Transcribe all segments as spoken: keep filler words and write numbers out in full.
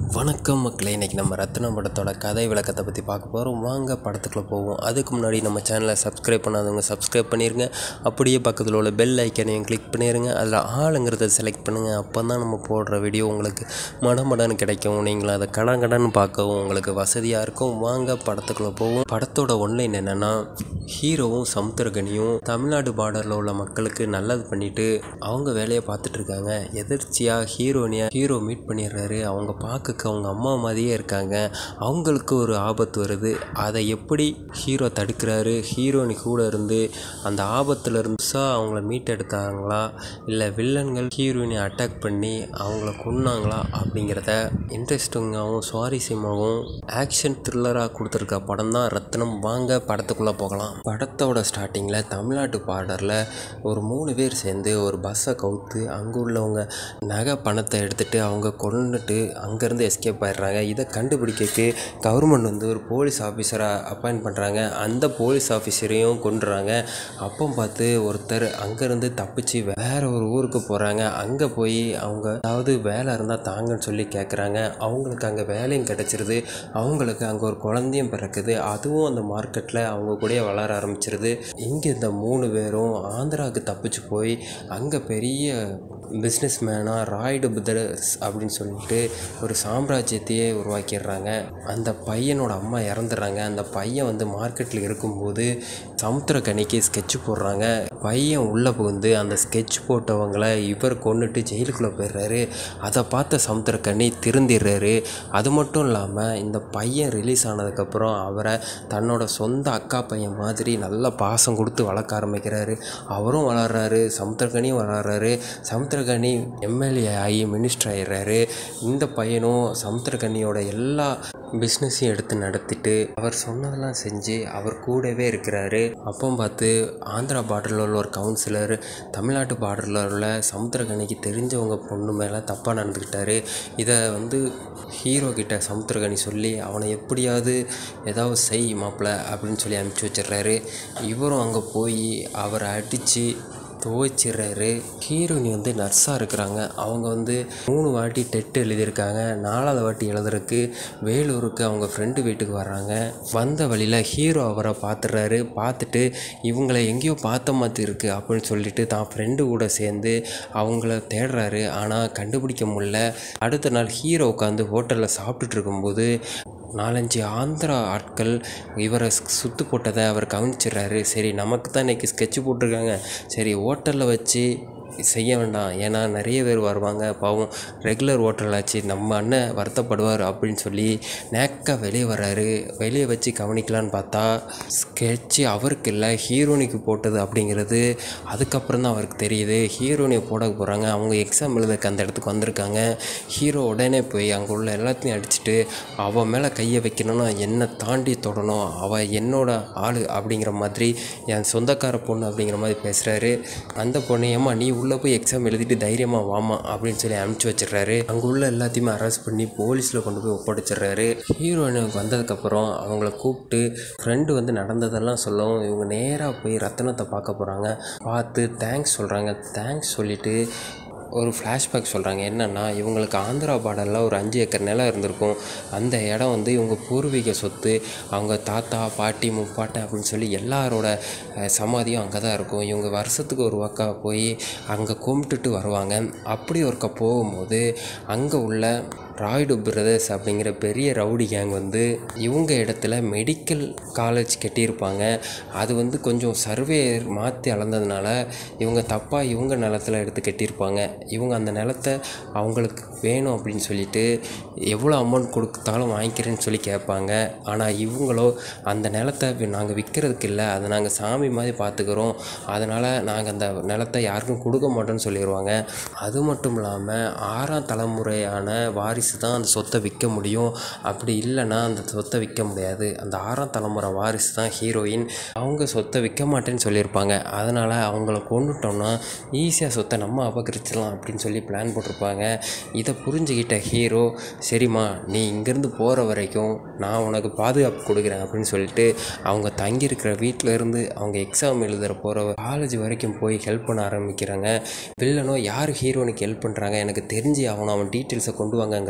வணக்கம் மக்களே, இன்றைக்கி நம்ம ரத்னம் படத்தோட கதை விளக்கத்தை பற்றி பார்க்க போகிறோம். வாங்க படத்துக்குள்ளே போவோம். அதுக்கு முன்னாடி நம்ம சேனலை சப்ஸ்கிரைப் பண்ணாதவங்க சப்ஸ்கிரைப் பண்ணிடுங்க. அப்படியே பக்கத்தில் உள்ள பெல் ஐக்கனையும் கிளிக் பண்ணிடுங்க. அதில் ஆளுங்கிறத செலக்ட் பண்ணுங்கள். அப்போ தான் நம்ம போடுற வீடியோ உங்களுக்கு மடமடன்னு கிடைக்கும். நீங்கள் அதை கடன் கடன் பார்க்கவும் உங்களுக்கு வசதியாக இருக்கும். வாங்க படத்துக்குள்ளே போவோம். படத்தோட ஒன்லைன் என்னென்னா, ஹீரோவும் சமுத்திரகனியும் தமிழ்நாடு பார்டரில் உள்ள மக்களுக்கு நல்லது பண்ணிவிட்டு அவங்க வேலையை பார்த்துட்ருக்காங்க. எதிர்ச்சியாக ஹீரோனியா ஹீரோ மீட் பண்ணிடுறாரு. அவங்க பார்க்க அவங்க அம்மா மாதிரியே இருக்காங்க. அவங்களுக்கு ஒரு ஆபத்து வருது. அதை எப்படி ஹீரோ தடுக்கிறாரு, ஹீரோனி கூட இருந்து அந்த ஆபத்தில் இருந்துச்சா அவங்கள மீட்டெடுத்தாங்களா, இல்லை வில்லன்கள் ஹீரோயினை அட்டாக் பண்ணி அவங்கள கொன்னாங்களா அப்படிங்கிறத இன்ட்ரெஸ்டிங்காகவும் சுவாரஸ்யமாகவும் ஆக்ஷன் த்ரில்லராக கொடுத்துருக்க படம் தான் ரத்னம். வாங்க படத்துக்குள்ளே போகலாம். படத்தோட ஸ்டார்டிங்கில் தமிழ்நாட்டு பார்டரில் ஒரு மூணு பேர் சேர்ந்து ஒரு பஸ்ஸை கவுத்து அங்கே உள்ளவங்க நகை பணத்தை எடுத்துகிட்டு அவங்க கொண்டுட்டு அங்கேருந்து எஸ்கேப் ஆயிடுறாங்க. இதை கண்டுபிடிக்கிறதுக்கு கவர்மெண்ட் வந்து ஒரு போலீஸ் ஆஃபீஸரை அப்பாயிண்ட் பண்ணுறாங்க. அந்த போலீஸ் ஆஃபீஸரையும் கொண்டுறாங்க. அப்போ பார்த்து ஒருத்தர் அங்கேருந்து தப்பிச்சு வேற ஒரு ஊருக்கு போகிறாங்க. அங்கே போய் அவங்க அதாவது வேலை இருந்தால் தாங்கன்னு சொல்லி கேட்குறாங்க. அவங்களுக்கு அங்கே வேலையும் கிடச்சிருது. அவங்களுக்கு அங்கே ஒரு குழந்தையும் பிறக்குது. அதுவும் அந்த மார்க்கெட்டில் அவங்க கூட வளர ஆரம்பிச்சிருது. இங்கே இந்த மூணு பேரும் ஆந்திராவுக்கு தப்பிச்சு போய் அங்கே பெரிய பிஸ்னஸ் மேனாக ராய்டு பிரதர்ஸ் அப்படின்னு சொல்லிட்டு ஒரு சாம்ராஜ்யத்தையே உருவாக்கிடுறாங்க. அந்த பையனோட அம்மா இறந்துடுறாங்க. அந்த பையன் வந்து மார்க்கெட்டில் இருக்கும்போது சமுத்திரகனிக்கு ஸ்கெட்ச் போடுறாங்க. பையன் உள்ளே புகுந்து அந்த ஸ்கெட்ச் போட்டவங்களை இவர் கொண்டுட்டு ஜெயிலுக்குள்ளே போயிடுறாரு. அதை பார்த்த சமுத்திரகனி திருந்திடுறாரு. அது மட்டும் இல்லாமல் இந்த பையன் ரிலீஸ் ஆனதுக்கப்புறம் அவரை தன்னோட சொந்த அக்கா பையன் மாதிரி நல்ல பாசம் கொடுத்து வளர்க்க ஆரம்பிக்கிறாரு. அவரும் வளர்றாரு, சமுத்திரகனியும் வளர்றாரு. சமுத்திரகனி எம்எல்ஏ ஆகி மினிஸ்டர் ஆகிடுறாரு. இந்த பையனும் சமுத்திரகனியோட எல்லா பிஸ்னஸையும் எடுத்து நடத்திட்டு அவர் சொன்னதெல்லாம் செஞ்சு அவர் கூடவே இருக்கிறாரு. அப்போ பார்த்து ஆந்திரா பார்டரில் உள்ள ஒரு கவுன்சிலர் தமிழ்நாட்டு பார்டரில் உள்ள சமுத்திரகனிக்கு தெரிஞ்சவங்க பொண்ணு மேலே தப்பாக நடந்துக்கிட்டாரு. இதை வந்து ஹீரோ கிட்ட சமுத்திரகனி சொல்லி அவனை எப்படியாவது ஏதாவது செய் மாப்பிள்ள அப்படின்னு சொல்லி அனுப்பிச்சி வச்சிடுறாரு. இவரும் அங்கே போய் அவரை அடித்து துவைச்சிடுறாரு. ஹீரோயினி வந்து நர்ஸாக இருக்கிறாங்க. அவங்க வந்து மூணு வாட்டி டெட் எழுதியிருக்காங்க. நாலாவது வாட்டி எழுதுறதுக்கு வேலூருக்கு அவங்க ஃப்ரெண்டு வீட்டுக்கு வர்றாங்க. வந்த வழியில் ஹீரோ அவரை பார்த்துடுறாரு. பார்த்துட்டு இவங்களை எங்கேயோ பார்த்த மாதிரி இருக்குது அப்படின்னு சொல்லிட்டு தான் ஃப்ரெண்டு கூட சேர்ந்து அவங்கள தேடுறாரு. ஆனால் கண்டுபிடிக்க முடியல. அடுத்த நாள் ஹீரோ உட்காந்து ஹோட்டலில் சாப்பிட்டுட்டு இருக்கும்போது நாலஞ்சு ஆந்திரா ஆட்கள் இவரை சுற்று போட்டதை அவர் கவனிச்சிடுறாரு. சரி, நமக்கு தான் இன்றைக்கி ஸ்கெட்சு போட்டிருக்காங்க, சரி ஹோட்டலில் வச்சு செய்ய வேண்டாம், ஏன்னா நிறைய பேர் வருவாங்க, பாவம் ரெகுலர் ஹோட்டலாச்சு, நம்ம அண்ணன் வருத்தப்படுவார் அப்படின்னு சொல்லி நேக்காக வெளியே வர்றாரு. வெளியே வச்சு கவனிக்கலான்னு பார்த்தா ஸ்கெட்சு அவருக்கு இல்லை, ஹீரோனிக்கு போட்டது அப்படிங்கிறது அதுக்கப்புறம் தான் அவருக்கு தெரியுது. ஹீரோனியை போட போகிறாங்க. அவங்க எக்ஸாம் எழுதுக்கு அந்த இடத்துக்கு வந்திருக்காங்க. ஹீரோ உடனே போய் அங்கே உள்ள எல்லாத்தையும் அடிச்சுட்டு அவன் மேலே கையை வைக்கணும்னா என்னை தாண்டி தொடணும், அவள் என்னோட ஆள் அப்படிங்கிற மாதிரி, என் சொந்தக்கார பொண்ணு அப்படிங்கிற மாதிரி பேசுகிறாரு. அந்த பொண்ணு ஏமா நீ உள்ளே போய் எக்ஸாம் எழுதிட்டு தைரியமாக வாமா அப்படின்னு சொல்லி அனுப்பிச்சி வச்சிடுறாரு. அங்கே உள்ள எல்லாத்தையுமே அரெஸ்ட் பண்ணி போலீஸில் கொண்டு போய் ஒப்படைச்சிடுறாரு. ஹீரோயினுக்கு வந்ததுக்கப்புறம் அவங்கள கூப்பிட்டு ஃப்ரெண்டு வந்து நடந்ததெல்லாம் சொல்லவும் இவங்க நேராக போய் ரத்னத்தை பார்க்க போகிறாங்க. பார்த்து தேங்க்ஸ் சொல்கிறாங்க. தேங்க்ஸ் சொல்லிவிட்டு ஒரு ஃப்ளாஷ்பேக் சொல்கிறாங்க. என்னென்னா, இவங்களுக்கு ஆந்திரா பார்டரில் ஒரு அஞ்சு ஏக்கர் நிலம் இருந்திருக்கும். அந்த இடம் வந்து இவங்க பூர்வீக சொத்து. அவங்க தாத்தா பாட்டி முப்பாட்டை அப்படின்னு சொல்லி எல்லாரோட சமாதியும் அங்கே தான் இருக்கும். இவங்க வருஷத்துக்கு ஒரு வாக்கா போய் அங்கே கும்பிட்டுட்டு வருவாங்க. அப்படி ஒருக்கா போகும்போது அங்கே உள்ள ராய்டு பிரதர்ஸ் அப்படிங்கிற பெரிய ரவுடி கேங் வந்து இவங்க இடத்துல மெடிக்கல் காலேஜ் கட்டியிருப்பாங்க. அது வந்து கொஞ்சம் சர்வேயர் மாற்றி அளந்ததுனால இவங்க தப்பாக இவங்க நிலத்தில் எடுத்து கட்டியிருப்பாங்க. இவங்க அந்த நிலத்தை அவங்களுக்கு வேணும் அப்படின்னு சொல்லிட்டு எவ்வளோ அமௌண்ட் கொடுத்தாலும் வாங்கிக்கிறேன்னு சொல்லி கேட்பாங்க. ஆனால் இவங்களோ அந்த நிலத்தை நாங்கள் விற்கிறதுக்கு இல்லை, அதை நாங்கள் சாமி மாதிரி பார்த்துக்கிறோம், அதனால் நாங்கள் அந்த நிலத்தை யாருக்கும் கொடுக்க மாட்டோம்னு சொல்லிடுவாங்க. அது மட்டும் இல்லாமல் ஆறாம் தலைமுறையான வாரிசு தான் அந்த சொத்தை விற்க முடியும். அப்படி இல்லைன்னா அந்த சொத்தை விற்க முடியாது. அந்த ஆறாம் தலைமுறை வாரிசு தான் ஹீரோயின். அவங்க சொத்தை விற்க மாட்டேன்னு சொல்லியிருப்பாங்க. அதனால் அவங்கள கொண்டுட்டோம்னா ஈஸியாக சொத்தை நம்ம அபகரிச்சிடலாம் அப்படின்னு சொல்லி பிளான் போட்டிருப்பாங்க. இதை புரிஞ்சுக்கிட்ட ஹீரோ, சரிம்மா நீ இங்கேருந்து போகிற வரைக்கும் நான் உனக்கு பாதுகாப்பு கொடுக்குறேன் அப்படின்னு சொல்லிட்டு அவங்க தங்கியிருக்கிற வீட்டில் இருந்து அவங்க எக்ஸாம் எழுதுகிற போகிற காலேஜ் வரைக்கும் போய் ஹெல்ப் பண்ண ஆரம்பிக்கிறாங்க. வில்லனோ யார் ஹீரோனுக்கு ஹெல்ப் பண்ணுறாங்க எனக்கு தெரிஞ்சு அவனை அவன் டீட்டெயில்ஸை கொண்டு வாங்கங்கிறாங்க.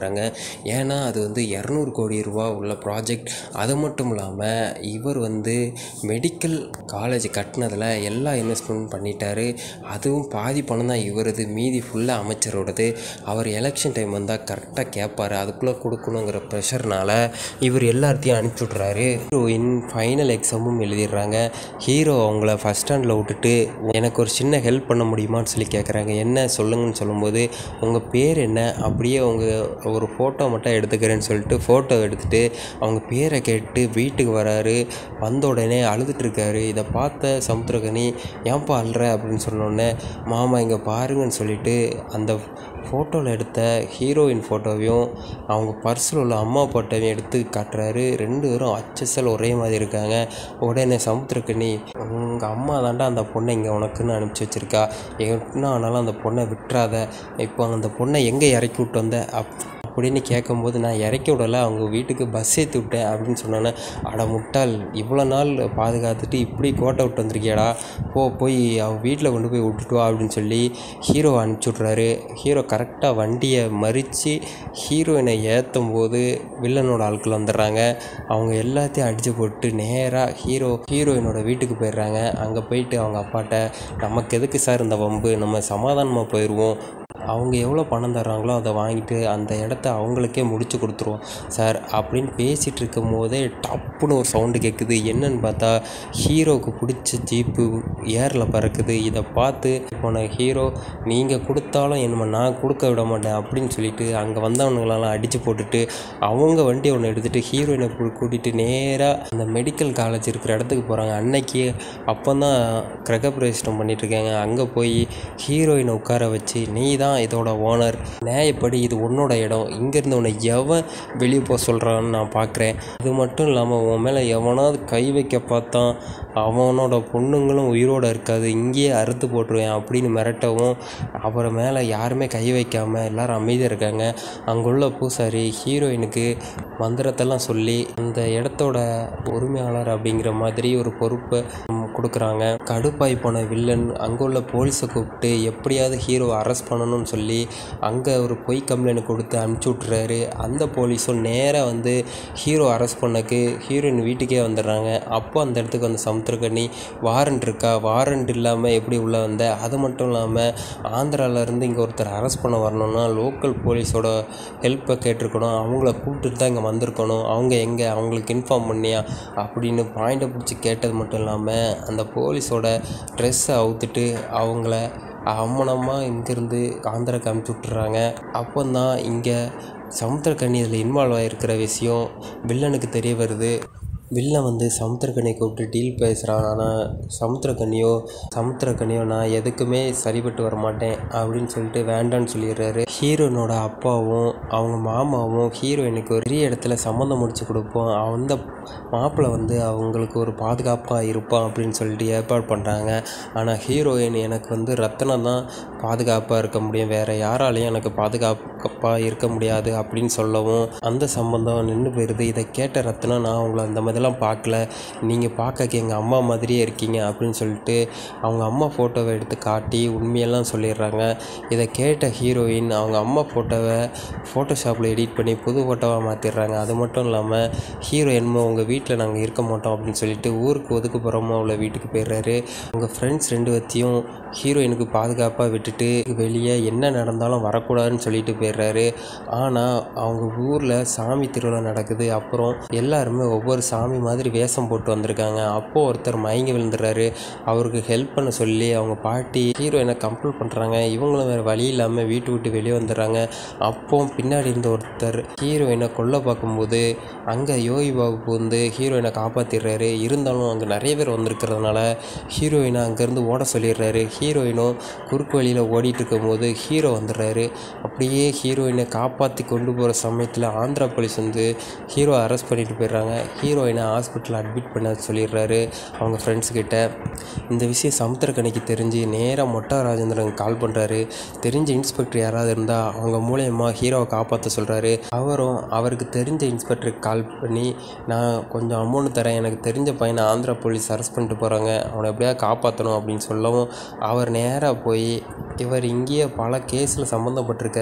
பண்ணுறாங்க. ஏன்னா அது வந்து இரநூறு கோடி ரூபா உள்ள ப்ராஜெக்ட். அது மட்டும் இல்லாமல் இவர் வந்து மெடிக்கல் காலேஜ் கட்டினதில் எல்லா இன்வெஸ்ட்மெண்ட் பண்ணிட்டாரு. அதுவும் பாதி பணம் தான் இவரது, மீதி ஃபுல்லாக அமைச்சரோடது. அவர் எலெக்ஷன் டைம் வந்தால் கரெக்டாக கேட்பார், அதுக்குள்ளே கொடுக்கணுங்கிற ப்ரெஷர்னால் இவர் எல்லாத்தையும் அனுப்பிச்சி விட்றாரு. ஹீரோயின் ஃபைனல் எக்ஸாமும் எழுதிடுறாங்க. ஹீரோ அவங்கள ஃபஸ்ட் ஸ்டாண்டில் விட்டுட்டு எனக்கு ஒரு சின்ன ஹெல்ப் பண்ண முடியுமான்னு சொல்லி கேட்குறாங்க. என்ன சொல்லுங்கன்னு சொல்லும்போது உங்கள் பேர் என்ன, அப்படியே அவங்க ஒரு ஃபோட்டோ மட்டும் எடுத்துக்கிறேன்னு சொல்லிட்டு ஃபோட்டோ எடுத்துகிட்டு அவங்க பேரை கேட்டு வீட்டுக்கு வராரு. வந்த உடனே அழுதுட்டுருக்காரு. இதை பார்த்த சமுத்திரக்கனி ஏன்பா அழுற அப்படின்னு சொன்னோடனே மாமா இங்கே பாருங்கன்னு சொல்லிட்டு அந்த ஃபோட்டோவில் எடுத்த ஹீரோயின் ஃபோட்டோவையும் அவங்க பர்ஸில் உள்ள அம்மா ஃபோட்டோவையும் எடுத்து காட்டுறாரு. ரெண்டு பேரும் அச்சசல் ஒரே மாதிரி இருக்காங்க. உடனே சமுத்திரக்கனி உங்கள் அம்மா தாண்டா அந்த பொண்ணை இங்கே உனக்குன்னு அனுப்பிச்சி வச்சுருக்கா, என்ன ஆனாலும் அந்த பொண்ணை விட்டுறாத, இப்போ அந்த பொண்ணை எங்கே இறக்கி விட்டு வந்த அப் அப்படின்னு கேட்கும்போது நான் இறக்கி விடலை, அவங்க வீட்டுக்கு பஸ் ஏற்றி விட்டேன் அப்படின்னு சொன்னோன்னே அட முட்டாள், இவ்வளோ நாள் பாதுகாத்துட்டு இப்படி கோட்டை விட்டு வந்திருக்கியாடா, போ போய் அவள் வீட்டில் கொண்டு போய் விட்டுட்டு வா அப்படின்னு சொல்லி ஹீரோவை அனுப்பிச்சி விட்றாரு. ஹீரோ கரெக்டாக வண்டியை மறித்து ஹீரோயினை ஏற்றும் போது வில்லனோட ஆட்கள் வந்துடுறாங்க. அவங்க எல்லாத்தையும் அடித்து போட்டு நேராக ஹீரோ ஹீரோயினோட வீட்டுக்கு போயிடுறாங்க. அங்கே போயிட்டு அவங்க அப்பாட்ட நமக்கு எதுக்கு சார் இந்த வம்பு, நம்ம சமாதானமாக போயிடுவோம், அவங்க எவ்வளோ பணம் தர்றாங்களோ அதை வாங்கிட்டு அந்த இடத்த அவங்களுக்கே முடிச்சு கொடுத்துருவோம் சார் அப்படின்னு பேசிகிட்டு இருக்கும் போதே டப்புன்னு ஒரு சவுண்டு கேட்குது. என்னன்னு பார்த்தா ஹீரோவுக்கு பிடிச்ச ஜீப்பு ஏரில் பறக்குது. இதை பார்த்து போன ஹீரோ நீங்கள் கொடுத்தாலும் என்னமோ நான் கொடுக்க விட மாட்டேன் அப்படின்னு சொல்லிட்டு அங்கே வந்தவனுங்களெல்லாம் அடித்து போட்டுட்டு அவங்க வண்டி ஒன்று எடுத்துகிட்டு ஹீரோயினை கூட்டிகிட்டு நேராக அந்த மெடிக்கல் காலேஜ் இருக்கிற இடத்துக்கு போகிறாங்க. அன்னைக்கு அப்போ தான் கிரகப்பிரவேசம் பண்ணிகிட்ருக்காங்க. அங்கே போய் ஹீரோயினை உட்கார வச்சு நீ தான் இதோட ஓனர், நியாயப்படி இது உன்னோட இடம், இங்கேருந்து உன்னை எவன் வெளியே போக சொல்கிறான்னு நான் பார்க்குறேன், இது மட்டும் இல்லாமல் உன் மேலே எவனாவது கை வைக்க பார்த்தான் அவனோட பொண்ணுங்களும் உயிரோடு இருக்காது, இங்கேயே அறுத்து போட்டுருவேன் அப்படின்னு மிரட்டவும் அவரை மேலே யாருமே கை வைக்காமல் எல்லோரும் அமைதியாக இருக்காங்க. அங்குள்ள பூசாரி ஹீரோயினுக்கு மந்திரத்தெல்லாம் சொல்லி அந்த இடத்தோட உரிமையாளர் அப்படிங்கிற மாதிரி ஒரு பொறுப்பை கொடுக்குறாங்க. கடுப்பாய் போன வில்லன் அங்கே உள்ள போலீஸை கூப்பிட்டு எப்படியாவது ஹீரோவை அரெஸ்ட் பண்ணணும்னு சொல்லி அங்கே ஒரு பொய் கம்ப்ளைண்ட் கொடுத்து அனுப்பிச்சி விட்றாரு. அந்த போலீஸும் நேராக வந்து ஹீரோ அரெஸ்ட் பண்ணக்கு ஹீரோயின் வீட்டுக்கே வந்துடுறாங்க. அப்போ அந்த இடத்துக்கு வந்து சமுத்திரக்கனி வாரண்ட் இருக்கா, வாரண்ட் இல்லாமல் எப்படி உள்ளே வந்த, அது மட்டும் இல்லாமல் ஆந்திராவிலேருந்து இங்கே ஒருத்தர் அரெஸ்ட் பண்ண வரணும்னா லோக்கல் போலீஸோட ஹெல்ப்பை கேட்டிருக்கணும், அவங்கள கூப்பிட்டுட்டு தான் இங்கே வந்திருக்கணும், அவங்க எங்கே அவங்களுக்கு இன்ஃபார்ம் பண்ணியா அப்படின்னு பாயிண்டை பிடிச்சி கேட்டது மட்டும் இல்லாமல் அந்த போலீஸோட ட்ரெஸ்ஸை அவுத்துட்டு அவங்கள அம்மனமாக இங்கேருந்து ஆந்திராவுக்கு அனுப்பிச்சி விட்டுறாங்க. அப்போ தான் இங்கே சமுத்திரக்கனி இதில் இன்வால்வ் ஆகிருக்கிற விஷயம் வில்லனுக்கு தெரிய வருது. வில்லன் வந்து சமுத்திரக்கனியை கூப்பிட்டு டீல் பேசுகிறான். ஆனால் சமுத்திரக்கனியோ சமுத்திரக்கனியோ நான் எதுக்குமே சரிபட்டு வர மாட்டேன் அப்படின்னு சொல்லிட்டு வேண்டான்னு சொல்லிடுறாரு. ஹீரோயினோட அப்பாவும் அவங்க மாமாவும் ஹீரோயினுக்கு ஒரு பெரிய இடத்துல சம்மந்தம் முடிச்சு கொடுப்போம், அந்த மாப்பிள்ளை வந்து அவங்களுக்கு ஒரு பாதுகாப்பாக இருப்பான் அப்படின்னு சொல்லிட்டு ஏற்பாடு பண்ணுறாங்க. ஆனால் ஹீரோயின் எனக்கு வந்து ரத்தனம் தான் பாதுகாப்பாக இருக்க முடியும், வேறு யாராலையும் எனக்கு பாதுகாப்பாக இருக்க முடியாது அப்படின்னு சொல்லவும் அந்த சம்பந்தம் நின்று போயிடுது. இதை கேட்ட ரத்னம் நான் அவங்கள அந்த மாதிரி இதெல்லாம் பார்க்கல, நீங்கள் பார்க்க எங்கள் அம்மா மாதிரியே இருக்கீங்க அப்படின்னு சொல்லிட்டு அவங்க அம்மா ஃபோட்டோவை எடுத்து காட்டி உண்மையெல்லாம் சொல்லிடுறாங்க. இதை கேட்ட ஹீரோயின் அவங்க அம்மா ஃபோட்டோவை ஃபோட்டோஷாப்பில் எடிட் பண்ணி புது ஃபோட்டோவாக மாற்றிடுறாங்க. அது மட்டும் இல்லாமல் ஹீரோ என்னமோ உங்கள் வீட்டில் நாங்கள் இருக்க மாட்டோம் அப்படின்னு சொல்லிட்டு ஊருக்கு ஒதுக்குப்புறமா உள்ள வீட்டுக்கு போயிடுறாரு. அவங்க ஃப்ரெண்ட்ஸ் ரெண்டு வத்தியும் ஹீரோயினுக்கு பாதுகாப்பாக விட்டுட்டு வெளியே என்ன நடந்தாலும் வரக்கூடாதுன்னு சொல்லிட்டு போயிடுறாரு. ஆனால் அவங்க ஊரில் சாமி திருவிழா நடக்குது. அப்புறம் எல்லாருமே ஒவ்வொரு சாமி மாதிரி வேஷம் போட்டு வந்திருக்காங்க. அப்போது ஒருத்தர் மயங்கி விழுந்துடுறாரு. அவருக்கு ஹெல்ப் பண்ண சொல்லி அவங்க பாட்டி ஹீரோயினை கம்பல் பண்ணுறாங்க. இவங்களும் வேறு வழி இல்லாமல் வீட்டு விட்டு வெளியே வந்துடுறாங்க. அப்போ பின்னாடி இருந்த ஒருத்தர் ஹீரோயினை கொல்ல பார்க்கும்போது அங்கே யோகி பாபு வந்து ஹீரோயினை காப்பாற்றிடுறாரு. இருந்தாலும் அங்கே நிறைய பேர் வந்திருக்கிறதுனால ஹீரோயினை அங்கேருந்து ஓட சொல்லிடுறாரு. ஹீரோயினும் குறுக்கு வழியில் ஓடிட்டு இருக்கும்போது ஹீரோ வந்துடுறாரு. அப்படியே ஹீரோயினை காப்பாற்றி கொண்டு போகிற சமயத்தில் ஆந்திரா போலீஸ் வந்து ஹீரோ அரெஸ்ட் பண்ணிட்டு போயிடுறாங்க. ஹீரோயினை ஹாஸ்பிட்டலில் அட்மிட் பண்ண சொல்லிடுறாரு அவங்க ஃப்ரெண்ட்ஸ்கிட்ட. இந்த விஷயம் சமுத்திரக்கனிக்கு தெரிஞ்சு நேராக மொட்டா ராஜேந்திரன் கால் பண்ணுறாரு. தெரிஞ்ச இன்ஸ்பெக்டர் யாராவது இருந்தால் அவங்க மூலயமா ஹீரோவை காப்பாற்ற சொல்கிறாரு. அவரும் அவருக்கு தெரிஞ்ச இன்ஸ்பெக்டருக்கு கால் பண்ணி நான் கொஞ்சம் அமௌண்ட் தரேன், எனக்கு தெரிஞ்ச பையனை ஆந்திரா போலீஸ் அரெஸ்ட் பண்ணிட்டு போகிறாங்க, அவனை எப்படியா காப்பாற்றணும் அப்படின்னு சொல்லவும் அவர் நேராக போய் இவர் இங்கேயே பல கேஸில் சம்மந்தப்பட்டிருக்காரு, முதல்ல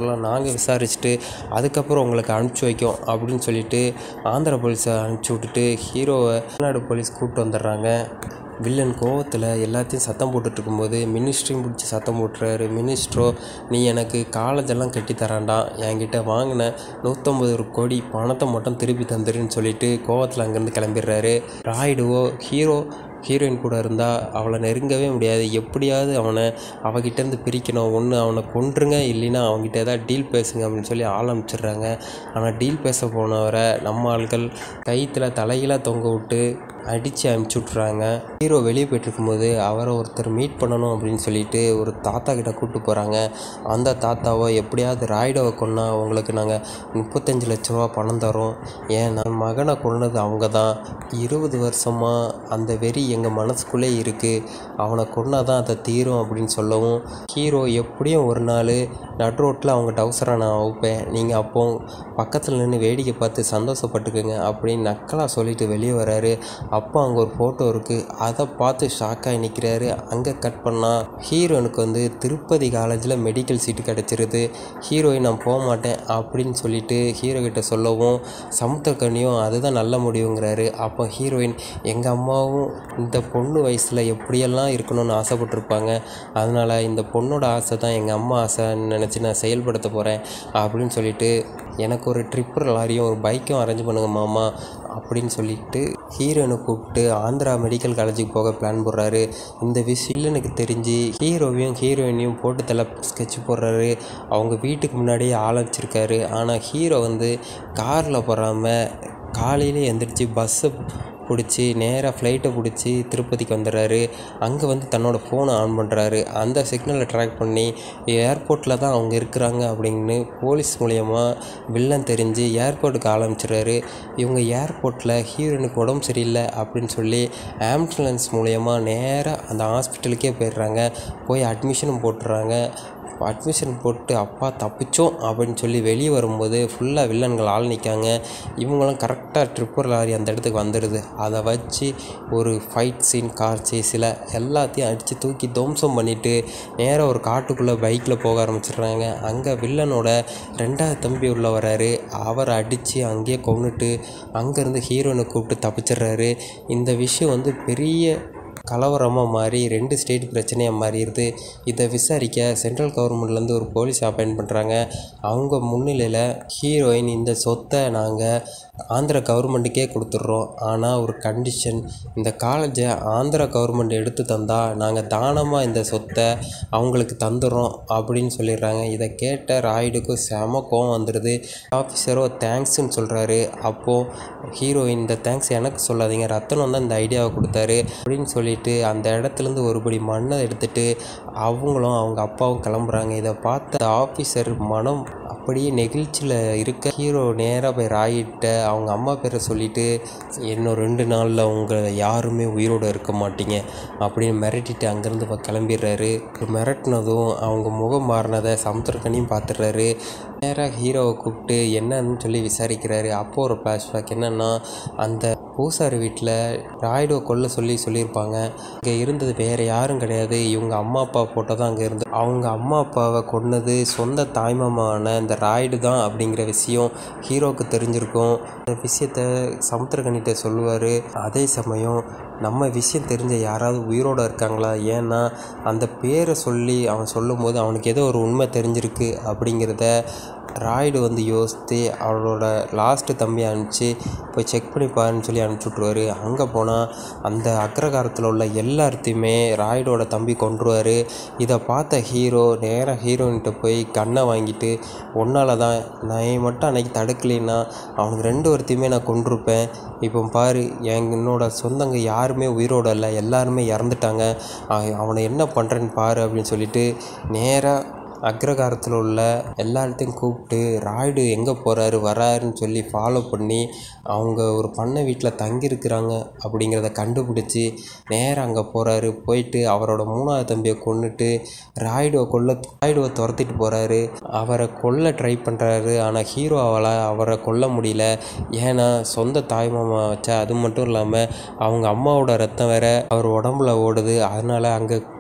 விவரம்லாம் நாங்கள் விசாரிச்சுட்டு அதுக்கப்புறம் உங்களுக்கு அனுப்பிச்சி வைக்கோம் அப்படின்னு சொல்லிட்டு ஆந்திரா போலீஸை அனுப்பிச்சி விட்டுட்டு ஹீரோவை தமிழ்நாடு போலீஸ் கூப்பிட்டு வந்துடுறாங்க. வில்லன் கோவத்தில் எல்லாத்தையும் சத்தம் போட்டுட்டு இருக்கும்போது மினிஸ்ட்ரியும் பிடிச்சி சத்தம் போட்டுறாரு. மினிஸ்ட்ரோ, நீ எனக்கு காலேஜெல்லாம் கட்டி தரான்டா, என்கிட்ட வாங்கின நூற்றம்பது கோடி பணத்தை மட்டும் திருப்பி தந்துருன்னு சொல்லிட்டு கோவத்தில் அங்கேருந்து கிளம்பிடுறாரு. ராய்டுவோ ஹீரோ ஹீரோயின் கூட இருந்தால் அவளை நெருங்கவே முடியாது, எப்படியாவது அவனை அவகிட்டேருந்து பிரிக்கணும், ஒன்று அவனை கொன்றுங்க இல்லைன்னா அவங்ககிட்ட ஏதாவது டீல் பேசுங்க அப்படின்னு சொல்லி ஆள் அனுப்பிச்சிடுறாங்க. ஆனால் டீல் பேச போனவரை நம்ம ஆட்கள் கைத்தில் தலைகளாக தொங்க விட்டு அடித்து அனுப்பிச்சி விட்றாங்க. ஹீரோ வெளியே போய்ட்டுருக்கும்போது அவரை ஒருத்தர் மீட் பண்ணணும் அப்படின்னு சொல்லிட்டு ஒரு தாத்தா கிட்ட கூப்பிட்டு போகிறாங்க. அந்த தாத்தாவோ, எப்படியாவது ராய்டோவை கொன்னா உங்களுக்கு நாங்கள் முப்பத்தஞ்சு லட்ச ரூபா பணம் தரோம், ஏன் நான் மகனை கொன்னது அவங்க தான், இருபது வருஷமாக அந்த வெறி எங்கள் மனசுக்குள்ளே இருக்குது, அவனை கொன்னா தான் அதை தீரும் அப்படின்னு சொல்லவும், ஹீரோ எப்படியும் ஒரு நாள் நட் ரோட்டில் அவங்க டவுசரை நான் வைப்பேன், நீங்கள் அப்போ பக்கத்தில் நின்று வேடிக்கை பார்த்து சந்தோஷப்பட்டுக்குங்க அப்படின்னு நக்கலாக சொல்லிட்டு வெளியே வராரு. அப்போ அங்கே ஒரு ஃபோட்டோ இருக்குது, அதை பார்த்து ஷாக்காகி நிற்கிறாரு. அங்கே கட் பண்ணால் ஹீரோனுக்கு வந்து திருப்பதி காலேஜில் மெடிக்கல் சீட்டு கிடச்சிருது. ஹீரோயின் நான் போக மாட்டேன் அப்படின்னு சொல்லிட்டு ஹீரோ கிட்ட சொல்லவும் சமுத்திரக்கனியும் அதுதான் நல்ல முடிவுங்கிறாரு. அப்போ ஹீரோயின், எங்கள் அம்மாவும் இந்த பொண்ணு வயசில் எப்படியெல்லாம் இருக்கணும்னு ஆசைப்பட்டிருப்பாங்க, அதனால் இந்த பொண்ணோட ஆசை தான் எங்கள் அம்மா ஆசைன்னு நினச்சி நான் செயல்படுத்த போகிறேன் அப்படின்னு சொல்லிட்டு, எனக்கு ஒரு ட்ரிப்பர் லாரியும் ஒரு பைக்கும் அரேஞ்ச் பண்ணுங்க மாமா அப்படின்னு சொல்லிட்டு ஹீரோயினை கூப்பிட்டு ஆந்திரா மெடிக்கல் காலேஜுக்கு போக பிளான் போடுறாரு. இந்த விஷயம் எனக்கு தெரிஞ்சு ஹீரோவையும் ஹீரோயினையும் போட்டு தலை ஸ்கெட்ச் போடுறாரு. அவங்க வீட்டுக்கு முன்னாடியே ஆள் வச்சிருக்காரு. ஆனால் ஹீரோ வந்து காரில் போகாமல் காலையிலே எழுந்திரிச்சு பஸ்ஸை பிடிச்சி நேராக ஃப்ளைட்டை பிடிச்சி திருப்பதிக்கு வந்துடுறாரு. அங்கே வந்து தன்னோட ஃபோனை ஆன் பண்ணுறாரு. அந்த சிக்னலை ட்ராக் பண்ணி ஏர்போர்ட்டில் தான் அவங்க இருக்கிறாங்க அப்படின்னு போலீஸ் மூலயமா வில்லன் தெரிஞ்சு ஏர்போர்ட்டுக்கு ஆரம்பிச்சிடுறாரு. இவங்க ஏர்போர்ட்டில் ஹீரோனுக்கு உடம்பு சரியில்லை அப்படின்னு சொல்லி ஆம்புலன்ஸ் மூலயமா நேராக அந்த ஹாஸ்பிட்டலுக்கே போயிடுறாங்க. போய் அட்மிஷனும் போட்டுறாங்க. அட்மிஷன் போட்டு அப்பா தப்பிச்சோம் அப்படின்னு சொல்லி வெளியே வரும்போது ஃபுல்லாக வில்லன்கள் ஆள் நிற்காங்க. இவங்களும் கரெக்டாக ட்ரிப்பர் லாரி அந்த இடத்துக்கு வந்துடுது. அதை வச்சு ஒரு ஃபைட் சீன், கார் சேஸில் எல்லாத்தையும் அடித்து தூக்கி துவம்சம் பண்ணிவிட்டு நேராக ஒரு காட்டுக்குள்ளே பைக்கில் போக ஆரம்பிச்சிடுறாங்க. அங்கே வில்லனோட ரெண்டாவது தம்பி உள்ள வராரு. அவரை அடித்து அங்கேயே கொன்னுட்டு அங்கேருந்து ஹீரோனை கூப்பிட்டு தப்பிச்சிடுறாரு. இந்த விஷயம் வந்து பெரிய கலவரமாக மாறி ரெண்டு ஸ்டேட் பிரச்சனையாக மாறிடுது. இதை விசாரிக்க சென்ட்ரல் கவர்மெண்ட்லேருந்து ஒரு போலீஸ் அப்பாயிண்ட் பண்ணுறாங்க. அவங்க முன்னிலையில் ஹீரோயின், இந்த சொத்தை நாங்கள் ஆந்திரா கவர்மெண்ட்டுக்கே கொடுத்துட்றோம், ஆனால் ஒரு கண்டிஷன், இந்த காலேஜை ஆந்திரா கவர்மெண்ட் எடுத்து தந்தால் நாங்கள் தானமாக இந்த சொத்தை அவங்களுக்கு தந்துடுறோம் அப்படின்னு சொல்லிடுறாங்க. இதை கேட்ட ராய்டுக்கும் செம கோவம் வந்துடுது. ஆஃபீஸரோ தேங்க்ஸ்ன்னு சொல்கிறாரு. அப்போது ஹீரோயின், இந்த தேங்க்ஸ் எனக்கு சொல்லாதீங்க, ரத்தனம் தான் இந்த ஐடியாவை கொடுத்தாரு அப்படின்னு சொல்லிட்டு அந்த இடத்துலேருந்து ஒருபடி மண்ணை எடுத்துகிட்டு அவங்களும் அவங்க அப்பாவும் கிளம்புறாங்க. இதை பார்த்த ஆஃபீஸர் மனம் அப்படியே நெகிழ்ச்சியில் இருக்க ஹீரோ நேராக போய் ராயிட்ட அவங்க அம்மா பேரை சொல்லிவிட்டு, இன்னும் ரெண்டு நாளில் உங்களை யாருமே உயிரோடு இருக்க மாட்டீங்க அப்படின்னு மிரட்டிட்டு அங்கேருந்து கிளம்பிடுறாரு. மிரட்டினதும் அவங்க முகம் மாறினதை சமுத்திரக்கனியும் பார்த்துடுறாரு. நேராக ஹீரோவை கூப்பிட்டு என்னன்னு சொல்லி விசாரிக்கிறாரு. அப்போது ஒரு ஃப்ளாஷ்பேக் என்னென்னா, அந்த பூசாரி வீட்டில் ராய்டோ கொல்ல சொல்லி சொல்லியிருப்பாங்க. இங்கே இருந்தது வேறு யாரும் கிடையாது, இவங்க அம்மா அப்பா போட்டோ தான் அங்கே இருந்து, அவங்க அம்மா அப்பாவை கொன்னது சொந்த தாய்மாமான இந்த ராய்டு தான் அப்படிங்கிற விஷயம் ஹீரோவுக்கு தெரிஞ்சிருக்கும். இந்த விஷயத்த சமுத்திரக்கனிட்ட சொல்லுவார். அதே சமயம் நம்ம விஷயம் தெரிஞ்ச யாராவது உயிரோடு இருக்காங்களா, ஏன்னா அந்த பேரை சொல்லி அவன் சொல்லும் போது அவனுக்கு ஏதோ ஒரு உண்மை தெரிஞ்சிருக்கு அப்படிங்கிறத ராய்டு வந்து யோசித்து அவளோட லாஸ்ட்டு தம்பி அனுப்பிச்சு போய் செக் பண்ணி பாருன்னு சொல்லி அனுப்பிச்சி விட்ருவார். அங்கே போனால் அந்த அக்ரகாரத்தில் உள்ள எல்லாத்தையுமே ராய்டோட தம்பி கொன்றுவார். இதை பார்த்த ஹீரோ நேராக ஹீரோயின்கிட்ட போய் கண்ணை வாங்கிட்டு, ஒன்றால் தான் நான் மட்டும் அன்றைக்கி தடுக்கலைன்னா அவனுக்கு ரெண்டு ஒருத்தையுமே நான் கொன்றிருப்பேன், இப்போ பாரு என் என்னோட சொந்தங்க யாருமே உயிரோடு இல்லை, எல்லாருமே இறந்துட்டாங்க, அவனை என்ன பண்ணுறேன்னு பாரு அப்படின்னு சொல்லிட்டு நேராக அக்ரகாரத்தில் உள்ள எல்லாத்தையும் கூப்பிட்டு ராய்டு எங்கே போகிறாரு வராருன்னு சொல்லி ஃபாலோ பண்ணி அவங்க ஒரு பண்ணை வீட்டில் தங்கியிருக்கிறாங்க அப்படிங்கிறத கண்டுபிடிச்சி நேராக அங்கே போகிறாரு. போயிட்டு அவரோட மூணாவது தம்பியை கொன்னுட்டு ராய்டுவை கொல்ல ராய்டுவை துரத்திட்டு போகிறாரு. அவரை கொல்ல ட்ரை பண்ணுறாரு. ஆனால் ஹீரோ அவளை அவரை கொல்ல முடியல. ஏன்னா சொந்த தாய்மாமா வச்சா, அது மட்டும் இல்லாமல் அவங்க அம்மாவோட ரத்தம் வேற அவர் உடம்புல ஓடுது. அதனால் அங்கே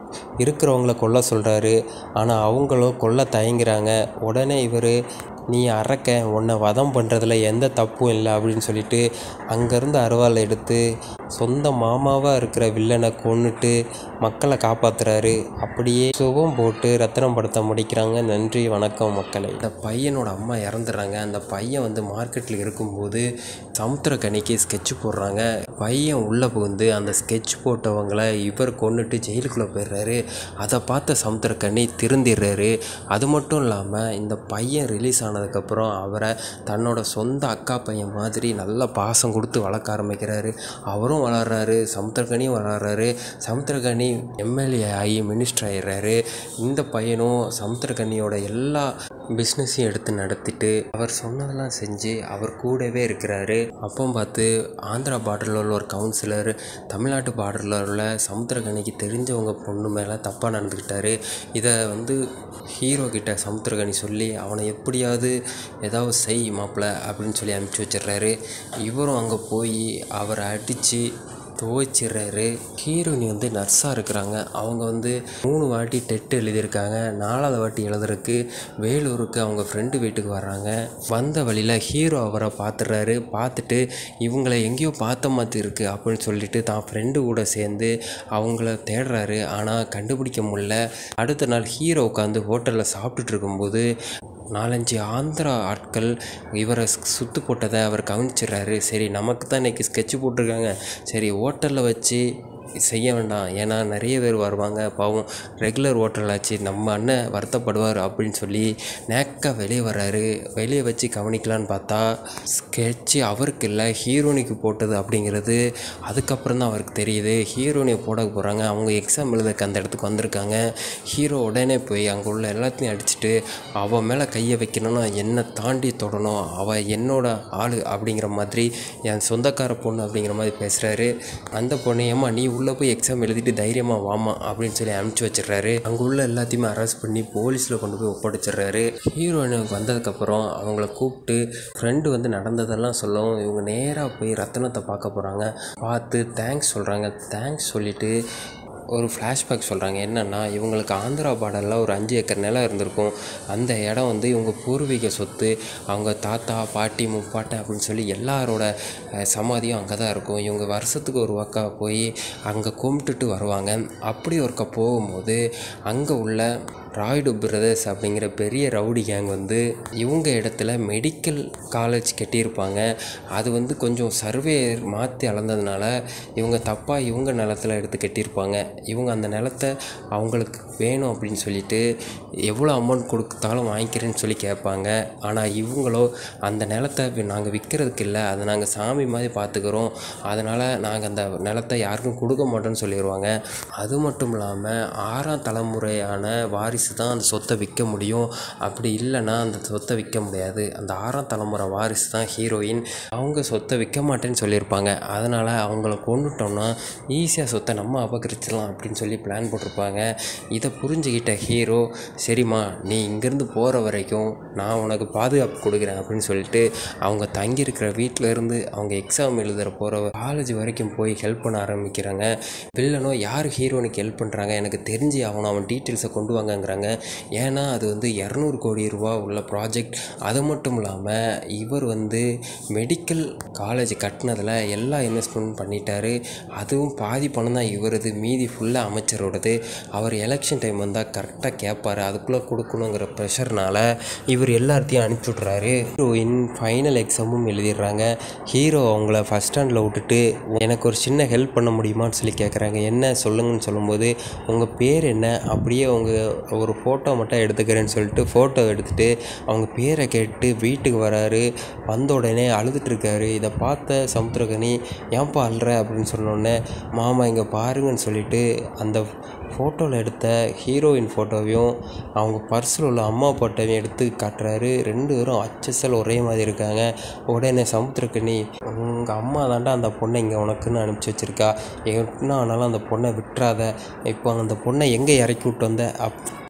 இருக்கிறவங்கள கொல்ல சொல்கிறாரு. ஆனால் அவங்களும் கொல்ல தயங்குறாங்க. உடனே இவர் நீ அரக்க, உன்னை வதம் பண்ணுறதுல எந்த தப்பும் இல்லை அப்படின்னு சொல்லிட்டு அங்கேருந்து அருவாளை எடுத்து சொந்த மாமாவாக இருக்கிற வில்லனை கொன்னுட்டு மக்களை காப்பாற்றுறாரு. அப்படியே சுகம் போட்டு ரத்தினம் படத்தை முடிக்கிறாங்க. நன்றி, வணக்கம் மக்களை. இந்த பையனோட அம்மா இறந்துடுறாங்க. அந்த பையன் வந்து மார்க்கெட்டில் இருக்கும்போது சமுத்திரக்கனிக்கு ஸ்கெட்ச் போடுறாங்க. பையன் உள்ளே புகுந்து அந்த ஸ்கெட்ச் போட்டவங்களை இவர் கொன்னுட்டு ஜெயிலுக்குள்ளே போயிடுறாரு. அதை பார்த்த சமுத்திரக்கனி திருந்திடுறாரு. அது மட்டும் இல்லாமல் இந்த பையன் ரிலீஸ் ஆனதுக்கப்புறம் அவரை தன்னோட சொந்த அக்கா பையன் மாதிரி நல்லா பாசம் கொடுத்து வளர்க்க ஆரம்பிக்கிறாரு. அவரும் வளர்றாரு, சமுத்திரக்கனியும் வளர்றாரு. சமுத்திரக்கனி எம்எல்ஏ ஆகி மினிஸ்டர் ஆகிடுறாரு. இந்த பையனும் சமுத்திரக்கனியோட எல்லா பிஸ்னஸையும் எடுத்து நடத்திட்டு அவர் சொன்னதெல்லாம் செஞ்சு அவர் கூடவே இருக்கிறாரு. அப்போ பார்த்து ஆந்திரா பார்டரில் உள்ள ஒரு கவுன்சிலர் தமிழ்நாட்டு பார்டரில் உள்ள சமுத்திரக்கனிக்கு தெரிஞ்சவங்க பொண்ணு மேலே தப்பாக நடந்துக்கிட்டாரு. இதை வந்து ஹீரோ கிட்ட சமுத்திரக்கனி சொல்லி அவனை எப்படியாவது ஏதாவது செய் மாப்பிள்ள அப்படின்னு சொல்லி அனுப்பிச்சி வச்சிடுறாரு. இவரும் அங்கே போய் அவரை அடித்து துவைச்சிடுறாரு. ஹீரோயினி வந்து நர்ஸாக இருக்கிறாங்க. அவங்க வந்து மூணு வாட்டி டெட் எழுதியிருக்காங்க. நாலாவது வாட்டி எழுதுறதுக்கு வேலூருக்கு அவங்க ஃப்ரெண்டு வீட்டுக்கு வர்றாங்க. வந்த வழியில் ஹீரோ அவரை பார்த்துடுறாரு. பார்த்துட்டு இவங்களை எங்கேயோ பார்த்த மாதிரி இருக்குது அப்படின்னு சொல்லிட்டு தான் ஃப்ரெண்டு கூட சேர்ந்து அவங்கள தேடுறாரு. ஆனால் கண்டுபிடிக்க முடியல. அடுத்த நாள் ஹீரோ உட்காந்து ஹோட்டலில் சாப்பிட்டுட்டு இருக்கும்போது நாலஞ்சு ஆந்திரா ஆட்கள் இவரை சுற்று போட்டதை அவர் கவனிச்சிடுறாரு. சரி, நமக்கு தான் இன்றைக்கி ஸ்கெட்சு போட்டிருக்காங்க, சரி ஹோட்டலில் வச்சு செய்ய வேண்டாம், ஏன்னா நிறைய பேர் வருவாங்க, பாவம் ரெகுலர் ஹோட்டலாச்சு, நம்ம அண்ணன் வருத்தப்படுவார் அப்படின்னு சொல்லி நேக்காக வெளியே வர்றாரு. வெளியே வச்சு கவனிக்கலான்னு பார்த்தா ஸ்கெட்சு அவருக்கு இல்லை, ஹீரோனிக்கு போட்டது அப்படிங்கிறது அதுக்கப்புறம் தான் அவருக்கு தெரியுது. ஹீரோனியை போட போகிறாங்க. அவங்க எக்ஸாம் எழுதுக்கு அந்த இடத்துக்கு வந்திருக்காங்க. ஹீரோ உடனே போய் அங்கே உள்ள எல்லாத்தையும் அடிச்சுட்டு அவன் மேலே கையை வைக்கணும்னா என்னை தாண்டி தொடணும், அவள் என்னோட ஆள் அப்படிங்கிற மாதிரி, என் சொந்தக்கார பொண்ணு அப்படிங்கிற மாதிரி பேசுகிறாரு. அந்த பொண்ணு ஏம்மா நீ உள்ளே போய் எக்ஸாம் எழுதிட்டு தைரியமாக வாமா அப்படின்னு சொல்லி அனுப்பிச்சி வச்சிடுறாரு. அங்கே உள்ள எல்லாத்தையுமே அரெஸ்ட் பண்ணி போலீஸில் கொண்டு போய் ஒப்படைச்சிடுறாரு. ஹீரோயினுக்கு வந்ததுக்கப்புறம் அவங்கள கூப்பிட்டு ஃப்ரெண்டு வந்து நடந்ததெல்லாம் சொல்லவும் இவங்க நேராக போய் ரத்தினத்தை பார்க்க போகிறாங்க. பார்த்து தேங்க்ஸ் சொல்கிறாங்க. தேங்க்ஸ் சொல்லிவிட்டு ஒரு ஃப்ளாஷ்பேக் சொல்கிறாங்க. என்னென்னா, இவங்களுக்கு ஆந்திரா பார்டரில் ஒரு அஞ்சு ஏக்கர் நிலம் இருந்திருக்கும். அந்த இடம் வந்து இவங்க பூர்வீக சொத்து. அவங்க தாத்தா பாட்டி முப்பாட்டை அப்படின்னு சொல்லி எல்லாரோட சமாதியும் அங்கே தான் இருக்கும். இவங்க வருஷத்துக்கு ஒரு வாக்கா போய் அங்கே கும்பிட்டுட்டு வருவாங்க. அப்படி ஒருக்க போகும்போது அங்கே உள்ள ராய்டு பிரதர்ஸ் அப்படிங்கிற பெரிய ரவுடி கேங் வந்து இவங்க இடத்துல மெடிக்கல் காலேஜ் கட்டியிருப்பாங்க. அது வந்து கொஞ்சம் சர்வே மாற்றி அளந்ததுனால இவங்க தப்பாக இவங்க நிலத்தில் எடுத்து கட்டியிருப்பாங்க. இவங்க அந்த நிலத்தை அவங்களுக்கு வேணும் அப்படின்னு சொல்லிட்டு எவ்வளோ அமௌண்ட் கொடுத்தாலும் வாங்கிக்கிறேன்னு சொல்லி கேட்பாங்க. ஆனால் இவங்களோ அந்த நிலத்தை நாங்கள் விற்கிறதுக்கு இல்லை, அதை நாங்கள் சாமி மாதிரி பார்த்துக்கிறோம், அதனால் நாங்கள் அந்த நிலத்தை யாருக்கும் கொடுக்க மாட்டோம்னு சொல்லிடுவாங்க. அது மட்டும் இல்லாமல் ஆறாம் தலைமுறையான வாரிசு தான் அந்த சொத்தை விற்க முடியும், அப்படி இல்லைன்னா அந்த சொத்தை விற்க முடியாது. அந்த ஆறாம் தலைமுறை வாரிசு தான் ஹீரோயின். அவங்க சொத்தை விற்க மாட்டேன்னு சொல்லியிருப்பாங்க. அதனால் அவங்கள கொண்டுட்டோம்னா ஈஸியாக சொத்தை நம்ம அபகரிச்சிடலாம் அப்படின்னு சொல்லி பிளான் போட்டிருப்பாங்க. இதை புரிஞ்சுக்கிட்ட ஹீரோ, சரிம்மா நீ இங்கேருந்து போகிற வரைக்கும் நான் உனக்கு பாதுகாப்பு கொடுக்குறேன் அப்படின்னு சொல்லிட்டு அவங்க தங்கியிருக்கிற வீட்டில் இருந்து அவங்க எக்ஸாம் எழுதுகிற போகிற காலேஜ் வரைக்கும் போய் ஹெல்ப் பண்ண ஆரம்பிக்கிறாங்க. வில்லனோ யார் ஹீரோனுக்கு ஹெல்ப் பண்ணுறாங்க எனக்கு தெரிஞ்சு அவனை அவன் டீட்டெயில்ஸை கொண்டு வாங்கங்கிறாங்க. ஏன்னா அது வந்து இரநூறு கோடி ரூபா உள்ள ப்ராஜெக்ட். அது மட்டும் இல்லாமல் இவர் வந்து மெடிக்கல் காலேஜ் கட்டினதில் எல்லா இன்வெஸ்ட்மெண்ட் பண்ணிட்டாரு. அதுவும் பாதி பணம் தான் இவரது, மீதி ஃபுல்லாக அமைச்சரோடது. அவர் எலெக்ஷன் டைம் வந்தால் கரெக்டாக கேட்பார், அதுக்குள்ளே கொடுக்கணுங்கிற ப்ரெஷர்னால இவர் எல்லாத்தையும் அனுப்பிச்சி விட்றாரு. ஹீரோயின் ஃபைனல் எக்ஸாமும் எழுதிடுறாங்க. ஹீரோ அவங்கள ஃபஸ்ட் ஸ்டாண்டில் விட்டுட்டு எனக்கு ஒரு சின்ன ஹெல்ப் பண்ண முடியுமான்னு சொல்லி கேட்குறாங்க. என்ன சொல்லுங்கன்னு சொல்லும்போது உங்கள் பேர் என்ன, அப்படியே அவங்க ஒரு ஃபோட்டோ மட்டும் எடுத்துக்கிறேன்னு சொல்லிட்டு ஃபோட்டோ எடுத்துகிட்டு அவங்க பேரை கேட்டு வீட்டுக்கு வராரு. வந்த உடனே அழுதுட்டுருக்காரு. இதை பார்த்த சமுத்திரக்கனி ஏன்பா அழுற அப்படின்னு சொன்னோடனே மாமா இங்கே பாருங்கன்னு சொல்லிவிட்டு அந்த ஃபோட்டோவில் எடுத்த ஹீரோயின் ஃபோட்டோவையும் அவங்க பர்ஸில் உள்ள அம்மா ஃபோட்டோவையும் எடுத்து காட்டுறாரு. ரெண்டு பேரும் அச்சசல் ஒரே மாதிரி இருக்காங்க. உடனே சமுத்திரக்கனி உங்கள் அம்மா தாண்டா அந்த பொண்ணை இங்கே உனக்குன்னு அனுப்பிச்சி வச்சுருக்கா, என்ன ஆனாலும் அந்த பொண்ணை விட்டுறாத, இப்போ அந்த பொண்ணை எங்கே இறக்கி விட்டு வந்த அப்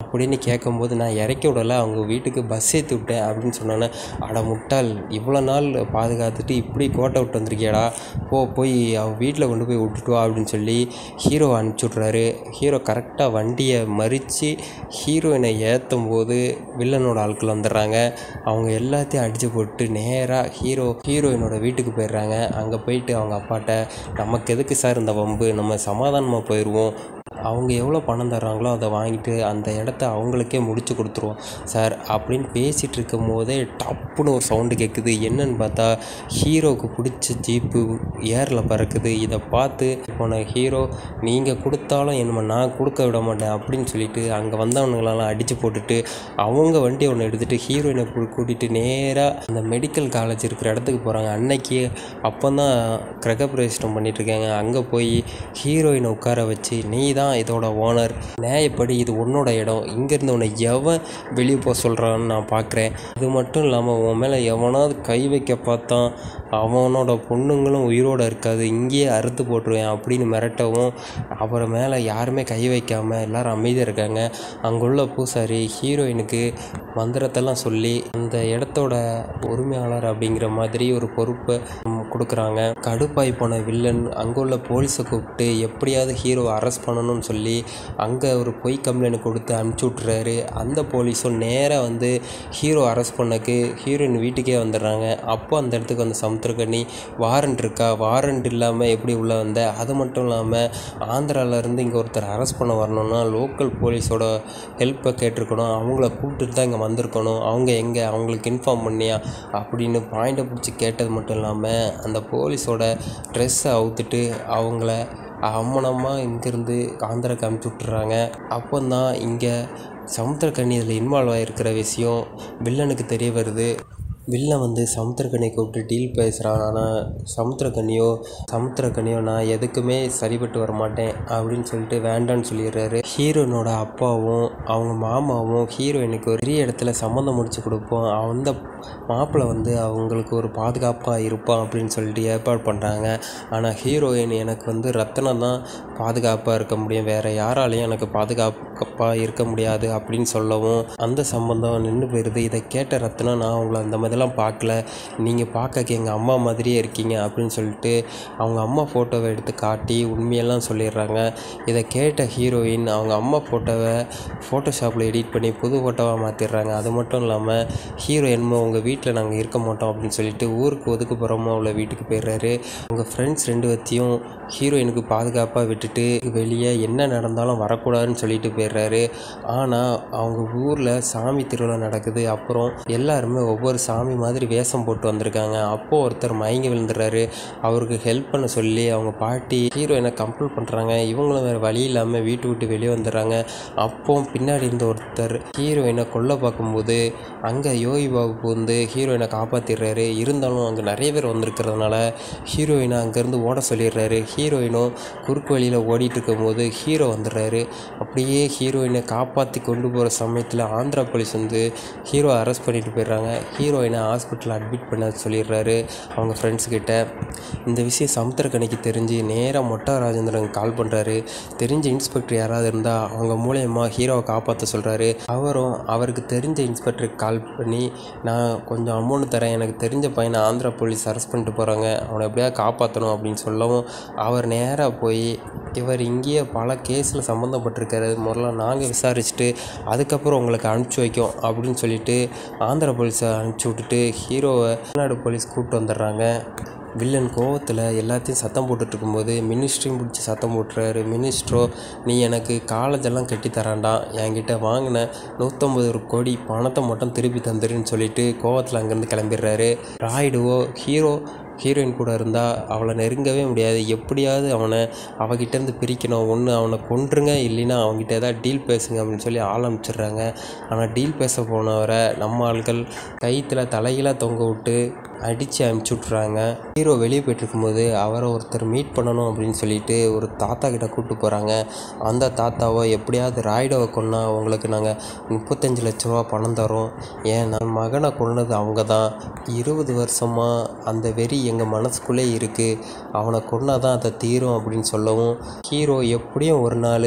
அப்படின்னு கேட்கும்போது நான் இறக்கி விடலை, அவங்க வீட்டுக்கு பஸ் ஏற்றி விட்டேன் அப்படின்னு சொன்னோன்னே, அட முட்டாள், இவ்வளோ நாள் பாதுகாத்துட்டு இப்படி கோட்டை விட்டு வந்திருக்கியாடா, போ போய் அவள் வீட்டில் கொண்டு போய் விட்டுட்டு வா அப்படின்னு சொல்லி ஹீரோவை அனுப்பிச்சி விட்றாரு. ஹீரோ கரெக்டாக வண்டியை மறித்து ஹீரோயினை ஏற்றும் போது வில்லனோட ஆட்கள் வந்துடுறாங்க. அவங்க எல்லாத்தையும் அடித்து போட்டு நேராக ஹீரோ ஹீரோயினோட வீட்டுக்கு போயிடுறாங்க. அங்கே போயிட்டு அவங்க அப்பாட்ட, நமக்கு எதுக்கு சார் இந்த வம்பு, நம்ம சமாதானமாக போயிடுவோம், அவங்க எவ்வளோ பணம் தர்றாங்களோ அதை வாங்கிட்டு அந்த இடத்த அவங்களுக்கே முடிச்சு கொடுத்துருவோம் சார் அப்படின்னு பேசிகிட்டு இருக்கும் போதே டப்புன்னு ஒரு சவுண்டு கேட்குது. என்னன்னு பார்த்தா ஹீரோவுக்கு பிடிச்ச ஜீப்பு ஏரில் பறக்குது. இதை பார்த்து போன ஹீரோ, நீங்கள் கொடுத்தாலும் என்னமோ நான் கொடுக்க விட மாட்டேன் அப்படின்னு சொல்லிட்டு அங்கே வந்தவனுங்களெல்லாம் அடித்து போட்டுட்டு அவங்க வண்டி ஒன்று எடுத்துகிட்டு ஹீரோயினை கூட்டிகிட்டு நேராக அந்த மெடிக்கல் காலேஜ் இருக்கிற இடத்துக்கு போகிறாங்க. அன்னைக்கு அப்போ தான் கிரகப்பிரவேசம் பண்ணிகிட்ருக்காங்க. அங்கே போய் ஹீரோயினை உட்கார வச்சு, நீ தான் இதோட ஓனர், நியாயப்படி இது உன்னோட இடம், இங்கேருந்து உன்னை எவன் வெளியே போக சொல்கிறான்னு நான் பார்க்குறேன், இது மட்டும் இல்லாமல் உன் மேலே எவனாவது கை வைக்க பார்த்தான் அவனோட பொண்ணுங்களும் உயிரோடு இருக்காது, இங்கேயே அறுத்து போட்டுருவேன் அப்படின்னு மிரட்டவும் அவரை மேலே யாருமே கை வைக்காமல் எல்லோரும் அமைதியாக இருக்காங்க. அங்குள்ள பூசாரி ஹீரோயினுக்கு மந்திரத்தெல்லாம் சொல்லி அந்த இடத்தோட உரிமையாளர் அப்படிங்கிற மாதிரி ஒரு பொறுப்பை கொடுக்குறாங்க. கடுப்பாய் போன வில்லன் அங்குள்ள போலீஸை கூப்பிட்டு எப்படியாவது ஹீரோவை அரெஸ்ட் பண்ணணும்னு சொல்லி அங்கே ஒரு பொய் கம்ப்ளைண்ட் கொடுத்து அனுப்பிச்சி விட்றாரு. அந்த போலீஸும் நேராக வந்து ஹீரோ அரெஸ்ட் பண்ணக்கு ஹீரோயின் வீட்டுக்கே வந்துடுறாங்க. அப்போ அந்த இடத்துக்கு வந்து சமுத்திரக்கனி, வாரண்ட் இருக்கா, வாரண்ட் இல்லாமல் எப்படி உள்ளே வந்த, அது மட்டும் இல்லாமல் ஆந்திராவிலேருந்து இங்கே ஒருத்தர் அரெஸ்ட் பண்ண வரணும்னா லோக்கல் போலீஸோட ஹெல்ப்பை கேட்டிருக்கணும், அவங்கள கூப்பிட்டுட்டு தான் இங்கே வந்திருக்கணும், அவங்க எங்கே, அவங்களுக்கு இன்ஃபார்ம் பண்ணியா அப்படின்னு பாயிண்டை பிடிச்சி கேட்டது மட்டும் இல்லாமல் அந்த போலீஸோட ட்ரெஸ்ஸை அவுத்துட்டு அவங்கள அம்மனமாக இங்கேருந்து ஆந்திராவுக்கு அனுப்பிச்சி விட்டுறாங்க. அப்போ தான் இங்கே சமுத்திரக்கனி இதில் இன்வால்வ் ஆகிருக்கிற விஷயம் வில்லனுக்கு தெரிய வருது. வில்லன் வந்து சமுத்திரக்கனியை கூப்பிட்டு டீல் பேசுகிறான். ஆனால் சமுத்திரக்கனியோ சமுத்திரக்கனியோ நான் எதுக்குமே சரிபட்டு வர மாட்டேன் அப்படின்னு சொல்லிட்டு வேண்டான்னு சொல்லிடுறாரு. ஹீரோயினோட அப்பாவும் அவங்க மாமாவும் ஹீரோயினுக்கு ஒரு பெரிய இடத்துல சம்மந்தம் முடிச்சு கொடுப்போம், அந்த மாப்பிள்ளை வந்து அவங்களுக்கு ஒரு பாதுகாப்பாக இருப்பான் அப்படின்னு சொல்லிட்டு ஏற்பாடு பண்ணுறாங்க. ஆனால் ஹீரோயின், எனக்கு வந்து ரத்தனம் தான் பாதுகாப்பாக இருக்க முடியும், வேறு யாராலையும் எனக்கு பாதுகாப்பாக இருக்க முடியாது அப்படின்னு சொல்லவும் அந்த சம்பந்தம் நின்று போயிடுது. இதை கேட்ட ரத்னம், நான் அவங்கள அந்த மாதிரிலாம் பார்க்கல, நீங்கள் பார்க்க எங்கள் அம்மா மாதிரியே இருக்கீங்க அப்படின்னு சொல்லிட்டு அவங்க அம்மா ஃபோட்டோவை எடுத்து காட்டி உண்மையெல்லாம் சொல்லிடுறாங்க. இதை கேட்ட ஹீரோயின் அவங்க அம்மா ஃபோட்டோவை ஃபோட்டோஷாப்பில் எடிட் பண்ணி புது ஃபோட்டோவாக மாற்றிடுறாங்க. அது மட்டும் இல்லாமல் ஹீரோ என்னமோ உங்கள் வீட்டில் நாங்கள் இருக்க மாட்டோம் அப்படின்னு சொல்லிட்டு ஊருக்கு ஒதுக்குப்புறமா உள்ள வீட்டுக்கு போயிடுறாரு. உங்கள் ஃப்ரெண்ட்ஸ் ரெண்டு வத்தியும் ஹீரோயினுக்கு பாதுகாப்பாக விட்டுட்டு வெளியே என்ன நடந்தாலும் வரக்கூடாதுன்னு சொல்லிட்டு போயிடுறாரு. ஆனால் அவங்க ஊரில் சாமி திருவிழா நடக்குது. அப்புறம் எல்லாருமே ஒவ்வொரு சாமி மாதிரி வேஷம் போட்டு வந்திருக்காங்க. அப்போது ஒருத்தர் மயங்கி விழுந்துடுறாரு. அவருக்கு ஹெல்ப் பண்ண சொல்லி அவங்க பாட்டி ஹீரோயினை கம்பல் பண்ணுறாங்க. இவங்களும் வேறு வழி இல்லாமல் வீட்டு விட்டு வெளியே வந்துடுறாங்க. அப்போ பின்னாடி இருந்த ஒருத்தர் ஹீரோயினை கொல்ல பார்க்கும்போது அங்கே யோகி பாபு வந்து ஹீரோயினை காப்பாற்றிடுறாரு. இருந்தாலும் அங்கே நிறைய பேர் வந்திருக்கிறதுனால ஹீரோயினை அங்கேருந்து ஓட சொல்லிடுறாரு. ஹீரோயினும் குறுக்கு வழியில் ஓடிட்டு இருக்கும்போது ஹீரோ வந்துடுறாரு. அப்படியே ஹீரோயினை காப்பாற்றி கொண்டு போகிற சமயத்தில் ஆந்திரா போலீஸ் வந்து ஹீரோ அரெஸ்ட் பண்ணிட்டு போயிடுறாங்க. ஹீரோயினை ஹாஸ்பிட்டலில் அட்மிட் பண்ண சொல்லிடுறாரு அவங்க ஃப்ரெண்ட்ஸ்கிட்ட. இந்த விஷயம் சமுத்திரக்கனிக்கு தெரிஞ்சு நேராக மொட்டா ராஜேந்திரனுக்கு கால் பண்ணுறாரு. தெரிஞ்ச இன்ஸ்பெக்டர் யாராவது இருந்தால் அவங்க மூலயமா ஹீரோவை காப்பாற்ற சொல்கிறாரு. அவரும் அவருக்கு தெரிஞ்ச இன்ஸ்பெக்டருக்கு கால் பண்ணி, நான் கொஞ்சம் அமௌண்ட் தரேன், எனக்கு தெரிஞ்ச பையனை ஆந்திரா போலீஸ் அரெஸ்ட் பண்ணிட்டு போகிறாங்க, அவனை எப்படியா காப்பாற்றணும் அப்படின்னு சொல்லவும் அவர் நேராக போய், இவர் இங்கேயே பல கேஸில் சம்மந்தப்பட்டிருக்காரு, முதல்ல நாங்கள் விசாரிச்சுட்டு அதுக்கப்புறம் உங்களுக்கு அனுப்பிச்சி வைக்கோம் அப்படின்னு சொல்லிட்டு ஆந்திரா போலீஸை அனுப்பிச்சி விட்டுட்டு ஹீரோவை தமிழ்நாடு போலீஸ் கூப்பிட்டு வந்துடுறாங்க. வில்லன் கோவத்தில் எல்லாத்தையும் சத்தம் போட்டுட்ருக்கும்போது மினிஸ்ட்ரியும் பிடிச்சி சத்தம் போட்டுறாரு. மினிஸ்ட்ரோ, நீ எனக்கு காலேஜெல்லாம் கட்டி தரான்டா, என்கிட்ட வாங்கின நூற்றம்பது கோடி பணத்தை மட்டும் திருப்பி தந்துருன்னு சொல்லிட்டு கோவத்தில் அங்கேருந்து கிளம்பிடுறாரு. ராய்டுவோ ஹீரோ ஹீரோயின் கூட இருந்தால் அவளை நெருங்கவே முடியாது, எப்படியாவது அவனை அவகிட்டேருந்து பிரிக்கணும், ஒன்று அவனை கொன்றுங்க, இல்லைன்னா அவங்ககிட்ட ஏதாவது டீல் பேசுங்க அப்படின்னு சொல்லி ஆரம்பிச்சிடுறாங்க. ஆனால் டீல் பேச போனவரை நம்ம ஆட்கள் கைத்தில் தலைகளாக தொங்க விட்டு அடித்து அனுப்பிச்சி விட்றாங்க. ஹீரோ வெளியே போய்ட்டுருக்கும்போது அவரை ஒருத்தர் மீட் பண்ணணும் அப்படின்னு சொல்லிட்டு ஒரு தாத்தா கிட்ட கூப்பிட்டு போகிறாங்க. அந்த தாத்தாவோ, எப்படியாவது ராய்டோவை கொன்னா உங்களுக்கு நாங்கள் முப்பத்தஞ்சு லட்ச ரூபா பணம் தரோம், ஏன் நான் மகனை கொன்னது அவங்க தான், இருபது வருஷமாக அந்த வெறி எங்கள் மனசுக்குள்ளே இருக்குது, அவனை கொன்னா தான் அதை தீரும் அப்படின்னு சொல்லவும் ஹீரோ எப்படியும் ஒரு நாள்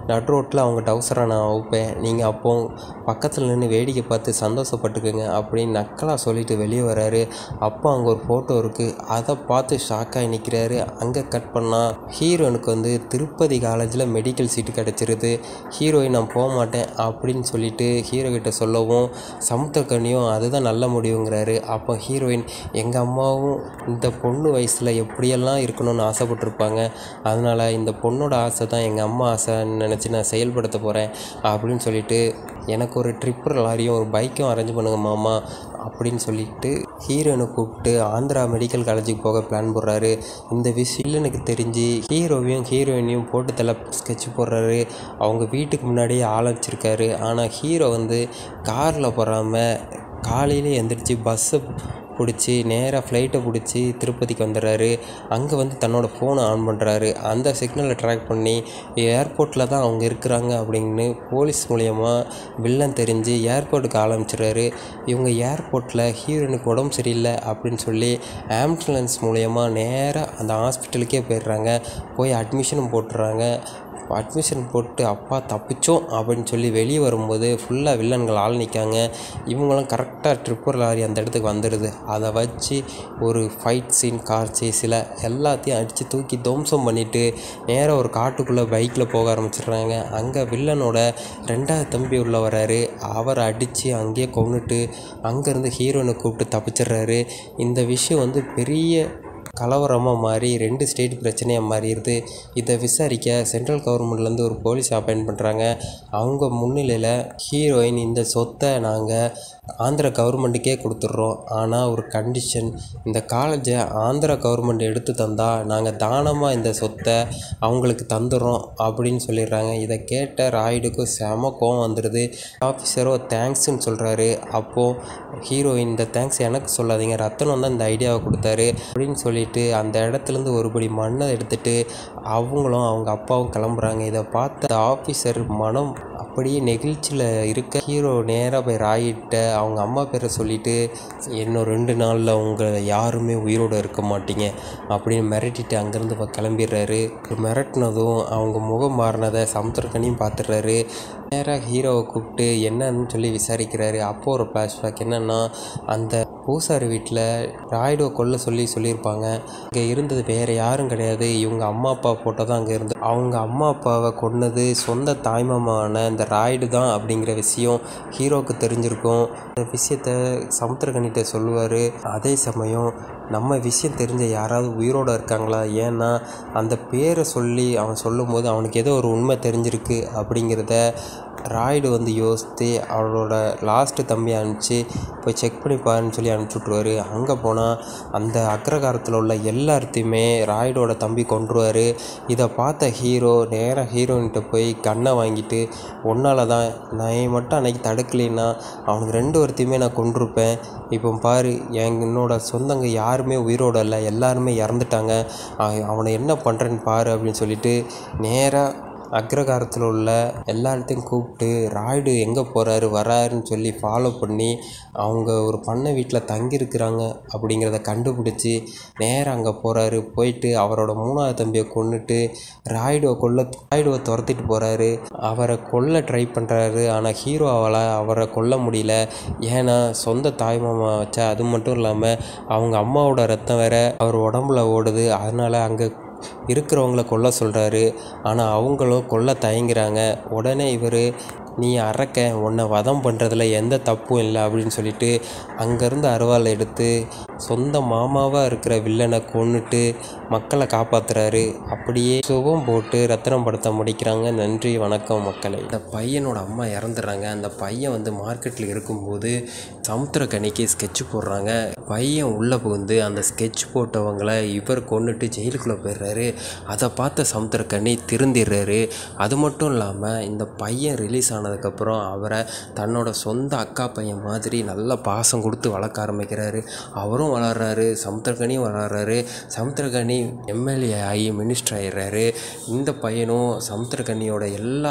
நடு ரோட்டில் அவங்க டவுசரை நான் வைப்பேன், நீங்கள் அப்போ பக்கத்தில் நின்று வேடிக்கை பார்த்து சந்தோஷப்பட்டுக்குங்க அப்படின்னு நக்கலாக சொல்லிட்டு வெளியே வராரு. அப்போ அங்கே ஒரு ஃபோட்டோ இருக்குது, அதை பார்த்து ஷாக்காகி நிற்கிறாரு. அங்கே கட் பண்ணால் ஹீரோயினுக்கு வந்து திருப்பதி காலேஜில் மெடிக்கல் சீட்டு கிடச்சிருது. ஹீரோயின் நான் போக மாட்டேன் அப்படின்னு சொல்லிட்டு ஹீரோ கிட்ட சொல்லவும் சமுத்திரக்கனியும் அதுதான் நல்ல முடிவுங்கிறாரு. அப்போ ஹீரோயின் எங்கள் அம்மாவும் இந்த பொண்ணு வயசில் எப்படியெல்லாம் இருக்கணும்னு ஆசைப்பட்டிருப்பாங்க, அதனால் இந்த பொண்ணோட ஆசை தான் எங்கள் அம்மா ஆசைன்னு நினச்சி நான் செயல்படுத்த போகிறேன் அப்படின்னு சொல்லிட்டு எனக்கு ஒரு ட்ரிப்பர் லாரியும் ஒரு பைக்கும் அரேஞ்ச் பண்ணுங்க மாமா அப்படின்னு சொல்லிட்டு ஹீரோயினை கூப்பிட்டு ஆந்திரா மெடிக்கல் காலேஜுக்கு போக பிளான் போடுறாரு. இந்த விஷயம் எனக்கு தெரிஞ்சு ஹீரோவையும் ஹீரோயினையும் போட்டு தலை ஸ்கெட்ச் போடுறாரு. அவங்க வீட்டுக்கு முன்னாடியே ஆள் வச்சிருக்காரு. ஆனால் ஹீரோ வந்து காரில் போகாமல் காலையிலே எந்திரிச்சு பஸ்ஸை பிடிச்சி நேராக ஃப்ளைட்டை பிடிச்சி திருப்பதிக்கு வந்துடுறாரு. அங்கே வந்து தன்னோட ஃபோனை ஆன் பண்ணுறாரு. அந்த சிக்னலை ட்ராக் பண்ணி ஏர்போர்ட்டில் தான் அவங்க இருக்கிறாங்க அப்படின்னு போலீஸ் மூலயமா வில்லன் தெரிஞ்சு ஏர்போர்ட்டுக்கு ஆரம்பிச்சிடுறாரு. இவங்க ஏர்போர்ட்டில் ஹீரோயினுக்கு உடம்பு சரியில்லை அப்படின்னு சொல்லி ஆம்புலன்ஸ் மூலயமா நேராக அந்த ஹாஸ்பிட்டலுக்கே போயிடுறாங்க. போய் அட்மிஷனும் போட்டுறாங்க. அட்மிஷன் போட்டு அப்பா தப்பிச்சோம் அப்படின்னு சொல்லி வெளியே வரும்போது ஃபுல்லாக வில்லன்கள் ஆள் நிற்காங்க. இவங்களும் கரெக்டாக ட்ரிப்பர் லாரி அந்த இடத்துக்கு வந்துடுது. அதை வச்சு ஒரு ஃபைட் சீன், கார் சேஸில் எல்லாத்தையும் அடித்து தூக்கி துவம்சம் பண்ணிவிட்டு நேராக ஒரு காட்டுக்குள்ளே பைக்கில் போக ஆரம்பிச்சிடுறாங்க. அங்கே வில்லனோட ரெண்டாவது தம்பி உள்ள வராரு. அவரை அடித்து அங்கேயே கொன்னுட்டு அங்கேருந்து ஹீரோயினை கூப்பிட்டு தப்பிச்சிடுறாரு. இந்த விஷயம் வந்து பெரிய கலவரமாக மாறி ரெண்டு ஸ்டேட் பிரச்சனையாக மாறிடுது. இதை விசாரிக்க சென்ட்ரல் கவர்மெண்ட்லேருந்து ஒரு போலீஸ் அப்பாயின்ட் பண்ணுறாங்க. அவங்க முன்னிலையில் ஹீரோயின் இந்த சொத்தை நாங்கள் ஆந்திரா கவர்மெண்ட்டுக்கே கொடுத்துட்றோம், ஆனால் ஒரு கண்டிஷன், இந்த காலேஜை ஆந்திரா கவர்மெண்ட் எடுத்து தந்தால் நாங்கள் தானமாக இந்த சொத்தை அவங்களுக்கு தந்துடுறோம் அப்படின்னு சொல்லிடுறாங்க. இதை கேட்ட ராய்டுக்கு செம கோவம் வந்துடுது. ஆஃபீஸரோ தேங்க்ஸ்ன்னு சொல்கிறாரு. அப்போது ஹீரோயின் இந்த தேங்க்ஸ் எனக்கு சொல்லாதீங்க, ரத்தனம் தான் இந்த ஐடியாவை கொடுத்தாரு அப்படின்னு சொல்லிட்டு அந்த இடத்துலேருந்து ஒருபடி மண்ணை எடுத்துகிட்டு அவங்களும் அவங்க அப்பாவும் கிளம்புறாங்க. இதை பார்த்த ஆஃபீஸர் மனம் அப்படியே நெகிழ்ச்சியில் இருக்க ஹீரோ நேராக போய் ராயிட்ட அவங்க அம்மா பேரை சொல்லிவிட்டு இன்னும் ரெண்டு நாளில் அவங்க யாருமே உயிரோடு இருக்க மாட்டீங்க அப்படின்னு மிரட்டிட்டு அங்கேருந்து இப்போ கிளம்பிடுறாரு. மிரட்டினதும் அவங்க முகம் மாறினதை சமுத்திரக்கனியும் பார்த்துடுறாரு. நேராக ஹீரோவை கூப்பிட்டு என்னன்னு சொல்லி விசாரிக்கிறாரு. அப்போது ஒரு ஃப்ளாஷ்பேக் என்னென்னா, அந்த பூசாரி வீட்டில் ராய்டுவை கொல்ல சொல்லி சொல்லியிருப்பாங்க. இங்கே இருந்தது வேறு யாரும் கிடையாது, இவங்க அம்மா அப்பா ஃபோட்டோ தான் அங்கே இருந்து. அவங்க அம்மா அப்பாவை கொன்னது சொந்த தாய்மாமான இந்த ராய்டு தான் அப்படிங்கிற விஷயம் ஹீரோவுக்கு தெரிஞ்சிருக்கும். இந்த விஷயத்த சமுத்திரக்கனிட்ட சொல்லுவார். அதே சமயம் நம்ம விஷயம் தெரிஞ்ச யாராவது உயிரோடு இருக்காங்களா, ஏன்னா அந்த பேரை சொல்லி அவன் சொல்லும் போது அவனுக்கு ஏதோ ஒரு உண்மை தெரிஞ்சிருக்கு அப்படிங்கிறத ராய்டு வந்து யோசித்து அவளோட லாஸ்ட்டு தம்பி அனுப்பிச்சு போய் செக் பண்ணி பாருன்னு சொல்லி அனுப்பிச்சி விட்ருவார். அங்கே போனால் அந்த அக்ரகாரத்தில் உள்ள எல்லாத்தையுமே ராய்டோட தம்பி கொன்றுவார். இதை பார்த்த ஹீரோ நேராக ஹீரோயின்கிட்ட போய் கண்ணை வாங்கிட்டு, ஒன்றால் தான் நான் மட்டும் அன்றைக்கி தடுக்கலைன்னா அவனுக்கு ரெண்டு ஒருத்தையுமே நான் கொன்றிருப்பேன். இப்போ பாரு, என் என்னோட சொந்தங்க யாருமே உயிரோடு இல்லை, எல்லாருமே இறந்துட்டாங்க, அவனை என்ன பண்ணுறேன்னு பாரு அப்படின்னு சொல்லிட்டு நேராக அக்ரகாரத்தில் உள்ள எல்லாத்தையும் கூப்பிட்டு ராய்டு எங்கே போகிறாரு வராருன்னு சொல்லி ஃபாலோ பண்ணி அவங்க ஒரு பண்ணை வீட்டில் தங்கியிருக்கிறாங்க அப்படிங்கிறத கண்டுபிடிச்சி நேராக அங்கே போகிறாரு. போயிட்டு அவரோட மூணாவது தம்பியை கொன்னுட்டு ராய்டுவை கொல்ல ராய்டுவை துரத்திட்டு போகிறாரு. அவரை கொல்ல ட்ரை பண்ணுறாரு. ஆனால் ஹீரோ அவளை அவரை கொல்ல முடியல. ஏன்னா சொந்த தாய்மாமா வச்சா, அது மட்டும் இல்லாமல் அவங்க அம்மாவோட ரத்தம் வேற அவர் உடம்புல ஓடுது. அதனால் அங்கே இருக்கிறவங்கள கொல்ல சொல்கிறாரு. ஆனால் அவங்களும் கொல்ல தயங்குறாங்க. உடனே இவர் நீ அரக்க, உன்னை வதம் பண்ணுறதுல எந்த தப்பும் இல்லை அப்படின்னு சொல்லிட்டு அங்கேருந்து அருவாளை எடுத்து சொந்த மாமாவாக இருக்கிற வில்லனை கொன்னுட்டு மக்களை காப்பாற்றுறாரு. அப்படியே சுகம் போட்டு ரத்தனம் படத்தை முடிக்கிறாங்க. நன்றி, வணக்கம் மக்களை. இந்த பையனோட அம்மா இறந்துடுறாங்க. அந்த பையன் வந்து மார்க்கெட்டில் இருக்கும்போது சமுத்திரக்கனிக்கு ஸ்கெட்ச் போடுறாங்க. பையன் உள்ளே புகுந்து அந்த ஸ்கெட்ச் போட்டவங்களை இவர் கொன்னுட்டு ஜெயிலுக்குள்ளே போயிடுறாரு. அதை பார்த்த சமுத்திரக்கனி திருந்திடுறாரு. அது மட்டும் இல்லாமல் இந்த பையன் ரிலீஸ் ஆனதுக்கப்புறம் அவரை தன்னோட சொந்த அக்கா பையன் மாதிரி நல்ல பாசம் கொடுத்து வளர்க்க ஆரம்பிக்கிறாரு. அவரும் வளர்றாரு, சமுத்திரக்கனியும் வளர்றாரு. சமுத்திரக்கனி எம்எல்ஏ ஆகி மினிஸ்டர் ஆகிடுறாரு. இந்த பையனும் சமுத்திரக்கனியோட எல்லா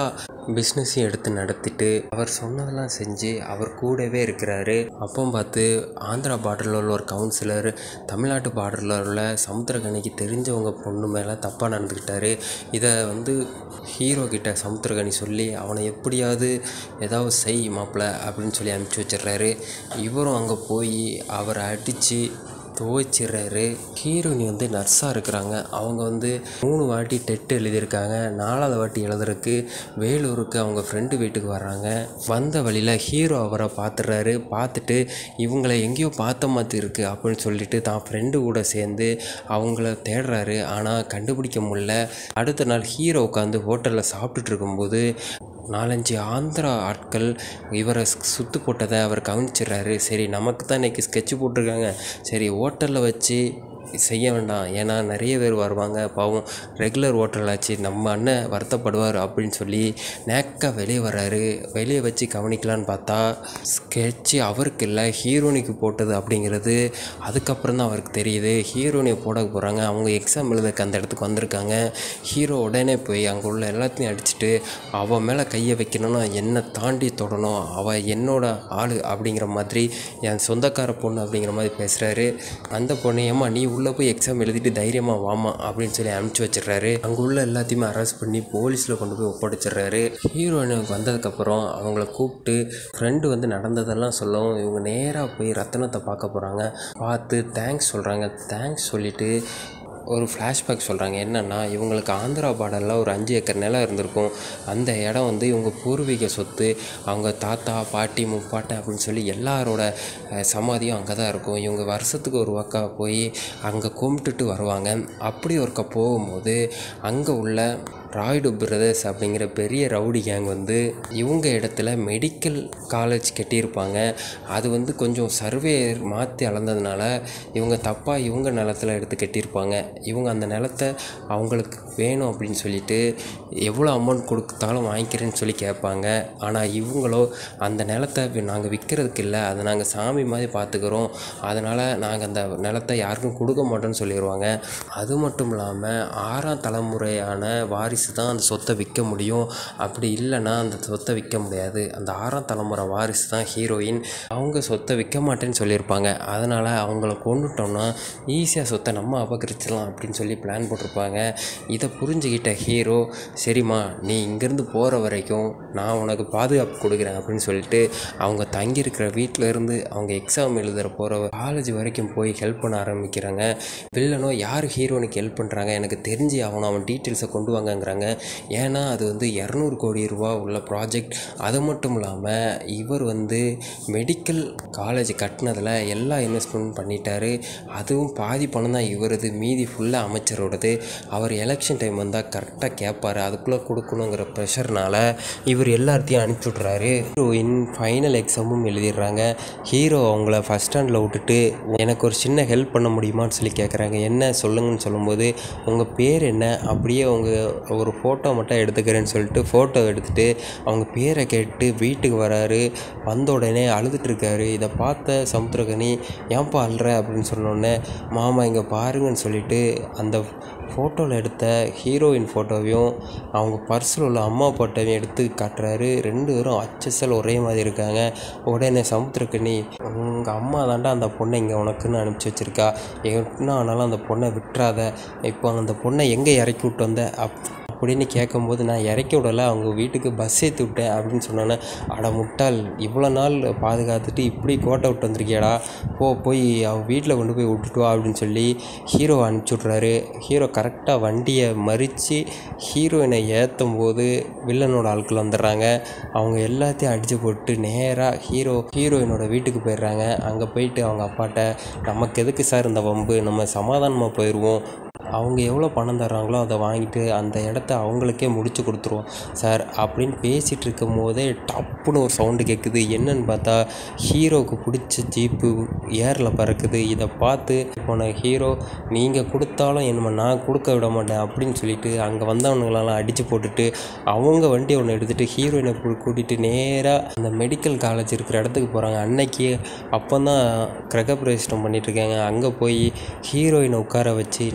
பிஸ்னஸையும் எடுத்து நடத்திட்டு அவர் சொன்னதெல்லாம் செஞ்சு அவர் கூடவே இருக்கிறாரு. அப்போ பார்த்து ஆந்திரா பார்டரில் உள்ள ஒரு கவுன்சிலர் தமிழ்நாட்டு பார்டரில் உள்ள சமுத்திரகனிக்கு தெரிஞ்சவங்க பொண்ணு மேலே தப்பாக நடந்துக்கிட்டாரு. இதை வந்து ஹீரோ கிட்ட சமுத்திரகனி சொல்லி அவனை எப்படியாவது ஏதாவது செய் மாப்பிள்ள அப்படின்னு சொல்லி அனுப்பிச்சி வச்சிடுறாரு. இவரும் அங்கே போய் அவரை அடித்து துவைச்சிடுறாரு. ஹீரோயினி வந்து நர்ஸாக இருக்கிறாங்க. அவங்க வந்து மூணு வாட்டி டெட் எழுதியிருக்காங்க. நாலாவது வாட்டி எழுதுறதுக்கு வேலூருக்கு அவங்க ஃப்ரெண்டு வீட்டுக்கு வர்றாங்க. வந்த வழியில் ஹீரோ அவரை பார்த்துடுறாரு. பார்த்துட்டு இவங்களை எங்கேயோ பார்த்த மாதிரி இருக்குது அப்படின்னு சொல்லிட்டு தான் ஃப்ரெண்டு கூட சேர்ந்து அவங்கள தேடுறாரு. ஆனால் கண்டுபிடிக்க முடியல. அடுத்த நாள் ஹீரோ உட்காந்து ஹோட்டலில் சாப்பிட்டுட்டு இருக்கும்போது நாலஞ்சு ஆந்திரா ஆட்கள் இவரை சுற்று போட்டதை அவர் கவனிச்சிடுறாரு. சரி, நமக்கு தான் இன்றைக்கி ஸ்கெட்சு போட்டிருக்காங்க, சரி ஹோட்டலில் வச்சு செய்ய வேண்டாம், ஏன்னா நிறைய பேர் வருவாங்க, பாவம் ரெகுலர் ஹோட்டலாச்சு, நம்ம அண்ணன் வருத்தப்படுவார் அப்படின்னு சொல்லி நேக்காக வெளியே வர்றாரு. வெளியே வச்சு கவனிக்கலான்னு பார்த்தா ஸ்கெட்சு அவருக்கு இல்லை, ஹீரோனிக்கு போட்டது அப்படிங்கிறது அதுக்கப்புறம் தான் அவருக்கு தெரியுது. ஹீரோனியை போட போகிறாங்க. அவங்க எக்ஸாம் எழுதுக்கு அந்த இடத்துக்கு வந்திருக்காங்க. ஹீரோ உடனே போய் அங்கே உள்ள எல்லாத்தையும் அடிச்சுட்டு அவன் மேலே கையை வைக்கணும்னா என்னை தாண்டி தொடணும், அவள் என்னோட ஆள் அப்படிங்கிற மாதிரி, என் சொந்தக்கார பொண்ணு அப்படிங்கிற மாதிரி பேசுகிறாரு. அந்த பொண்ணு ஏமா நீ உள்ளே போய் எக்ஸாம் எழுதிட்டு தைரியமாக வாமா அப்படின்னு சொல்லி அனுப்பிச்சி வச்சிடுறாரு. அங்கே உள்ள எல்லாத்தையுமே அரெஸ்ட் பண்ணி போலீஸில் கொண்டு போய் ஒப்படைச்சிடுறாரு. ஹீரோயினுக்கு வந்ததுக்கப்புறம் அவங்கள கூப்பிட்டு ஃப்ரெண்டு வந்து நடந்ததெல்லாம் சொல்லவும் இவங்க நேராக போய் ரத்தனத்தை பார்க்க போகிறாங்க. பார்த்து தேங்க்ஸ் சொல்கிறாங்க. தேங்க்ஸ் சொல்லிவிட்டு ஒரு ஃப்ளாஷ்பேக் சொல்கிறாங்க. என்னென்னா, இவங்களுக்கு ஆந்திரா பார்டரில் ஒரு அஞ்சு ஏக்கர் நிலம் இருந்திருக்கும். அந்த இடம் வந்து இவங்க பூர்வீக சொத்து. அவங்க தாத்தா பாட்டி முப்பாட்டை அப்படின்னு சொல்லி எல்லாரோட சமாதியும் அங்கே தான் இருக்கும். இவங்க வருஷத்துக்கு ஒரு வாக்கா போய் அங்கே கும்பிட்டுட்டு வருவாங்க. அப்படி ஒருக்கா போகும்போது அங்கே உள்ள ராய்டு பிரதர்ஸ் அப்படிங்கிற பெரிய ரவுடி கேங் வந்து இவங்க இடத்துல மெடிக்கல் காலேஜ் கட்டியிருப்பாங்க. அது வந்து கொஞ்சம் சர்வே மாற்றி அளந்ததுனால இவங்க தப்பாக இவங்க நிலத்தில் எடுத்து கட்டியிருப்பாங்க. இவங்க அந்த நிலத்தை அவங்களுக்கு வேணும் அப்படின்னு சொல்லிட்டு எவ்வளோ அமௌண்ட் கொடுத்தாலும் வாங்கிக்கிறேன்னு சொல்லி கேட்பாங்க. ஆனால் இவங்களோ அந்த நிலத்தை நாங்கள் விற்கிறதுக்கு இல்லை, அதை நாங்கள் சாமி மாதிரி பார்த்துக்கிறோம், அதனால் நாங்கள் அந்த நிலத்தை யாருக்கும் கொடுக்க மாட்டோம்னு சொல்லிடுவாங்க. அது மட்டும் இல்லாமல் ஆறாம் தலைமுறையான வாரிசு தான் அந்த சொத்தை விற்க முடியும், அப்படி இல்லைன்னா அந்த சொத்தை விற்க முடியாது. அந்த ஆறாம் தலைமுறை வாரிசு தான் ஹீரோயின். அவங்க சொத்தை விற்க மாட்டேன்னு சொல்லியிருப்பாங்க. அதனால் அவங்கள கொண்டுட்டோம்னா ஈஸியாக சொத்தை நம்ம அபகரிச்சிடலாம் அப்படின்னு சொல்லி பிளான் போட்டிருப்பாங்க. இதை புரிஞ்சுக்கிட்ட ஹீரோ, சரிம்மா நீ இங்கேருந்து போகிற வரைக்கும் நான் உனக்கு பாதுகாப்பு கொடுக்குறேன் அப்படின்னு சொல்லிட்டு அவங்க தங்கியிருக்கிற வீட்டில் இருந்து அவங்க எக்ஸாம் எழுதுகிற போகிற காலேஜ் வரைக்கும் போய் ஹெல்ப் பண்ண ஆரம்பிக்கிறாங்க. வில்லனோ யார் ஹீரோனுக்கு ஹெல்ப் பண்ணுறாங்க எனக்கு தெரிஞ்சு அவனை அவன் டீட்டெயில்ஸை கொண்டு வாங்கங்கிறாங்க. ஏன்னா அது வந்து இரநூறு கோடி ரூபா உள்ள ப்ராஜெக்ட். அது மட்டும் இல்லாமல் இவர் வந்து மெடிக்கல் காலேஜ் கட்டினதில் எல்லா இன்வெஸ்ட்மெண்ட் பண்ணிட்டாரு. அதுவும் பாதி பணம் தான் இவரது, மீதி ஃபுல்லாக அமைச்சரோடது. அவர் எலெக்ஷன் டைம் வந்தால் கரெக்டாக கேட்பார், அதுக்குள்ளே கொடுக்கணுங்கிற ப்ரெஷர்னால் இவர் எல்லாத்தையும் அனுப்பிச்சி விட்றாரு. ஹீரோயின் ஃபைனல் எக்ஸாமும் எழுதிடுறாங்க. ஹீரோ அவங்கள ஃபஸ்ட் ஸ்டாண்டில் விட்டுட்டு எனக்கு ஒரு சின்ன ஹெல்ப் பண்ண முடியுமான்னு சொல்லி கேட்குறாங்க. என்ன சொல்லுங்கன்னு சொல்லும்போது உங்கள் பேர் என்ன, அப்படியே அவங்க ஒரு ஃபோட்டோ மட்டும் எடுத்துக்கிறேன்னு சொல்லிட்டு ஃபோட்டோ எடுத்துகிட்டு அவங்க பேரை கேட்டு வீட்டுக்கு வராரு. வந்த உடனே அழுதுட்டுருக்காரு. இதை பார்த்த சமுத்திரகனி ஏன்பா அழுற அப்படின்னு சொன்னோடனே மாமா இங்கே பாருங்கன்னு சொல்லிட்டு அந்த ஃபோட்டோவில் எடுத்த ஹீரோயின் ஃபோட்டோவையும் அவங்க பர்ஸில் உள்ள அம்மா ஃபோட்டோவையும் எடுத்து காட்டுறாரு. ரெண்டு பேரும் அச்சசல் ஒரே மாதிரி இருக்காங்க. உடனே சமுத்திரகனி உங்கள் அம்மா தாண்டா அந்த பொண்ணை இங்கே உனக்குன்னு அனுப்பிச்சி வச்சுருக்கா, என்ன ஆனாலும் அந்த பொண்ணை விட்டுறாத, இப்போ அந்த பொண்ணை எங்கே இறக்கி விட்டு வந்த அப் அப்படின்னு கேட்கும்போது நான் இறக்கி விடலை, அவங்க வீட்டுக்கு பஸ் ஏற்றி விட்டேன் அப்படின்னு சொன்னோன்னே அட முட்டாள், இவ்வளோ நாள் பாதுகாத்துட்டு இப்படி கோட்டை விட்டு வந்திருக்கியாடா, போ போய் அவன் வீட்டில் கொண்டு போய் விட்டுட்டுவா அப்படின்னு சொல்லி ஹீரோவை அனுப்பிச்சி விட்றாரு. ஹீரோ கரெக்டாக வண்டியை மறித்து ஹீரோயினை ஏற்றும் போது வில்லனோட ஆட்கள் வந்துடுறாங்க. அவங்க எல்லாத்தையும் அடித்து போட்டு நேராக ஹீரோ ஹீரோயினோட வீட்டுக்கு போயிடுறாங்க. அங்கே போயிட்டு அவங்க அப்பாட்ட நமக்கு எதுக்கு சார் இந்த வம்பு, நம்ம சமாதானமாக போயிடுவோம், அவங்க எவ்வளோ பணம் தர்றாங்களோ அதை வாங்கிட்டு அந்த இடத்த அவங்களுக்கே முடிச்சு கொடுத்துருவோம் சார் அப்படின்னு பேசிகிட்டு இருக்கும் போதே டப்புன்னு ஒரு சவுண்டு கேட்குது. என்னன்னு பார்த்தா ஹீரோவுக்கு பிடிச்ச ஜீப்பு ஏரில் பறக்குது. இதை பார்த்து போன ஹீரோ நீங்கள் கொடுத்தாலும் என்ன நான் கொடுக்க விட மாட்டேன் அப்படின்னு சொல்லிட்டு அங்கே வந்தவனுங்களெல்லாம் அடித்து போட்டுட்டு அவங்க வண்டி ஒன்று எடுத்துகிட்டு ஹீரோயினை கூட்டிகிட்டு நேராக அந்த மெடிக்கல் காலேஜ் இருக்கிற இடத்துக்கு போகிறாங்க. அன்னைக்கு அப்போ தான் கிரகப்பிரவேசம் பண்ணிகிட்ருக்காங்க. அங்கே போய் ஹீரோயினை உட்கார வச்சு நீ தான்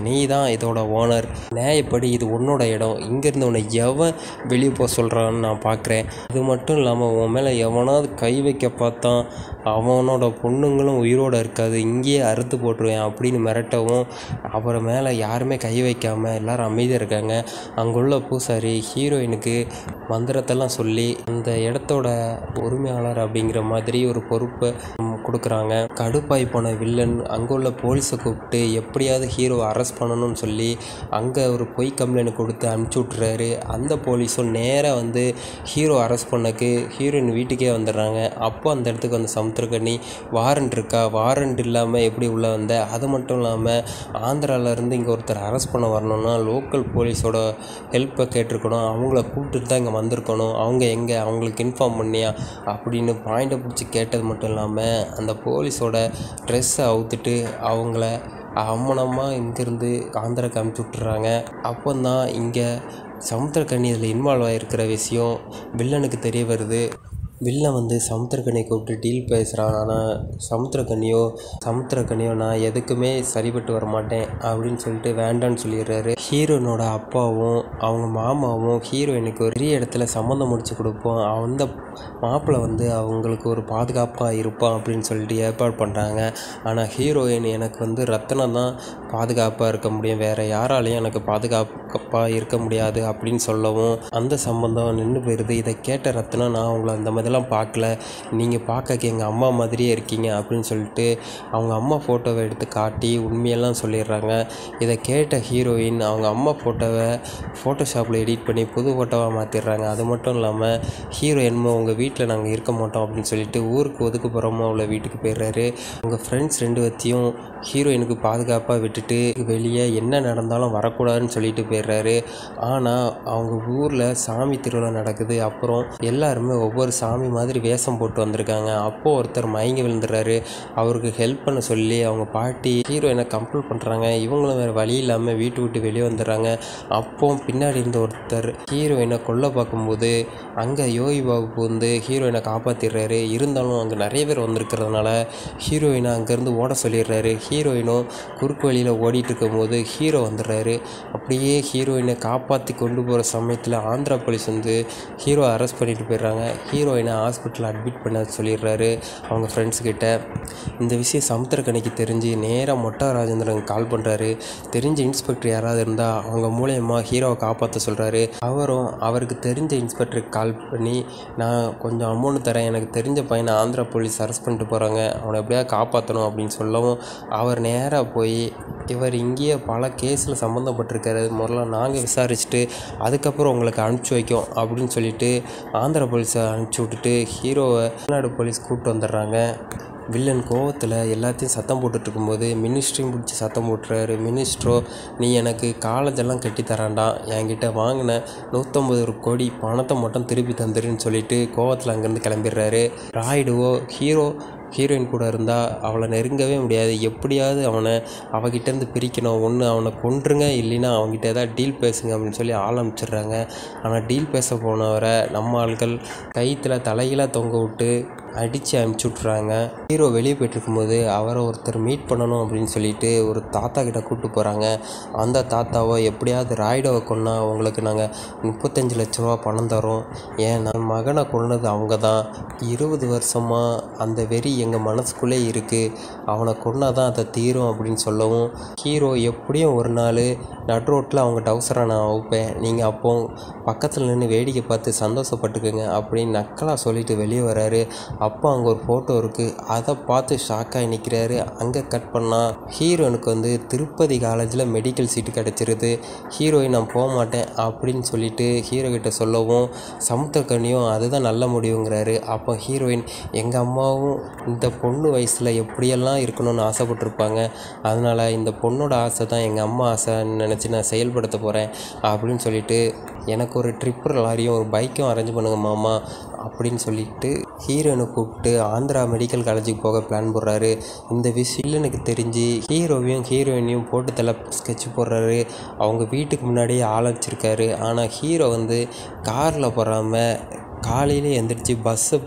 தான் இதோட ஓனர், நியாயப்படி இது உன்னோட இடம், இங்கேருந்து உன்னை எவன் வெளியே போக சொல்கிறான்னு நான் பார்க்குறேன். இது மட்டும் இல்லாமல் உன் மேலே எவனாவது கை வைக்க பார்த்தான் அவனோட பொண்ணுங்களும் உயிரோடு இருக்காது, இங்கேயே அறுத்து போட்டுருவேன் அப்படின்னு மிரட்டவும் அவரை மேலே யாருமே கை வைக்காமல் எல்லோரும் அமைதியாக இருக்காங்க. அங்குள்ள பூசாரி ஹீரோயினுக்கு மந்திரத்தெல்லாம் சொல்லி அந்த இடத்தோட உரிமையாளர் அப்படிங்கிற மாதிரி ஒரு பொறுப்பை கொடுக்குறாங்க. கடுப்பாய் போன வில்லன் அங்கே உள்ள போலீஸை கூப்பிட்டு எப்படியாவது ஹீரோவை அரெஸ்ட் பண்ணணும்னு சொல்லி அங்கே ஒரு பொய் கம்ப்ளைண்ட் கொடுத்து அனுப்பிச்சி விட்றாரு. அந்த போலீஸும் நேராக வந்து ஹீரோ அரெஸ்ட் பண்ணக்கு ஹீரோயின் வீட்டுக்கே வந்துடுறாங்க. அப்போ அந்த இடத்துக்கு வந்து சமுத்திரக்கனி வாரண்ட் இருக்கா, வாரண்ட் இல்லாமல் எப்படி உள்ளே வந்த, அது மட்டும் இல்லாமல் ஆந்திராவிலேருந்து இங்கே ஒருத்தர் அரெஸ்ட் பண்ண வரணும்னா லோக்கல் போலீஸோட ஹெல்ப்பை கேட்டிருக்கணும், அவங்கள கூப்பிட்டு தான் இங்கே வந்திருக்கணும், அவங்க எங்கே அவங்களுக்கு இன்ஃபார்ம் பண்ணியா அப்படின்னு பாயிண்டை பிடிச்சி கேட்டது மட்டும் இல்லாமல் அந்த போலீஸோட ட்ரெஸ்ஸை அவுத்துட்டு அவங்கள அம்மனமாக இங்கேருந்து ஆந்திராக்கு அனுப்பிச்சி விட்டுறாங்க. அப்போ தான் இங்கே சமுத்திரக்கனி இதில் இன்வால்வ் ஆகிருக்கிற விஷயம் வில்லனுக்கு தெரிய வருது. வில்லன் வந்து சமுத்திரக்கனியை கூப்பிட்டு டீல் பேசுகிறான். ஆனால் சமுத்திரக்கனியோ சமுத்திரக்கனியோ நான் எதுக்குமே சரிபட்டு வர மாட்டேன் அப்படின்னு சொல்லிட்டு வேண்டான்னு சொல்லிடுறாரு. ஹீரோயினோட அப்பாவும் அவங்க மாமாவும் ஹீரோயினுக்கு ஒரு பெரிய இடத்துல சம்மந்தம் முடிச்சு கொடுப்போம், அந்த மாப்பிள்ளை வந்து அவங்களுக்கு ஒரு பாதுகாப்பாக இருப்பான் அப்படின்னு சொல்லிட்டு ஏற்பாடு பண்ணுறாங்க. ஆனால் ஹீரோயின் எனக்கு வந்து ரத்தனம் தான் பாதுகாப்பாக இருக்க முடியும், வேறு யாராலையும் எனக்கு பாதுகாப்பாக இருக்க முடியாது அப்படின்னு சொல்லவும் அந்த சம்பந்தம் நின்று போயிடுது. இதை கேட்ட ரத்னம் நான் அவங்கள அந்த மாதிரி இதெல்லாம் பார்க்கல, நீங்கள் பார்க்க எங்கள் அம்மா மாதிரியே இருக்கீங்க அப்படின்னு சொல்லிட்டு அவங்க அம்மா ஃபோட்டோவை எடுத்து காட்டி உண்மையெல்லாம் சொல்லிடுறாங்க. இதை கேட்ட ஹீரோயின் அவங்க அம்மா ஃபோட்டோவை ஃபோட்டோஷாப்பில் எடிட் பண்ணி புது ஃபோட்டோவாக மாற்றிடுறாங்க. அது மட்டும் இல்லாமல் ஹீரோ என்னமோ உங்கள் வீட்டில் நாங்கள் இருக்க மாட்டோம் அப்படின்னு சொல்லிட்டு ஊருக்கு ஒதுக்குப்புறமா உள்ள வீட்டுக்கு போயிடுறாரு. உங்கள் ஃப்ரெண்ட்ஸ் ரெண்டு வத்தையும் ஹீரோயினுக்கு பாதுகாப்பாக விட்டுட்டு வெளியே என்ன நடந்தாலும் வரக்கூடாதுன்னு சொல்லிட்டு போயிடுறாரு. ஆனால் அவங்க ஊரில் சாமி திருவிழா நடக்குது. அப்புறம் எல்லாருமே ஒவ்வொரு சாமி மாதிரி வேஷம் போட்டு வந்திருக்காங்க. அப்போது ஒருத்தர் மயங்கி விழுந்துடுறாரு. அவருக்கு ஹெல்ப் பண்ண சொல்லி அவங்க பாட்டி ஹீரோயினை கம்பல் பண்ணுறாங்க. இவங்களும் வேறு வழி இல்லாமல் வீட்டு விட்டு வெளியே வந்துடுறாங்க. அப்போ பின்னாடி இருந்த ஒருத்தர் ஹீரோயினை கொல்ல பார்க்கும்போது அங்கே யோகி பாபு வந்து ஹீரோயினை காப்பாற்றிடுறாரு. இருந்தாலும் அங்கே நிறைய பேர் வந்திருக்கிறதுனால ஹீரோயினை அங்கேருந்து ஓட சொல்லிடுறாரு. ஹீரோயினும் குறுக்கு வழியில் ஓடிட்டு இருக்கும்போது ஹீரோ வந்துடுறாரு. அப்படியே ஹீரோயினை காப்பாற்றி கொண்டு போகிற சமயத்தில் ஆந்திரா போலீஸ் வந்து ஹீரோ அரெஸ்ட் பண்ணிட்டு போயிடுறாங்க. ஹீரோயினை ஹாஸ்பிட்டலில் அட்மிட் பண்ண சொல்லிடுறாரு அவங்க ஃப்ரெண்ட்ஸ்கிட்ட. இந்த விஷயம் சமுத்திரக்கனிக்கு தெரிஞ்சு நேராக மொட்டா ராஜேந்திரன் கால் பண்ணுறாரு. தெரிஞ்ச இன்ஸ்பெக்டர் யாராவது இருந்தால் அவங்க மூலயமா ஹீரோவை காப்பாற்ற சொல்கிறாரு. அவரும் அவருக்கு தெரிஞ்ச இன்ஸ்பெக்டருக்கு கால் பண்ணி நான் கொஞ்சம் அமௌண்ட் தரேன், எனக்கு தெரிஞ்ச பையனை ஆந்திரா போலீஸ் அரெஸ்ட் பண்ணிட்டு போகிறாங்க, அவனை எப்படியாவது காப்பாற்றணும் அப்படின்னு சொல்லவும் அவர் நேராக போய் இவர் இங்கேயே பல கேஸில் சம்மந்தப்பட்டிருக்காரு, முதல்ல நாங்கள் விசாரிச்சுட்டு அதுக்கப்புறம் உங்களுக்கு அனுப்பிச்சி வைக்கோம் அப்படின்னு சொல்லிட்டு ஆந்திரா போலீஸை அனுப்பிச்சி விட்டுட்டு ஹீரோவை தமிழ்நாடு போலீஸ் கூப்பிட்டு வந்துடுறாங்க. வில்லன் கோவத்தில் எல்லாத்தையும் சத்தம் போட்டுட்ருக்கும்போது மினிஸ்ட்ரியும் பிடிச்சி சத்தம் போட்டுறாரு. மினிஸ்ட்ரோ நீ எனக்கு காலேஜெல்லாம் கட்டி தரான்டா, என்கிட்ட வாங்கின நூற்றம்பது கோடி பணத்தை மட்டும் திருப்பி தந்துருன்னு சொல்லிட்டு கோவத்தில் அங்கேருந்து கிளம்பிடுறாரு. ராய்டுவோ ஹீரோ ஹீரோயின் கூட இருந்தால் அவளை நெருங்கவே முடியாது, எப்படியாவது அவனை அவகிட்டேருந்து பிரிக்கணும், ஒன்று அவனை கொன்றுங்க இல்லைன்னா அவங்ககிட்ட ஏதாவது டீல் பேசுங்க அப்படின்னு சொல்லி ஆள் அனுப்பிச்சிடுறாங்க. ஆனால் டீல் பேச போனவரை நம்ம ஆட்கள் கைத்தில் தலைகளாக தொங்க விட்டு அடித்து அனுப்பிச்சி விட்றாங்க. ஹீரோ வெளியே போய்ட்டுருக்கும்போது அவரை ஒருத்தர் மீட் பண்ணணும் அப்படின்னு சொல்லிட்டு ஒரு தாத்தா கிட்ட கூப்பிட்டு போகிறாங்க. அந்த தாத்தாவோ எப்படியாவது ராய்டோவை கொன்னா உங்களுக்கு நாங்கள் முப்பத்தஞ்சு லட்ச ரூபா பணம் தரோம், ஏன் நான் மகனை கொன்னது அவங்க தான், இருபது வருஷமாக அந்த வெறி எங்கள் மனசுக்குள்ளே இருக்குது, அவனை கொன்னா தான் அதை தீரும் அப்படின்னு சொல்லவும் ஹீரோ எப்படியும் ஒரு நாள் நட் ரோட்டில் அவங்க டவுசரை நான் வைப்பேன், நீங்கள் அப்போ பக்கத்தில் நின்று வேடிக்கை பார்த்து சந்தோஷப்பட்டுக்குங்க அப்படின்னு நக்கலாக சொல்லிட்டு வெளியே வராரு. அப்போ அங்கே ஒரு ஃபோட்டோ இருக்குது, அதை பார்த்து ஷாக்காகி நிற்கிறாரு. அங்கே கட் பண்ணால் ஹீரோனுக்கு வந்து திருப்பதி காலேஜில் மெடிக்கல் சீட்டு கிடச்சிருது. ஹீரோயின் நான் போக மாட்டேன் அப்படின்னு சொல்லிட்டு ஹீரோ கிட்ட சொல்லவும் சமுத்திரக்கனியும் அதுதான் நல்ல முடிவுங்கிறாரு. அப்போ ஹீரோயின் எங்கள் அம்மாவும் இந்த பொண்ணு வயசில் எப்படியெல்லாம் இருக்கணும்னு ஆசைப்பட்டிருப்பாங்க, அதனால் இந்த பொண்ணோட ஆசை தான் எங்கள் அம்மா ஆசைன்னு நினச்சி நான் செயல்படுத்த போகிறேன் அப்படின்னு சொல்லிட்டு எனக்கு ஒரு ட்ரிப்பர் லாரியும் ஒரு பைக்கும் அரேஞ்ச் பண்ணுங்க மாமா அப்படின்னு சொல்லிட்டு ஹீரோயினை கூப்பிட்டு ஆந்திரா மெடிக்கல் காலேஜுக்கு போக பிளான் போடுறாரு. இந்த விஷயம் எனக்கு தெரிஞ்சு ஹீரோவையும் ஹீரோயினையும் போட்டு தலை ஸ்கெட்ச் போடுறாரு. அவங்க வீட்டுக்கு முன்னாடியே ஆள் வச்சிருக்காரு. ஆனால் ஹீரோ வந்து காரில் போகாமல் காலையிலே எழுந்திரிச்சு பஸ்ஸை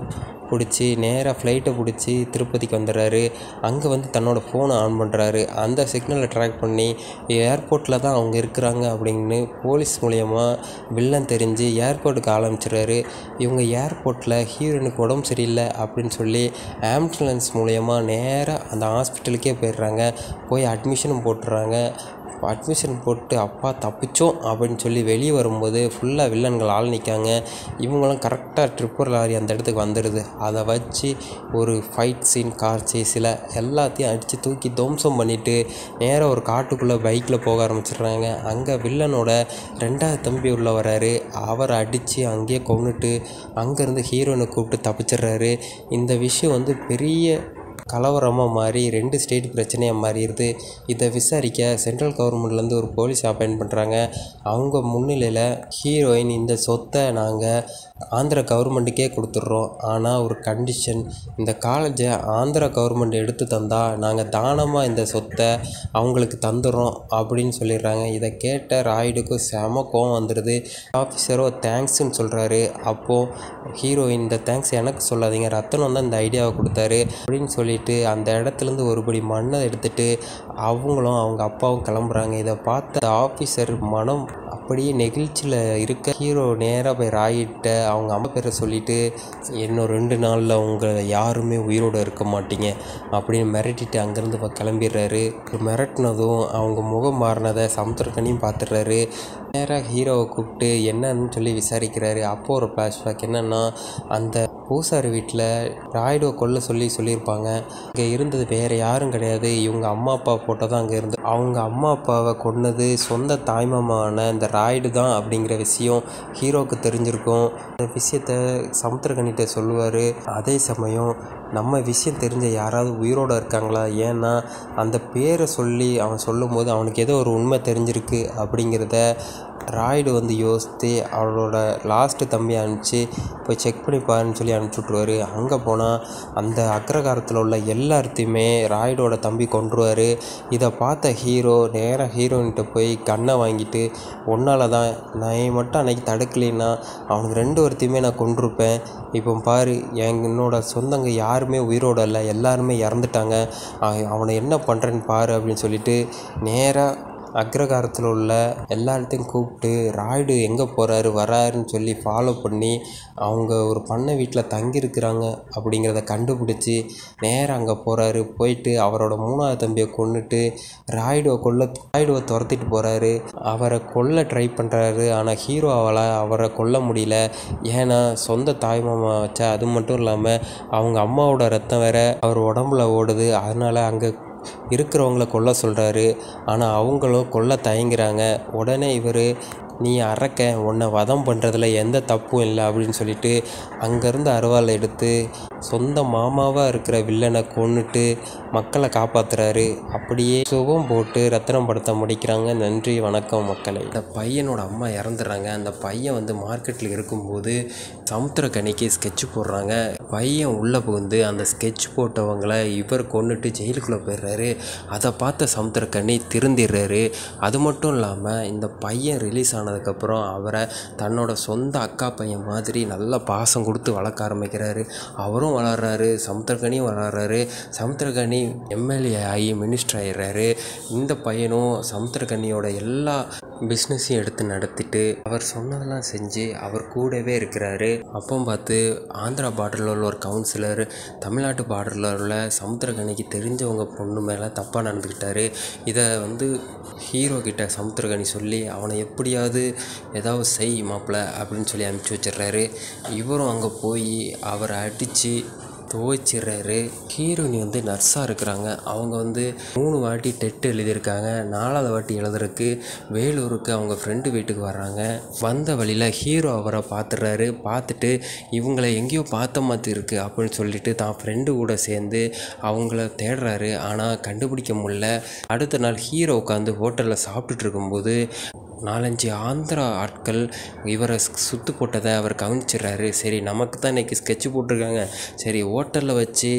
பிடிச்சி நேராக ஃப்ளைட்டை பிடிச்சி திருப்பதிக்கு வந்துடுறாரு. அங்கே வந்து தன்னோட ஃபோனை ஆன் பண்ணுறாரு. அந்த சிக்னலை ட்ராக் பண்ணி ஏர்போர்ட்டில் தான் அவங்க இருக்கிறாங்க அப்படின்னு போலீஸ் மூலயமா வில்லன் தெரிஞ்சு ஏர்போர்ட்டுக்கு ஆரம்பிச்சிடுறாரு. இவங்க ஏர்போர்ட்டில் ஹீரோயினுக்கு உடம்பு சரியில்லை அப்படின்னு சொல்லி ஆம்புலன்ஸ் மூலயமா நேராக அந்த ஹாஸ்பிட்டலுக்கே போயிடுறாங்க. போய் அட்மிஷனும் போட்டுறாங்க. அட்மிஷன் போட்டு அப்பா தப்பிச்சோம் அப்படின்னு சொல்லி வெளியே வரும்போது ஃபுல்லாக வில்லன்கள் ஆள் நிற்காங்க. இவங்களும் கரெக்டாக ட்ரிப்பர் லாரி அந்த இடத்துக்கு வந்துடுது. அதை வச்சு ஒரு ஃபைட் சீன், கார் சேஸில் எல்லாத்தையும் அடித்து தூக்கி துவம்சம் பண்ணிவிட்டு நேராக ஒரு காட்டுக்குள்ளே பைக்கில் போக ஆரம்பிச்சிடுறாங்க. அங்கே வில்லனோட ரெண்டாவது தம்பி உள்ள வராரு. அவரை அடித்து அங்கேயே கொன்னுட்டு அங்கேருந்து ஹீரோயினை கூப்பிட்டு தப்பிச்சிடுறாரு. இந்த விஷயம் வந்து பெரிய கலவரமாக மாறி ரெண்டு ஸ்டேட் பிரச்சனையாக மாறிடுது. இதை விசாரிக்க சென்ட்ரல் கவர்மெண்ட்லேருந்து ஒரு போலீஸ் அப்பாயிண்ட் பண்ணுறாங்க. அவங்க முன்னிலையில் ஹீரோயின் இந்த சொத்தை நாங்கள் ஆந்திர கவர்மெண்ட்டுக்கே கொடுத்துட்றோம், ஆனால் ஒரு கண்டிஷன், இந்த காலேஜை ஆந்திரா கவர்மெண்ட் எடுத்து தந்தால் நாங்கள் தானமாக இந்த சொத்தை அவங்களுக்கு தந்துடுறோம் அப்படின்னு சொல்லிடுறாங்க. இதை கேட்ட ராய்டுக்கும் செம கோவம் வந்துடுது. ஆஃபீஸரோ தேங்க்ஸ்ன்னு சொல்கிறாரு. அப்போது ஹீரோயின், இந்த தேங்க்ஸ் எனக்கு சொல்லாதீங்க, ரத்தனம் தான் இந்த ஐடியாவை கொடுத்தாரு அப்படின்னு சொல்லிட்டு அந்த இடத்துலேருந்து ஒருபடி மண்ணை எடுத்துகிட்டு அவங்களும் அவங்க அப்பாவும் கிளம்புறாங்க. இதை பார்த்த ஆஃபீஸர் மனம் அப்படியே நெகிழ்ச்சியில் இருக்க ஹீரோ நேராக போய் ராயிட்ட அவங்க அம்மா பேரை சொல்லிவிட்டு, இன்னும் ரெண்டு நாளில் உங்களை யாருமே உயிரோடு இருக்க மாட்டீங்க அப்படின்னு மிரட்டிட்டு அங்கேருந்து கிளம்பிடுறாரு. மிரட்டினதும் அவங்க முகம் மாறினதை சமுத்திரக்கனியும் பார்த்துடுறாரு. நேராக ஹீரோவை கூப்பிட்டு என்னன்னு சொல்லி விசாரிக்கிறாரு. அப்போது ஒரு ஃப்ளாஷ்பேக் என்னென்னா, அந்த பூசாரி வீட்டில் ராய்டுவை கொல்ல சொல்லி சொல்லியிருப்பாங்க. இங்கே இருந்தது வேறு யாரும் கிடையாது, இவங்க அம்மா அப்பா ஃபோட்டோ தான் அங்கே இருந்து. அவங்க அம்மா அப்பாவை கொன்னது சொந்த தாய்மாமான இந்த ராய்டு தான் அப்படிங்கிற விஷயம் ஹீரோவுக்கு தெரிஞ்சிருக்கும். இந்த விஷயத்த சமுத்திரக்கனிகிட்ட சொல்லுவார். அதே சமயம் நம்ம விஷயம் தெரிஞ்ச யாராவது உயிரோடு இருக்காங்களா, ஏன்னா அந்த பேரை சொல்லி அவன் சொல்லும் போது அவனுக்கு ஏதோ ஒரு உண்மை தெரிஞ்சிருக்கு அப்படிங்கிறத ராய்டு வந்து யோசித்து அவளோட லாஸ்ட்டு தம்பி அனுப்பிச்சு போய் செக் பண்ணி பாருன்னு சொல்லி அனுப்பிச்சி விட்ருவார். அங்கே போனால் அந்த அக்ரகாரத்தில் உள்ள எல்லாத்தையுமே ராய்டோட தம்பி கொன்றுவார். இதை பார்த்த ஹீரோ நேராக ஹீரோயின்கிட்ட போய் கண்ணை வாங்கிட்டு, ஒன்றால் தான் நான் மட்டும் அன்றைக்கி தடுக்கலைன்னா அவனுக்கு ரெண்டு ஒருத்தையுமே நான் கொன்றிருப்பேன். இப்போ பாரு, என் என்னோட சொந்தங்க யாருமே உயிரோடு இல்லை, எல்லாருமே இறந்துட்டாங்க, அவனை என்ன பண்ணுறேன்னு பாரு அப்படின்னு சொல்லிட்டு நேராக அக்ரகாரத்தில் உள்ள எல்லாத்தையும் கூப்பிட்டு ராய்டு எங்கே போகிறாரு வராருன்னு சொல்லி ஃபாலோ பண்ணி அவங்க ஒரு பண்ணை வீட்டில் தங்கியிருக்கிறாங்க அப்படிங்கிறத கண்டுபிடிச்சி நேராக அங்கே போகிறாரு. போயிட்டு அவரோட மூணாவது தம்பியை கொன்னுட்டு ராய்டுவை கொல்ல ராய்டுவை துரத்திட்டு போகிறாரு. அவரை கொல்ல ட்ரை பண்ணுறாரு. ஆனால் ஹீரோ அவளை அவரை கொல்ல முடியல. ஏன்னா சொந்த தாய்மாமா வச்சா, அது மட்டும் இல்லாமல் அவங்க அம்மாவோட ரத்தம் வேற அவர் உடம்புல ஓடுது. அதனால் அங்கே இருக்கிறவங்கள கொல்ல சொல்கிறாரு. ஆனால் அவங்களும் கொல்ல தயங்குறாங்க. உடனே இவர், நீ அரக்க, உன்னை வதம் பண்ணுறதுல எந்த தப்பும் இல்லை அப்படின்னு சொல்லிட்டு அங்கேருந்து அருவாளை எடுத்து சொந்த மாமாவாக இருக்கிற வில்லனை கொன்னுட்டு மக்களை காப்பாற்றுறாரு. அப்படியே சுகம் போட்டு ரத்தனம் படத்தை முடிக்கிறாங்க. நன்றி, வணக்கம் மக்களை. இந்த பையனோட அம்மா இறந்துடுறாங்க. அந்த பையன் வந்து மார்க்கெட்டில் இருக்கும்போது சமுத்திரக்கனிக்கு ஸ்கெட்ச் போடுறாங்க. பையன் உள்ளே புகுந்து அந்த ஸ்கெட்ச் போட்டவங்களை இவர் கொன்னுட்டு ஜெயிலுக்குள்ளே போயிடுறாரு. அதை பார்த்த சமுத்திரக்கனி திருந்திடுறாரு. அது மட்டும் இல்லாமல் இந்த பையன் ரிலீஸ் ஆனதுக்கப்புறம் அவரை தன்னோட சொந்த அக்கா பையன் மாதிரி நல்லா பாசம் கொடுத்து வளர்க்க ஆரம்பிக்கிறாரு. அவரும் வளர்றாரு, சமுத்திரக்கனியும் வளர்றாரு. சமுத்திரக்கனி எம்எல்ஏ ஆகி மினிஸ்டர் ஆகிடுறாரு. இந்த பையனும் சமுத்திரக்கனியோட எல்லா பிஸ்னஸையும் எடுத்து நடத்திட்டு அவர் சொன்னதெல்லாம் செஞ்சு அவர் கூடவே இருக்கிறாரு. அப்போ பார்த்து ஆந்திரா பார்டரில் உள்ள ஒரு கவுன்சிலர் தமிழ்நாட்டு பார்டரில் உள்ள சமுத்திரக்கனிக்கு தெரிஞ்சவங்க பொண்ணு மேலே தப்பாக நடந்துக்கிட்டாரு. இதை வந்து ஹீரோ கிட்ட சமுத்திரக்கனி சொல்லி அவனை எப்படியாவது ஏதாவது செய் மாப்பிள்ள அப்படின்னு சொல்லி அனுப்பிச்சி வச்சிடுறாரு. இவரும் அங்கே போய் அவரை அடித்து துவைச்சிடுறாரு. ஹீரோயினி வந்து நர்ஸாக இருக்கிறாங்க. அவங்க வந்து மூணு வாட்டி டெட் எழுதியிருக்காங்க. நாலாவது வாட்டி எழுதுறதுக்கு வேலூருக்கு அவங்க ஃப்ரெண்டு வீட்டுக்கு வர்றாங்க. வந்த வழியில் ஹீரோ அவரை பார்த்துடுறாரு. பார்த்துட்டு இவங்களை எங்கேயோ பார்த்த மாதிரி இருக்குது அப்படின்னு சொல்லிட்டு தான் ஃப்ரெண்டு கூட சேர்ந்து அவங்கள தேடுறாரு. ஆனால் கண்டுபிடிக்க முடியல. அடுத்த நாள் ஹீரோ உட்காந்து ஹோட்டலில் சாப்பிட்டுட்டு இருக்கும்போது நாலஞ்சு ஆந்திரா ஆட்கள் இவரை சுற்று போட்டதை அவர் கவனிச்சிடுறாரு. சரி, நமக்கு தான் இன்றைக்கி ஸ்கெட்சு போட்டிருக்காங்க, சரி ஹோட்டலில் வச்சு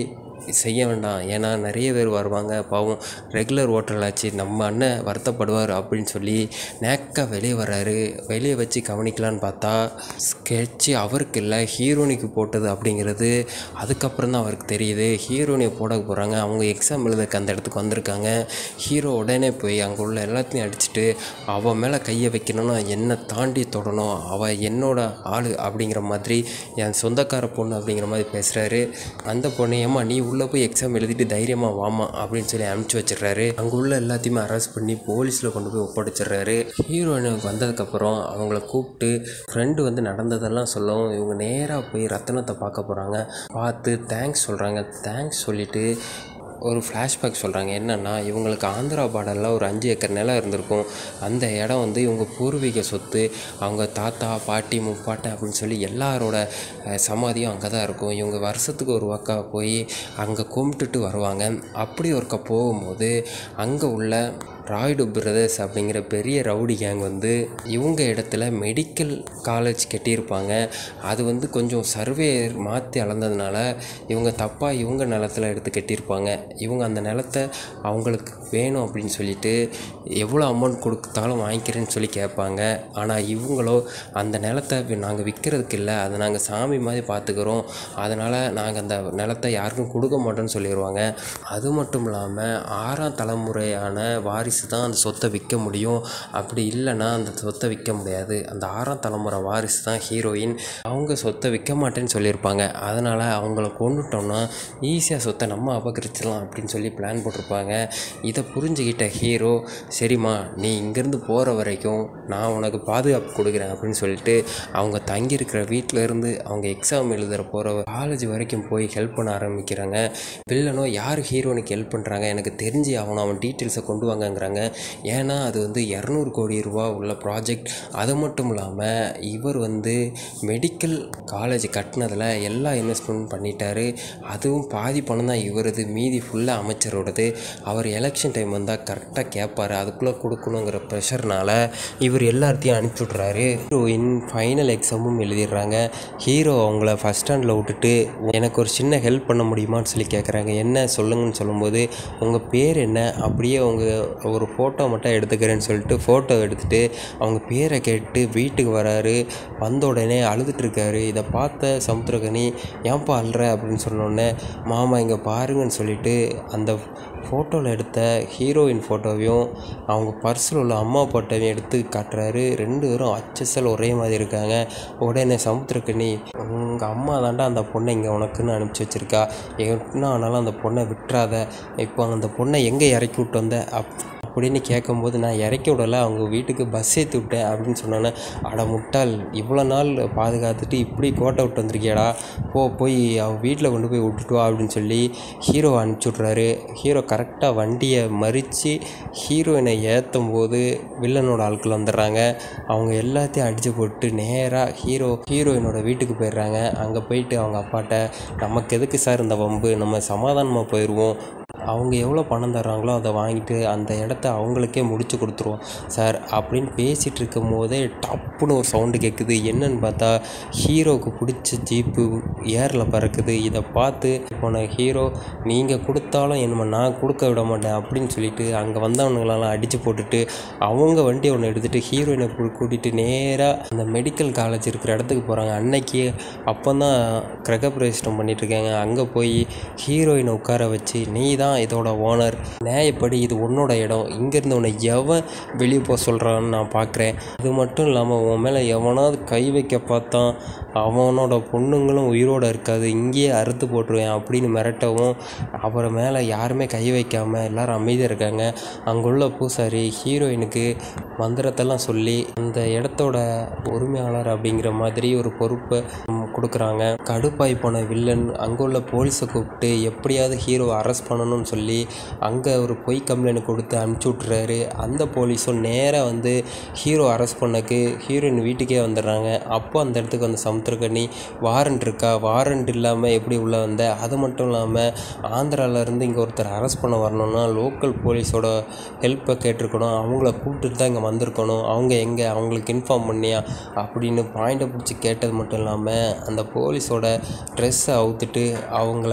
செய்ய வேண்டாம், ஏன்னா நிறைய பேர் வருவாங்க, பாவம் ரெகுலர் ஹோட்டலாச்சு, நம்ம அண்ணன் வருத்தப்படுவார் அப்படின்னு சொல்லி நேக்காக வெளியே வர்றாரு. வெளியே வச்சு கவனிக்கலான்னு பார்த்தா ஸ்கெட்சு அவருக்கு இல்லை, ஹீரோனிக்கு போட்டது அப்படிங்கிறது அதுக்கப்புறம் தான் அவருக்கு தெரியுது. ஹீரோனியை போட போகிறாங்க, அவங்க எக்ஸாம் எழுதுக்கு அந்த இடத்துக்கு வந்திருக்காங்க. ஹீரோ உடனே போய் அங்கே உள்ள எல்லாத்தையும் அடிச்சுட்டு அவள் மேலே கையை வைக்கணும்னா என்னை தாண்டி தொடணும், அவள் என்னோட ஆள் அப்படிங்கிற மாதிரி, என் சொந்தக்கார பொண்ணு அப்படிங்கிற மாதிரி பேசுகிறாரு. அந்த பொண்ணு ஏம்மா நீ உள்ளே போய் எக்ஸாம் எழுதிட்டு தைரியமாக வாமா அப்படின்னு சொல்லி அனுப்பிச்சி வச்சிடுறாரு. அங்கே உள்ள எல்லாத்தையுமே அரெஸ்ட் பண்ணி போலீஸில் கொண்டு போய் ஒப்படைச்சிடுறாரு. ஹீரோயினுக்கு வந்ததுக்கப்புறம் அவங்கள கூப்பிட்டு ஃப்ரெண்டு வந்து நடந்ததெல்லாம் சொல்லவும் இவங்க நேராக போய் ரத்தனத்தை பார்க்க போகிறாங்க. பார்த்து தேங்க்ஸ் சொல்கிறாங்க. தேங்க்ஸ் சொல்லிவிட்டு ஒரு ஃப்ளாஷ்பேக் சொல்கிறாங்க. என்னென்னா இவங்களுக்கு ஆந்திரா பார்டரில் ஒரு அஞ்சு ஏக்கர் நிலம் இருந்திருக்கும். அந்த இடம் வந்து இவங்க பூர்வீக சொத்து, அவங்க தாத்தா பாட்டி முப்பாட்டை அப்படின்னு சொல்லி எல்லாரோட சமாதியும் அங்கே தான் இருக்கும். இவங்க வருஷத்துக்கு ஒரு வாக்கா போய் அங்கே கும்பிட்டுட்டு வருவாங்க. அப்படி ஒருக்கா போகும்போது அங்கே உள்ள ராய்டு பிரதர்ஸ் அப்படிங்கிற பெரிய ரவுடி கேங் வந்து இவங்க இடத்துல மெடிக்கல் காலேஜ் கட்டியிருப்பாங்க. அது வந்து கொஞ்சம் சர்வே மாற்றி அளந்ததுனால இவங்க தப்பாக இவங்க நிலத்தில் எடுத்து கட்டியிருப்பாங்க. இவங்க அந்த நிலத்தை அவங்களுக்கு வேணும் அப்படின்னு சொல்லிட்டு எவ்வளோ அமௌண்ட் கொடுத்தாலும் வாங்கிக்கிறேன்னு சொல்லி கேட்பாங்க. ஆனால் இவங்களோ அந்த நிலத்தை நாங்கள் விற்கிறதுக்கு இல்லை, அதை நாங்கள் சாமி மாதிரி பார்த்துக்கிறோம், அதனால் நாங்கள் அந்த நிலத்தை யாருக்கும் கொடுக்க மாட்டோம்னு சொல்லிடுவாங்க. அது மட்டும் இல்லாமல் ஆறாம் தலைமுறையான வாரிசு தான் அந்த சொத்தை விற்க முடியும், அப்படி இல்லைன்னா அந்த சொத்தை விற்க முடியாது. அந்த ஆறாம் தலைமுறை வாரிசு தான் ஹீரோயின், அவங்க சொத்தை விற்க மாட்டேன்னு சொல்லியிருப்பாங்க. அதனால் அவங்கள கொண்டுட்டோம்னா ஈஸியாக சொத்தை நம்ம அபகரிச்சிடலாம் அப்படின்னு சொல்லி பிளான் போட்டிருப்பாங்க. இதை புரிஞ்சுக்கிட்ட ஹீரோ, சரிம்மா நீ இங்கேருந்து போகிற வரைக்கும் நான் உனக்கு பாதுகாப்பு கொடுக்குறேன் அப்படின்னு சொல்லிட்டு அவங்க தங்கியிருக்கிற வீட்டில் இருந்து அவங்க எக்ஸாம் எழுதுகிற போகிற காலேஜ் வரைக்கும் போய் ஹெல்ப் பண்ண ஆரம்பிக்கிறாங்க. வில்லனோ யார் ஹீரோனுக்கு ஹெல்ப் பண்ணுறாங்க எனக்கு தெரிஞ்சு அவனை அவன் டீட்டெயில்ஸை கொண்டு வாங்கங்கிறாங்க. ஏன்னா அது வந்து இரநூறு கோடி ரூபா உள்ள ப்ராஜெக்ட். அது மட்டும் இல்லாமல் இவர் வந்து மெடிக்கல் காலேஜ் கட்டினதில் எல்லா இன்வெஸ்ட்மெண்ட் பண்ணிட்டாரு. அதுவும் பாதி பணம் தான் இவரது, மீதி ஃபுல்லாக அமைச்சரோடது. அவர் எலெக்ஷன் டைம் வந்தால் கரெக்டாக கேட்பார், அதுக்குள்ளே கொடுக்கணுங்கிற ப்ரெஷர்னால் இவர் எல்லாத்தையும் அனுப்பிச்சி விட்றாரு. ஹீரோயின் ஃபைனல் எக்ஸாமும் எழுதிடுறாங்க. ஹீரோ அவங்கள ஃபஸ்ட் ஸ்டாண்டில் விட்டுட்டு எனக்கு ஒரு சின்ன ஹெல்ப் பண்ண முடியுமான்னு சொல்லி கேட்குறாங்க. என்ன சொல்லுங்கன்னு சொல்லும்போது உங்கள் பேர் என்ன, அப்படியே அவங்க ஒரு ஃபோட்டோ மட்டும் எடுத்துக்கிறேன்னு சொல்லிட்டு ஃபோட்டோ எடுத்துகிட்டு அவங்க பேரை கேட்டு வீட்டுக்கு வராரு. வந்த உடனே அழுதுட்டுருக்காரு. இதை பார்த்த சமுத்திரகனி ஏன்பா அழுற அப்படின்னு சொன்னோடனே மாமா இங்கே பாருங்கன்னு சொல்லிவிட்டு அந்த ஃபோட்டோவில் எடுத்த ஹீரோயின் ஃபோட்டோவையும் அவங்க பர்ஸில் உள்ள அம்மா ஃபோட்டோவையும் எடுத்து காட்டுறாரு. ரெண்டு பேரும் அச்சசல் ஒரே மாதிரி இருக்காங்க. உடனே சமுத்திரக்கனி உங்கள் அம்மா தாண்டா அந்த பொண்ணை இங்கே உனக்குன்னு அனுப்பிச்சி வச்சுருக்கா, என்ன ஆனாலும் அந்த பொண்ணை விட்டுறாத, இப்போ அந்த பொண்ணை எங்கே இறக்கி விட்டு வந்த அப் அப்படின்னு கேட்கும்போது நான் இறக்கி விடலை, அவங்க வீட்டுக்கு பஸ் ஏற்றி விட்டேன் அப்படின்னு சொன்னோன்னே அட முட்டாள், இவ்வளோ நாள் பாதுகாத்துட்டு இப்படி கோட்டை விட்டு வந்திருக்கியாடா, போ போய் அவள் வீட்டில் கொண்டு போய் விட்டுட்டு வா அப்படின்னு சொல்லி ஹீரோவை அனுப்பிச்சி விட்றாரு. ஹீரோ கரெக்டாக வண்டியை மறித்து ஹீரோயினை ஏற்றும் போது வில்லனோட ஆட்கள் வந்துடுறாங்க. அவங்க எல்லாத்தையும் அடித்து போட்டு நேராக ஹீரோ ஹீரோயினோட வீட்டுக்கு போயிடுறாங்க. அங்கே போயிட்டு அவங்க அப்பாட்ட நமக்கு எதுக்கு சார் இந்த வம்பு, நம்ம சமாதானமாக போயிடுவோம், அவங்க எவ்வளோ பணம் தர்றாங்களோ அதை வாங்கிட்டு அந்த இடத்த அவங்களுக்கே முடிச்சு கொடுத்துருவோம் சார் அப்படின்னு பேசிகிட்டு இருக்கும் போதே டப்புன்னு ஒரு சவுண்டு கேட்குது. என்னன்னு பார்த்தா ஹீரோவுக்கு பிடிச்ச ஜீப்பு ஏரில் பறக்குது. இதை பார்த்து போன ஹீரோ நீங்கள் கொடுத்தாலும் என்னமோ நான் கொடுக்க விட மாட்டேன் அப்படின்னு சொல்லிட்டு அங்கே வந்தவனுங்களெல்லாம் அடித்து போட்டுட்டு அவங்க வண்டியை ஒன்று எடுத்துகிட்டு ஹீரோயினை கூட்டிகிட்டு நேராக அந்த மெடிக்கல் காலேஜ் இருக்கிற இடத்துக்கு போகிறாங்க. அன்னைக்கு அப்போ தான் கிரகப்பிரவேசம் பண்ணிகிட்ருக்காங்க. அங்கே போய் ஹீரோயினை உட்கார வச்சு நீ தான் இதோட ஓனர், நியாயப்படி இது உன்னோட இடம், இங்கேருந்து உன்னை எவன் வெளியே போக சொல்கிறான்னு நான் பார்க்குறேன், இது மட்டும் இல்லாமல் உன் மேலே எவனாவது கை வைக்க பார்த்தான் அவனோட பொண்ணுங்களும் உயிரோடு இருக்காது, இங்கேயே அறுத்து போட்டுருவேன் அப்படின்னு மிரட்டவும் அவரை மேலே யாருமே கை வைக்காமல் எல்லோரும் அமைதியாக இருக்காங்க. அங்குள்ள பூசாரி ஹீரோயினுக்கு மந்திரத்தெல்லாம் சொல்லி அந்த இடத்தோட உரிமையாளர் அப்படிங்கிற மாதிரி ஒரு பொறுப்பை கொடுக்குறாங்க. கடுப்பாய் போன வில்லன் அங்கே உள்ள போலீஸை கூப்பிட்டு எப்படியாவது ஹீரோவை அரெஸ்ட் பண்ணணும்னு சொல்லி அங்கே ஒரு பொய் கம்ப்ளைண்ட் கொடுத்து அனுப்பிச்சி விட்றாரு. அந்த போலீஸும் நேராக வந்து ஹீரோ அரெஸ்ட் பண்ணக்கு ஹீரோயின் வீட்டுக்கே வந்துடுறாங்க. அப்போ அந்த இடத்துக்கு வந்து சமுத்திரக்கனி வாரண்ட் இருக்கா, வாரண்ட் இல்லாமல் எப்படி உள்ளே வந்த, அது மட்டும் இல்லாமல் ஆந்திராவிலேருந்து இங்கே ஒருத்தர் அரெஸ்ட் பண்ண வரணும்னா லோக்கல் போலீஸோட ஹெல்ப்பை கேட்டிருக்கணும், அவங்கள கூப்பிட்டுட்டு தான் இங்கே வந்திருக்கணும், அவங்க எங்கே அவங்களுக்கு இன்ஃபார்ம் பண்ணியா அப்படின்னு பாயிண்டை பிடிச்சி கேட்டது மட்டும் இல்லாமல் அந்த போலீஸோட ட்ரெஸ்ஸை அவுத்துட்டு அவங்கள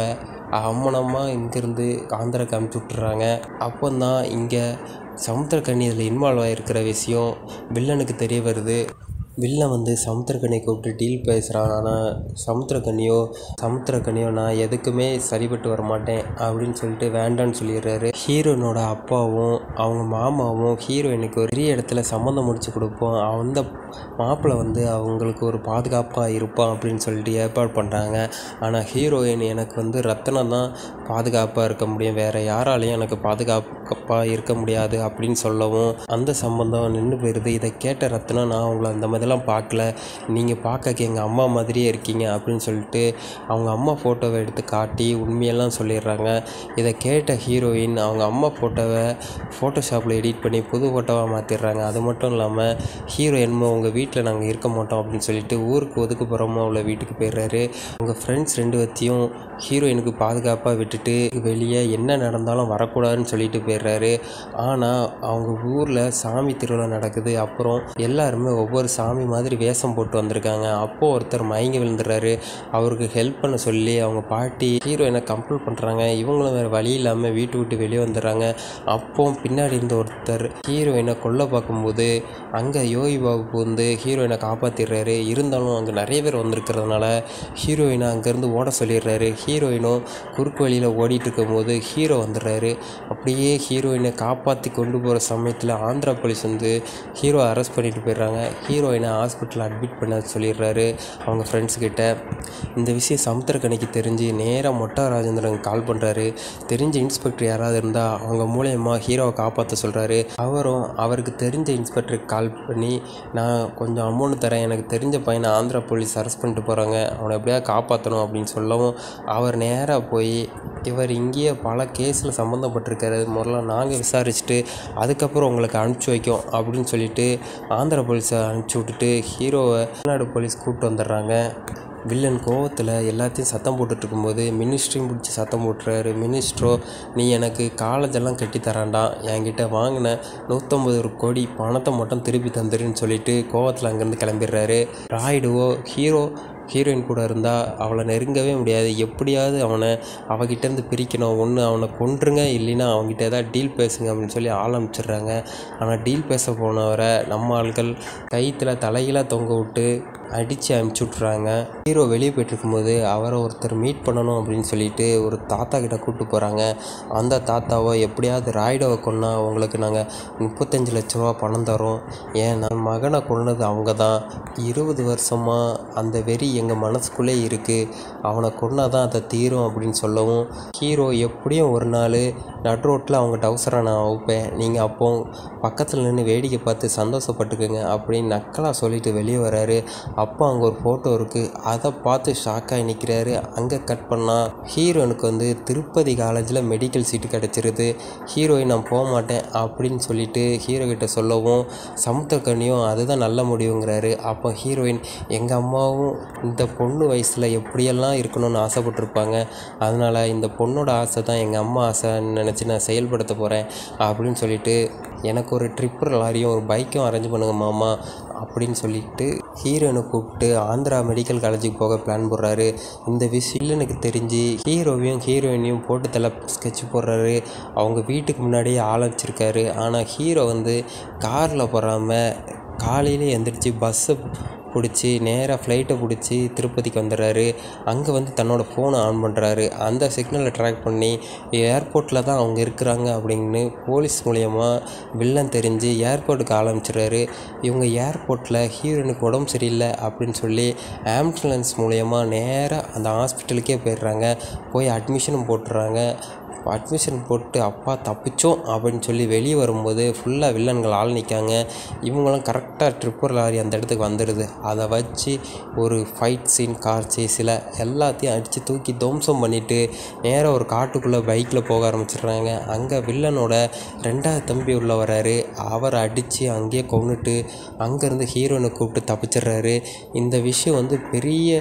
அம்மனமாக இங்கேருந்து ஆந்திராவுக்கு அனுப்பிச்சி விட்டுறாங்க. அப்போ தான் இங்கே சமுத்திரக்கனி இதில் இன்வால்வ் ஆகிருக்கிற விஷயம் வில்லனுக்கு தெரிய வருது. வில்லன் வந்து சமுத்திரக்கனியை கூப்பிட்டு டீல் பேசுகிறான். ஆனால் சமுத்திரக்கனியோ சமுத்திரக்கனியோ நான் எதுக்குமே சரிப்பட்டு வர மாட்டேன் அப்படின்னு சொல்லிட்டு வேண்டான்னு சொல்லிடுறாரு. ஹீரோயினோட அப்பாவும் அவங்க மாமாவும் ஹீரோயினுக்கு ஒரு பெரிய இடத்துல சம்மந்தம் முடிச்சு கொடுப்போம், அந்த மாப்பிள்ளை வந்து அவங்களுக்கு ஒரு பாதுகாப்பாக இருப்பான் அப்படின்னு சொல்லிட்டு ஏற்பாடு பண்ணுறாங்க. ஆனால் ஹீரோயின் எனக்கு வந்து ரத்னம் தான் பாதுகாப்பாக இருக்க முடியும், வேறு யாராலையும் எனக்கு பாதுகாப்பாக இருக்க முடியாது அப்படின்னு சொல்லவும் அந்த சம்பந்தம் நின்று போயிடுது. இதை கேட்ட ரத்னம் நான் அவங்கள அந்த மாதிரிலாம் பார்க்கல, நீங்கள் பார்க்க எங்கள் அம்மா மாதிரியே இருக்கீங்க அப்படின்னு சொல்லிட்டு அவங்க அம்மா ஃபோட்டோவை எடுத்து காட்டி உண்மையெல்லாம் சொல்லிடுறாங்க. இதை கேட்ட ஹீரோயின் அவங்க அம்மா ஃபோட்டோவை ஃபோட்டோஷாப்பில் எடிட் பண்ணி புது ஃபோட்டோவாக மாற்றிடுறாங்க. அது மட்டும் இல்லாமல் ஹீரோ என்னமோ உங்கள் வீட்டில் நாங்கள் இருக்க மாட்டோம் அப்படின்னு சொல்லிட்டு ஊருக்கு ஒதுக்குப்புறமா உள்ள வீட்டுக்கு போயிடுறாரு. உங்கள் ஃப்ரெண்ட்ஸ் ரெண்டு வத்தியும் ஹீரோயினுக்கு பாதுகாப்பாக விட்டுட்டு வெளியே என்ன நடந்தாலும் வரக்கூடாதுன்னு சொல்லிட்டு போயிடுறாரு. ஆனால் அவங்க ஊரில் சாமி திருவிழா நடக்குது. அப்புறம் எல்லாருமே ஒவ்வொரு சாமி மாதிரி வேஷம் போட்டு வந்திருக்காங்க. அப்போது ஒருத்தர் மயங்கி விழுந்துடுறாரு. அவருக்கு ஹெல்ப் பண்ண சொல்லி அவங்க பாட்டி ஹீரோயினை கம்பல் பண்ணுறாங்க. இவங்களும் வேறு வழி இல்லாமல் வீட்டு விட்டு வெளியே வந்துடுறாங்க. அப்போ பின்னாடி இருந்த ஒருத்தர் ஹீரோயினை கொல்ல பார்க்கும்போது அங்கே யோகி பாபு வந்து ஹீரோயினை காப்பாற்றிடுறாரு. இருந்தாலும் அங்கே நிறைய பேர் வந்திருக்கிறதுனால ஹீரோயினை அங்கேருந்து ஓட சொல்லிடுறாரு. ஹீரோயினும் குறுக்கு வழியில் ஓடிட்டு இருக்கும்போது ஹீரோ வந்துடுறாரு. அப்படியே ஹீரோயினை காப்பாற்றி கொண்டு போகிற சமயத்தில் ஆந்திரா போலீஸ் வந்து ஹீரோ அரெஸ்ட் பண்ணிட்டு போயிடுறாங்க. ஹீரோயினை ஹாஸ்பிட்டலில் அட்மிட் பண்ண சொல்லிடுறாரு அவங்க ஃப்ரெண்ட்ஸ்கிட்ட. இந்த விஷயம் சமுத்திரக்கனிக்கு தெரிஞ்சு நேராக மொட்டா ராஜேந்திரனுக்கு கால் பண்ணுறாரு. தெரிஞ்ச இன்ஸ்பெக்டர் யாராவது இருந்தால் அவங்க மூலயமா ஹீரோவை காப்பாற்ற சொல்கிறாரு. அவரும் அவருக்கு தெரிஞ்ச இன்ஸ்பெக்டருக்கு கால் பண்ணி நான் கொஞ்சம் அமௌண்ட் தரேன், எனக்கு தெரிஞ்ச பையனை ஆந்திரா போலீஸ் அரெஸ்ட் பண்ணிட்டு போகிறாங்க, அவனை எப்படியா காப்பாற்றணும் அப்படின்னு சொல்லவும் அவர் நேராக போய் இவர் இங்கேயே பல கேஸில் சம்மந்தப்பட்டிருக்காரு, முதல்ல நாங்கள் விசாரிச்சுட்டு அதுக்கப்புறம் உங்களுக்கு அனுப்பிச்சி வைக்கோம் அப்படின்னு சொல்லிட்டு ஆந்திரா போலீஸை அனுப்பிச்சி விட்டுட்டு ஹீரோவை தமிழ்நாடு போலீஸ் கூப்பிட்டு வந்துடுறாங்க. வில்லன் கோவத்தில் எல்லாத்தையும் சத்தம் போட்டுட்டு இருக்கும்போது மினிஸ்ட்ரியும் பிடிச்சி சத்தம் போட்டுறாரு. மினிஸ்ட்ரோ நீ எனக்கு காலேஜெல்லாம் கட்டி தரான்டா, என்கிட்ட வாங்கின நூற்றம்பது கோடி பணத்தை மட்டும் திருப்பி தந்துருன்னு சொல்லிட்டு கோவத்தில் அங்கேருந்து கிளம்பிடுறாரு. ராய்டுவோ ஹீரோ ஹீரோயின் கூட இருந்தால் அவளை நெருங்கவே முடியாது, எப்படியாவது அவனை அவகிட்டேருந்து பிரிக்கணும், ஒன்று அவனை கொன்றுங்க இல்லைன்னா அவங்ககிட்ட ஏதாவது டீல் பேசுங்க அப்படின்னு சொல்லி ஆரம்பிச்சிடுறாங்க. ஆனால் டீல் பேச போனவரை நம்ம ஆட்கள் கைத்தில் தலைகளாக தொங்க விட்டு அடித்து அனுப்பிச்சி விட்றாங்க. ஹீரோ வெளியே போய்ட்டுருக்கும்போது அவரை ஒருத்தர் மீட் பண்ணணும் அப்படின்னு சொல்லிட்டு ஒரு தாத்தா கிட்ட கூப்பிட்டு போகிறாங்க. அந்த தாத்தாவை எப்படியாவது ராய்டோவை கொன்னா அவங்களுக்கு நாங்கள் முப்பத்தஞ்சு லட்ச ரூபா பணம் தரோம், ஏன் நான் மகனை கொன்னது அவங்க தான், இருபது வருஷமாக அந்த வெறி எங்கள் மனசுக்குள்ளே இருக்குது, அவனை கொன்னா தான் அதை தீரும் அப்படின்னு சொல்லவும் ஹீரோ எப்படியும் ஒரு நாள் நட் ரோட்டில் அவங்க டவுசரை நான் வைப்பேன், நீங்கள் அப்போ பக்கத்தில் நின்று வேடிக்கை பார்த்து சந்தோஷப்பட்டுக்குங்க அப்படின்னு நக்கலாக சொல்லிட்டு வெளியே வராரு. அப்போ அங்கே ஒரு ஃபோட்டோ இருக்குது, அதை பார்த்து ஷாக்காகி நிற்கிறாரு. அங்கே கட் பண்ணால் ஹீரோயினுக்கு வந்து திருப்பதி காலேஜில் மெடிக்கல் சீட்டு கிடச்சிருது. ஹீரோயின் நான் போக மாட்டேன் அப்படின்னு சொல்லிட்டு ஹீரோ கிட்ட சொல்லவும் சமுத்திரக்கனியும் அதுதான் நல்ல முடிவுங்கிறாரு. அப்போ ஹீரோயின் எங்கள் அம்மாவும் இந்த பொண்ணு வயசில் எப்படியெல்லாம் இருக்கணும்னு ஆசைப்பட்டிருப்பாங்க, அதனால் இந்த பொண்ணோட ஆசை தான் எங்கள் அம்மா ஆசைன்னு நினச்சி நான் செயல்படுத்த போகிறேன் அப்படின்னு சொல்லிட்டு எனக்கு ஒரு ட்ரிப்பர் லாரியும் ஒரு பைக்கும் அரேஞ்ச் பண்ணுங்க மாமா அப்படின்னு சொல்லிட்டு ஹீரோயினை கூப்பிட்டு ஆந்திரா மெடிக்கல் காலேஜுக்கு போக பிளான் போடுறாரு. இந்த விஷயம் எனக்கு தெரிஞ்சு ஹீரோவையும் ஹீரோயினையும் போட்டு தலை ஸ்கெட்ச் போடுறாரு. அவங்க வீட்டுக்கு முன்னாடியே ஆரம்பிச்சிருக்காரு. ஆனால் ஹீரோ வந்து காரில் போகாமல் காலையிலே எந்திரிச்சு பஸ்ஸை பிடிச்சி நேராக ஃப்ளைட்டை பிடிச்சி திருப்பதிக்கு வந்துடுறாரு. அங்கே வந்து தன்னோட ஃபோனை ஆன் பண்ணுறாரு. அந்த சிக்னலை ட்ராக் பண்ணி ஏர்போர்ட்டில் தான் அவங்க இருக்கிறாங்க அப்படின்னு போலீஸ் மூலயமா வில்லன் தெரிஞ்சு ஏர்போர்ட்டுக்கு ஆரம்பிச்சிடுறாரு. இவங்க ஏர்போர்ட்டில் ஹீரோயினுக்கு உடம்பு சரியில்லை அப்படின்னு சொல்லி ஆம்புலன்ஸ் மூலயமா நேராக அந்த ஹாஸ்பிட்டலுக்கே போயிடுறாங்க. போய் அட்மிஷனும் போட்டுறாங்க. அட்மிஷன் போட்டு அப்பா தப்பிச்சோம் அப்படின்னு சொல்லி வெளியே வரும்போது ஃபுல்லாக வில்லன்கள் ஆள் நிற்காங்க. இவங்களும் கரெக்டாக ட்ரிப்பர் லாரி அந்த இடத்துக்கு வந்துடுது. அதை வச்சு ஒரு ஃபைட் சீன், கார் சேஸில் எல்லாத்தையும் அடித்து தூக்கி துவம்சம் பண்ணிவிட்டு நேராக ஒரு காட்டுக்குள்ளே பைக்கில் போக ஆரம்பிச்சிடுறாங்க. அங்கே வில்லனோட ரெண்டாவது தம்பி உள்ள வராரு. அவரை அடித்து அங்கேயே கொன்னுட்டு அங்கேருந்து ஹீரோயினை கூப்பிட்டு தப்பிச்சிடுறாரு. இந்த விஷயம் வந்து பெரிய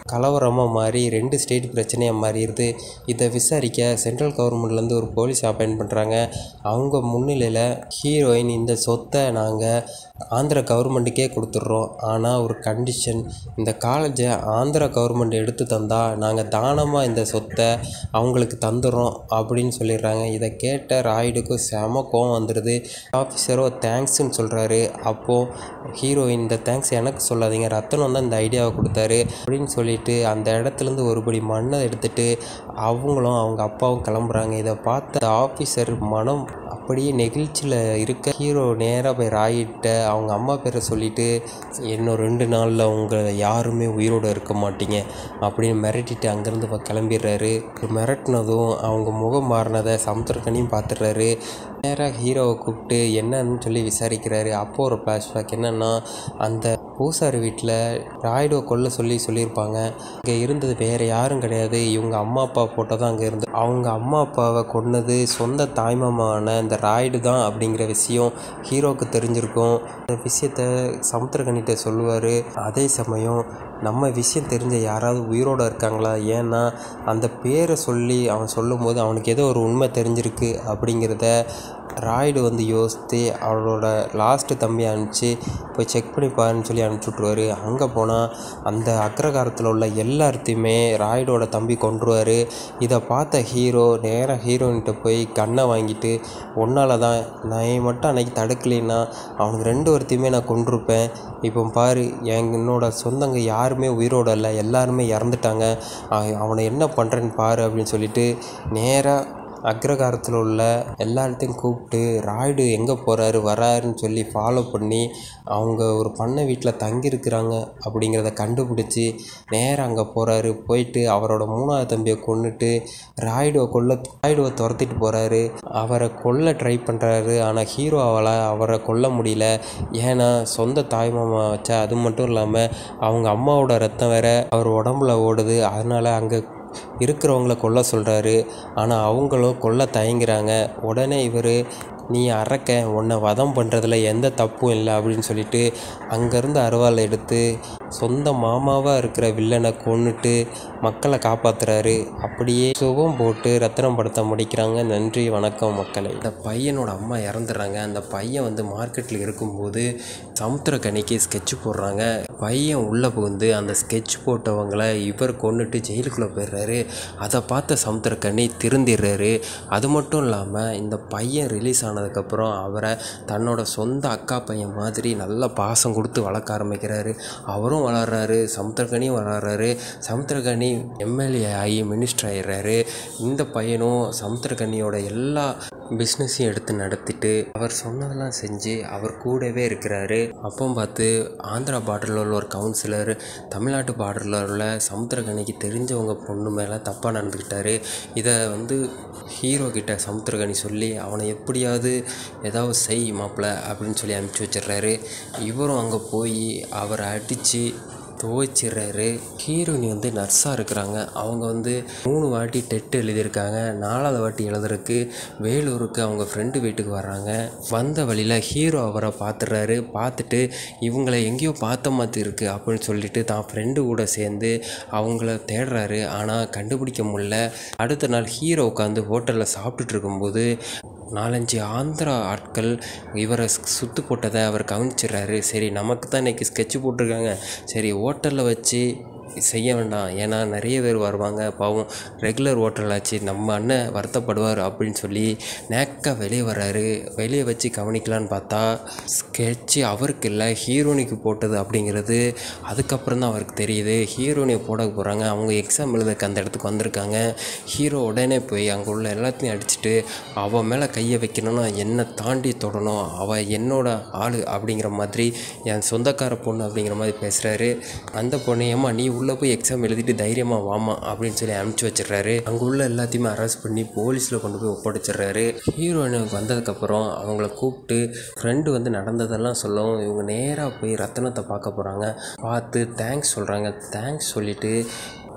கலவரமாக மாறி ரெண்டு ஸ்டேட் பிரச்சனையாக மாறிடுது. இதை விசாரிக்க சென்ட்ரல் கவர்மெண்ட்லேருந்து ஒரு போலீஸ் அப்பாயிண்ட் பண்ணுறாங்க. அவங்க முன்னிலையில் ஹீரோயின் இந்த சொத்தை நாங்கள் ஆந்திரா கவர்மெண்ட்டுக்கே கொடுத்துட்றோம், ஆனால் ஒரு கண்டிஷன், இந்த காலேஜை ஆந்திரா கவர்மெண்ட் எடுத்து தந்தால் நாங்கள் தானமாக இந்த சொத்தை அவங்களுக்கு தந்துடுறோம் அப்படின்னு சொல்லிடுறாங்க. இதை கேட்ட ராய்டுக்கு செம கோவம் வந்துடுது. ஆஃபீஸரோ தேங்க்ஸ்ன்னு சொல்கிறாரு. அப்போது ஹீரோயின் இந்த தேங்க்ஸ் எனக்கு சொல்லாதீங்க, ரத்தனம் தான் இந்த ஐடியாவை கொடுத்தாரு அப்படின்னு சொல்லிட்டு அந்த இடத்துலேருந்து ஒருபடி மண்ணை எடுத்துகிட்டு அவங்களும் அவங்க அப்பாவும் கிளம்புறாங்க. இதை பார்த்த ஆஃபீஸர் மனம் அப்படியே நெகிழ்ச்சியில் இருக்க ஹீரோ நேராக போய் ராயிட்ட அவங்க அம்மா பேரை சொல்லிவிட்டு இன்னும் ரெண்டு நாளில் அவங்க யாருமே உயிரோடு இருக்க மாட்டீங்க அப்படின்னு மிரட்டிட்டு அங்கேருந்து இப்போ கிளம்பிடுறாரு. மிரட்டினதும் அவங்க முகம் மாறினதை சமுத்திரக்கனியும் பார்த்துடுறாரு. நேராக ஹீரோவை கூப்பிட்டு என்னன்னு சொல்லி விசாரிக்கிறாரு. அப்போது ஒரு ஃப்ளாஷ்பேக் என்னென்னா, அந்த பூசாரி வீட்டில் ராய்டோ கொல்ல சொல்லி சொல்லியிருப்பாங்க. இங்கே இருந்தது வேறு யாரும் கிடையாது, இவங்க அம்மா அப்பா ஃபோட்டோ தான் அங்கே இருந்து. அவங்க அம்மா அப்பாவை கொன்னது சொந்த தாய்மாமான இந்த ராய்டு தான் அப்படிங்கிற விஷயம் ஹீரோவுக்கு தெரிஞ்சிருக்கும். இந்த விஷயத்த சமுத்திரக்கனிட்ட சொல்லுவார். அதே சமயம் நம்ம விஷயம் தெரிஞ்ச யாராவது உயிரோடு இருக்காங்களா, ஏன்னா அந்த பேரை சொல்லி அவன் சொல்லும் போது அவனுக்கு ஏதோ ஒரு உண்மை தெரிஞ்சிருக்கு அப்படிங்கிறத ராய்டு வந்து யோசித்து அவளோட லாஸ்ட்டு தம்பியை அனுப்பிச்சு போய் செக் பண்ணி பாருன்னு சொல்லி அனுப்பிச்சி விட்ருவார். அங்கே போனால் அந்த அக்ரகாரத்தில் உள்ள எல்லாத்தையுமே ராய்டோட தம்பி கொன்றுவார். இதை பார்த்த ஹீரோ நேராக ஹீரோயின்கிட்ட போய் கண்ணை வாங்கிட்டு, ஒன்றால் தான் நான் மட்டும் அன்றைக்கி தடுக்கலைன்னா அவனுக்கு ரெண்டு ஒருத்தையுமே நான் கொன்றிருப்பேன். இப்போ பாரு, என் என்னோட சொந்தங்க யாருமே உயிரோடு இல்லை, எல்லாருமே இறந்துட்டாங்க, அவனை என்ன பண்ணுறேன்னு பாரு அப்படின்னு சொல்லிட்டு நேராக அக்ரகாரத்தில் உள்ள எல்லாத்தையும் கூப்பிட்டு ராய்டு எங்கே போகிறாரு வராருன்னு சொல்லி ஃபாலோ பண்ணி அவங்க ஒரு பண்ணை வீட்டில் தங்கியிருக்கிறாங்க அப்படிங்கிறத கண்டுபிடிச்சி நேராக அங்கே போகிறாரு. போயிட்டு அவரோட மூணாவது தம்பியை கொன்னுட்டு ராய்டுவை கொல்ல ராய்டுவை துரத்திட்டு போகிறாரு. அவரை கொல்ல ட்ரை பண்ணுறாரு. ஆனால் ஹீரோ அவளை அவரை கொல்ல முடியல. ஏன்னா சொந்த தாய்மாமா வச்சா, அது மட்டும் இல்லாமல் அவங்க அம்மாவோட ரத்தம் வேற அவர் உடம்புல ஓடுது. அதனால் அங்கே இருக்கிறவங்கள கொல்ல சொல்கிறாரு. ஆனால் அவங்களும் கொல்ல தயங்குறாங்க. உடனே இவர் நீ அரக்க, உன்னை வதம் பண்ணுறதுல எந்த தப்பும் இல்லை அப்படின்னு சொல்லிட்டு அங்கேருந்து அருவாளை எடுத்து சொந்த மாமாவாக இருக்கிற வில்லனை கொன்னுட்டு மக்களை காப்பாற்றுறாரு. அப்படியே சுகம் போட்டு ரத்தினம் படத்தை முடிக்கிறாங்க. நன்றி, வணக்கம் மக்களை. இந்த பையனோட அம்மா இறந்துடுறாங்க. அந்த பையன் வந்து மார்க்கெட்டில் இருக்கும்போது சமுத்திரக்கனிக்கு ஸ்கெட்ச் போடுறாங்க. பையன் உள்ளே புகுந்து அந்த ஸ்கெட்ச் போட்டவங்களை இவர் கொன்னுட்டு ஜெயிலுக்குள்ளே போயிடுறாரு. அதை பார்த்த சமுத்திரக்கனி திருந்திடுறாரு. அது மட்டும் இல்லாமல் இந்த பையன் ரிலீஸ் ஆனதுக்கப்புறம் அவரை தன்னோட சொந்த அக்கா பையன் மாதிரி நல்ல பாசம் கொடுத்து வளர்க்க ஆரம்பிக்கிறாரு. அவரும் வளர்றாரு, சமுத்திரக்கனியும் வளர்றாரு. சமுத்திரக்கனி எம்எல்ஏ ஆகி மினிஸ்டர் ஆகிடுறாரு. இந்த பையனும் சமுத்திரக்கனியோட எல்லா பிஸ்னஸையும் எடுத்து நடத்திட்டு அவர் சொன்னதெல்லாம் செஞ்சு அவர் கூடவே இருக்கிறாரு. அப்போ பார்த்து ஆந்திரா பார்டரில் உள்ள ஒரு கவுன்சிலர் தமிழ்நாட்டு பார்டரில் உள்ள சமுத்திரக்கனிக்கு தெரிஞ்சவங்க பொண்ணு மேலே தப்பாக நடந்துக்கிட்டாரு. இதை வந்து ஹீரோ கிட்ட சமுத்திரக்கனி சொல்லி அவனை எப்படியாவது ஏதாவது செய் மாப்பிள்ள அப்படின்னு சொல்லி அனுப்பிச்சி வச்சிடுறாரு. இவரும் அங்கே போய் அவரை அடித்து துவைச்சிடுறாரு. ஹீரோயினி வந்து நர்ஸாக இருக்கிறாங்க. அவங்க வந்து மூணு வாட்டி டெட் எழுதியிருக்காங்க. நாலாவது வாட்டி எழுதுறதுக்கு வேலூருக்கு அவங்க ஃப்ரெண்டு வீட்டுக்கு வர்றாங்க. வந்த வழியில் ஹீரோ அவரை பார்த்துடுறாரு. பார்த்துட்டு இவங்களை எங்கேயோ பார்த்த மாதிரி இருக்குது அப்படின்னு சொல்லிட்டு தான் ஃப்ரெண்டு கூட சேர்ந்து அவங்கள தேடுறாரு. ஆனால் கண்டுபிடிக்க முடியல. அடுத்த நாள் ஹீரோ உட்காந்து ஹோட்டலில் சாப்பிட்டுட்டு இருக்கும்போது நாலஞ்சு ஆந்திரா ஆட்கள் இவரை சுற்று போட்டதை அவர் கவனிச்சிடுறாரு. சரி, நமக்கு தான் இன்றைக்கி ஸ்கெட்சு போட்டிருக்காங்க, சரி ஹோட்டலில் வச்சு செய்ய வேண்டாம், ஏன்னா நிறைய பேர் வருவாங்க, பாவம் ரெகுலர் ஹோட்டலாச்சு, நம்ம அண்ணன் வருத்தப்படுவார் அப்படின்னு சொல்லி நேக்காக வெளியே வர்றாரு. வெளியே வச்சு கவனிக்கலான்னு பார்த்தா ஸ்கெட்சு அவருக்கு இல்லை, ஹீரோனிக்கு போட்டது அப்படிங்கிறது அதுக்கப்புறம் தான் அவருக்கு தெரியுது. ஹீரோனியை போட போகிறாங்க. அவங்க எக்ஸாம் எழுதுக்கு அந்த இடத்துக்கு வந்திருக்காங்க. ஹீரோ உடனே போய் அங்கே உள்ள எல்லாத்தையும் அடிச்சுட்டு அவன் மேலே கையை வைக்கணும்னா என்னை தாண்டி தொடணும், அவள் என்னோட ஆள் அப்படிங்கிற மாதிரி, என் சொந்தக்கார பொண்ணு அப்படிங்கிற மாதிரி பேசுகிறாரு. அந்த பொண்ணு ஏமா நீ உள்ளே போய் எக்ஸாம் எழுதிட்டு தைரியமாக வாமா அப்படின்னு சொல்லி அனுப்பிச்சி வச்சிடுறாரு. அங்கே உள்ள எல்லாத்தையுமே அரெஸ்ட் பண்ணி போலீஸில் கொண்டு போய் ஒப்படைச்சிடுறாரு. ஹீரோயினுக்கு வந்ததுக்கப்புறம் அவங்கள கூப்பிட்டு ஃப்ரெண்டு வந்து நடந்ததெல்லாம் சொல்லவும் இவங்க நேராக போய் ரத்தனத்தை பார்க்க போகிறாங்க. பார்த்து தேங்க்ஸ் சொல்கிறாங்க. தேங்க்ஸ் சொல்லிவிட்டு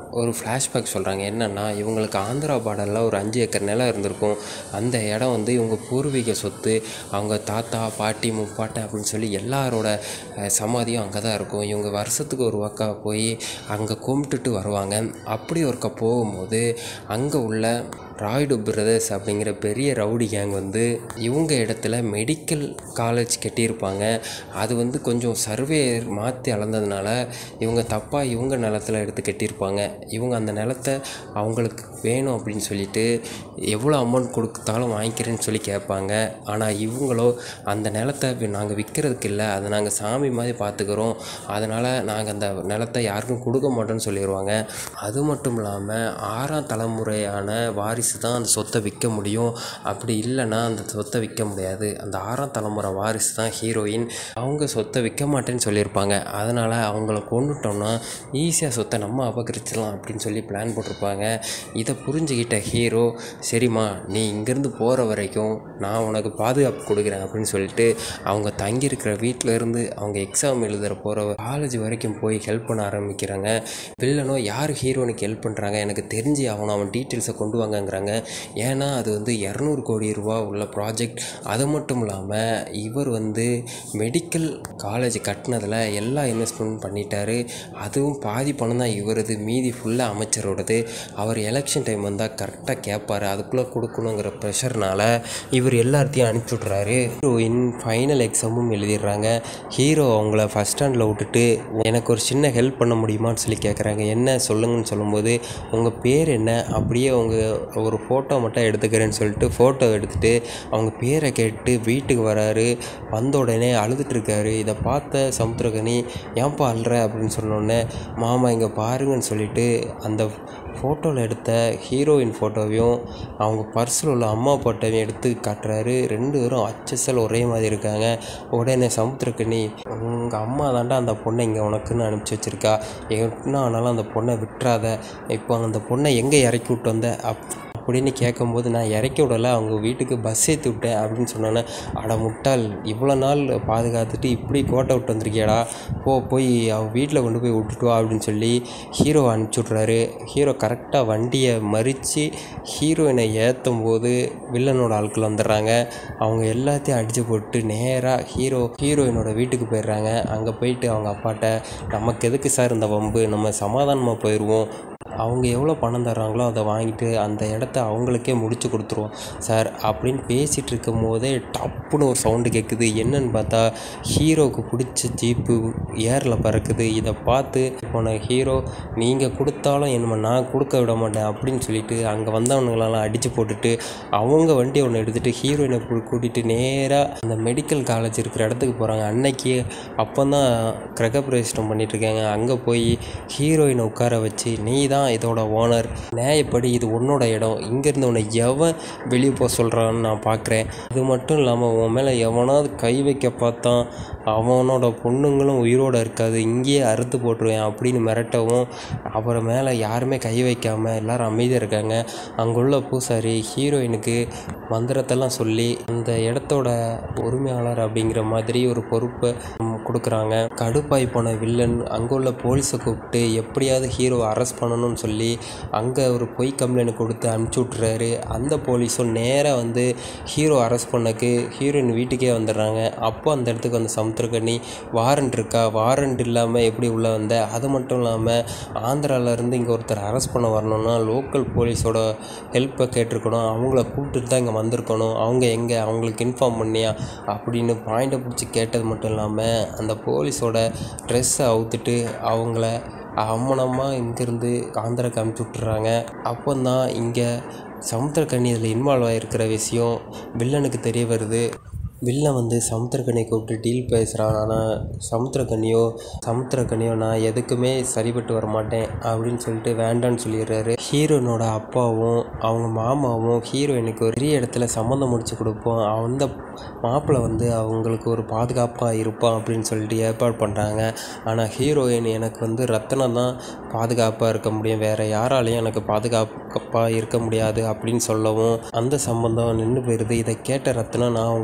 ஒரு ஃப்ளாஷ்பேக் சொல்கிறாங்க. என்னென்னா, இவங்களுக்கு ஆந்திரா பார்டரில் ஒரு அஞ்சு ஏக்கர் நிலம் இருந்திருக்கும். அந்த இடம் வந்து இவங்க பூர்வீக சொத்து. அவங்க தாத்தா பாட்டி முப்பாட்டன் அப்படின்னு சொல்லி எல்லாரோட சமாதியும் அங்கே தான் இருக்கும். இவங்க வருஷத்துக்கு ஒரு வாக்கா போய் அங்கே கும்பிட்டுட்டு வருவாங்க. அப்படி ஒருக்கா போகும்போது அங்கே உள்ள ராய்டு பிரதர்ஸ் அப்படிங்கிற பெரிய ரவுடி கேங் வந்து இவங்க இடத்துல மெடிக்கல் காலேஜ் கட்டியிருப்பாங்க. அது வந்து கொஞ்சம் சர்வேயர் மாற்றி அளந்ததுனால இவங்க தப்பாக இவங்க நிலத்தில் எடுத்து கட்டியிருப்பாங்க. இவங்க அந்த நிலத்தை அவங்களுக்கு வேணும் அப்படின்னு சொல்லிட்டு எவ்வளோ அமௌண்ட் கொடுத்தாலும் வாங்கிக்கிறேன்னு சொல்லி கேட்பாங்க. ஆனால் இவங்களோ அந்த நிலத்தை நாங்கள் விற்கிறதுக்கு இல்லை, அதை நாங்கள் சாமி மாதிரி பார்த்துக்கிறோம், அதனால் நாங்கள் அந்த நிலத்தை யாருக்கும் கொடுக்க மாட்டோம்னு சொல்லிடுவாங்க. அது மட்டும் இல்லாமல் ஆறாம் தலைமுறையான வாரிசு தான் அந்த சொத்தை விற்க முடியும். அப்படி இல்லைன்னா அந்த சொத்தை விற்க முடியாது. அந்த ஆறாம் தலைமுறை வாரிசு தான் ஹீரோயின். அவங்க சொத்தை விற்க மாட்டேன்னு சொல்லியிருப்பாங்க. அதனால் அவங்கள கொண்டுட்டோம்னா ஈஸியாக சொத்தை நம்ம அபகரிச்சிடலாம் அப்படின்னு சொல்லி பிளான் போட்டிருப்பாங்க. இதை புரிஞ்சுக்கிட்ட ஹீரோ, சரிம்மா நீ இங்கேருந்து போகிற வரைக்கும் நான் உனக்கு பாதுகாப்பு கொடுக்குறேன் அப்படின்னு சொல்லிட்டு அவங்க தங்கியிருக்கிற வீட்டில் இருந்து அவங்க எக்ஸாம் எழுதுகிற போகிற காலேஜ் வரைக்கும் போய் ஹெல்ப் பண்ண ஆரம்பிக்கிறாங்க. வில்லனோ யார் ஹீரோனுக்கு ஹெல்ப் பண்ணுறாங்க எனக்கு தெரிஞ்சு அவனை அவன் டீட்டெயில்ஸை கொண்டு வாங்கங்கிறாங்க. ஏன்னா அது வந்து இரநூறு கோடி ரூபா உள்ள ப்ராஜெக்ட். அது மட்டும் இல்லாமல் இவர் வந்து மெடிக்கல் காலேஜ் கட்டினதில் எல்லா இன்வெஸ்ட்மெண்ட் பண்ணிட்டாரு. அதுவும் பாதி பணம் தான் இவரது, மீதி ஃபுல்லாக அமைச்சரோடது. அவர் எலெக்ஷன் டைம் வந்தால் கரெக்டாக கேட்பார், அதுக்குள்ளே கொடுக்கணுங்கிற ப்ரெஷர்னால் இவர் எல்லாத்தையும் அனுப்பிச்சி விட்றாரு. ஹீரோயின் ஃபைனல் எக்ஸாமும் எழுதிடுறாங்க. ஹீரோ அவங்கள ஃபஸ்ட் ஸ்டாண்டில் விட்டுட்டு எனக்கு ஒரு சின்ன ஹெல்ப் பண்ண முடியுமான்னு சொல்லி கேட்குறாங்க. என்ன சொல்லுங்கன்னு சொல்லும்போது, உங்கள் பேர் என்ன, அப்படியே அவங்க ஒரு ஃபோட்டோ மட்டும் எடுத்துக்கிறேன்னு சொல்லிட்டு ஃபோட்டோ எடுத்துகிட்டு அவங்க பேரை கேட்டு வீட்டுக்கு வராரு. வந்த உடனே அழுதுட்டுருக்காரு. இதை பார்த்த சமுத்திரக்கனி, ஏன்பா அழுற அப்படின்னு சொன்னோடனே, மாமா இங்கே பாருங்கன்னு சொல்லிட்டு அந்த ஃபோட்டோவில் எடுத்த ஹீரோயின் ஃபோட்டோவையும் அவங்க பர்ஸில் உள்ள அம்மா ஃபோட்டோவையும் எடுத்து காட்டுறாரு. ரெண்டு பேரும் அச்சசல் ஒரே மாதிரி இருக்காங்க. உடனே சமுத்திரக்கனி, உங்கள் அம்மா தாண்டா அந்த பொண்ணை இங்கே உனக்குன்னு அனுப்பிச்சி வச்சுருக்கா, என்ன ஆனாலும் அந்த பொண்ணை விட்டுறாத, இப்போ அந்த பொண்ணை எங்கே இறக்கி விட்டு வந்த அப் அப்படின்னு கேட்கும்போது, நான் இறக்கி விடலை, அவங்க வீட்டுக்கு பஸ் ஏற்றி விட்டேன் அப்படின்னு சொன்னோன்னே, அட முட்டாள், இவ்வளோ நாள் பாதுகாத்துட்டு இப்படி கோட்டை விட்டு வந்திருக்கியாடா, போ போய் அவள் வீட்டில் கொண்டு போய் விட்டுட்டு வா அப்படின்னு சொல்லி ஹீரோவை அனுப்பிச்சி விட்றாரு. ஹீரோ கரெக்டாக வண்டியை மறித்து ஹீரோயினை ஏற்றும் போது வில்லனோட ஆட்கள் வந்துடுறாங்க. அவங்க எல்லாத்தையும் அடித்து போட்டு நேராக ஹீரோ ஹீரோயினோட வீட்டுக்கு போயிடுறாங்க. அங்கே போயிட்டு அவங்க அப்பாட்ட, நமக்கு எதுக்கு சார் இந்த வம்பு, நம்ம சமாதானமாக போயிடுவோம், அவங்க எவ்வளோ பணம் தர்றாங்களோ அதை வாங்கிட்டு அந்த இடத்த அவங்களுக்கே முடிச்சு கொடுத்துருவோம் சார் அப்படின்னு பேசிகிட்டு இருக்கும் போதே டப்புன்னு ஒரு சவுண்டு கேட்குது. என்னன்னு பார்த்தா ஹீரோவுக்கு பிடிச்ச ஜீப்பு ஏரில் பறக்குது. இதை பார்த்து போன ஹீரோ, நீங்கள் கொடுத்தாலும் என்ன நான் கொடுக்க விட மாட்டேன் அப்படின்னு சொல்லிட்டு அங்கே வந்தவனுங்களெல்லாம் அடித்து போட்டுட்டு அவங்க வண்டியை ஒன்று எடுத்துகிட்டு ஹீரோயினை கூட்டிகிட்டு நேராக அந்த மெடிக்கல் காலேஜ் இருக்கிற இடத்துக்கு போகிறாங்க. அன்னைக்கு அப்போ தான் கிரகப்பிரவேசம் பண்ணிகிட்ருக்காங்க. அங்கே போய் ஹீரோயினை உட்கார வச்சு, நீ தான் இதோட ஓனர், நியாயப்படி இது உன்னோட இடம், இங்கேருந்து உன்னை எவன் வெளியே போக சொல்கிறான்னு நான் பார்க்குறேன், இது மட்டும் இல்லாமல் உன் மேலே எவனாவது கை வைக்க பார்த்தான் அவனோட பொண்ணுங்களும் உயிரோடு இருக்காது, இங்கேயே அறுத்து போட்டுருவேன் அப்படின்னு மிரட்டவும், அப்புறம் மேலே யாருமே கை வைக்காமல் எல்லோரும் அமைதியாக இருக்காங்க. அங்குள்ள பூசாரி ஹீரோயினுக்கு மந்திரத்தெல்லாம் சொல்லி அந்த இடத்தோட உரிமையாளர் அப்படிங்கிற மாதிரி ஒரு பொறுப்பை கொடுக்குறாங்க. கடுப்பாய் போன வில்லன் அங்கே உள்ள போலீஸை கூப்பிட்டு எப்படியாவது ஹீரோவை அரெஸ்ட் பண்ணணும்னு சொல்லி அங்கே ஒரு பொய் கம்ப்ளைண்ட் கொடுத்து அனுப்பிச்சி விட்றாரு. அந்த போலீஸும் நேராக வந்து ஹீரோ அரெஸ்ட் பண்ணக்கு ஹீரோயின் வீட்டுக்கே வந்துடுறாங்க. அப்போ அந்த இடத்துக்கு வந்து சமுத்திரக்கனி, வாரண்ட் இருக்கா, வாரண்ட் இல்லாமல் எப்படி உள்ளே வந்த, அது மட்டும் இல்லாமல் ஆந்திராவிலேருந்து இங்கே ஒருத்தர் அரெஸ்ட் பண்ண வரணும்னா லோக்கல் போலீஸோட ஹெல்ப்பை கேட்டிருக்கணும், அவங்கள கூப்பிட்டுட்டு தான் இங்கே வந்திருக்கணும், அவங்க எங்கே அவங்களுக்கு இன்ஃபார்ம் பண்ணியா அப்படின்னு பாயிண்டை பிடிச்சி கேட்டது மட்டும் இல்லாமல் அந்த போலீஸோட ட்ரெஸ்ஸை அவுத்துட்டு அவங்கள அம்மனமாக இங்கேருந்து ஆந்திராக்கு அனுப்பிச்சி விட்டுறாங்க. அப்போ தான் இங்கே சமுத்திரக்கனி இதில் இன்வால்வ் ஆகிருக்கிற விஷயம் வில்லனுக்கு தெரிய வருது. வில்லன் வந்து சமுத்திரக்கனியை கூப்பிட்டு டீல் பேசுகிறான். ஆனால் சமுத்திரக்கனியோ சமுத்திரக்கனியோ நான் எதுக்குமே சரிப்பட்டு வர மாட்டேன் அப்படின்னு சொல்லிட்டு வேண்டான்னு சொல்லிடுறாரு. ஹீரோயினோட அப்பாவும் அவங்க மாமாவும் ஹீரோயினுக்கு ஒரு பெரிய இடத்துல சம்மந்தம் முடிச்சு கொடுப்போம், அந்த மாப்பிள்ளை வந்து அவங்களுக்கு ஒரு பாதுகாப்பாக இருப்பான் அப்படின்னு சொல்லிட்டு ஏற்பாடு பண்ணுறாங்க. ஆனால் ஹீரோயின், எனக்கு வந்து ரத்தனம் தான் பாதுகாப்பாக இருக்க முடியும், வேறு யாராலையும் எனக்கு பாதுகாப்பாக இருக்க முடியாது அப்படின்னு சொல்லவும் அந்த சம்பந்தம் நின்று போயிடுது. இதை கேட்ட ரத்னம், நான் உங்களை அந்த மாதிரி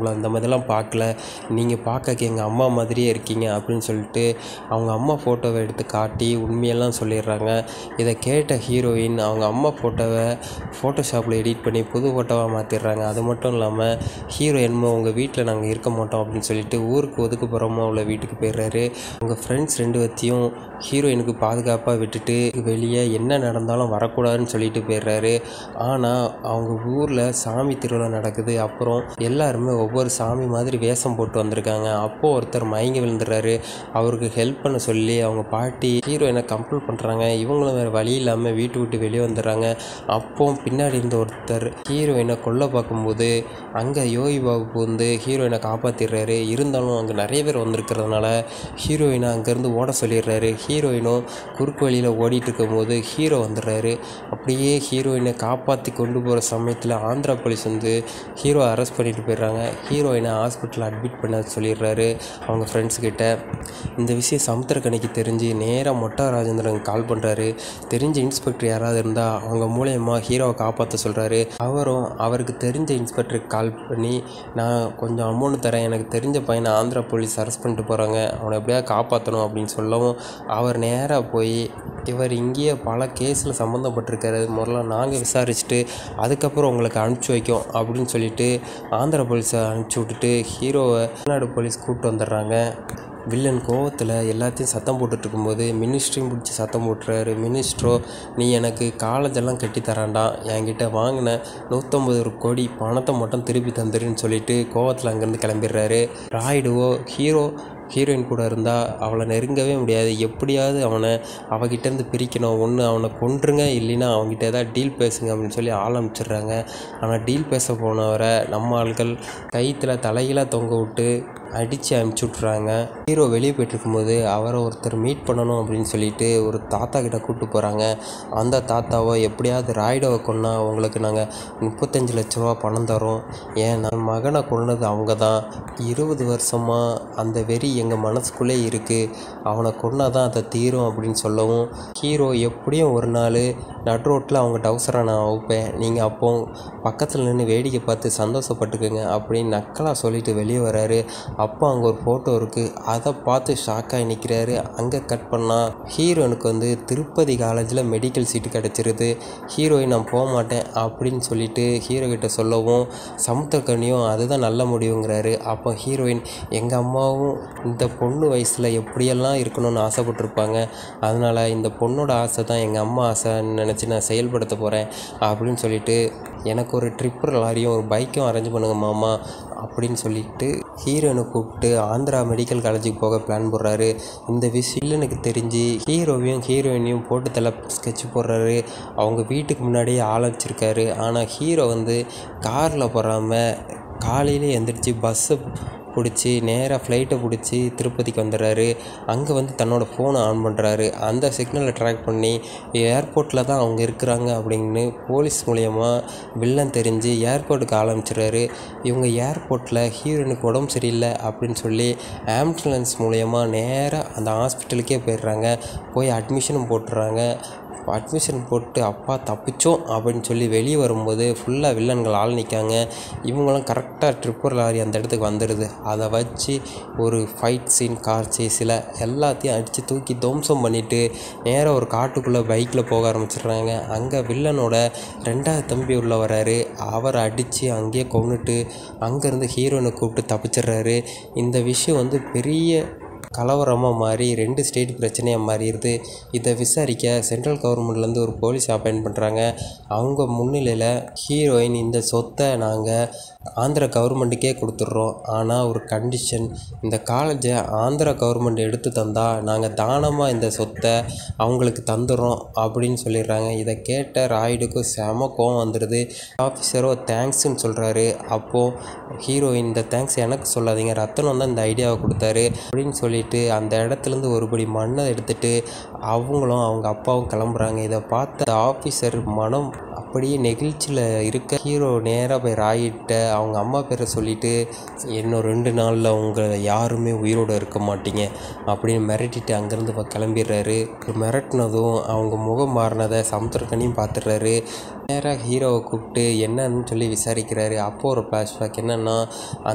அதெல்லாம் பார்க்கல, நீங்கள் பார்க்க எங்கள் அம்மா மாதிரியே இருக்கீங்க அப்படின்னு சொல்லிட்டு அவங்க அம்மா ஃபோட்டோவை எடுத்து காட்டி உண்மையெல்லாம் சொல்லிடுறாங்க. இதை கேட்ட ஹீரோயின் அவங்க அம்மா ஃபோட்டோவை ஃபோட்டோஷாப்பில் எடிட் பண்ணி புது ஃபோட்டோவாக மாற்றிடுறாங்க. அது மட்டும் இல்லாமல் ஹீரோ என்னமோ உங்கள் வீட்டில் நாங்கள் இருக்க மாட்டோம் அப்படின்னு சொல்லிட்டு ஊருக்கு ஒதுக்குப்புறமா உள்ள வீட்டுக்கு போயிடுறாரு. உங்கள் ஃப்ரெண்ட்ஸ் ரெண்டு வத்தையும் ஹீரோயினுக்கு பாதுகாப்பாக விட்டுட்டு வெளியே என்ன நடந்தாலும் வரக்கூடாதுன்னு சொல்லிட்டு போயிடுறாரு. ஆனால் அவங்க ஊரில் சாமி திருவிழா நடக்குது. அப்புறம் எல்லாருமே ஒவ்வொரு சாமி மாதிரி வேஷம் போட்டு வந்திருக்காங்க. அப்போது ஒருத்தர் மயங்கி விழுந்துடுறாரு. அவருக்கு ஹெல்ப் பண்ண சொல்லி அவங்க பாட்டி ஹீரோயினை கம்பல் பண்ணுறாங்க. இவங்களும் வேறு வழி இல்லாமல் வீட்டு விட்டு வெளியே வந்துடுறாங்க. அப்போ பின்னாடி இருந்த ஒருத்தர் ஹீரோயினை கொல்ல பார்க்கும்போது அங்கே யோகி பாபு வந்து ஹீரோயினை காப்பாற்றிடுறாரு. இருந்தாலும் அங்கே நிறைய பேர் வந்திருக்கிறதுனால ஹீரோயினை அங்கேருந்து ஓட சொல்லிடுறாரு. ஹீரோயினும் குறுக்கு வழியில் ஓடிட்டு இருக்கும்போது ஹீரோ வந்துடுறாரு. அப்படியே ஹீரோயினை காப்பாற்றி கொண்டு போகிற சமயத்தில் ஆந்திரா போலீஸ் வந்து ஹீரோ அரெஸ்ட் பண்ணிட்டு போயிடுறாங்க. ஹீரோயினை ஹாஸ்பிட்டலில் அட்மிட் பண்ண சொல்லிடுறாரு அவங்க ஃப்ரெண்ட்ஸ்கிட்ட. இந்த விஷயம் சமுத்திரக்கனிக்கு தெரிஞ்சு நேராக மொட்டா ராஜேந்திரன் கால் பண்ணுறாரு. தெரிஞ்ச இன்ஸ்பெக்டர் யாராவது இருந்தால் அவங்க மூலயமா ஹீரோவை காப்பாற்ற சொல்கிறாரு. அவரும் அவருக்கு தெரிஞ்ச இன்ஸ்பெக்டருக்கு கால் பண்ணி நான் கொஞ்சம் அமௌண்ட் தரேன், எனக்கு தெரிஞ்ச பையனை ஆந்திரா போலீஸ் அரெஸ்ட் பண்ணிட்டு போகிறாங்க, அவனை எப்படியாவது காப்பாற்றணும் அப்படின்னு சொல்லவும் அவர் நேராக போய் இவர் இங்கேயே பல கேஸில் சம்மந்தப்பட்டிருக்காரு, முதல்ல நாங்கள் விசாரிச்சுட்டு அதுக்கப்புறம் உங்களுக்கு அனுப்பிச்சி வைக்கோம் அப்படின்னு சொல்லிட்டு ஆந்திரா போலீஸை அனுப்பிச்சி விட்டுட்டு ஹீரோவை தமிழ்நாடு போலீஸ் கூப்பிட்டு வந்துடுறாங்க. வில்லன் கோவத்தில் எல்லாத்தையும் சத்தம் போட்டுட்ருக்கும்போது மினிஸ்ட்ரியும் பிடிச்சி சத்தம் போட்டுறாரு. மினிஸ்ட்ரோ நீ எனக்கு காலேஜெல்லாம் கட்டி தரான்டா, என்கிட்ட வாங்கின நூற்றம்பது கோடி பணத்தை மட்டும் திருப்பி தந்துருன்னு சொல்லிட்டு கோவத்தில் அங்கேருந்து கிளம்பிடுறாரு. ராய்டுவோ ஹீரோ ஹீரோயின் கூட இருந்தால் அவளை நெருங்கவே முடியாது, எப்படியாவது அவனை அவகிட்டேருந்து பிரிக்கணும், ஒன்று அவனை கொன்றுங்க இல்லைன்னா அவங்ககிட்ட ஏதாவது டீல் பேசுங்க அப்படின்னு சொல்லி ஆரம்பிச்சிடுறாங்க. ஆனால் டீல் பேச போனவரை நம்ம ஆட்கள் கைத்தில் தலைகளாக தொங்க விட்டு அடித்து அனுப்பிச்சி விட்றாங்க. ஹீரோ வெளியே போய்ட்டுருக்கும்போது அவரை ஒருத்தர் மீட் பண்ணணும் அப்படின்னு சொல்லிட்டு ஒரு தாத்தா கிட்ட கூப்பிட்டு போகிறாங்க. அந்த தாத்தாவை எப்படியாவது ராய்டோவை கொன்னா உங்களுக்கு நாங்கள் முப்பத்தஞ்சு லட்ச ரூபா பணம் தரோம், ஏன் நான் மகனை கொன்னது அவங்க தான், இருபது வருஷமாக அந்த வெறி எங்கள் மனசுக்குள்ளே இருக்குது, அவனை கொன்னா தான் அதை தீரும் அப்படின்னு சொல்லவும் ஹீரோ எப்படியும் ஒரு நாள் நட் ரோட்டில் அவங்க டவுசரை நான் வைப்பேன், நீங்கள் அப்போ பக்கத்தில் நின்று வேடிக்கை பார்த்து சந்தோஷப்பட்டுக்குங்க அப்படின்னு நக்கலாக சொல்லிட்டு வெளியே வராரு. அப்போ அங்கே ஒரு ஃபோட்டோ இருக்குது, அதை பார்த்து ஷாக்காகி நிற்கிறாரு. அங்கே கட் பண்ணால் ஹீரோயினுக்கு வந்து திருப்பதி காலேஜில் மெடிக்கல் சீட்டு கிடச்சிருது. ஹீரோயின் நான் போக மாட்டேன் அப்படின்னு சொல்லிட்டு ஹீரோ கிட்ட சொல்லவும் சமுத்திரக்கனியும் அதுதான் நல்ல முடிவுங்கிறாரு. அப்போ ஹீரோயின் எங்கள் அம்மாவும் இந்த பொண்ணு வயசில் எப்படியெல்லாம் இருக்கணும்னு ஆசைப்பட்டிருப்பாங்க, அதனால் இந்த பொண்ணோட ஆசை தான் எங்கள் அம்மா ஆசைன்னு நினச்சி நான் செயல்படுத்த போகிறேன் அப்படின்னு சொல்லிட்டு எனக்கு ஒரு ட்ரிப்பர் லாரியும் ஒரு பைக்கும் அரேஞ்ச் பண்ணுங்க மாமா அப்படின்னு சொல்லிட்டு ஹீரோயினை கூப்பிட்டு ஆந்திரா மெடிக்கல் காலேஜுக்கு போக பிளான் போடுறாரு. இந்த விஷயம் எனக்கு தெரிஞ்சு ஹீரோவையும் ஹீரோயினையும் போட்டு தலை ஸ்கெட்ச் போடுறாரு. அவங்க வீட்டுக்கு முன்னாடியே ஆள் வச்சிருக்காரு. ஆனால் ஹீரோ வந்து காரில் போகாமல் காலையிலே எழுந்திரிச்சு பஸ்ஸை பிடிச்சி நேராக ஃப்ளைட்டை பிடிச்சி திருப்பதிக்கு வந்துடுறாரு. அங்கே வந்து தன்னோட ஃபோனை ஆன் பண்ணுறாரு. அந்த சிக்னலை ட்ராக் பண்ணி ஏர்போர்ட்டில் தான் அவங்க இருக்கிறாங்க அப்படின்னு போலீஸ் மூலயமா வில்லன் தெரிஞ்சு ஏர்போர்ட்டுக்கு ஆரம்பிச்சிடுறாரு. இவங்க ஏர்போர்ட்டில் ஹீரோயினுக்கு உடம்பு சரியில்லை அப்படின்னு சொல்லி ஆம்புலன்ஸ் மூலயமா நேராக அந்த ஹாஸ்பிட்டலுக்கே போயிடுறாங்க. போய் அட்மிஷனும் போட்டுறாங்க. அட்மிஷன் போட்டு அப்பா தப்பிச்சோம் அப்படின்னு சொல்லி வெளியே வரும்போது ஃபுல்லாக வில்லன்கள் ஆள் நிற்காங்க. இவங்களும் கரெக்டாக ட்ரிப்பர் லாரி அந்த இடத்துக்கு வந்துடுது. அதை வச்சு ஒரு ஃபைட் சீன், கார் சேஸில் எல்லாத்தையும் அடித்து தூக்கி துவம்சம் பண்ணிவிட்டு நேராக ஒரு காட்டுக்குள்ளே பைக்கில் போக ஆரம்பிச்சிடுறாங்க. அங்கே வில்லனோட ரெண்டாவது தம்பி உள்ள வராரு. அவரை அடித்து அங்கேயே கொன்னுட்டு அங்கேருந்து ஹீரோயினை கூப்பிட்டு தப்பிச்சிடுறாரு. இந்த விஷயம் வந்து பெரிய கலவரமாக மாறி ரெண்டு ஸ்டேட் பிரச்சனையாக மாறிடுது. இதை விசாரிக்க சென்ட்ரல் கவர்மெண்ட்லேருந்து ஒரு போலீஸ் அப்பாயிண்ட் பண்ணுறாங்க. அவங்க முன்னிலையில் ஹீரோயின் இந்த சொத்தை நாங்கள் ஆந்திரா கவர்மெண்ட்டுக்கே கொடுத்துட்றோம், ஆனால் ஒரு கண்டிஷன், இந்த காலேஜை ஆந்திரா கவர்மெண்ட் எடுத்து தந்தால் நாங்கள் தானமாக இந்த சொத்தை அவங்களுக்கு தந்துடுறோம் அப்படின்னு சொல்லிடுறாங்க. இதை கேட்ட ராய்டுக்கும் செம கோவம் வந்துடுது. ஆஃபீஸரோ தேங்க்ஸ்ன்னு சொல்கிறாரு. அப்போது ஹீரோயின் இந்த தேங்க்ஸ் எனக்கு சொல்லாதீங்க, ரத்தனம் தான் இந்த ஐடியாவை கொடுத்தாரு அப்படின்னு சொல்லிட்டு அந்த இடத்துலேருந்து ஒருபடி மண்ணை எடுத்துகிட்டு அவங்களும் அவங்க அப்பாவும் கிளம்புறாங்க. இதை பார்த்த ஆஃபீஸர் மனம் அப்படியே நெகிழ்ச்சியில் இருக்க ஹீரோ நேராக போய் ராயிட்ட அவங்க அம்மா பேரை சொல்லிவிட்டு இன்னும் ரெண்டு நாளில் அவங்க யாருமே உயிரோடு இருக்க மாட்டீங்க அப்படின்னு மிரட்டிட்டு அங்கேருந்து கிளம்பிடுறாரு. மிரட்டினதும் அவங்க முகம் மாறினதை சமுத்திரக்கனியும் பார்த்துடுறாரு. நேராக ஹீரோவை கூப்பிட்டு என்னன்னு சொல்லி விசாரிக்கிறாரு. அப்போ ஒரு ஃப்ளாஷ்பேக் என்னென்னா, அந்த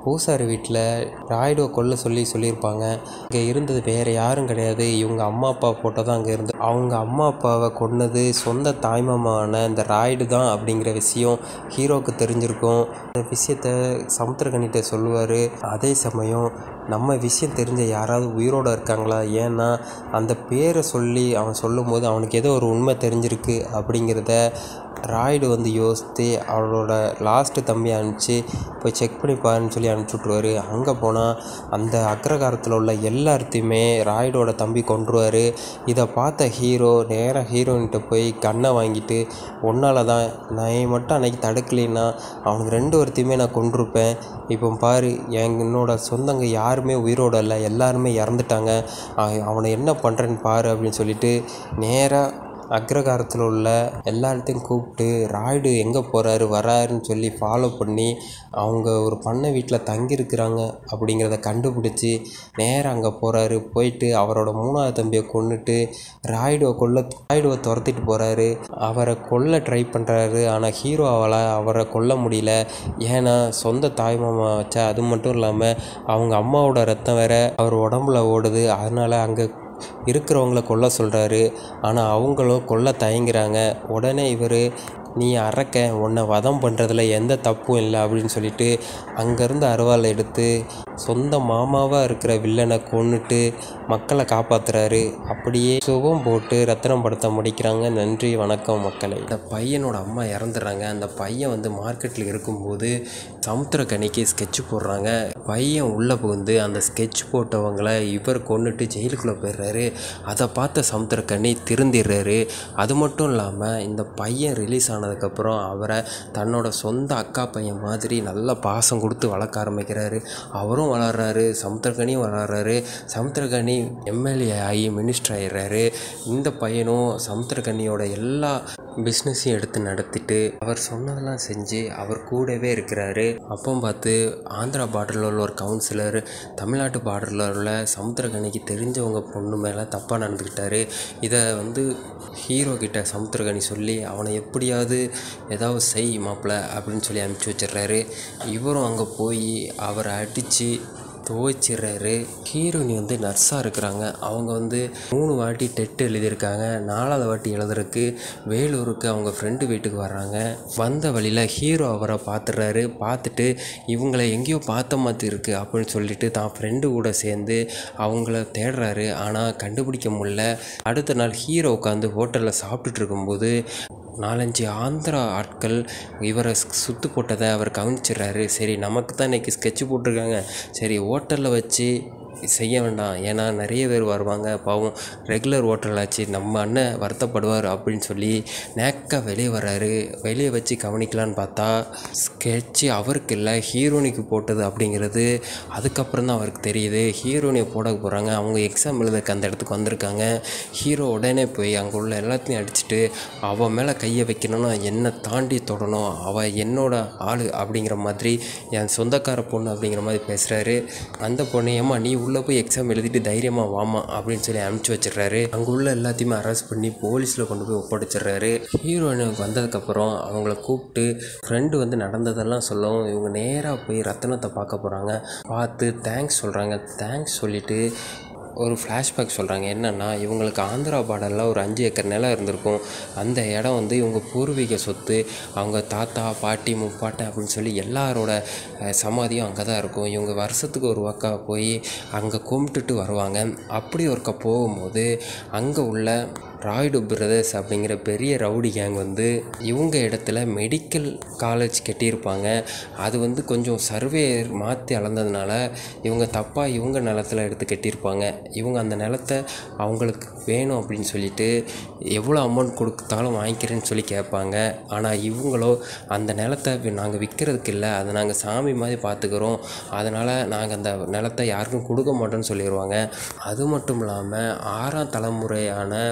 பூசாரி வீட்டில் ராயுடுவை கொல்ல சொல்லி சொல்லியிருப்பாங்க. இங்கே இருந்தது வேறு யாரும் கிடையாது, இவங்க அம்மா அப்பா ஃபோட்டோ தான் அங்கே இருந்து. அவங்க அம்மா அப்பாவை கொன்னது சொந்த தாய்மாமான இந்த ராயுடு தான் அப்படிங்கிற விஷயம் ஹீரோவுக்கு தெரிஞ்சிருக்கும். அந்த விஷயத்த சமுத்திரக்கனிகிட்ட சொல்லுவார். அதே சமயம் நம்ம விஷயம் தெரிஞ்ச யாராவது உயிரோடு இருக்காங்களா, ஏன்னா அந்த பேரை சொல்லி அவன் சொல்லும் போது அவனுக்கு ஏதோ ஒரு உண்மை தெரிஞ்சிருக்கு அப்படிங்கிறத ராயுடு வந்து யோசித்து அவரோட லாஸ்ட்டு தம்பி அனுப்பிச்சு போய் செக் பண்ணி பாருன்னு சொல்லி அனுப்பிச்சி விட்ருவார். அங்கே போனால் அந்த அக்ரகாரத்தில் உள்ள எல்லாத்தையுமே ராயுடோட தம்பி கொன்றுவார். இதை பார்த்த ஹீரோ நேராக ஹீரோயின்கிட்ட போய் கண்ணை வாங்கிட்டு, ஒன்றால் தான் நான் மட்டும் அன்றைக்கி தடுக்கலைன்னா அவனுக்கு ரெண்டு ஒருத்தையுமே நான் கொன்றிருப்பேன். இப்போ பாரு, என் என்னோட சொந்தங்க யாருமே உயிரோடு இல்லை, எல்லாருமே இறந்துட்டாங்க, அவனை என்ன பண்ணுறேன்னு பாரு அப்படின்னு சொல்லிட்டு நேராக அக்ரகாரத்தில் உள்ள எல்லாத்தையும் கூப்பிட்டு ராயுடு எங்கே போகிறாரு வராருன்னு சொல்லி ஃபாலோ பண்ணி அவங்க ஒரு பண்ணை வீட்டில் தங்கியிருக்கிறாங்க அப்படிங்கிறத கண்டுபிடிச்சி நேராக அங்கே போகிறாரு. போயிட்டு அவரோட மூணாவது தம்பியை கொன்னுட்டு ராயுடுவை கொல்ல ராயுடுவை துரத்திட்டு போகிறாரு. அவரை கொல்ல ட்ரை பண்ணுறாரு. ஆனால் ஹீரோ அவளை அவரை கொல்ல முடியல. ஏன்னா சொந்த தாய்மாமா வச்சா, அது மட்டும் இல்லாமல் அவங்க அம்மாவோட ரத்தம் வேற அவர் உடம்புல ஓடுது. அதனால் அங்கே இருக்கிறவங்கள கொல்ல சொல்கிறாரு. ஆனால் அவங்களும் கொல்ல தயங்குறாங்க. உடனே இவர், நீ அரக்க, உன்னை வதம் பண்ணுறதுல எந்த தப்பும் இல்லை அப்படின்னு சொல்லிட்டு அங்கேருந்து அருவாளை எடுத்து சொந்த மாமாவாக இருக்கிற வில்லனை கொன்னுட்டு மக்களை காப்பாற்றுறாரு. அப்படியே சுகம் போட்டு ரத்தனம் படத்தை முடிக்கிறாங்க. நன்றி, வணக்கம் மக்களே. இந்த பையனோட அம்மா இறந்துடுறாங்க. அந்த பையன் வந்து மார்க்கெட்டில் இருக்கும்போது சமுத்திரக்கனிக்கு ஸ்கெட்ச் போடுறாங்க. பையன் உள்ளே புகுந்து அந்த ஸ்கெட்ச் போட்டவங்களை இவர் கொன்னுட்டு ஜெயிலுக்குள்ளே போயிடுறாரு. அதை பார்த்த சமுத்திரக்கனி திருந்திடுறாரு. அது மட்டும் இல்லாமல் இந்த பையன் ரிலீஸ் ஆனதுக்கப்புறம் அவரை தன்னோட சொந்த அக்கா பையன் மாதிரி நல்லா பாசம் கொடுத்து வளர்க்க ஆரம்பிக்கிறாரு. அவரும் வளர்றாரு, சமுத்திரக்கனியும் வளர்றாரு. சமுத்திரக்கனி எம்எல்ஏ ஆகி மினிஸ்டர் ஆகிடுறாரு. இந்த பையனும் சமுத்திரக்கனியோட எல்லா பிஸ்னஸையும் எடுத்து நடத்திட்டு அவர் சொன்னதெல்லாம் செஞ்சு அவர் கூடவே இருக்கிறாரு. அப்போ பார்த்து ஆந்திரா பார்டரில் உள்ள ஒரு கவுன்சிலர் தமிழ்நாட்டு பார்டரில் உள்ள சமுத்திரக்கனிக்கு தெரிஞ்சவங்க பொண்ணு மேலே தப்பாக நடந்துக்கிட்டாரு. இதை வந்து ஹீரோ கிட்ட சமுத்திரக்கனி சொல்லி அவனை எப்படியாவது ஏதாவது செய் மாப்பிள்ள அப்படின்னு சொல்லி அனுப்பிச்சி வச்சிடுறாரு. இவரும் அங்கே போய் அவரை அடித்து துவைச்சிடுறாரு. ஹீரோயினி வந்து நர்ஸாக இருக்கிறாங்க. அவங்க வந்து மூணு வாட்டி டெட் எழுதியிருக்காங்க. நாலாவது வாட்டி எழுதுறதுக்கு வேலூருக்கு அவங்க ஃப்ரெண்டு வீட்டுக்கு வர்றாங்க. வந்த வழியில் ஹீரோ அவரை பார்த்துடுறாரு. பார்த்துட்டு இவங்களை எங்கேயோ பார்த்த மாதிரி இருக்குது அப்படின்னு சொல்லிட்டு தான் ஃப்ரெண்டு கூட சேர்ந்து அவங்கள தேடுறாரு. ஆனால் கண்டுபிடிக்க முடியல. அடுத்த நாள் ஹீரோ உட்காந்து ஹோட்டலில் சாப்பிட்டுட்டு இருக்கும்போது நாலஞ்சு ஆந்திரா ஆட்கள் இவரை சுற்று போட்டதை அவர் கவனிச்சிடுறாரு. சரி, நமக்கு தான் இன்றைக்கி ஸ்கெட்சு போட்டிருக்காங்க, சரி ஹோட்டலில் வச்சு செய்ய வேண்டாம், ஏன்னா நிறைய பேர் வருவாங்க, பாவம் ரெகுலர் ஹோட்டலாச்சு, நம்ம அண்ணன் வருத்தப்படுவார் அப்படின்னு சொல்லி நேக்காக வெளியே வர்றாரு. வெளியே வச்சு கவனிக்கலான்னு பார்த்தா ஸ்கெட்சு அவருக்கு இல்லை, ஹீரோனிக்கு போட்டது அப்படிங்கிறது அதுக்கப்புறம் தான் அவருக்கு தெரியுது. ஹீரோனியை போட போகிறாங்க. அவங்க எக்ஸாம் எழுதுக்கு அந்த இடத்துக்கு வந்திருக்காங்க. ஹீரோ உடனே போய் அங்கே உள்ள எல்லாத்தையும் அடிச்சுட்டு அவன் மேலே கையை வைக்கணும்னா என்னை தாண்டி தொடணும், அவள் என்னோட ஆள் அப்படிங்கிற மாதிரி, என் சொந்தக்கார பொண்ணு அப்படிங்கிற மாதிரி பேசுகிறாரு. அந்த பொண்ணு, ஏம்மா நீ உள்ளே போய் எக்ஸாம் எழுதிட்டு தைரியமாக வாமா அப்படின்னு சொல்லி அனுப்பிச்சி வச்சிடுறாரு. அங்கே உள்ள எல்லாத்தையுமே அரெஸ்ட் பண்ணி போலீஸில் கொண்டு போய் ஒப்படைச்சிடுறாரு. ஹீரோயினுக்கு வந்ததுக்கப்புறம் அவங்கள கூப்பிட்டு ஃப்ரெண்டு வந்து நடந்ததெல்லாம் சொல்லவும் இவங்க நேராக போய் ரத்தனத்தை பார்க்க போகிறாங்க. பார்த்து தேங்க்ஸ் சொல்கிறாங்க. தேங்க்ஸ் சொல்லிவிட்டு ஒரு ஃப்ளாஷ்பேக் சொல்கிறாங்க. என்னென்னா, இவங்களுக்கு ஆந்திரா பார்டரில் ஒரு அஞ்சு ஏக்கர் நிலம் இருந்திருக்கும். அந்த இடம் வந்து இவங்க பூர்வீக சொத்து. அவங்க தாத்தா பாட்டி முப்பாட்டை அப்படின்னு சொல்லி எல்லாரோட சமாதியும் அங்கே தான் இருக்கும். இவங்க வருஷத்துக்கு ஒரு வாக்கா போய் அங்கே கும்பிட்டுட்டு வருவாங்க. அப்படி ஒருக்கா போகும்போது அங்கே உள்ள ராயுடு பிரதர்ஸ் அப்படிங்கிற பெரிய ரவுடி கேங் வந்து இவங்க இடத்துல மெடிக்கல் காலேஜ் கட்டியிருப்பாங்க. அது வந்து கொஞ்சம் சர்வே மாற்றி அளந்ததுனால இவங்க தப்பாக இவங்க நிலத்தில் எடுத்து கட்டியிருப்பாங்க. இவங்க அந்த நிலத்தை அவங்களுக்கு வேணும் அப்படின்னு சொல்லிட்டு எவ்வளோ அமௌண்ட் கொடுத்தாலும் வாங்கிக்கிறேன்னு சொல்லி கேட்பாங்க. ஆனால் இவங்களோ அந்த நிலத்தை நாங்கள் விற்கிறதுக்கு இல்லை, அதை நாங்கள் சாமி மாதிரி பார்த்துக்கிறோம், அதனால் நாங்கள் அந்த நிலத்தை யாருக்கும் கொடுக்க மாட்டோம்னு சொல்லிடுவாங்க. அது மட்டும் இல்லாமல் ஆறாம் தலைமுறையான வாரிசு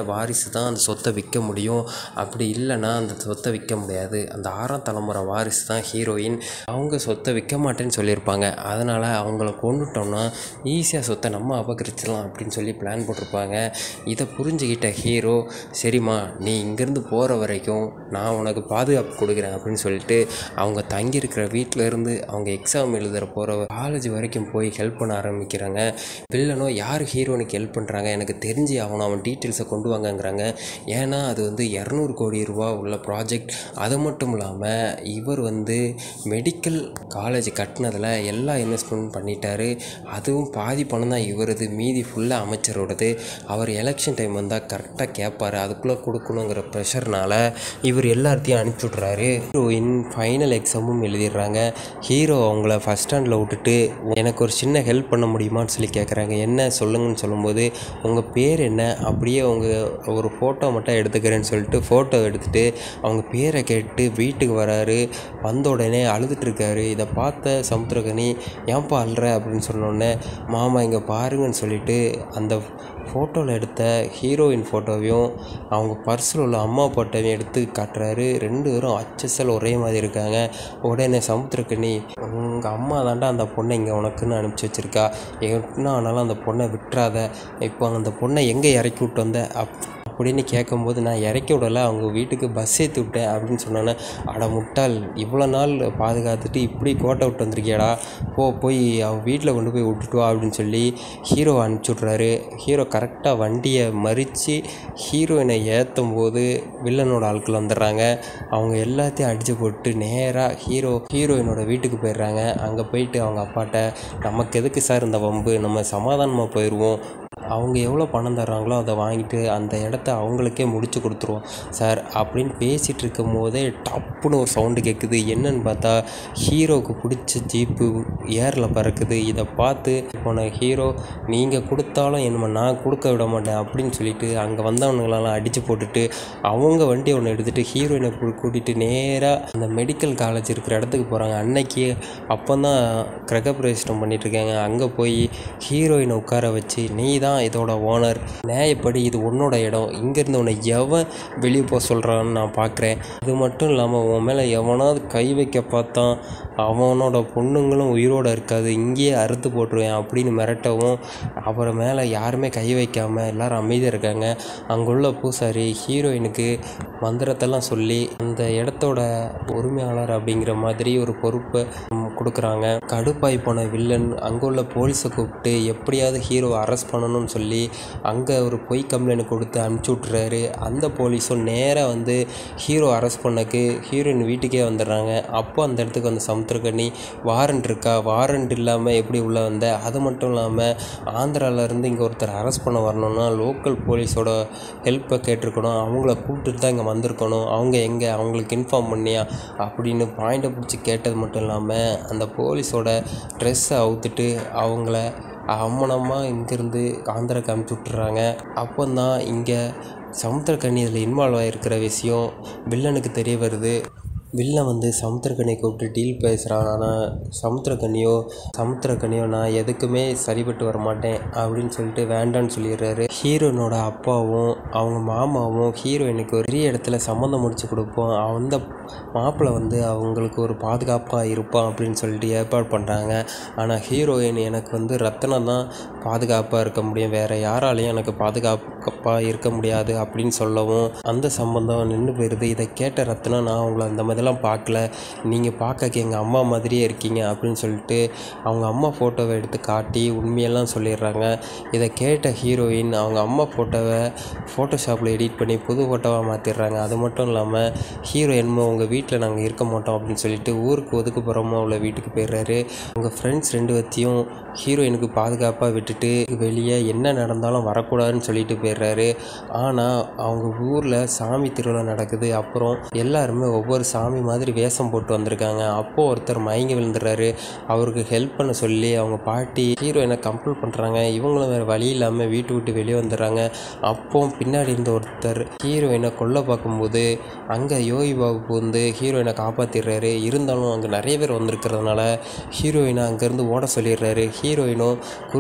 வாரிசு தான் அந்த சொத்தை விற்க முடியும், அப்படி இல்லைன்னா அந்த சொத்தை விற்க முடியாது. அந்த ஆறாம் தலைமுறை வாரிசு தான் ஹீரோயின். அவங்க சொத்தை விற்க மாட்டேன்னு சொல்லியிருப்பாங்க. அதனால் அவங்கள கொண்டுட்டோம்னா ஈஸியாக சொத்தை நம்ம அபகரிச்சிடலாம் அப்படின்னு சொல்லி பிளான் போட்டிருப்பாங்க. இதை புரிஞ்சுக்கிட்ட ஹீரோ, சரிம்மா நீ இங்கேருந்து போகிற வரைக்கும் நான் உனக்கு பாதுகாப்பு கொடுக்குறேன் அப்படின்னு சொல்லிட்டு அவங்க தங்கியிருக்கிற வீட்டில் இருந்து அவங்க எக்ஸாம் எழுதுகிற போகிற காலேஜ் வரைக்கும் போய் ஹெல்ப் பண்ண ஆரம்பிக்கிறாங்க. வில்லனோ யார் ஹீரோனுக்கு ஹெல்ப் பண்ணுறாங்க எனக்கு தெரிஞ்சு அவனை அவன் டீட்டெயில்ஸை கொண்டு வாங்கங்கிறாங்க. ஏன்னா அது வந்து இரநூறு கோடி ரூபா உள்ள ப்ராஜெக்ட். அது மட்டும் இல்லாமல் இவர் வந்து மெடிக்கல் காலேஜ் கட்டினதில் எல்லா இன்வெஸ்ட்மெண்ட் பண்ணிட்டாரு. அதுவும் பாதி பணம் தான் இவரது, மீதி ஃபுல்லாக அமைச்சரோடது. அவர் எலெக்ஷன் டைம் வந்தால் கரெக்டாக கேட்பார், அதுக்குள்ளே கொடுக்கணுங்கிற ப்ரெஷர்னால இவர் எல்லாத்தையும் அனுப்பிச்சி விட்றாரு. ஹீரோயின் ஃபைனல் எக்ஸாமும் எழுதிடுறாங்க. ஹீரோ அவங்கள ஃபஸ்ட் ஸ்டாண்டில் விட்டுட்டு எனக்கு ஒரு சின்ன ஹெல்ப் பண்ண முடியுமான்னு சொல்லி கேட்குறாங்க. என்ன சொல்லுங்கன்னு சொல்லும்போது, உங்கள் பேர் என்ன, அப்படியே அவங்க ஒரு ஃபோட்டோ மட்டும் எடுத்துக்கிறேன்னு சொல்லிட்டு ஃபோட்டோ எடுத்துகிட்டு அவங்க பேரை கேட்டு வீட்டுக்கு வராரு. வந்த உடனே அழுதுட்டுருக்காரு. இதை பார்த்த சமுத்திரக்கனி, ஏன்பா அழுற அப்படின்னு சொன்னோடனே, மாமா இங்கே பாருங்கன்னு சொல்லிவிட்டு அந்த ஃபோட்டோவில் எடுத்த ஹீரோயின் ஃபோட்டோவையும் அவங்க பர்ஸில் உள்ள அம்மா ஃபோட்டோவையும் எடுத்து காட்டுறாரு. ரெண்டு பேரும் அச்சசல் ஒரே மாதிரி இருக்காங்க. உடனே சமுத்திரக்கனி, உங்கள் அம்மா தாண்டா அந்த பொண்ணை இங்கே உனக்குன்னு அனுப்பிச்சி வச்சுருக்கா, என்ன ஆனாலும் அந்த பொண்ணை விட்டுறாத, இப்போ அந்த பொண்ணை எங்கே இறக்கி விட்டு வந்த அப் அப்படின்னு கேட்கும்போது, நான் இறக்கி விடலை, அவங்க வீட்டுக்கு பஸ் ஏற்றி விட்டேன் அப்படின்னு சொன்னோன்னே, அட முட்டாள், இவ்வளோ நாள் பாதுகாத்துட்டு இப்படி கோட்டை விட்டு வந்திருக்கியாடா, போ போய் அவள் வீட்டில் கொண்டு போய் விட்டுட்டு வா அப்படின்னு சொல்லி ஹீரோவை அனுப்பிச்சி விட்றாரு. ஹீரோ கரெக்டாக வண்டியை மறித்து ஹீரோயினை ஏற்றும் போது வில்லனோட ஆட்கள் வந்துடுறாங்க. அவங்க எல்லாத்தையும் அடித்து போட்டு நேராக ஹீரோ ஹீரோயினோட வீட்டுக்கு போயிடுறாங்க. அங்கே போயிட்டு அவங்க அப்பாட்ட, நமக்கு எதுக்கு சார் இந்த வம்பு, நம்ம சமாதானமாக போயிடுவோம், அவங்க எவ்வளோ பணம் தர்றாங்களோ அதை வாங்கிட்டு அந்த இடத்த அவங்களுக்கே முடிச்சு கொடுத்துருவோம் சார் அப்படின்னு பேசிகிட்டு இருக்கும் போதே டப்புன்னு ஒரு சவுண்டு கேட்குது. என்னன்னு பார்த்தா ஹீரோவுக்கு பிடிச்ச ஜீப்பு ஏரில் பறக்குது. இதை பார்த்து போன ஹீரோ, நீங்கள் கொடுத்தாலும் என்னமோ நான் கொடுக்க விட மாட்டேன் அப்படின்னு சொல்லிட்டு அங்கே வந்தவனுங்களெல்லாம் அடித்து போட்டுட்டு அவங்க வண்டி ஒன்று எடுத்துகிட்டு ஹீரோயினை கூட்டிகிட்டு நேராக அந்த மெடிக்கல் காலேஜ் இருக்கிற இடத்துக்கு போகிறாங்க. அன்னைக்கு அப்போ தான் கிரகப்பிரவேசம் பண்ணிகிட்ருக்காங்க. அங்கே போய் ஹீரோயினை உட்கார வச்சு, நீ தான் இதோட ஓனர், நியாயப்படி இது உன்னோட இடம், இங்கேருந்து உன்னை எவன் வெளியே போக சொல்கிறான்னு நான் பார்க்குறேன், இது மட்டும் இல்லாமல் உன் மேலே எவனாவது கை வைக்க பார்த்தான் அவனோட பொண்ணுங்களும் உயிரோடு இருக்காது, இங்கேயே அறுத்து போட்டுருவேன் அப்படின்னு மிரட்டவும் அவரை மேலே யாருமே கை வைக்காமல் எல்லோரும் அமைதியாக இருக்காங்க. அங்குள்ள பூசாரி ஹீரோயினுக்கு மந்திரத்தெல்லாம் சொல்லி அந்த இடத்தோட உரிமையாளர் அப்படிங்கிற மாதிரி ஒரு பொறுப்பை கொடுக்குறாங்க. கடுப்பாய் போன வில்லன் அங்கே உள்ள போலீஸை கூப்பிட்டு எப்படியாவது ஹீரோவை அரெஸ்ட் பண்ணணும்னு சொல்லி அங்கே ஒரு பொய் கம்ப்ளைண்ட் கொடுத்து அனுப்பிச்சி விட்றாரு. அந்த போலீஸும் நேராக வந்து ஹீரோ அரெஸ்ட் பண்ணக்கு ஹீரோயின் வீட்டுக்கே வந்துடுறாங்க. அப்போ அந்த இடத்துக்கு வந்து சமுத்திரக்கனி, வாரண்ட் இருக்கா, வாரண்ட் இல்லாமல் எப்படி உள்ளே வந்த, அது மட்டும் இல்லாமல் ஆந்திராவிலேருந்து இங்கே ஒருத்தர் அரெஸ்ட் பண்ண வரணும்னா லோக்கல் போலீஸோட ஹெல்ப்பை கேட்டிருக்கணும், அவங்கள கூப்பிட்டுட்டு தான் இங்கே வந்திருக்கணும், அவங்க எங்கே அவங்களுக்கு இன்ஃபார்ம் பண்ணியா அப்படின்னு பாயிண்டை பிடிச்சி கேட்டது மட்டும் இல்லாமல் அந்த போலீஸோட ட்ரெஸ்ஸை அவுத்துட்டு அவங்கள அம்மனமாக இங்கேருந்து ஆந்திராவுக்கு அனுப்பிச்சி விட்டுறாங்க. அப்போ தான் இங்கே சமுத்திரக்கனி இதில் இன்வால்வ் ஆகிருக்கிற விஷயம் வில்லனுக்கு தெரிய வருது. வில்லன் வந்து சமுத்திரக்கனியை கூப்பிட்டு டீல் பேசுகிறான். ஆனால் சமுத்திரக்கனியோ சமுத்திரக்கனியோ நான் எதுக்குமே சரிபட்டு வர மாட்டேன் அப்படின்னு சொல்லிட்டு வேண்டான்னு சொல்லிடுறாரு. ஹீரோயினோட அப்பாவும் அவங்க மாமாவும் ஹீரோயினுக்கு ஒரு பெரிய இடத்துல சம்மந்தம் முடிச்சு கொடுப்போம், அந்த மாப்பிள்ளை வந்து அவங்களுக்கு ஒரு பாதுகாப்பாக இருப்பான் அப்படின்னு சொல்லிட்டு ஏற்பாடு பண்ணுறாங்க. ஆனால் ஹீரோயின், எனக்கு வந்து ரத்தனம் தான் பாதுகாப்பாக இருக்க முடியும், வேறு யாராலையும் எனக்கு பாதுகாப்பாக இருக்க முடியாது அப்படின்னு சொல்லவும் அந்த சம்பந்தம் நின்று போயிடுது. இதை கேட்ட ரத்னம், நான் அவங்கள அந்த மாதிரிலாம் பார்க்கல, நீங்கள் பார்க்க எங்கள் அம்மா மாதிரியே இருக்கீங்க அப்படின்னு சொல்லிட்டு அவங்க அம்மா ஃபோட்டோவை எடுத்து காட்டி உண்மையெல்லாம் சொல்லிடுறாங்க. இதை கேட்ட ஹீரோயின் அவங்க அம்மா ஃபோட்டோவை ஃபோட்டோஷாப்பில் எடிட் பண்ணி புது ஃபோட்டோவாக மாற்றிடுறாங்க. அது மட்டும் இல்லாமல் ஹீரோ என்னமோ உங்கள் வீட்டில் நாங்கள் இருக்க மாட்டோம் அப்படின்னு சொல்லிட்டு ஊருக்கு ஒதுக்குப்புறமா உள்ள வீட்டுக்கு போயிடுறாரு. உங்கள் ஃப்ரெண்ட்ஸ் ரெண்டு வத்தியும் ஹீரோயினுக்கு பாதுகாப்பாக விட்டுட்டு வெளியே என்ன நடந்தாலும் வரக்கூடாதுன்னு சொல்லிட்டு போயிடுறாரு. ஆனால் அவங்க ஊரில் சாமி திருவிழா நடக்குது. அப்புறம் எல்லாருமே ஒவ்வொரு சாமி மாதிரி வேஷம் போட்டு வந்திருக்காங்க. அப்போது ஒருத்தர் மயங்கி விழுந்துடுறாரு. அவருக்கு ஹெல்ப் பண்ண சொல்லி அவங்க பாட்டி ஹீரோயினை கம்பல் பண்ணுறாங்க. இவங்களும் வேறு வழி இல்லாமல் வீட்டு விட்டு வெளியே வந்துடுறாங்க. அப்போ பின்னாடி இருந்த ஒருத்தர் ஹீரோயினை கொல்ல பார்க்கும்போது அங்கே யோகி பாபு வந்து ஹீரோயினை காப்பாற்றிடுறாரு. இருந்தாலும் அங்கே நிறைய பேர் வந்திருக்கிறதுனால ஹீரோயினை அங்கேருந்து ஓட சொல்லிடுறாரு. ஹீரோயினும் குறுக்கு வழியில்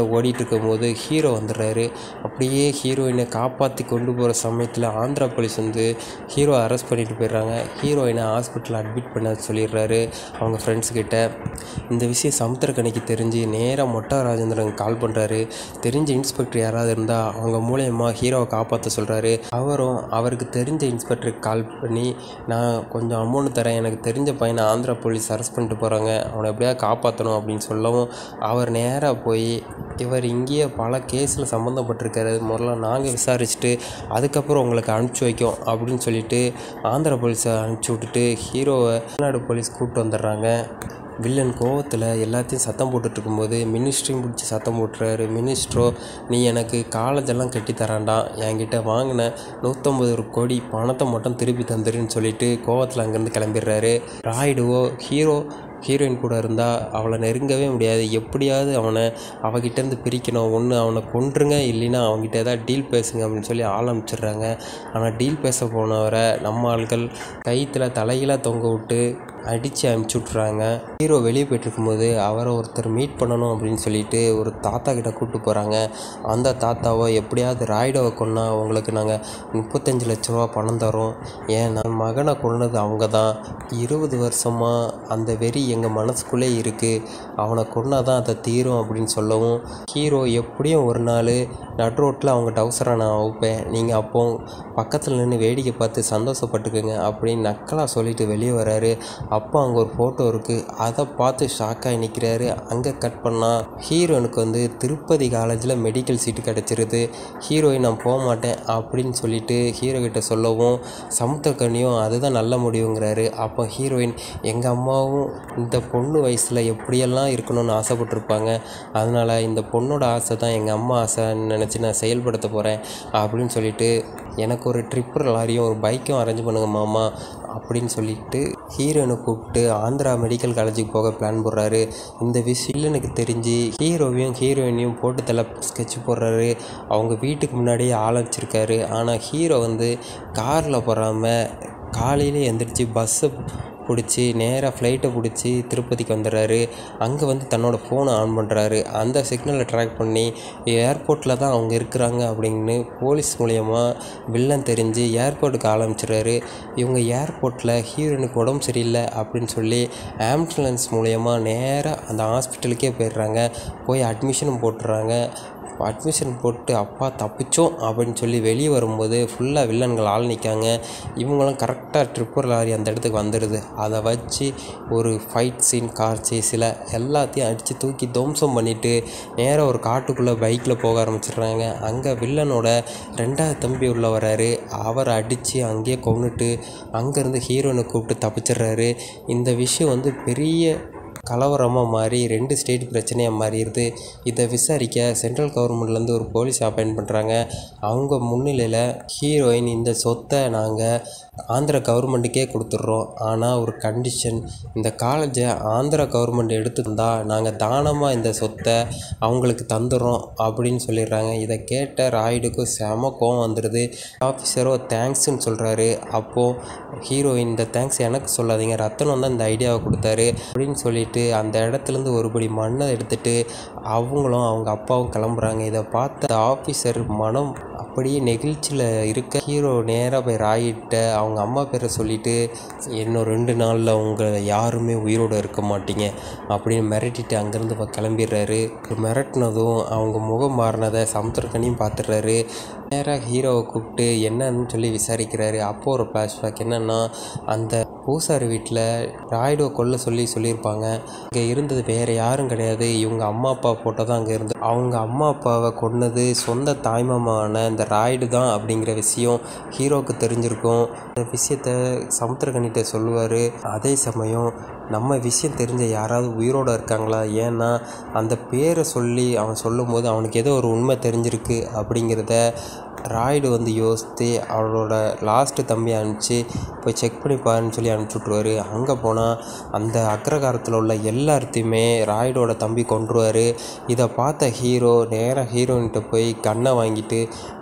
சண்டையில் ஓடிட்டு இருக்கும்போது ஹீரோ வந்துடுறாரு. அப்படியே ஹீரோயினை காப்பாற்றி கொண்டு போகிற சமயத்தில் ஆந்திரா போலீஸ் வந்து ஹீரோ அரெஸ்ட் பண்ணிட்டு போயிடுறாங்க. ஹீரோயினை ஹாஸ்பிட்டலில் அட்மிட் பண்ண சொல்லிடுறாரு அவங்க ஃப்ரெண்ட்ஸ்கிட்ட. இந்த விஷயம் சமுத்திரக்கனிக்கு தெரிஞ்சு நேராக மொட்டா ராஜேந்திரன் கால் பண்ணுறாரு. தெரிஞ்ச இன்ஸ்பெக்டர் யாராவது இருந்தால் அவங்க மூலயமா ஹீரோவை காப்பாற்ற சொல்கிறாரு. அவரும் அவருக்கு தெரிஞ்ச இன்ஸ்பெக்டருக்கு கால் பண்ணி, நான் கொஞ்சம் அமௌண்ட் தரேன், எனக்கு தெரிஞ்ச பையனை ஆந்திரா போலீஸ் அரெஸ்ட் பண்ணிட்டு போகிறாங்க, அவனை எப்படியா காப்பாற்றணும் அப்படின்னு சொல்லவும் அவர் நேராக போய், இவர் இங்கேயே பல கேஸில் சம்மந்தப்பட்டிருக்காரு, முதல்ல நாங்கள் விசாரிச்சுட்டு அதுக்கப்புறம் உங்களுக்கு அனுப்பிச்சி வைக்கோம் அப்படின்னு சொல்லிட்டு ஆந்திரா போலீஸை அனுப்பிச்சி விட்டுட்டு ஹீரோவை தமிழ்நாடு போலீஸ் கூப்பிட்டு வந்துடுறாங்க. வில்லன் கோவத்தில் எல்லாத்தையும் சத்தம் போட்டுட்ருக்கும்போது மினிஸ்ட்ரியும் பிடிச்சி சத்தம் போட்டுறாரு. மினிஸ்ட்ரோ, நீ எனக்கு காலேஜெல்லாம் கட்டி தரான்டா, என்கிட்ட வாங்கின நூற்றம்பது கோடி பணத்தை மட்டும் திருப்பி தந்துருன்னு சொல்லிட்டு கோவத்தில் அங்கேருந்து கிளம்பிடுறாரு. ராய்டுவோ ஹீரோ ஹீரோயின் கூட இருந்தால் அவளை நெருங்கவே முடியாது, எப்படியாவது அவனை அவகிட்டேருந்து பிரிக்கணும், ஒன்று அவனை கொன்றுங்க, இல்லைன்னா அவங்ககிட்ட ஏதாவது டீல் பேசுங்க அப்படின்னு சொல்லி ஆரம்பிச்சிடுறாங்க. ஆனால் டீல் பேச போனவரை நம்ம ஆட்கள் கைத்தில் தலைகளாக தொங்க விட்டு அடித்து அனுப்பிச்சி விட்றாங்க. ஹீரோ வெளியே போய்ட்டுருக்கும்போது அவரை ஒருத்தர் மீட் பண்ணணும் அப்படின்னு சொல்லிட்டு ஒரு தாத்தா கிட்ட கூப்பிட்டு போகிறாங்க. அந்த தாத்தாவோ, எப்படியாவது ராய்டோவை கொன்னா உங்களுக்கு நாங்கள் முப்பத்தஞ்சு லட்ச ரூபா பணம் தரோம், ஏன் நான் மகனை கொன்னது அவங்க தான், இருபது வருஷமாக அந்த வெறி எங்கள் மனசுக்குள்ளே இருக்குது, அவனை கொன்னா தான் அதை தீரும் அப்படின்னு சொல்லவும், ஹீரோ எப்படியும் ஒரு நாள் நட் ரோட்டில் அவங்க டவுசரை நான் வைப்பேன், நீங்கள் அப்போ பக்கத்தில் நின்று வேடிக்கை பார்த்து சந்தோஷப்பட்டுக்குங்க அப்படின்னு நக்கலாக சொல்லிட்டு வெளியே வராரு. அப்போ அங்கே ஒரு ஃபோட்டோ இருக்குது, அதை பார்த்து ஷாக்காகி நிற்கிறாரு. அங்கே கட் பண்ணால் ஹீரோயினுக்கு வந்து திருப்பதி காலேஜில் மெடிக்கல் சீட்டு கிடச்சிருது. ஹீரோயின் நான் போக மாட்டேன் அப்படின்னு சொல்லிட்டு ஹீரோ கிட்ட சொல்லவும் சமுத்திரக்கனியும் அதுதான் நல்ல முடிவுங்கிறாரு. அப்போ ஹீரோயின், எங்கள் அம்மாவும் இந்த பொண்ணு வயசில் எப்படியெல்லாம் இருக்கணும்னு ஆசைப்பட்டிருப்பாங்க, அதனால் இந்த பொண்ணோட ஆசை தான் எங்கள் அம்மா ஆசைன்னு நினச்சி நான் செயல்படுத்த போகிறேன் அப்படின்னு சொல்லிட்டு, எனக்கு ஒரு ட்ரிப்பர் லாரியும் ஒரு பைக்கும் அரேஞ்ச் பண்ணுங்க மாமா அப்படின்னு சொல்லிட்டு ஹீரோயினை கூப்பிட்டு ஆந்திரா மெடிக்கல் காலேஜுக்கு போக பிளான் போடுறாரு. இந்த விஷயம் எனக்கு தெரிஞ்சு ஹீரோவையும் ஹீரோயினையும் போட்டு தலை ஸ்கெட்ச் போடுறாரு. அவங்க வீட்டுக்கு முன்னாடியே ஆரம்பிச்சிருக்காரு. ஆனால் ஹீரோ வந்து காரில் போகாமல் காலையிலே எந்திரிச்சு பஸ்ஸை பிடிச்சி நேராக ஃப்ளைட்டை பிடிச்சி திருப்பதிக்கு வந்துடுறாரு. அங்கே வந்து தன்னோட ஃபோனை ஆன் பண்ணுறாரு. அந்த சிக்னலை ட்ராக் பண்ணி ஏர்போர்ட்டில் தான் அவங்க இருக்கிறாங்க அப்படின்னு போலீஸ் மூலயமா வில்லன் தெரிஞ்சு ஏர்போர்ட்டுக்கு ஆரம்பிச்சிடுறாரு. இவங்க ஏர்போர்ட்டில் ஹீரோயினுக்கு உடம்பு சரியில்லை அப்படின்னு சொல்லி ஆம்புலன்ஸ் மூலயமா நேராக அந்த ஹாஸ்பிட்டலுக்கே போயிடுறாங்க. போய் அட்மிஷனும் போட்டுறாங்க. அட்மிஷன் போட்டு அப்பா தப்பிச்சோம் அப்படின்னு சொல்லி வெளியே வரும்போது ஃபுல்லாக வில்லன்கள் ஆள் நிற்காங்க. இவங்களும் கரெக்டாக ட்ரிப்பர் லாரி அந்த இடத்துக்கு வந்துடுது. அதை வச்சு ஒரு ஃபைட் சீன், கார் சேஸில் எல்லாத்தையும் அடித்து தூக்கி துவம்சம் பண்ணிவிட்டு நேராக ஒரு காட்டுக்குள்ளே பைக்கில் போக ஆரம்பிச்சிடுறாங்க. அங்கே வில்லனோட ரெண்டாவது தம்பி உள்ள வராரு. அவரை அடித்து அங்கேயே கொன்னுட்டு அங்கேருந்து ஹீரோயினை கூப்பிட்டு தப்பிச்சிடுறாரு. இந்த விஷயம் வந்து பெரிய கலவரமாக மாறி ரெண்டு ஸ்டேட் பிரச்சனையாக மாறிடுது. இதை விசாரிக்க சென்ட்ரல் கவர்மெண்ட்லேருந்து ஒரு போலீஸ் அப்பாயின்ட் பண்ணுறாங்க. அவங்க முன்னிலையில் ஹீரோயின், இந்த சொத்தை நாங்கள் ஆந்திரா கவர்மெண்ட்டுக்கே கொடுத்துட்றோம், ஆனால் ஒரு கண்டிஷன், இந்த காலேஜை ஆந்திரா கவர்மெண்ட் எடுத்துருந்தால் நாங்கள் தானமாக இந்த சொத்தை அவங்களுக்கு தந்துடுறோம் அப்படின்னு சொல்லிடுறாங்க. இதை கேட்ட ராய்டுக்கு செம கோவம் வந்துடுது. ஆஃபீஸரோ தேங்க்ஸ்ன்னு சொல்கிறாரு. அப்போது ஹீரோயின், இந்த தேங்க்ஸ் எனக்கு சொல்லாதீங்க, ரத்தனம் தான் இந்த ஐடியாவை கொடுத்தாரு அப்படின்னு சொல்லிட்டு அந்த இடத்துலேருந்து ஒருபடி மண்ணை எடுத்துகிட்டு அவங்களும் அவங்க அப்பாவும் கிளம்புறாங்க. இதை பார்த்த ஆஃபீஸர் மனம் அப்படியே நெகிழ்ச்சியில் இருக்க ஹீரோ நேராக போய் ராயிட்ட அவங்க அம்மா பேரை சொல்லிவிட்டு, இன்னும் ரெண்டு நாளில் அவங்க யாருமே உயிரோடு இருக்க மாட்டீங்க அப்படின்னு மிரட்டிட்டு அங்கேருந்து கிளம்பிடுறாரு. மிரட்டினதும் அவங்க முகம் மாறினதை சமுத்திரக்கனியும் பார்த்துடுறாரு. நேராக ஹீரோவை கூப்பிட்டு என்னன்னு சொல்லி விசாரிக்கிறாரு. அப்போது ஒரு ஃப்ளாஷ்பேக் என்னென்னா, அந்த பூசாரி வீட்டில் ராய்டோ கொல்ல சொல்லி சொல்லியிருப்பாங்க. இங்கே இருந்தது வேறு யாரும் கிடையாது, இவங்க அம்மா அப்பா ஃபோட்டோ தான் அங்கே இருந்து, அவங்க அம்மா அப்பாவை கொன்னது சொந்த தாய்மாமான இந்த ராய்டு தான் அப்படிங்கிற விஷயம் ஹீரோவுக்கு தெரிஞ்சிருக்கும். இந்த விஷயத்த சமுத்திரக்கனிட்ட சொல்லுவார். அதே சமயம் நம்ம விஷயம் தெரிஞ்ச யாராவது உயிரோடு இருக்காங்களா, ஏன்னா அந்த பேரை சொல்லி அவன் சொல்லும் போது அவனுக்கு ஏதோ ஒரு உண்மை தெரிஞ்சிருக்கு அப்படிங்கிறத ராய்டு வந்து யோசித்து அவளோட லாஸ்ட்டு தம்பி அனுப்பிச்சு போய் செக் பண்ணி பாருன்னு சொல்லி அனுப்பிச்சி விட்ருவார். அங்கே போனால் அந்த அக்ரகாரத்தில் உள்ள எல்லாத்தையுமே ராய்டோட தம்பி கொன்றுவார். இதை பார்த்த ஹீரோ நேராக ஹீரோயின்கிட்ட போய் கன்னை வாங்கிட்டு,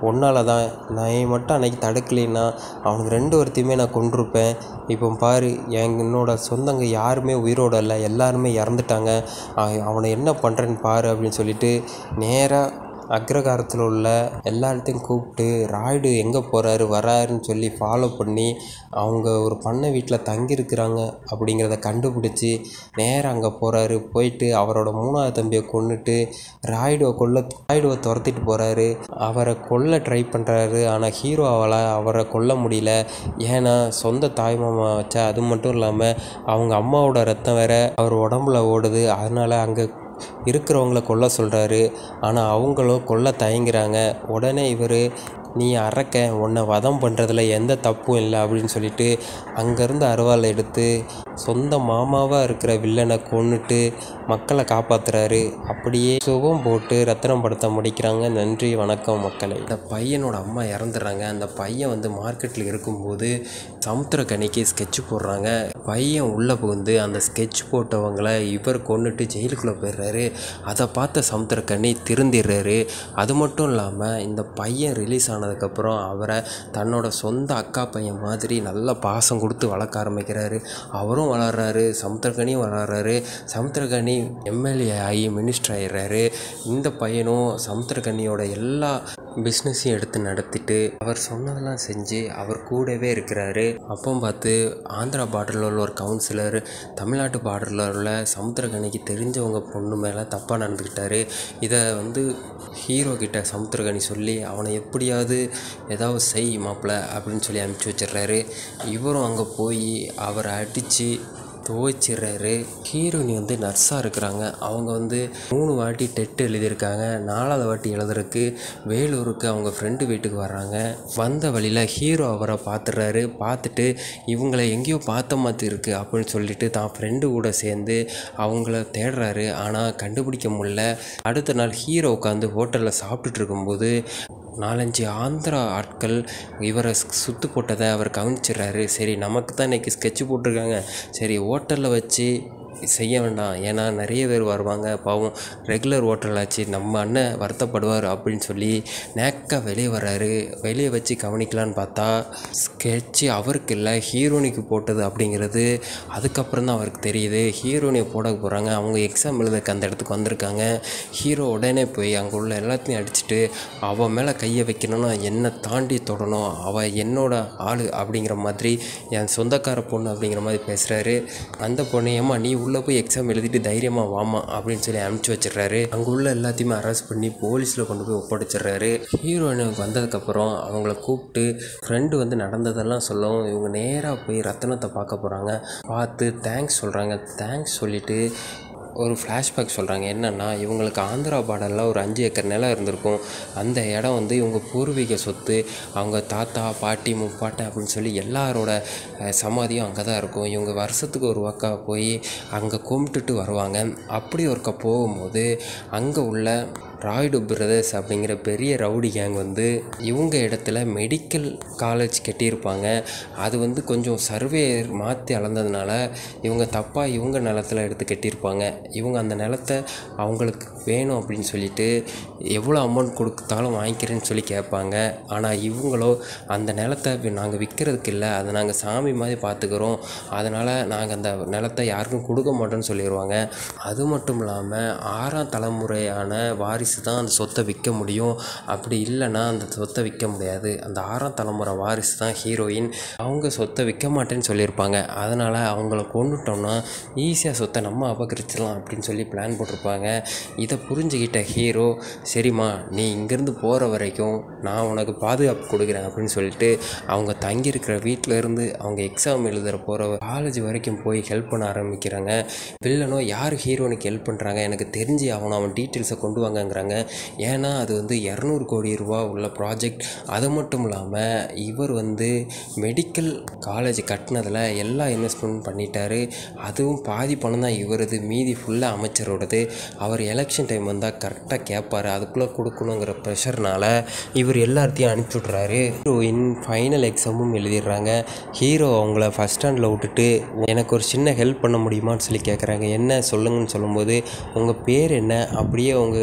உன்னால தான், நான் மட்டும் அன்றைக்கி தடுக்கலைன்னா அவனுக்கு ரெண்டு ஒருத்தையுமே நான் கொண்டிருப்பேன். இப்போ பாரு, என் என்னோட சொந்தங்க யாருமே உயிரோடு இல்லை, எல்லாருமே இறந்துட்டாங்க, அவனை என்ன பண்ணுறேன்னு பாரு அப்படின்னு சொல்லிட்டு நேராக அக்ரகாரத்தில் உள்ள எல்லார்த்தையும் கூப்பிட்டு ராய்டு எங்கே போகிறாரு வராருன்னு சொல்லி ஃபாலோ பண்ணி அவங்க ஒரு பண்ணை வீட்டில் தங்கியிருக்கிறாங்க அப்படிங்கிறத கண்டுபிடிச்சி நேராக அங்கே போகிறாரு. போயிட்டு அவரோட மூணாவது தம்பியை கொன்னுட்டு ராய்டுவை கொல்ல ராய்டுவை துரத்திட்டு போகிறாரு. அவரை கொல்ல ட்ரை பண்ணுறாரு. ஆனால் ஹீரோ அவளை அவரை கொல்ல முடியல. ஏன்னா சொந்த தாய்மாமா வச்சா, அது மட்டும் இல்லாமல் அவங்க அம்மாவோட ரத்தம் வேற அவர் உடம்புல ஓடுது. அதனால் அங்கே இருக்கிறவங்கள கொல்ல சொல்கிறாரு. ஆனால் அவங்களும் கொல்ல தயங்குறாங்க. உடனே இவர், நீ அரக்க, உன்னை வதம் பண்ணுறதுல எந்த தப்பும் இல்லை அப்படின்னு சொல்லிட்டு அங்கேருந்து அருவாளை எடுத்து சொந்த மாமாவாக இருக்கிற வில்லனை கொன்னுட்டு மக்களை காப்பாற்றுறாரு. அப்படியே சுகம் போட்டு ரத்தனம் படத்தை முடிக்கிறாங்க. நன்றி, வணக்கம் மக்களை. இந்த பையனோட அம்மா இறந்துடுறாங்க. அந்த பையன் வந்து மார்க்கெட்டில் இருக்கும்போது சமுத்திரக்கனிக்கு ஸ்கெட்ச் போடுறாங்க. பையன் உள்ளே புகுந்து அந்த ஸ்கெட்ச் போட்டவங்களை இவர் கொன்னுட்டு ஜெயிலுக்குள்ளே போயிடுறாரு. அதை பார்த்த சமுத்திரக்கனி திருந்திடுறாரு. அது மட்டும் இல்லாமல் இந்த பையன் ரிலீஸ் ஆனதுக்கப்புறம் அவரை தன்னோட சொந்த அக்கா பையன் மாதிரி நல்ல பாசம் கொடுத்து வளர்க்க ஆரம்பிக்கிறாரு. அவரும் வளர்றாரு, சமுத்திரக்கனியும் வளர்றாரு. சமுத்திரக்கனி எம்எல்ஏ ஆகி மினிஸ்டர் ஆகிடுறாரு. இந்த பையனும் சமுத்திரக்கனியோட எல்லா பிஸ்னஸையும் எடுத்து நடத்திட்டு அவர் சொன்னதெல்லாம் செஞ்சு அவர் கூடவே இருக்கிறாரு. அப்போ பார்த்து ஆந்திரா பார்டரில் உள்ள ஒரு கவுன்சிலர் தமிழ்நாட்டு பார்டரில் உள்ள சமுத்திரக்கனிக்கு தெரிஞ்சவங்க பொண்ணு மேலே தப்பாக நடந்துக்கிட்டாரு. இதை வந்து ஹீரோ கிட்ட சமுத்திரக்கனி சொல்லி அவனை எப்படியாவது ஏதாவது செய் மாப்பிள்ள அப்படின்னு சொல்லி அனுப்பிச்சி வச்சிடுறாரு. இவரும் அங்கே போய் அவரை அடித்து துவைச்சிடுறாரு. ஹீரோயினி வந்து நர்ஸாக இருக்கிறாங்க. அவங்க வந்து மூணு வாட்டி டெட் எழுதியிருக்காங்க. நாலாவது வாட்டி எழுதுறதுக்கு வேலூருக்கு அவங்க ஃப்ரெண்டு வீட்டுக்கு வர்றாங்க. வந்த வழியில் ஹீரோ அவரை பார்த்துடுறாரு. பார்த்துட்டு இவங்களை எங்கேயோ பார்த்த மாதிரி இருக்குது அப்படின்னு சொல்லிட்டு தான் ஃப்ரெண்டு கூட சேர்ந்து அவங்கள தேடுறாரு. ஆனால் கண்டுபிடிக்க முடியல. அடுத்த நாள் ஹீரோ உட்காந்து ஹோட்டலில் சாப்பிட்டுட்டு இருக்கும்போது நாலஞ்சு ஆந்திரா ஆட்கள் இவரை சுற்று போட்டதை அவர் கவனிச்சிடுறாரு. சரி, நமக்கு தான் இன்றைக்கி ஸ்கெட்சு போட்டிருக்காங்க, சரி ஹோட்டலில் வச்சு செய்ய வேண்டாம், ஏன்னா நிறைய பேர் வருவாங்க, பாவம் ரெகுலர் ஹோட்டலாச்சு, நம்ம அண்ணன் வருத்தப்படுவார் அப்படின்னு சொல்லி நேக்காக வெளியே வர்றாரு. வெளியே வச்சு கவனிக்கலான்னு பார்த்தா ஸ்கெட்சு அவருக்கு இல்லை, ஹீரோனிக்கு போட்டது அப்படிங்கிறது அதுக்கப்புறம் தான் அவருக்கு தெரியுது. ஹீரோனியை போட போகிறாங்க. அவங்க எக்ஸாம் எழுதுக்கு அந்த இடத்துக்கு வந்திருக்காங்க. ஹீரோ உடனே போய் அங்கே உள்ள எல்லாத்தையும் அடிச்சுட்டு அவன் மேலே கையை வைக்கணும்னா என்னை தாண்டி தொடணும், அவள் என்னோட ஆள் அப்படிங்கிற மாதிரி, என் சொந்தக்கார பொண்ணு அப்படிங்கிற மாதிரி பேசுகிறாரு. அந்த பொண்ணு, ஏம்மா நீ உள்ளே போய் எக்ஸாம் எழுதிட்டு தைரியமாக வாமா அப்படின்னு சொல்லி அனுப்பிச்சி வச்சிடுறாரு. அங்கே உள்ள எல்லாத்தையுமே அரெஸ்ட் பண்ணி போலீஸில் கொண்டு போய் ஒப்படைச்சிடுறாரு. ஹீரோயினுக்கு வந்ததுக்கப்புறம் அவங்கள கூப்பிட்டு ஃப்ரெண்டு வந்து நடந்ததெல்லாம் சொல்லவும் இவங்க நேராக போய் ரத்தனத்தை பார்க்க போகிறாங்க. பார்த்து தேங்க்ஸ் சொல்கிறாங்க. தேங்க்ஸ் சொல்லிவிட்டு ஒரு ஃப்ளாஷ்பேக் சொல்கிறாங்க. என்னென்னா, இவங்களுக்கு ஆந்திரா பார்டரில் ஒரு அஞ்சு ஏக்கர் நிலம் இருந்திருக்கும். அந்த இடம் வந்து இவங்க பூர்வீக சொத்து. அவங்க தாத்தா பாட்டி முப்பாட்டை அப்படின்னு சொல்லி எல்லாரோட சமாதியும் அங்கே தான் இருக்கும். இவங்க வருஷத்துக்கு ஒரு வாக்கா போய் அங்கே கும்பிட்டுட்டு வருவாங்க. அப்படி ஒருக்கா போகும்போது அங்கே உள்ள ராய்டு பிரதர்ஸ் அப்படிங்கிற பெரிய ரவுடி கேங் வந்து இவங்க இடத்துல மெடிக்கல் காலேஜ் கட்டியிருப்பாங்க. அது வந்து கொஞ்சம் சர்வே மாற்றி அளந்ததுனால இவங்க தப்பாக இவங்க நிலத்தில் எடுத்து கட்டியிருப்பாங்க. இவங்க அந்த நிலத்தை அவங்களுக்கு வேணும் அப்படின்னு சொல்லிட்டு எவ்வளோ அமௌண்ட் கொடுத்தாலும் வாங்கிக்கிறேன்னு சொல்லி கேட்பாங்க. ஆனால் இவங்களோ அந்த நிலத்தை நாங்கள் விற்கிறதுக்கு இல்லை, அதை நாங்கள் சாமி மாதிரி பார்த்துக்கிறோம், அதனால் நாங்கள் அந்த நிலத்தை யாருக்கும் கொடுக்க மாட்டோம்னு சொல்லிடுவாங்க. அது மட்டும் இல்லாமல் ஆறாம் தலைமுறையான வாரிசு தான் அந்த சொத்தை விற்க முடியும், அப்படி இல்லைன்னா அந்த சொத்தை விற்க முடியாது. அந்த ஆறாம் தலைமுறை வாரிசு தான் ஹீரோயின். அவங்க சொத்தை விற்க மாட்டேன்னு சொல்லியிருப்பாங்க. அதனால் அவங்கள கொண்டுட்டோம்னா ஈஸியாக சொத்தை நம்ம அபகரிச்சிடலாம் அப்படின்னு சொல்லி பிளான் போட்டிருப்பாங்க. இதை புரிஞ்சுக்கிட்ட ஹீரோ, சரிம்மா நீ இங்கேருந்து போகிற வரைக்கும் நான் உனக்கு பாதுகாப்பு கொடுக்குறேன் அப்படின்னு சொல்லிட்டு அவங்க தங்கியிருக்கிற வீட்டில் இருந்து அவங்க எக்ஸாம் எழுதுகிற போகிற காலேஜ் வரைக்கும் போய் ஹெல்ப் பண்ண ஆரம்பிக்கிறாங்க. வில்லனோ யார் ஹீரோனுக்கு ஹெல்ப் பண்ணுறாங்க, எனக்கு தெரிஞ்சு அவனை அவன் டீட்டெயில்ஸை கொண்டு வாங்கங்கிறாங்க. ஏன்னா அது வந்து இரநூறு கோடி ரூபா உள்ள ப்ராஜெக்ட். அது மட்டும் இல்லாமல் இவர் வந்து மெடிக்கல் காலேஜ் கட்டினதில் எல்லா இன்வெஸ்ட்மெண்ட் பண்ணிட்டாரு. அதுவும் பாதி பணம் தான் இவரது, மீதி ஃபுல்லாக அமைச்சரோடது. அவர் எலெக்ஷன் டைம் வந்தால் கரெக்டாக கேட்பார், அதுக்குள்ளே கொடுக்கணுங்கிற ப்ரெஷர்னால் இவர் எல்லாத்தையும் அனுப்பிச்சி விட்றாரு. ஹீரோயின் ஃபைனல் எக்ஸாமும் எழுதிடுறாங்க. ஹீரோ அவங்கள ஃபஸ்ட் ஸ்டாண்டில் விட்டுட்டு எனக்கு ஒரு சின்ன ஹெல்ப் பண்ண முடியுமான்னு சொல்லி கேட்குறாங்க. என்ன சொல்லுங்கன்னு சொல்லும்போது, உங்கள் பேர் என்ன, அப்படியே அவங்க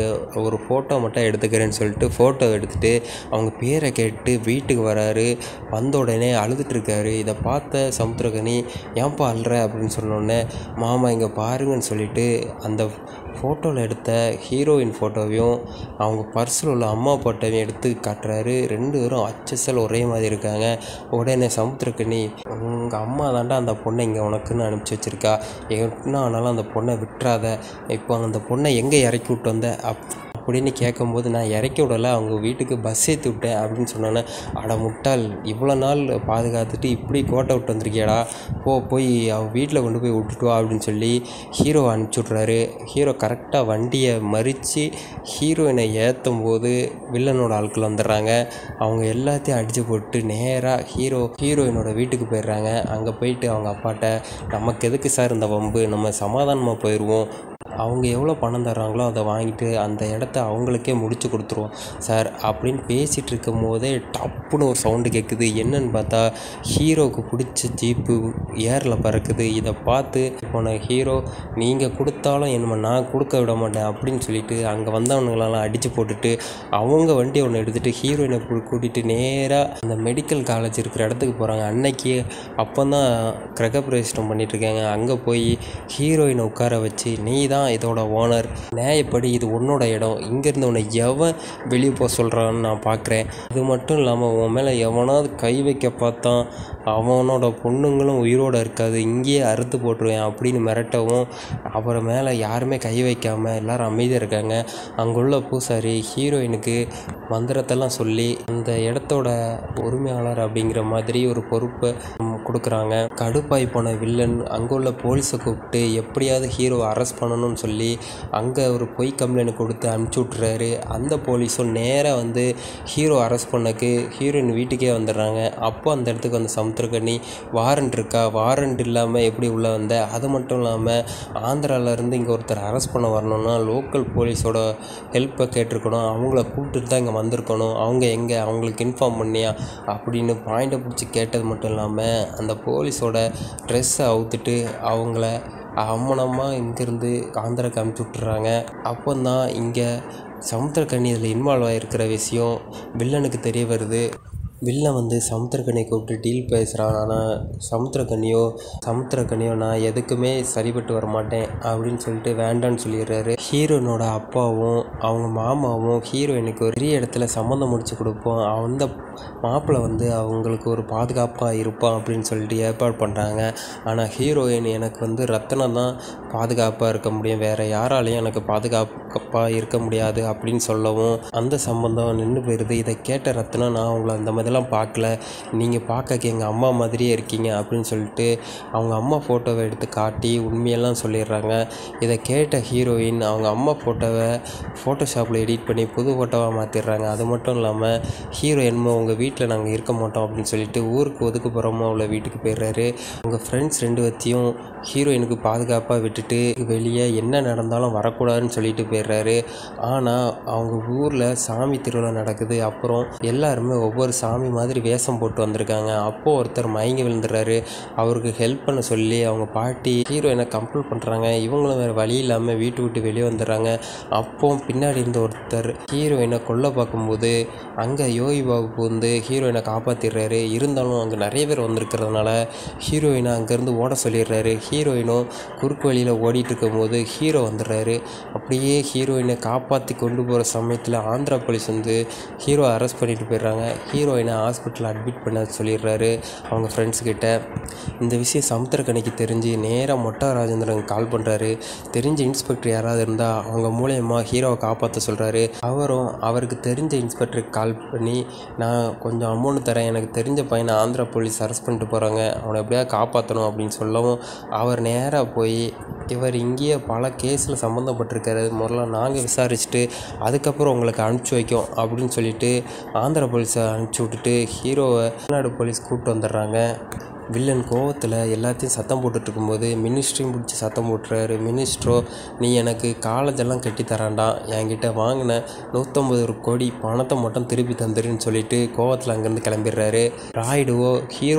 ஒரு ஃபோட்டோ மட்டும் எடுத்துக்கிறேன்னு சொல்லிட்டு ஃபோட்டோ எடுத்துகிட்டு அவங்க பேரை கேட்டு வீட்டுக்கு வராரு. வந்த உடனே அழுதுட்டுருக்காரு. இதை பார்த்த சமுத்திரக்கனி ஏன்பா அழுற அப்படின்னு சொன்னோடனே, மாமா இங்கே பாருங்கன்னு சொல்லிட்டு அந்த ஃபோட்டோவில் எடுத்த ஹீரோயின் ஃபோட்டோவையும் அவங்க பர்ஸில் உள்ள அம்மா ஃபோட்டோவையும் எடுத்து காட்டுறாரு. ரெண்டு பேரும் அச்சசல் ஒரே மாதிரி இருக்காங்க. உடனே சமுத்திரக்கனி, உங்கள் அம்மா தாண்டா அந்த பொண்ணை இங்கே உனக்குன்னு அனுப்பிச்சி வச்சுருக்கா, என்ன ஆனாலும் அந்த பொண்ணை விட்டுறாத, இப்போ அந்த பொண்ணை எங்கே இறக்கி விட்டு வந்த அப் அப்படின்னு கேட்கும்போது, நான் இறக்கி விடலை, அவங்க வீட்டுக்கு பஸ் ஏற்றி விட்டேன் அப்படின்னு சொன்னோன்னே, அட முட்டாள், இவ்வளோ நாள் பாதுகாத்துட்டு இப்படி கோட்டை விட்டு வந்திருக்கியாடா, போ போய் அவள் வீட்டில் கொண்டு போய் விட்டுட்டு வா அப்படின்னு சொல்லி ஹீரோவை அனுப்பிச்சி விட்றாரு. ஹீரோ கரெக்டாக வண்டியை மறித்து ஹீரோயினை ஏற்றும் போது வில்லனோட ஆட்கள் வந்துடுறாங்க. அவங்க எல்லாத்தையும் அடித்து போட்டு நேராக ஹீரோ ஹீரோயினோட வீட்டுக்கு போயிடுறாங்க. அங்கே போயிட்டு அவங்க அப்பாட்ட, நமக்கு எதுக்கு சார் இந்த வம்பு, நம்ம சமாதானமாக போயிடுவோம், அவங்க எவ்வளோ பணம் தர்றாங்களோ அதை வாங்கிட்டு அந்த இடத்த அவங்களுக்கே முடிச்சு கொடுத்துருவோம் சார் அப்படின்னு பேசிகிட்டு இருக்கும் போதே டப்புன்னு ஒரு சவுண்டு கேட்குது. என்னன்னு பார்த்தா ஹீரோவுக்கு பிடிச்ச ஜீப்பு ஏரில் பறக்குது. இதை பார்த்து போன ஹீரோ, நீங்கள் கொடுத்தாலும் என்ன நான் கொடுக்க விட மாட்டேன் அப்படின்னு சொல்லிட்டு அங்கே வந்தவனுங்களெல்லாம் அடித்து போட்டுட்டு அவங்க வண்டியை ஒன்று எடுத்துகிட்டு ஹீரோயினை கூட்டிகிட்டு நேராக அந்த மெடிக்கல் காலேஜ் இருக்கிற இடத்துக்கு போகிறாங்க. அன்னைக்கு அப்போ தான் கிரகப்பிரவேசம் பண்ணிகிட்ருக்காங்க. அங்கே போய் ஹீரோயினை உட்கார வச்சு, நீ தான் இதோட ஓனர், நியாயப்படி இது உன்னோட இடம், இங்கேருந்து உன்னை எவன் வெளியே போக சொல்கிறான்னு நான் பார்க்குறேன், இது மட்டும் இல்லாமல் உன் மேலே எவனாவது கை வைக்க பார்த்தான் அவனோட பொண்ணுங்களும் உயிரோடு இருக்காது, இங்கேயே அறுத்து போட்டுருவேன் அப்படின்னு மிரட்டவும், அப்புறம் மேலே யாருமே கை வைக்காமல் எல்லோரும் அமைதியாக இருக்காங்க. அங்குள்ள பூசாரி ஹீரோயினுக்கு மந்திரத்தெல்லாம் சொல்லி அந்த இடத்தோட உரிமையாளர் அப்படிங்கிற மாதிரி ஒரு பொறுப்பை கொடுக்குறாங்க. கடுப்பாய் போன வில்லன் அங்கே உள்ள போலீஸை கூப்பிட்டு எப்படியாவது ஹீரோவை அரெஸ்ட் பண்ணணும்னு சொல்லி அங்கே ஒரு பொய் கம்ப்ளைண்ட் கொடுத்து அனுப்பிச்சி விட்றாரு. அந்த போலீஸும் நேராக வந்து ஹீரோ அரெஸ்ட் பண்ணக்கு ஹீரோயின் வீட்டுக்கே வந்துடுறாங்க. அப்போ அந்த இடத்துக்கு வந்து சமுத்திரக்கனி, வாரண்ட் இருக்கா, வாரண்ட் இல்லாமல் எப்படி உள்ளே வந்த, அது மட்டும் இல்லாமல் ஆந்திராவிலேருந்து இங்கே ஒருத்தர் அரெஸ்ட் பண்ண வரணும்னா லோக்கல் போலீஸோட ஹெல்ப்பை கேட்டிருக்கணும், அவங்கள கூப்பிட்டு தான் இங்கே வந்திருக்கணும், அவங்க எங்கே, அவங்களுக்கு இன்ஃபார்ம் பண்ணியா அப்படின்னு பாயிண்டை பிடிச்சி கேட்டது மட்டும் இல்லாமல் அந்த போலீஸோட ட்ரெஸ்ஸை அவுத்துட்டு அவங்கள அம்மனமாக இங்கேருந்து ஆந்திராவுக்கு அனுப்பிச்சி விட்டுறாங்க. அப்போ தான் இங்கே சமுத்திரக்கனி இதில் இன்வால்வ் ஆகிருக்கிற விஷயம் வில்லனுக்கு தெரிய வருது. வில்லன் வந்து சமுத்திரக்கனியை கூப்பிட்டு டீல் பேசுகிறான். ஆனால் சமுத்திரக்கனியோ சமுத்திரக்கனியோ நான் எதுக்குமே சரிப்பட்டு வர மாட்டேன் அப்படின்னு சொல்லிட்டு வேண்டான்னு சொல்லிடுறாரு. ஹீரோயினோட அப்பாவும் அவங்க மாமாவும் ஹீரோயினுக்கு ஒரு பெரிய இடத்துல சம்மந்தம் முடிச்சு கொடுப்போம், அந்த மாப்பிள்ளை வந்து அவங்களுக்கு ஒரு பாதுகாப்பாக இருப்பான் அப்படின்னு சொல்லிட்டு ஏற்பாடு பண்ணுறாங்க. ஆனால் ஹீரோயின், எனக்கு வந்து ரத்தனம் தான் பாதுகாப்பாக இருக்க முடியும், வேறு யாராலையும் எனக்கு பாதுகாப்பாக இருக்க முடியாது அப்படின்னு சொல்லவும் அந்த சம்பந்தம் நின்று போயிடுது. இதை கேட்ட ரத்னம், நான் அவங்கள அந்த மாதிரிலாம் பார்க்கல, நீங்கள் பார்க்க எங்கள் அம்மா மாதிரியே இருக்கீங்க அப்படின்னு சொல்லிட்டு அவங்க அம்மா ஃபோட்டோவை எடுத்து காட்டி உண்மையெல்லாம் சொல்லிடுறாங்க. இதை கேட்ட ஹீரோயின் அவங்க அம்மா ஃபோட்டோவை ஃபோட்டோஷாப்பில் எடிட் பண்ணி புது ஃபோட்டோவாக மாற்றிடுறாங்க. அது மட்டும் இல்லாமல் ஹீரோ என்னமோ உங்கள் வீட்டில் நாங்கள் இருக்க மாட்டோம் அப்படின்னு சொல்லிட்டு ஊருக்கு ஒதுக்குப்புறமா உள்ள வீட்டுக்கு போயிடுறாரு. உங்கள் ஃப்ரெண்ட்ஸ் ரெண்டு வத்தியும் ஹீரோயினுக்கு பாதுகாப்பாக விட்டுட்டு வெளியே என்ன நடந்தாலும் வரக்கூடாதுன்னு சொல்லிட்டு போயிடுறாரு. ஆனால் அவங்க ஊரில் சாமி திருவிழா நடக்குது. அப்புறம் எல்லாருமே ஒவ்வொரு சாமி மாதிரி வேஷம் போட்டு வந்திருக்காங்க. அப்போது ஒருத்தர் மயங்கி விழுந்துடுறாரு. அவருக்கு ஹெல்ப் பண்ண சொல்லி அவங்க பாட்டி ஹீரோயினை கம்பல் பண்ணுறாங்க. இவங்களும் வேறு வழி இல்லாமல் வீட்டு விட்டு வெளியே வந்துடுறாங்க. அப்போ பின்னாடி இருந்த ஒருத்தர் ஹீரோயினை கொல்ல பார்க்கும்போது அங்கே யோகி பாபு வந்து ஹீரோயினை காப்பாற்றிடுறாரு. இருந்தாலும் அங்கே நிறைய பேர் வந்திருக்கிறதுனால ஹீரோயினை அங்கேருந்து ஓட சொல்லிடுறாரு. ஹீரோயினும் குறுக்கு வழியில் ஓடிட்டு இருக்கும்போது ஹீரோ வந்துடுறாரு. அப்படியே ஹீரோயினை காப்பாற்றி கொண்டு போகிற சமயத்தில் ஆந்திரா போலீஸ் வந்து ஹீரோ அரெஸ்ட் பண்ணிட்டு போயிடுறாங்க. ஹீரோயினை ஹாஸ்பிட்டலில் அட்மிட் பண்ண சொல்லிடுறாரு அவங்க ஃப்ரெண்ட்ஸ்கிட்ட. இந்த விஷயம் சமுத்திரக்கனிக்கு தெரிஞ்சு நேராக மொட்டா ராஜேந்திரன் கால் பண்ணுறாரு. தெரிஞ்ச இன்ஸ்பெக்டர் யாராவது இருந்தால் அவங்க மூலயமா ஹீரோவை காப்பாற்ற சொல்கிறாரு. அவரும் அவருக்கு தெரிஞ்ச இன்ஸ்பெக்டருக்கு கால் பண்ணி, நான் கொஞ்சம் அமௌண்ட் தரேன், எனக்கு தெரிஞ்ச பையனை ஆந்திரா போலீஸ் அரெஸ்ட் பண்ணிட்டு போகிறாங்க, அவனை எப்படியாவது காப்பாற்றணும் அப்படின்னு சொல்லவும் அவர் நேராக போய், இவர் இங்கேயே பல கேஸில் சம்மந்தப்பட்டிருக்காரு, முதல்ல நாங்கள் விசாரிச்சுட்டு அதுக்கப்புறம் உங்களுக்கு அனுப்பிச்சி வைக்கோம் அப்படின்னு சொல்லிட்டு ஆந்திரா போலீஸை அனுப்பிச்சி விட்டுட்டு ஹீரோவை தமிழ்நாடு போலீஸ் கூப்பிட்டு வந்துடுறாங்க. வில்லன் கோவத்தில் எல்லாத்தையும் சத்தம் போட்டுட்ருக்கும்போது மினிஸ்ட்ரியும் பிடிச்சி சத்தம் போட்டுறாரு. மினிஸ்ட்ரோ, நீ எனக்கு காலேஜெல்லாம் கட்டி தரான்டா, என்கிட்ட வாங்கின நூற்றம்பது ஒரு கோடி பணத்தை மட்டும் திருப்பி தந்துருன்னு சொல்லிட்டு கோவத்தில் அங்கேருந்து கிளம்பிடுறாரு. ராய்டுவோ ஹீரோ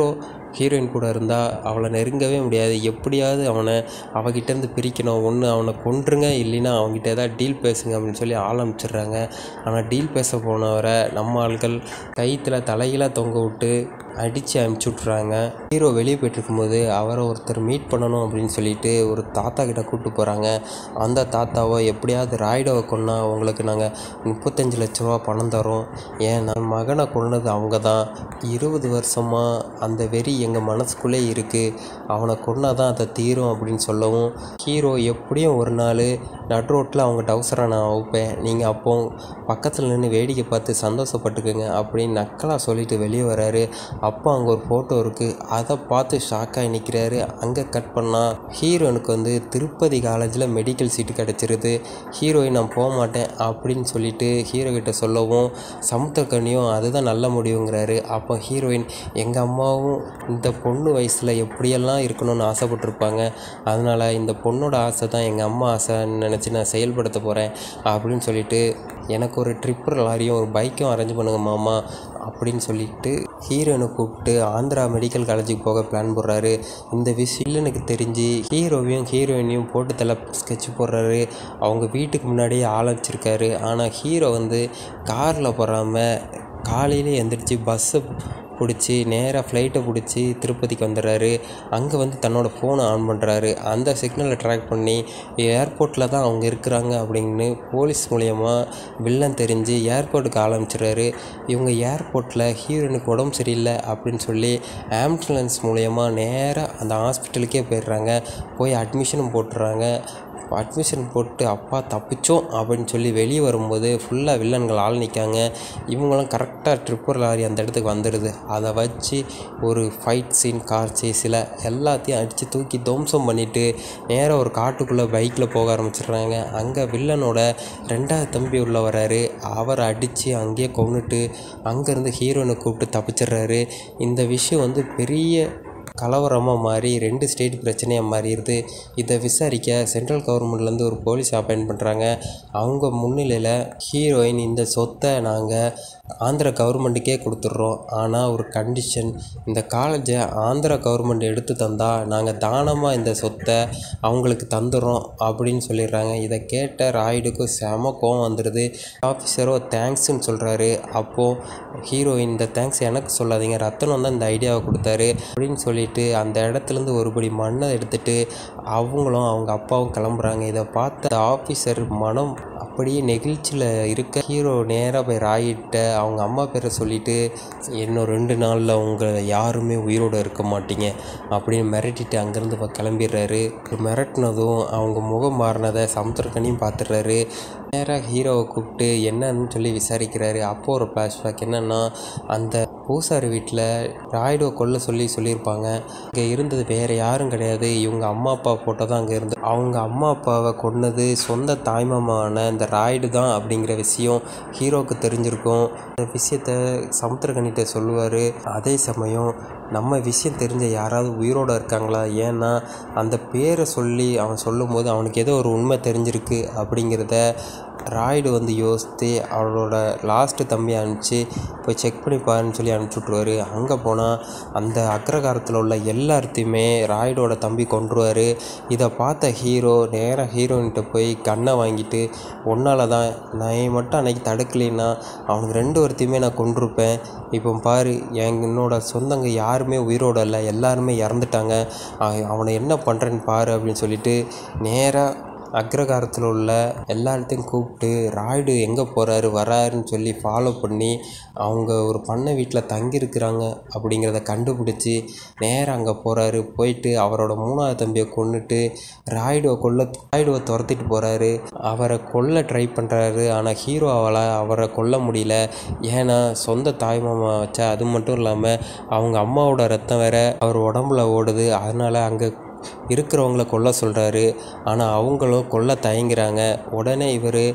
ஹீரோயின் கூட இருந்தால் அவளை நெருங்கவே முடியாது. எப்படியாவது அவனை அவகிட்டேருந்து பிரிக்கணும். ஒன்று அவனை கொன்றுங்க, இல்லைன்னா அவங்ககிட்ட ஏதாவது டீல் பேசுங்க அப்படின்னு சொல்லி ஆள் அனுப்பிச்சிடுறாங்க. ஆனால் டீல் பேச போனவரை நம்ம ஆட்கள் கயிற்றுல தலைகீழாக தொங்க விட்டு அடித்து அனுப்பிச்சி விட்றாங்க. ஹீரோ வெளியே போய்ட்டுருக்கும்போது அவரை ஒருத்தர் மீட் பண்ணணும் அப்படின்னு சொல்லிட்டு ஒரு தாத்தா கிட்ட கூப்பிட்டு போகிறாங்க. அந்த தாத்தாவை எப்படியாவது ராய்டோவை கொன்னா உங்களுக்கு நாங்கள் முப்பத்தஞ்சு லட்ச ரூபா பணம் தரோம். ஏன் நான் மகனை கொன்னது அவங்க தான். இருபது வருஷமாக அந்த வெறி எங்கள் மனசுக்குள்ளே இருக்குது. அவனை கொன்னா தான் அதை தீரும் அப்படின்னு சொல்லவும், ஹீரோ எப்படியும் ஒரு நாள் நட் ரோட்டில் அவங்க டவுசரை நான் வைப்பேன், நீங்கள் அப்போ பக்கத்தில் நின்று வேடிக்கை பார்த்து சந்தோஷப்பட்டுக்குங்க அப்படின்னு நக்கலாக சொல்லிட்டு வெளியே வராரு. அப்போ அங்கே ஒரு ஃபோட்டோ இருக்குது. அதை பார்த்து ஷாக்காகி நிற்கிறாரு. அங்கே கட் பண்ணால் ஹீரோயினுக்கு வந்து திருப்பதி காலேஜில் மெடிக்கல் சீட்டு கிடச்சிருது. ஹீரோயின் நான் போக மாட்டேன் அப்படின்னு சொல்லிட்டு ஹீரோ கிட்ட சொல்லவும், சமுத்திரக்கனியும் அதுதான் நல்ல முடிவுங்கிறாரு. அப்போ ஹீரோயின் எங்கள் அம்மாவும் இந்த பொண்ணு வயசில் எப்படியெல்லாம் இருக்கணும்னு ஆசைப்பட்டிருப்பாங்க, அதனால் இந்த பொண்ணோட ஆசை தான் எங்கள் அம்மா ஆசைன்னு நினச்சி நான் செயல்படுத்த போகிறேன் அப்படின்னு சொல்லிட்டு, எனக்கு ஒரு ட்ரிப்பர் லாரியும் ஒரு பைக்கும் அரேஞ்ச் பண்ணுங்க மாமா அப்படின்னு சொல்லிட்டு ஹீரோயினை கூப்பிட்டு ஆந்திரா மெடிக்கல் காலேஜுக்கு போக பிளான் போடுறாரு. இந்த விஷயம் எனக்கு தெரிஞ்சு ஹீரோவையும் ஹீரோயினையும் போட்டு தலை ஸ்கெட்ச் போடுறாரு. அவங்க வீட்டுக்கு முன்னாடியே ஆள் வச்சிருக்காரு. ஆனால் ஹீரோ வந்து காரில் போகாமல் காலையிலே எழுந்திரிச்சு பஸ்ஸை பிடிச்சி நேராக ஃப்ளைட்டை பிடிச்சி திருப்பதிக்கு வந்துடுறாரு. அங்கே வந்து தன்னோட ஃபோனை ஆன் பண்ணுறாரு. அந்த சிக்னலை ட்ராக் பண்ணி ஏர்போர்ட்டில் தான் அவங்க இருக்கிறாங்க அப்படின்னு போலீஸ் மூலயமா வில்லன் தெரிஞ்சு ஏர்போர்ட்டுக்கு ஆரம்பிச்சிடுறாரு. இவங்க ஏர்போர்ட்டில் ஹீரோயினுக்கு உடம்பு சரியில்லை அப்படின்னு சொல்லி ஆம்புலன்ஸ் மூலயமா நேராக அந்த ஹாஸ்பிட்டலுக்கே போயிடுறாங்க. போய் அட்மிஷனும் போட்டுறாங்க. அட்மிஷன் போட்டு அப்பா தப்பிச்சோம் அப்படின்னு சொல்லி வெளியே வரும்போது ஃபுல்லாக வில்லன்கள் ஆள் நிற்காங்க. இவங்களும் கரெக்டாக ட்ரிப்பர் லாரி அந்த இடத்துக்கு வந்துடுது. அதை வச்சு ஒரு ஃபைட் சீன், கார் சேஸில் எல்லாத்தையும் அடித்து தூக்கி துவம்சம் பண்ணிவிட்டு நேராக ஒரு காட்டுக்குள்ளே பைக்கில் போக ஆரம்பிச்சிடுறாங்க. அங்கே வில்லனோட ரெண்டாவது தம்பி உள்ள வராரு. அவரை அடித்து அங்கேயே கொன்னுட்டு அங்கேருந்து ஹீரோயினை கூப்பிட்டு தப்பிச்சிடுறாரு. இந்த விஷயம் வந்து பெரிய கலவரமாக மாறி ரெண்டு ஸ்டேட் பிரச்சனையாக மாறிடுது. இதை விசாரிக்க சென்ட்ரல் கவர்மெண்ட்லேருந்து ஒரு போலீஸ் அப்பாயின்ட் பண்ணுறாங்க. அவங்க முன்னிலையில் ஹீரோயின் இந்த சொத்தை நாங்கள் ஆந்திரா கவர்மெண்ட்டுக்கே கொடுத்துட்றோம், ஆனால் ஒரு கண்டிஷன், இந்த காலேஜை ஆந்திரா கவர்மெண்ட் எடுத்து தந்தால் நாங்கள் தானமாக இந்த சொத்தை அவங்களுக்கு தந்துடுறோம் அப்படின்னு சொல்லிடுறாங்க. இதை கேட்ட ராய்டுக்கும் செம கோவம் வந்துடுது. ஆஃபீஸரோ தேங்க்ஸ்ன்னு சொல்கிறாரு. அப்போது ஹீரோயின் இந்த தேங்க்ஸ் எனக்கு சொல்லாதீங்க, ரத்தனம் தான் இந்த ஐடியாவை கொடுத்தாரு அப்படின்னு சொல்லிட்டு அந்த இடத்துலேருந்து ஒருபடி மண்ணை எடுத்துகிட்டு அவங்களும் அவங்க அப்பாவும் கிளம்புறாங்க. இதை பார்த்த ஆஃபீஸர் மனம் அப்படியே நெகிழ்ச்சியில் இருக்க ஹீரோ நேராக போய் ராயிட்ட அவங்க அம்மா பேரை சொல்லிவிட்டு, இன்னும் ரெண்டு நாளில் உங்களை யாருமே உயிரோடு இருக்க மாட்டீங்க அப்படின்னு மிரட்டிட்டு அங்கேருந்து இப்போ கிளம்பிடுறாரு. மிரட்டினதும் அவங்க முகம் மாறினதை சமுத்திரக்கனியும் பார்த்துடுறாரு. நேராக ஹீரோவை கூப்பிட்டு என்னன்னு சொல்லி விசாரிக்கிறாரு. அப்போது ஒரு ஃப்ளாஷ்பேக் என்னென்னா, அந்த பூசாரி வீட்டில் ராய்டோ கொல்ல சொல்லி சொல்லியிருப்பாங்க. இங்கே இருந்தது வேறு யாரும் கிடையாது, இவங்க அம்மா அப்பா ஃபோட்டோ தான் அங்கே இருந்து. அவங்க அம்மா அப்பாவை கொன்னது சொந்த தாய்மாமான இந்த ராய்டு தான் அப்படிங்கிற விஷயம் ஹீரோவுக்கு தெரிஞ்சிருக்கும். இந்த விஷயத்த சமுத்திரக்கனிட்ட சொல்லுவார். அதே சமயம் நம்ம விஷயம் தெரிஞ்ச யாராவது உயிரோடு இருக்காங்களா, ஏன்னா அந்த பேரை சொல்லி அவன் சொல்லும் போது அவனுக்கு ஏதோ ஒரு உண்மை தெரிஞ்சிருக்கு அப்படிங்கிறத ராய்டு வந்து யோசித்து அவளோட லாஸ்ட்டு தம்பி அனுப்பிச்சு போய் செக் பண்ணி பாருன்னு சொல்லி அனுப்பிச்சி விட்ருவார். அங்கே போனால் அந்த அக்ரகாரத்தில் உள்ள எல்லாத்தையுமே ராய்டோட தம்பி கொன்றுவார். இதை பார்த்த ஹீரோ நேராக ஹீரோயின்கிட்ட போய் கண்ணை வாங்கிட்டு, ஒன்றால் தான் நான் மட்டும் அன்றைக்கி தடுக்கலைன்னா அவனுக்கு ரெண்டு ஒருத்தையுமே நான் கொன்றிருப்பேன். இப்போ பாரு, என் என்னோட சொந்தங்க யாருமே உயிரோடு இல்லை, எல்லாருமே இறந்துட்டாங்க, அவனை என்ன பண்ணுறேன்னு பாரு அப்படின்னு சொல்லிட்டு நேராக அக்ரகாரத்தில் உள்ள எல்லாத்தையும் கூப்பிட்டு ராய்டு எங்கே போகிறாரு வராருன்னு சொல்லி ஃபாலோ பண்ணி அவங்க ஒரு பண்ணை வீட்டில் தங்கியிருக்கிறாங்க அப்படிங்கிறத கண்டுபிடிச்சி நேராக அங்கே போகிறாரு. போயிட்டு அவரோட மூணாவது தம்பியை கொன்னுட்டு ராய்டுவை கொல்ல ராய்டுவை துரத்திட்டு போகிறாரு. அவரை கொல்ல ட்ரை பண்ணுறாரு. ஆனால் ஹீரோ அவளை அவரை கொல்ல முடியல. ஏன்னா சொந்த தாய்மாமா வச்சா, அது மட்டும் இல்லாமல் அவங்க அம்மாவோட ரத்தம் வேற அவர் உடம்புல ஓடுது. அதனால் அங்கே இருக்கிறவங்கள கொல்ல சொல்கிறாரு. ஆனால் அவங்களும் கொல்ல தயங்குறாங்க. உடனே இவர்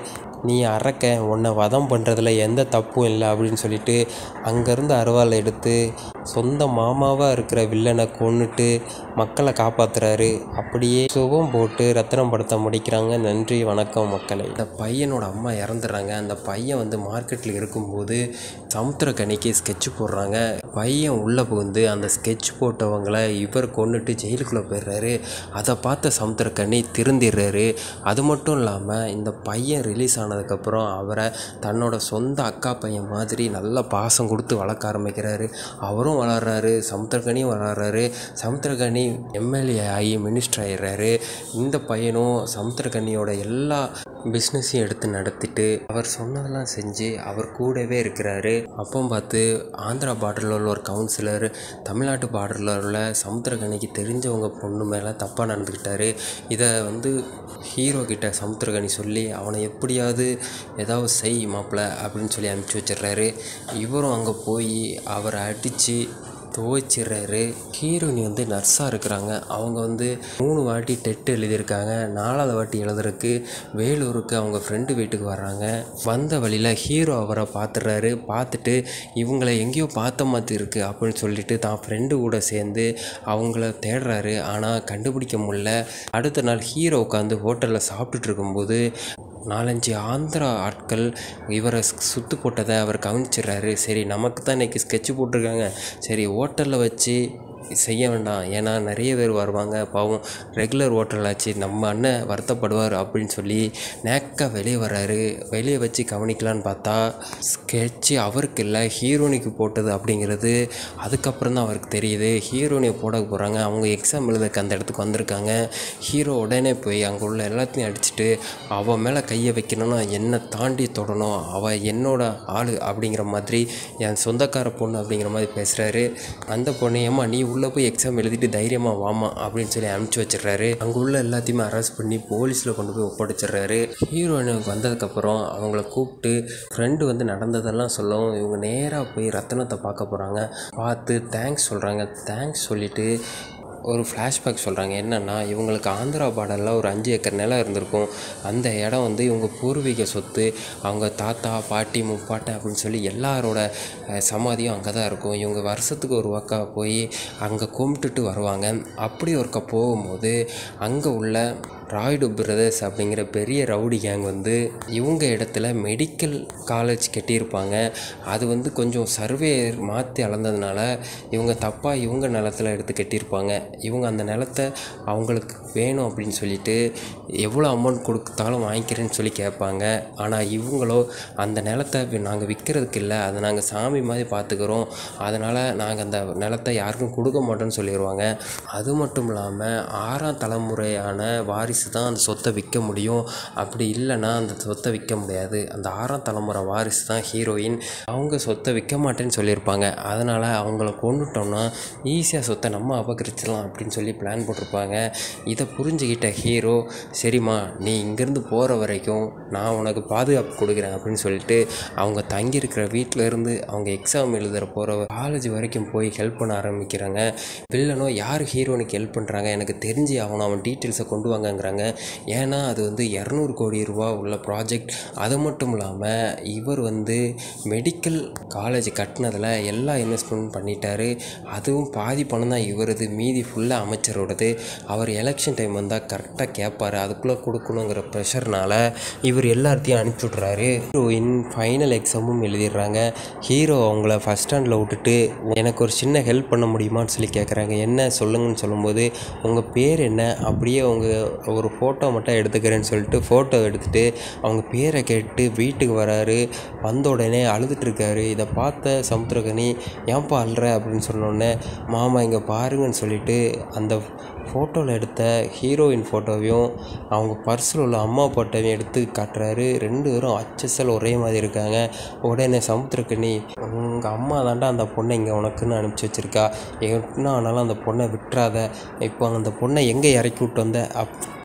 நீ அரக்க, உன்னை வதம் பண்ணுறதுல எந்த தப்பும் இல்லை அப்படின்னு சொல்லிட்டு அங்கேருந்து அருவாளை எடுத்து சொந்த மாமாவாக இருக்கிற வில்லனை கொன்னுட்டு மக்களை காப்பாற்றுறாரு. அப்படியே சுகம் போட்டு ரத்தினம் படத்தை முடிக்கிறாங்க. நன்றி, வணக்கம் மக்களை. இந்த பையனோட அம்மா இறந்துடுறாங்க. அந்த பையன் வந்து மார்க்கெட்டில் இருக்கும்போது சமுத்திரக்கனிக்கு ஸ்கெட்ச் போடுறாங்க. பையன் உள்ளே புகுந்து அந்த ஸ்கெட்ச் போட்டவங்களை இவர் கொண்டுட்டு ஜெயிலுக்குள்ளே போயிடுறாரு. அதை பார்த்த சமுத்திரக்கனி திருந்திடுறாரு. அது மட்டும் இல்லாமல் இந்த பையன் ரிலீஸ் ஆனதுக்கப்புறம் அவரை தன்னோட சொந்த அக்கா பையன் மாதிரி நல்லா பாசம் கொடுத்து வளர்க்க ஆரம்பிக்கிறாரு. அவரும் வளர்றாரு, சமுத்திரக்கனியும் வளர்றாரு. சமுத்திரக்கனி எம்எல்ஏ ஆகி மினிஸ்டர் ஆகிடுறாரு. இந்த பையனும் சமுத்திரக்கனியோட எல்லா பிஸ்னஸையும் எடுத்து நடத்திட்டு அவர் சொன்னதெல்லாம் செஞ்சு அவர் கூடவே இருக்கிறாரு. அப்போ பார்த்து ஆந்திரா பார்டரில் உள்ள ஒரு கவுன்சிலர் தமிழ்நாட்டு பார்டரில் உள்ள சமுத்திரக்கனிக்கு தெரிஞ்சவங்க பொண்ணு மேலே தப்பாக நடந்துக்கிட்டாரு. இதை வந்து ஹீரோ கிட்ட சமுத்திரக்கனி சொல்லி அவனை எப்படியாவது ஏதாவது செய் மாப்பிள்ள அப்படின்னு சொல்லி அனுப்பிச்சி வச்சிடுறாரு. இவரும் அங்கே போய் அவரை அடித்து துவைச்சிடுறாரு. ஹீரோயினி வந்து நர்ஸாக இருக்கிறாங்க. அவங்க வந்து மூணு வாட்டி டெட் எழுதியிருக்காங்க. நாலாவது வாட்டி எழுதுறதுக்கு வேலூருக்கு அவங்க ஃப்ரெண்டு வீட்டுக்கு வர்றாங்க. வந்த வழியில் ஹீரோ அவரை பார்த்துடுறாரு. பார்த்துட்டு இவங்களை எங்கேயோ பார்த்த மாதிரி இருக்குது அப்படின்னு சொல்லிட்டு தான் ஃப்ரெண்டு கூட சேர்ந்து அவங்கள தேடுறாரு. ஆனால் கண்டுபிடிக்க முடியல. அடுத்த நாள் ஹீரோ உட்காந்து ஹோட்டலில் சாப்பிட்டுட்டு இருக்கும்போது நாலஞ்சு ஆந்திரா ஆட்கள் இவரை சுற்று போட்டதை அவர் கவனிச்சிடுறாரு. சரி, நமக்கு தான் இன்றைக்கி ஸ்கெட்சு போட்டிருக்காங்க, சரி ஹோட்டலில் வச்சு செய்ய வேண்டாம், ஏன்னா நிறைய பேர் வருவாங்க, பாவம் ரெகுலர் ஹோட்டல் ஆச்சு, நம்ம அண்ணன் வருத்தப்படுவார் அப்படின்னு சொல்லி நேக்காக வெளியே வர்றாரு. வெளியே வச்சு கவனிக்கலான்னு பார்த்தா ஸ்கெட்சு அவருக்கு இல்லை, ஹீரோனிக்கு போட்டது அப்படிங்கிறது அதுக்கப்புறம் தான் அவருக்கு தெரியுது. ஹீரோனியை போட போகிறாங்க. அவங்க எக்ஸாம் எழுதுக்கு அந்த இடத்துக்கு வந்திருக்காங்க. ஹீரோ உடனே போய் அங்கே உள்ள எல்லாத்தையும் அடிச்சுட்டு அவன் மேலே கையை வைக்கணும்னா என்னை தாண்டி தொடணும், அவள் என்னோட ஆள் அப்படிங்கிற மாதிரி, என் சொந்தக்கார பொண்ணு அப்படிங்கிற மாதிரி பேசுகிறாரு. அந்த பொண்ணு ஏம்மா நீ உள்ளே போய் எக்ஸாம் எழுதிட்டு தைரியமாக வாமா அப்படின்னு சொல்லி அனுப்பிச்சி வச்சிடுறாரு. அங்கே உள்ள எல்லாத்தையுமே அரெஸ்ட் பண்ணி போலீஸில் கொண்டு போய் ஒப்படைச்சிடுறாரு. ஹீரோயினுக்கு வந்ததுக்கப்புறம் அவங்கள கூப்பிட்டு ஃப்ரெண்டு வந்து நடந்ததெல்லாம் சொல்லவும் இவங்க நேராக போய் ரத்தினத்தை பார்க்க போகிறாங்க. பார்த்து தேங்க்ஸ் சொல்கிறாங்க. தேங்க்ஸ் சொல்லிவிட்டு ஒரு ஃப்ளாஷ்பேக் சொல்கிறாங்க. என்னென்னா, இவங்களுக்கு ஆந்திரா பார்டரில் ஒரு அஞ்சு ஏக்கர் நிலம் இருந்திருக்கும். அந்த இடம் வந்து இவங்க பூர்வீக சொத்து. அவங்க தாத்தா பாட்டி முப்பாட்டை அப்படின்னு சொல்லி எல்லாரோட சமாதியும் அங்கே தான் இருக்கும். இவங்க வருஷத்துக்கு ஒரு வாக்கா போய் அங்கே கும்பிட்டுட்டு வருவாங்க. அப்படி ஒருக்கா போகும்போது அங்கே உள்ள ராய்டு பிரதர்ஸ் அப்படிங்கிற பெரிய ரவுடி கேங் வந்து இவங்க இடத்துல மெடிக்கல் காலேஜ் கட்டியிருப்பாங்க. அது வந்து கொஞ்சம் சர்வே மாற்றி அளந்ததுனால இவங்க தப்பாக இவங்க நிலத்தில் எடுத்து கட்டியிருப்பாங்க. இவங்க அந்த நிலத்தை அவங்களுக்கு வேணும் அப்படின்னு சொல்லிட்டு எவ்வளோ அமௌண்ட் கொடுத்தாலும் வாங்கிக்கிறேன்னு சொல்லி கேட்பாங்க. ஆனால் இவங்களோ அந்த நிலத்தை நாங்கள் விற்கிறதுக்கு இல்லை, அதை நாங்கள் சாமி மாதிரி பார்த்துக்கிறோம், அதனால் நாங்கள் அந்த நிலத்தை யாருக்கும் கொடுக்க மாட்டோம்னு சொல்லிடுவாங்க. அது மட்டும் இல்லாமல் ஆறாம் தலைமுறையான வாரிசு தான் அந்த சொத்தை விற்க முடியும், அப்படி இல்லைன்னா அந்த சொத்தை விற்க முடியாது. அந்த ஆறாம் தலைமுறை வாரிசு தான் ஹீரோயின். அவங்க சொத்தை விற்க மாட்டேன்னு சொல்லியிருப்பாங்க. அதனால் அவங்கள கொண்டுட்டோம்னா ஈஸியாக சொத்தை நம்ம அபகரிச்சிடலாம் அப்படின்னு சொல்லி பிளான் போட்டிருப்பாங்க. இதை புரிஞ்சுக்கிட்ட ஹீரோ, சரிம்மா நீ இங்கேருந்து போகிற வரைக்கும் நான் உனக்கு பாதுகாப்பு கொடுக்குறேன் அப்படின்னு சொல்லிட்டு அவங்க தங்கியிருக்கிற வீட்டில் இருந்து அவங்க எக்ஸாம் எழுதுகிற போகிற காலேஜ் வரைக்கும் போய் ஹெல்ப் பண்ண ஆரம்பிக்கிறாங்க. வில்லனோ யார் ஹீரோனுக்கு ஹெல்ப் பண்ணுறாங்க எனக்கு தெரிஞ்சு அவனை அவன் டீட்டெயில்ஸை கொண்டு வாங்கங்கிறாங்க. ஏன்னா அது வந்து இரநூறு கோடி ரூபா உள்ள ப்ராஜெக்ட். அது மட்டும் இல்லாமல் இவர் வந்து மெடிக்கல் காலேஜ் கட்டினதில் எல்லா இன்வெஸ்ட்மெண்ட் பண்ணிட்டாரு. அதுவும் பாதி பணம் தான் இவரது, மீதி ஃபுல்லாக அமைச்சரோடது. அவர் எலெக்ஷன் டைம் வந்தால் கரெக்டாக கேட்பார், அதுக்குள்ளே கொடுக்கணுங்கிற ப்ரெஷர்னால் இவர் எல்லாத்தையும் அனுப்பிச்சி விட்றாரு. ஹீரோயின் ஃபைனல் எக்ஸாமும் எழுதிடுறாங்க. ஹீரோ அவங்கள ஃபஸ்ட் ஸ்டாண்டில் விட்டுட்டு எனக்கு ஒரு சின்ன ஹெல்ப் பண்ண முடியுமான்னு சொல்லி கேட்குறாங்க. என்ன சொல்லுங்கன்னு சொல்லும்போது உங்கள் பேர் என்ன, அப்படியே அவங்க ஒரு ஃபோட்டோ மட்டும் எடுத்துக்கிறேன்னு சொல்லிட்டு ஃபோட்டோ எடுத்துகிட்டு அவங்க பேரை கேட்டு வீட்டுக்கு வராரு. வந்த உடனே அழுதுட்டுருக்காரு. இதை பார்த்த சமுத்திரக்கனி ஏன்பா அழுற அப்படின்னு சொன்னோடனே மாமா இங்கே பாருங்கன்னு சொல்லிவிட்டு அந்த ஃபோட்டோவில் எடுத்த ஹீரோயின் ஃபோட்டோவையும் அவங்க பர்ஸில் உள்ள அம்மா ஃபோட்டோவையும் எடுத்து காட்டுறாரு. ரெண்டு பேரும் அச்சசல் ஒரே மாதிரி இருக்காங்க. உடனே சமுத்திரக்கனி, உங்கள் அம்மா தாண்டா அந்த பொண்ணை இங்கே உனக்குன்னு அனுப்பிச்சி வச்சுருக்கா, என்ன ஆனாலும் அந்த பொண்ணை விட்டுறாத, இப்போ அந்த பொண்ணை எங்கே இறக்கி விட்டு வந்த அப்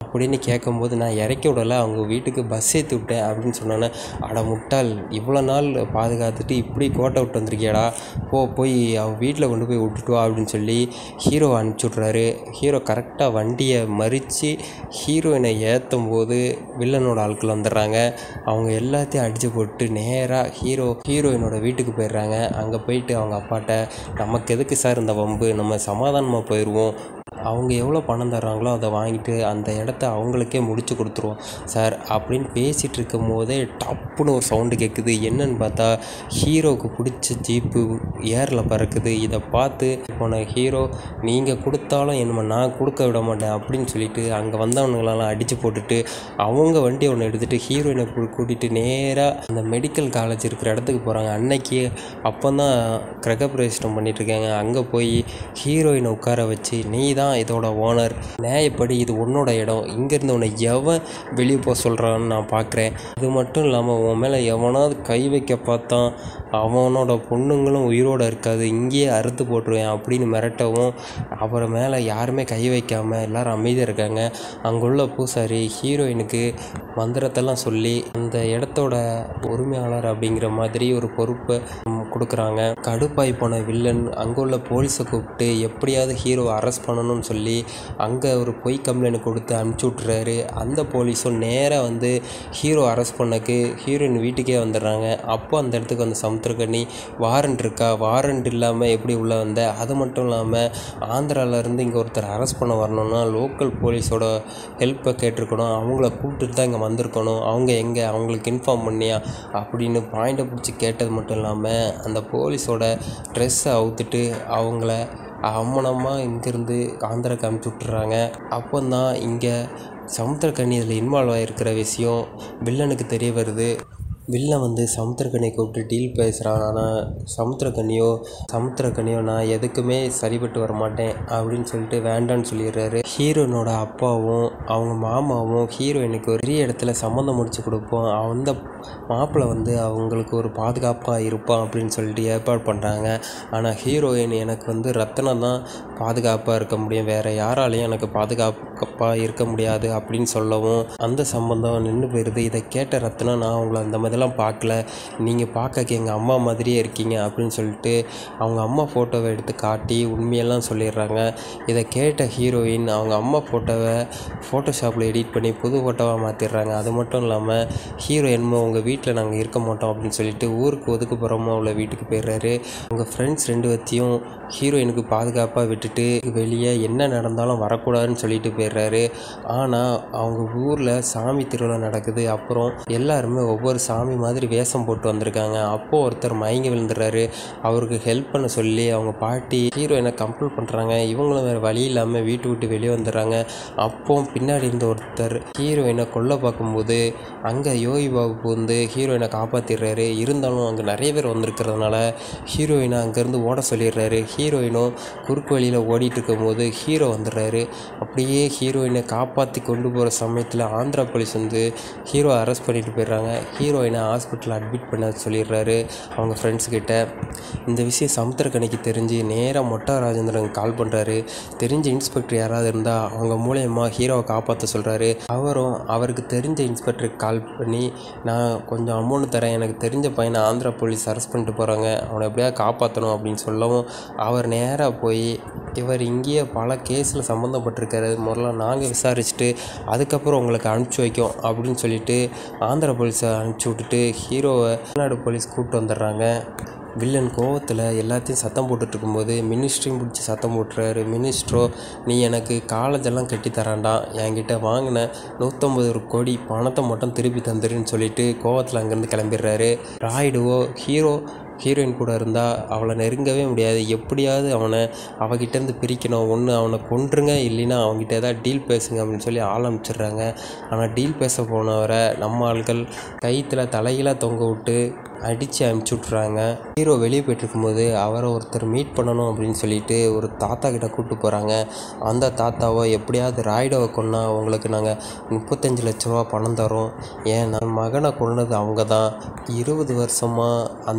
அப்படின்னு கேட்கும்போது, நான் இறக்கி விடலை, அவங்க வீட்டுக்கு பஸ் ஏற்றி விட்டேன் அப்படின்னு சொன்னோன்னே, அட முட்டாள், இவ்வளோ நாள் பாதுகாத்துட்டு இப்படி கோட்டை விட்டு வந்திருக்கியாடா, போ போய் அவள் வீட்டில் கொண்டு போய் விட்டுட்டு வா அப்படின்னு சொல்லி ஹீரோவை அனுப்பிச்சி விட்றாரு. ஹீரோ கரெக்டாக வண்டியை மறித்து ஹீரோயினை ஏற்றும் போது வில்லனோட ஆட்கள் வந்துடுறாங்க. அவங்க எல்லாத்தையும் அடித்து போட்டு நேராக ஹீரோ ஹீரோயினோட வீட்டுக்கு போயிடுறாங்க. அங்கே போயிட்டு அவங்க அப்பாட்ட, நமக்கு எதுக்கு சார் இந்த வம்பு, நம்ம சமாதானமாக போயிடுவோம், அவங்க எவ்வளோ பணம் தர்றாங்களோ அதை வாங்கிட்டு அந்த இடத்த அவங்களுக்கே முடிச்சு கொடுத்துருவோம் சார் அப்படின்னு பேசிகிட்டு இருக்கும் போதே டப்புன்னு ஒரு சவுண்டு கேட்குது. என்னன்னு பார்த்தா ஹீரோவுக்கு பிடிச்ச ஜீப்பு ஏரில் பறக்குது. இதை பார்த்து போன ஹீரோ, நீங்கள் கொடுத்தாலும் என்னமோ நான் கொடுக்க விட மாட்டேன் அப்படின்னு சொல்லிட்டு அங்கே வந்தவனுங்களெல்லாம் அடித்து போட்டுட்டு அவங்க வண்டி ஒன்று எடுத்துகிட்டு ஹீரோயினை கூட்டிகிட்டு நேராக அந்த மெடிக்கல் காலேஜ் இருக்கிற இடத்துக்கு போகிறாங்க. அன்னைக்கு அப்போ தான் கிரகப்பிரவேசம் பண்ணிகிட்ருக்காங்க. அங்கே போய் ஹீரோயினை உட்கார வச்சு, நீ தான் இதோட ஓனர், நியாயப்படி இது உன்னோட இடம், இங்கேருந்து உன்னை எவன் வெளியே போக சொல்கிறான்னு நான் பார்க்குறேன், அது மட்டும் இல்லாமல் உன் மேலே எவனாவது கை வைக்க பார்த்தான் அவனோட பொண்ணுங்களும் உயிரோடு இருக்காது, இங்கேயே அறுத்து போட்டுருவேன் அப்படின்னு மிரட்டவும் அவரை மேலே யாருமே கை வைக்காமல் எல்லோரும் அமைதியாக இருக்காங்க. அங்குள்ள பூசாரி ஹீரோயினுக்கு மந்திரத்தெல்லாம் சொல்லி அந்த இடத்தோட உரிமையாளர் அப்படிங்கிற மாதிரி ஒரு பொறுப்பை கொடுக்குறாங்க. கடுப்பாய் போன வில்லன் அங்கே உள்ள போலீஸை கூப்பிட்டு எப்படியாவது ஹீரோவை அரெஸ்ட் பண்ணணும்னு சொல்லி அங்கே ஒரு பொய் கம்ப்ளைண்ட் கொடுத்து அனுப்பிச்சி விட்றாரு. அந்த போலீஸும் நேராக வந்து ஹீரோ அரெஸ்ட் பண்ணக்கு ஹீரோயின் வீட்டுக்கே வந்துடுறாங்க. அப்போ அந்த இடத்துக்கு வந்து சமுத்திரக்கனி, வாரண்ட் இருக்கா, வாரண்ட் இல்லாமல் எப்படி உள்ளே வந்த, அது மட்டும் இல்லாமல் ஆந்திராவிலேருந்து இங்கே ஒருத்தர் அரெஸ்ட் பண்ண வரணும்னா லோக்கல் போலீஸோட ஹெல்ப்பை கேட்டிருக்கணும், அவங்கள கூப்பிட்டுட்டு தான் இங்கே வந்திருக்கணும், அவங்க எங்கே, அவங்களுக்கு இன்ஃபார்ம் பண்ணியா அப்படின்னு பாயிண்டை பிடிச்சி கேட்டது மட்டும் இல்லாமல் அந்த போலீஸோட ட்ரெஸ்ஸை அவுத்துட்டு அவங்கள அம்மனமாக இங்கேருந்து ஆந்திராக்கு அனுப்பிச்சி விட்டுறாங்க. அப்போ தான் இங்கே சமுத்திரக்கனி இதில் இன்வால்வ் ஆகிருக்கிற விஷயம் வில்லனுக்கு தெரிய வருது. வில்லன் வந்து சமுத்திரக்கனியை கூப்பிட்டு டீல் பேசுகிறான். ஆனால் சமுத்திரக்கனியோ சமுத்திரக்கனியோ நான் எதுக்குமே சரிபட்டு வர மாட்டேன் அப்படின்னு சொல்லிட்டு வேண்டான்னு சொல்லிடுறாரு. ஹீரோயினோட அப்பாவும் அவங்க மாமாவும் ஹீரோயினுக்கு ஒரு பெரிய இடத்துல சம்மந்தம் முடிச்சு கொடுப்போம், அந்த மாப்பிள்ளை வந்து அவங்களுக்கு ஒரு பாதுகாப்பாக இருப்பான் அப்படின்னு சொல்லிட்டு ஏற்பாடு பண்ணுறாங்க. ஆனால் ஹீரோயின், எனக்கு வந்து ரத்தனம் தான் பாதுகாப்பாக இருக்க முடியும், வேறு யாராலையும் எனக்கு பாதுகாப்பாக இருக்க முடியாது அப்படின்னு சொல்லவும் அந்த சம்பந்தம் நின்று போயிடுது. இதை கேட்ட ரத்னம், நான் அவங்கள அந்த மாதிரி எல்லாம் பார்க்கல, நீங்கள் பார்க்க எங்கள் அம்மா மாதிரியே இருக்கீங்க அப்படின்னு சொல்லிட்டு அவங்க அம்மா ஃபோட்டோவை எடுத்து காட்டி உண்மையெல்லாம் சொல்லிடுறாங்க. இதை கேட்ட ஹீரோயின் அவங்க அம்மா ஃபோட்டோவை ஃபோட்டோஷாப்பில் எடிட் பண்ணி புது ஃபோட்டோவாக மாற்றிடுறாங்க. அது மட்டும் இல்லாமல் ஹீரோ என்னமோ உங்கள் வீட்டில் நாங்கள் இருக்க மாட்டோம் அப்படின்னு சொல்லிட்டு ஊருக்கு ஒதுக்குப்புறமா உள்ள வீட்டுக்கு போயிடுறாரு. உங்கள் ஃப்ரெண்ட்ஸ் ரெண்டு வத்தையும் ஹீரோயினுக்கு பாதுகாப்பாக விட்டுட்டு வெளியே என்ன நடந்தாலும் வரக்கூடாதுன்னு சொல்லிட்டு போயிடுறாரு. ஆனால் அவங்க ஊரில் சாமி திருவிழா நடக்குது. அப்புறம் எல்லாருமே ஒவ்வொரு சாமி மாதிரி வேஷம் போட்டு வந்திருக்காங்க. அப்போது ஒருத்தர் மயங்கி விழுந்துடுறாரு. அவருக்கு ஹெல்ப் பண்ண சொல்லி அவங்க பாட்டி ஹீரோயினை கம்பல் பண்ணுறாங்க. இவங்களும் வேறு வழி இல்லாமல் வீட்டு விட்டு வெளியே வந்துடுறாங்க. அப்போ பின்னாடி இருந்த ஒருத்தர் ஹீரோயினை கொல்ல பார்க்கும்போது அங்கே யோகி பாபு வந்து ஹீரோயினை காப்பாற்றிடுறாரு. இருந்தாலும் அங்கே நிறைய பேர் வந்திருக்கிறதுனால ஹீரோயினை அங்கேருந்து ஓட சொல்லிடுறாரு. ஹீரோயினும் குறுக்கு வழியில் ஓடிட்டு இருக்கும்போது ஹீரோ வந்துடுறாரு. அப்படியே ஹீரோயினை காப்பாற்றி கொண்டு போகிற சமயத்தில் ஆந்திரா போலீஸ் வந்து ஹீரோ அரெஸ்ட் பண்ணிட்டு போயிடுறாங்க. ஹீரோயினை ஹாஸ்பிட்டலில் அட்மிட் பண்ண சொல்லிடுறாரு அவங்க ஃப்ரெண்ட்ஸ்கிட்ட. இந்த விஷயம் சமுத்திரக்கனிக்கு தெரிஞ்சு நேராக மொட்டா ராஜேந்திரன் கால் பண்ணுறாரு. தெரிஞ்ச இன்ஸ்பெக்டர் யாராவது இருந்தால் அவங்க மூலயமா ஹீரோவை காப்பாற்ற சொல்கிறாரு. அவரும் அவருக்கு தெரிஞ்ச இன்ஸ்பெக்டருக்கு கால் பண்ணி, நான் கொஞ்சம் அமௌண்ட் தரேன், எனக்கு தெரிஞ்ச பையனை ஆந்திரா போலீஸ் அரெஸ்ட் பண்ணிட்டு போகிறாங்க, அவனை எப்படியா காப்பாற்றணும் அப்படின்னு சொல்லவும் அவர் நேராக போய், இவர் இங்கேயே பல கேஸில் சம்மந்தப்பட்டிருக்காரு, முதல்ல நாங்கள் விசாரிச்சுட்டு அதுக்கப்புறம் உங்களுக்கு அனுப்பிச்சி வைக்கோம் அப்படின்னு சொல்லிட்டு ஆந்திரா போலீஸை அனுப்பிச்சி விட்டுட்டு ஹீரோவை தமிழ்நாடு போலீஸ் கூப்பிட்டு வந்துடுறாங்க. வில்லன் கோவத்தில் எல்லாத்தையும் சத்தம் போட்டுட்ருக்கும்போது மினிஸ்ட்ரியும் பிடிச்சி சத்தம் போட்டுறாரு. மினிஸ்ட்ரோ, நீ எனக்கு காலேஜெல்லாம் கட்டி தரான்டா, என்கிட்ட வாங்கின நூற்றம்பது கோடி பணத்தை மட்டும் திருப்பி தந்துருன்னு சொல்லிட்டு கோவத்தில் அங்கேருந்து கிளம்பிடுறாரு. ராய்டுவோ ஹீரோ ஹீரோயின் கூட இருந்தால் அவளை நெருங்கவே முடியாது, எப்படியாவது அவனை அவகிட்டேருந்து பிரிக்கணும், ஒன்று அவனை கொன்றுங்க, இல்லைன்னா அவங்ககிட்ட ஏதாவது டீல் பேசுங்க அப்படின்னு சொல்லி ஆரம்பிச்சிடுறாங்க. ஆனால் டீல் பேச போனவரை நம்ம ஆட்கள் கைத்தில் தலைகளாக தொங்க விட்டு அடித்து அனுப்பிச்சி விட்றாங்க. ஹீரோ வெளியே போய்ட்டுருக்கும்போது அவரை ஒருத்தர் மீட் பண்ணணும் அப்படின்னு சொல்லிட்டு ஒரு தாத்தா கிட்ட கூப்பிட்டு போகிறாங்க. அந்த தாத்தாவோ, எப்படியாவது ராய்டோவை கொன்னா உங்களுக்கு நாங்கள் முப்பத்தஞ்சு லட்ச ரூபா பணம் தரோம், ஏன் நான் மகனை கொன்னது அவங்க தான், இருபது வருஷமாக அந்த வெறி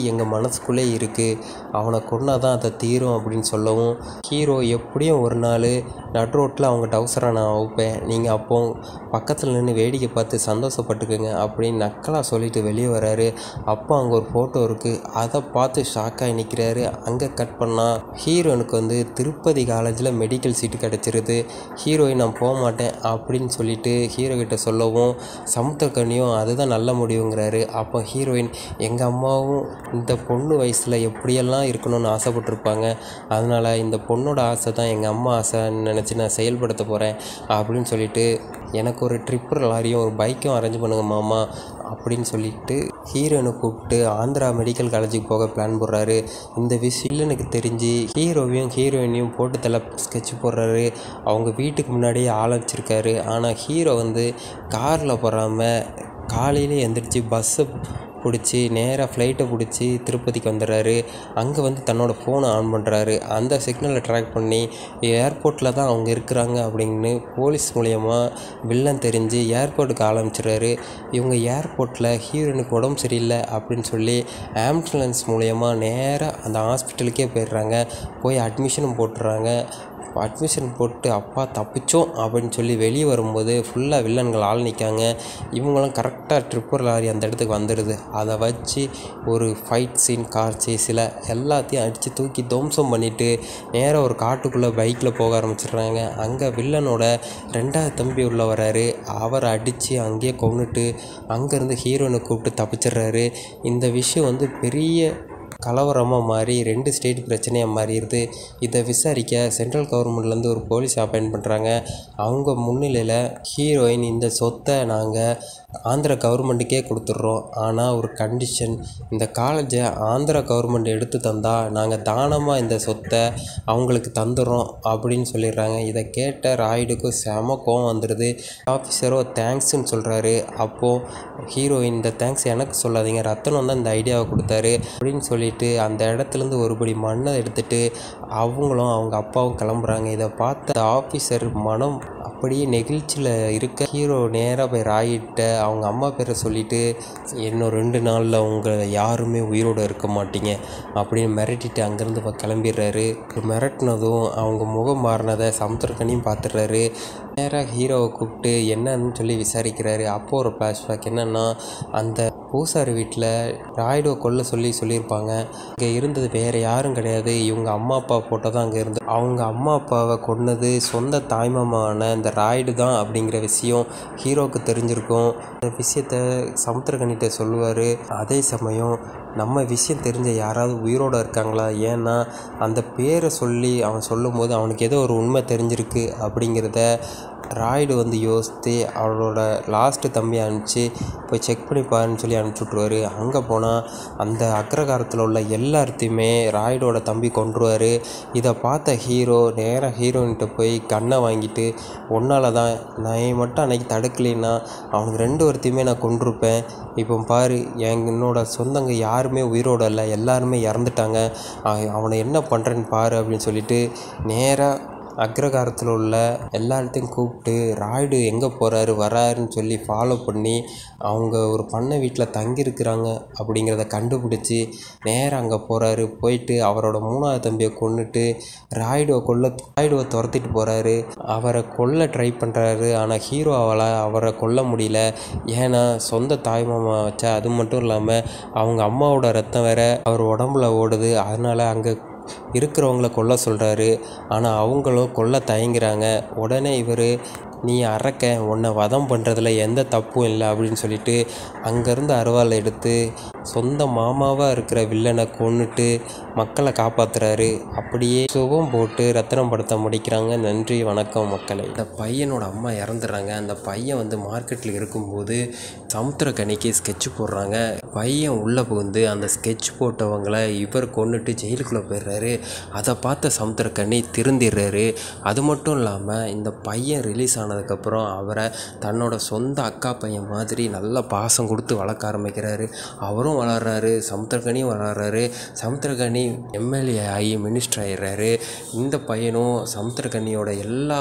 எங்கள் மனசுக்குள்ளே இருக்குது, அவனை கொன்னா தான் அதை தீரும் அப்படின்னு சொல்லவும் ஹீரோ எப்படியும் ஒரு நாள் நட் ரோட்டில் அவங்க டவுசரை நான் வைப்பேன், நீங்கள் அப்போ பக்கத்தில் நின்று வேடிக்கை பார்த்து சந்தோஷப்பட்டுக்குங்க அப்படின்னு நக்கலாக சொல்லிட்டு வெளியே வராரு. அப்போ அங்கே ஒரு ஃபோட்டோ இருக்குது, அதை பார்த்து ஷாக்காகி நிற்கிறாரு. அங்கே கட் பண்ணால் ஹீரோனுக்கு வந்து திருப்பதி காலேஜில் மெடிக்கல் சீட்டு கிடச்சிருது. ஹீரோயின் நான் போக மாட்டேன் அப்படின்னு சொல்லிட்டு ஹீரோ கிட்ட சொல்லவும் சமுத்திரக்கனியும் அதுதான் நல்ல முடிவுங்கிறாரு. அப்போ ஹீரோயின் எங்கள் அம்மாவும் இந்த பொண்ணு வயசில் எப்படியெல்லாம் இருக்கணும்னு ஆசைப்பட்டிருப்பாங்க, அதனால் இந்த பொண்ணோட ஆசை தான் எங்கள் அம்மா ஆசைன்னு நினச்சி நான் செயல்படுத்த போகிறேன் அப்படின்னு சொல்லிட்டு எனக்கு ஒரு ட்ரிப்பர் லாரியும் ஒரு பைக்கும் அரேஞ்ச் பண்ணுங்க மாமா அப்படின்னு சொல்லிட்டு ஹீரோயினை கூப்பிட்டு ஆந்திரா மெடிக்கல் காலேஜுக்கு போக பிளான் போடுறாரு. இந்த விஷயம் எனக்கு தெரிஞ்சு ஹீரோவையும் ஹீரோயினையும் போட்டு தலை ஸ்கெட்ச் போடுறாரு. அவங்க வீட்டுக்கு முன்னாடியே ஆரம்பிச்சிருக்காரு. ஆனால் ஹீரோ வந்து காரில் போகாமல் காலையிலே எழுந்திரிச்சு பஸ்ஸை பிடிச்சி நேராக ஃப்ளைட்டை பிடிச்சி திருப்பதிக்கு வந்துடுறாரு. அங்கே வந்து தன்னோட ஃபோனை ஆன் பண்ணுறாரு. அந்த சிக்னலை ட்ராக் பண்ணி ஏர்போர்ட்டில் தான் அவங்க இருக்கிறாங்க அப்படின்னு போலீஸ் மூலயமா வில்லன் தெரிஞ்சு ஏர்போர்ட்டுக்கு ஆரம்பிச்சிடுறாரு. இவங்க ஏர்போர்ட்டில் ஹீரோனுக்கு உடம்பு சரியில்லை அப்படின்னு சொல்லி ஆம்புலன்ஸ் மூலயமா நேராக அந்த ஹாஸ்பிட்டலுக்கே போயிடுறாங்க. போய் அட்மிஷனும் போட்டுறாங்க. அட்மிஷன் போட்டு அப்பா தப்பிச்சோம் அப்படின்னு சொல்லி வெளியே வரும்போது ஃபுல்லாக வில்லன்கள் ஆள் நிற்காங்க. இவங்களும் கரெக்டாக ட்ரிப்பர் லாரி அந்த இடத்துக்கு வந்துடுது. அதை வச்சு ஒரு ஃபைட் சீன், கார் சேஸில் எல்லாத்தையும் அடித்து தூக்கி துவம்சம் பண்ணிவிட்டு நேராக ஒரு காட்டுக்குள்ளே பைக்கில் போக ஆரம்பிச்சிடுறாங்க. அங்கே வில்லனோட ரெண்டாவது தம்பி உள்ள வராரு. அவரை அடித்து அங்கேயே கொன்னுட்டு அங்கேருந்து ஹீரோனை கூப்பிட்டு தப்பிச்சிடுறாரு. இந்த விஷயம் வந்து பெரிய கலவரமாக மாறி ரெண்டு ஸ்டேட் பிரச்சனையாக மாறிடுது. இதை விசாரிக்க சென்ட்ரல் கவர்மெண்ட்லேருந்து ஒரு போலீஸ் அப்பாயின்ட் பண்ணுறாங்க. அவங்க முன்னிலையில் ஹீரோயின் இந்த சொத்தை நாங்கள் ஆந்திரா கவர்மெண்ட்டுக்கே கொடுத்துட்றோம், ஆனால் ஒரு கண்டிஷன், இந்த காலேஜை ஆந்திரா கவர்மெண்ட் எடுத்து தந்தால் நாங்கள் தானமாக இந்த சொத்தை அவங்களுக்கு தந்துடுறோம் அப்படின்னு சொல்லிடுறாங்க. இதை கேட்ட ராய்டுக்கு செம கோவம் வந்துடுது. ஆஃபீஸரோ தேங்க்ஸ்ன்னு சொல்கிறாரு. அப்போது ஹீரோயின் இந்த தேங்க்ஸ் எனக்கு சொல்லாதீங்க, ரத்தனம் தான் இந்த ஐடியாவை கொடுத்தாரு அப்படின்னு சொல்லிட்டு அந்த இடத்துலேருந்து ஒருபடி மண்ணை எடுத்துகிட்டு அவங்களும் அவங்க அப்பாவும் கிளம்புறாங்க. இதை பார்த்த ஆஃபீஸர் மனம் அப்படியே நெகிழ்ச்சியில் இருக்க ஹீரோ நேராக போய் ராயிட்ட அவங்க அம்மா பேரை சொல்லிவிட்டு இன்னும் ரெண்டு நாளில் உங்களை யாருமே உயிரோடு இருக்க மாட்டீங்க அப்படின்னு மிரட்டிட்டு அங்கேருந்து இப்போ கிளம்பிடுறாரு. மிரட்டினதும் அவங்க முகம் மாறினதை சமுத்திரக்கனியும் பார்த்துடுறாரு. நேராக ஹீரோவை கூப்பிட்டு என்னன்னு சொல்லி விசாரிக்கிறாரு. அப்போது ஒரு ஃப்ளாஷ்பேக் என்னென்னா, அந்த பூசாரி வீட்டில் ராய்டோ கொல்ல சொல்லி சொல்லியிருப்பாங்க. இங்கே இருந்தது வேறு யாரும் கிடையாது, இவங்க அம்மா அப்பா ஃபோட்டோ தான் அங்கே இருந்து. அவங்க அம்மா அப்பாவை கொன்னது சொந்த தாய்மாமான இந்த ராய்டு தான் அப்படிங்கிற விஷயம் ஹீரோவுக்கு தெரிஞ்சிருக்கும். இந்த விஷயத்த சமுத்திரக்கனிட்ட சொல்லுவார். அதே சமயம் நம்ம விஷயம் தெரிஞ்ச யாராவது உயிரோடு இருக்காங்களா, ஏன்னா அந்த பேரை சொல்லி அவன் சொல்லும் போது அவனுக்கு ஏதோ ஒரு உண்மை தெரிஞ்சிருக்கு அப்படிங்கிறத ராய்டு வந்து யோசித்து அவளோட லாஸ்ட்டு தம்பி அனுப்பிச்சு போய் செக் பண்ணி பாருன்னு சொல்லி அனுப்பிச்சுட்ருவார். அங்கே போனால் அந்த அக்ரகாரத்தில் உள்ள எல்லாத்தையுமே ராய்டோட தம்பி கொன்றுவார். இதை பார்த்த ஹீரோ நேராக ஹீரோயின்கிட்ட போய் கண்ணை வாங்கிட்டு, ஒன்றால் தான் நான் மட்டும் அன்றைக்கி தடுக்கலைன்னா அவனுக்கு ரெண்டு ஒருத்தையுமே நான் கொன்றிருப்பேன். இப்போ பாரு, என் என்னோட சொந்தங்க யாருமே உயிரோடு இல்லை, எல்லாருமே இறந்துட்டாங்க, அவனை என்ன பண்ணுறேன்னு பாரு அப்படின்னு சொல்லிட்டு நேராக அக்ரகாரத்தில் உள்ள எல்லாத்தையும் கூப்பிட்டு ராய்டு எங்கே போகிறாரு வராருன்னு சொல்லி ஃபாலோ பண்ணி அவங்க ஒரு பண்ணை வீட்டில் தங்கியிருக்கிறாங்க அப்படிங்கிறத கண்டுபிடிச்சி நேராக அங்கே போகிறாரு. போயிட்டு அவரோட மூணாவது தம்பியை கொன்னுட்டு ராய்டுவை கொல்ல ராய்டுவை துரத்திட்டு போகிறாரு. அவரை கொல்ல ட்ரை பண்ணுறாரு. ஆனால் ஹீரோ அவளை அவரை கொல்ல முடியல. ஏன்னா சொந்த தாய்மாமா வச்சா, அது மட்டும் இல்லாமல் அவங்க அம்மாவோட ரத்தம் வேற அவர் உடம்புல ஓடுது. அதனால் அங்கே இருக்கிறவங்கள கொல்ல சொல்கிறாரு. ஆனால் அவங்களும் கொல்ல தயங்குறாங்க. உடனே இவர் நீ அரக்க, உன்னை வதம் பண்ணுறதுல எந்த தப்பும் இல்லை அப்படின்னு சொல்லிட்டு அங்கேருந்து அருவாளை எடுத்து சொந்த மாமாவாக இருக்கிற வில்லனை கொன்னுட்டு மக்களை காப்பாற்றுறாரு. அப்படியே சுகம் போட்டு ரத்தனம் படத்தை முடிக்கிறாங்க. நன்றி, வணக்கம் மக்களை. இந்த பையனோட அம்மா இறந்துடுறாங்க. அந்த பையன் வந்து மார்க்கெட்டில் இருக்கும்போது சமுத்திரக்கனிக்கு ஸ்கெட்ச் போடுறாங்க. பையன் உள்ளே புகுந்து அந்த ஸ்கெட்ச் போட்டவங்களை இவர் கொன்னுட்டு ஜெயிலுக்குள்ளே போயிடுறாரு. அதை பார்த்த சமுத்திரக்கனி திருந்திடுறாரு. அது மட்டும் இல்லாமல் இந்த பையன் ரிலீஸ் ஆனதுக்கப்புறம் அவரை தன்னோட சொந்த அக்கா பையன் மாதிரி நல்லா பாசம் கொடுத்து வளர்க்க ஆரம்பிக்கிறாரு. அவரும் வளர்றாரு, சமுத்திரக்கனியும் வளர்றாரு. சமுத்திரக்கனி எம்எல்ஏ ஆகி மினிஸ்டர் ஆகிடுறாரு. இந்த பையனும் சமுத்திரக்கனியோட எல்லா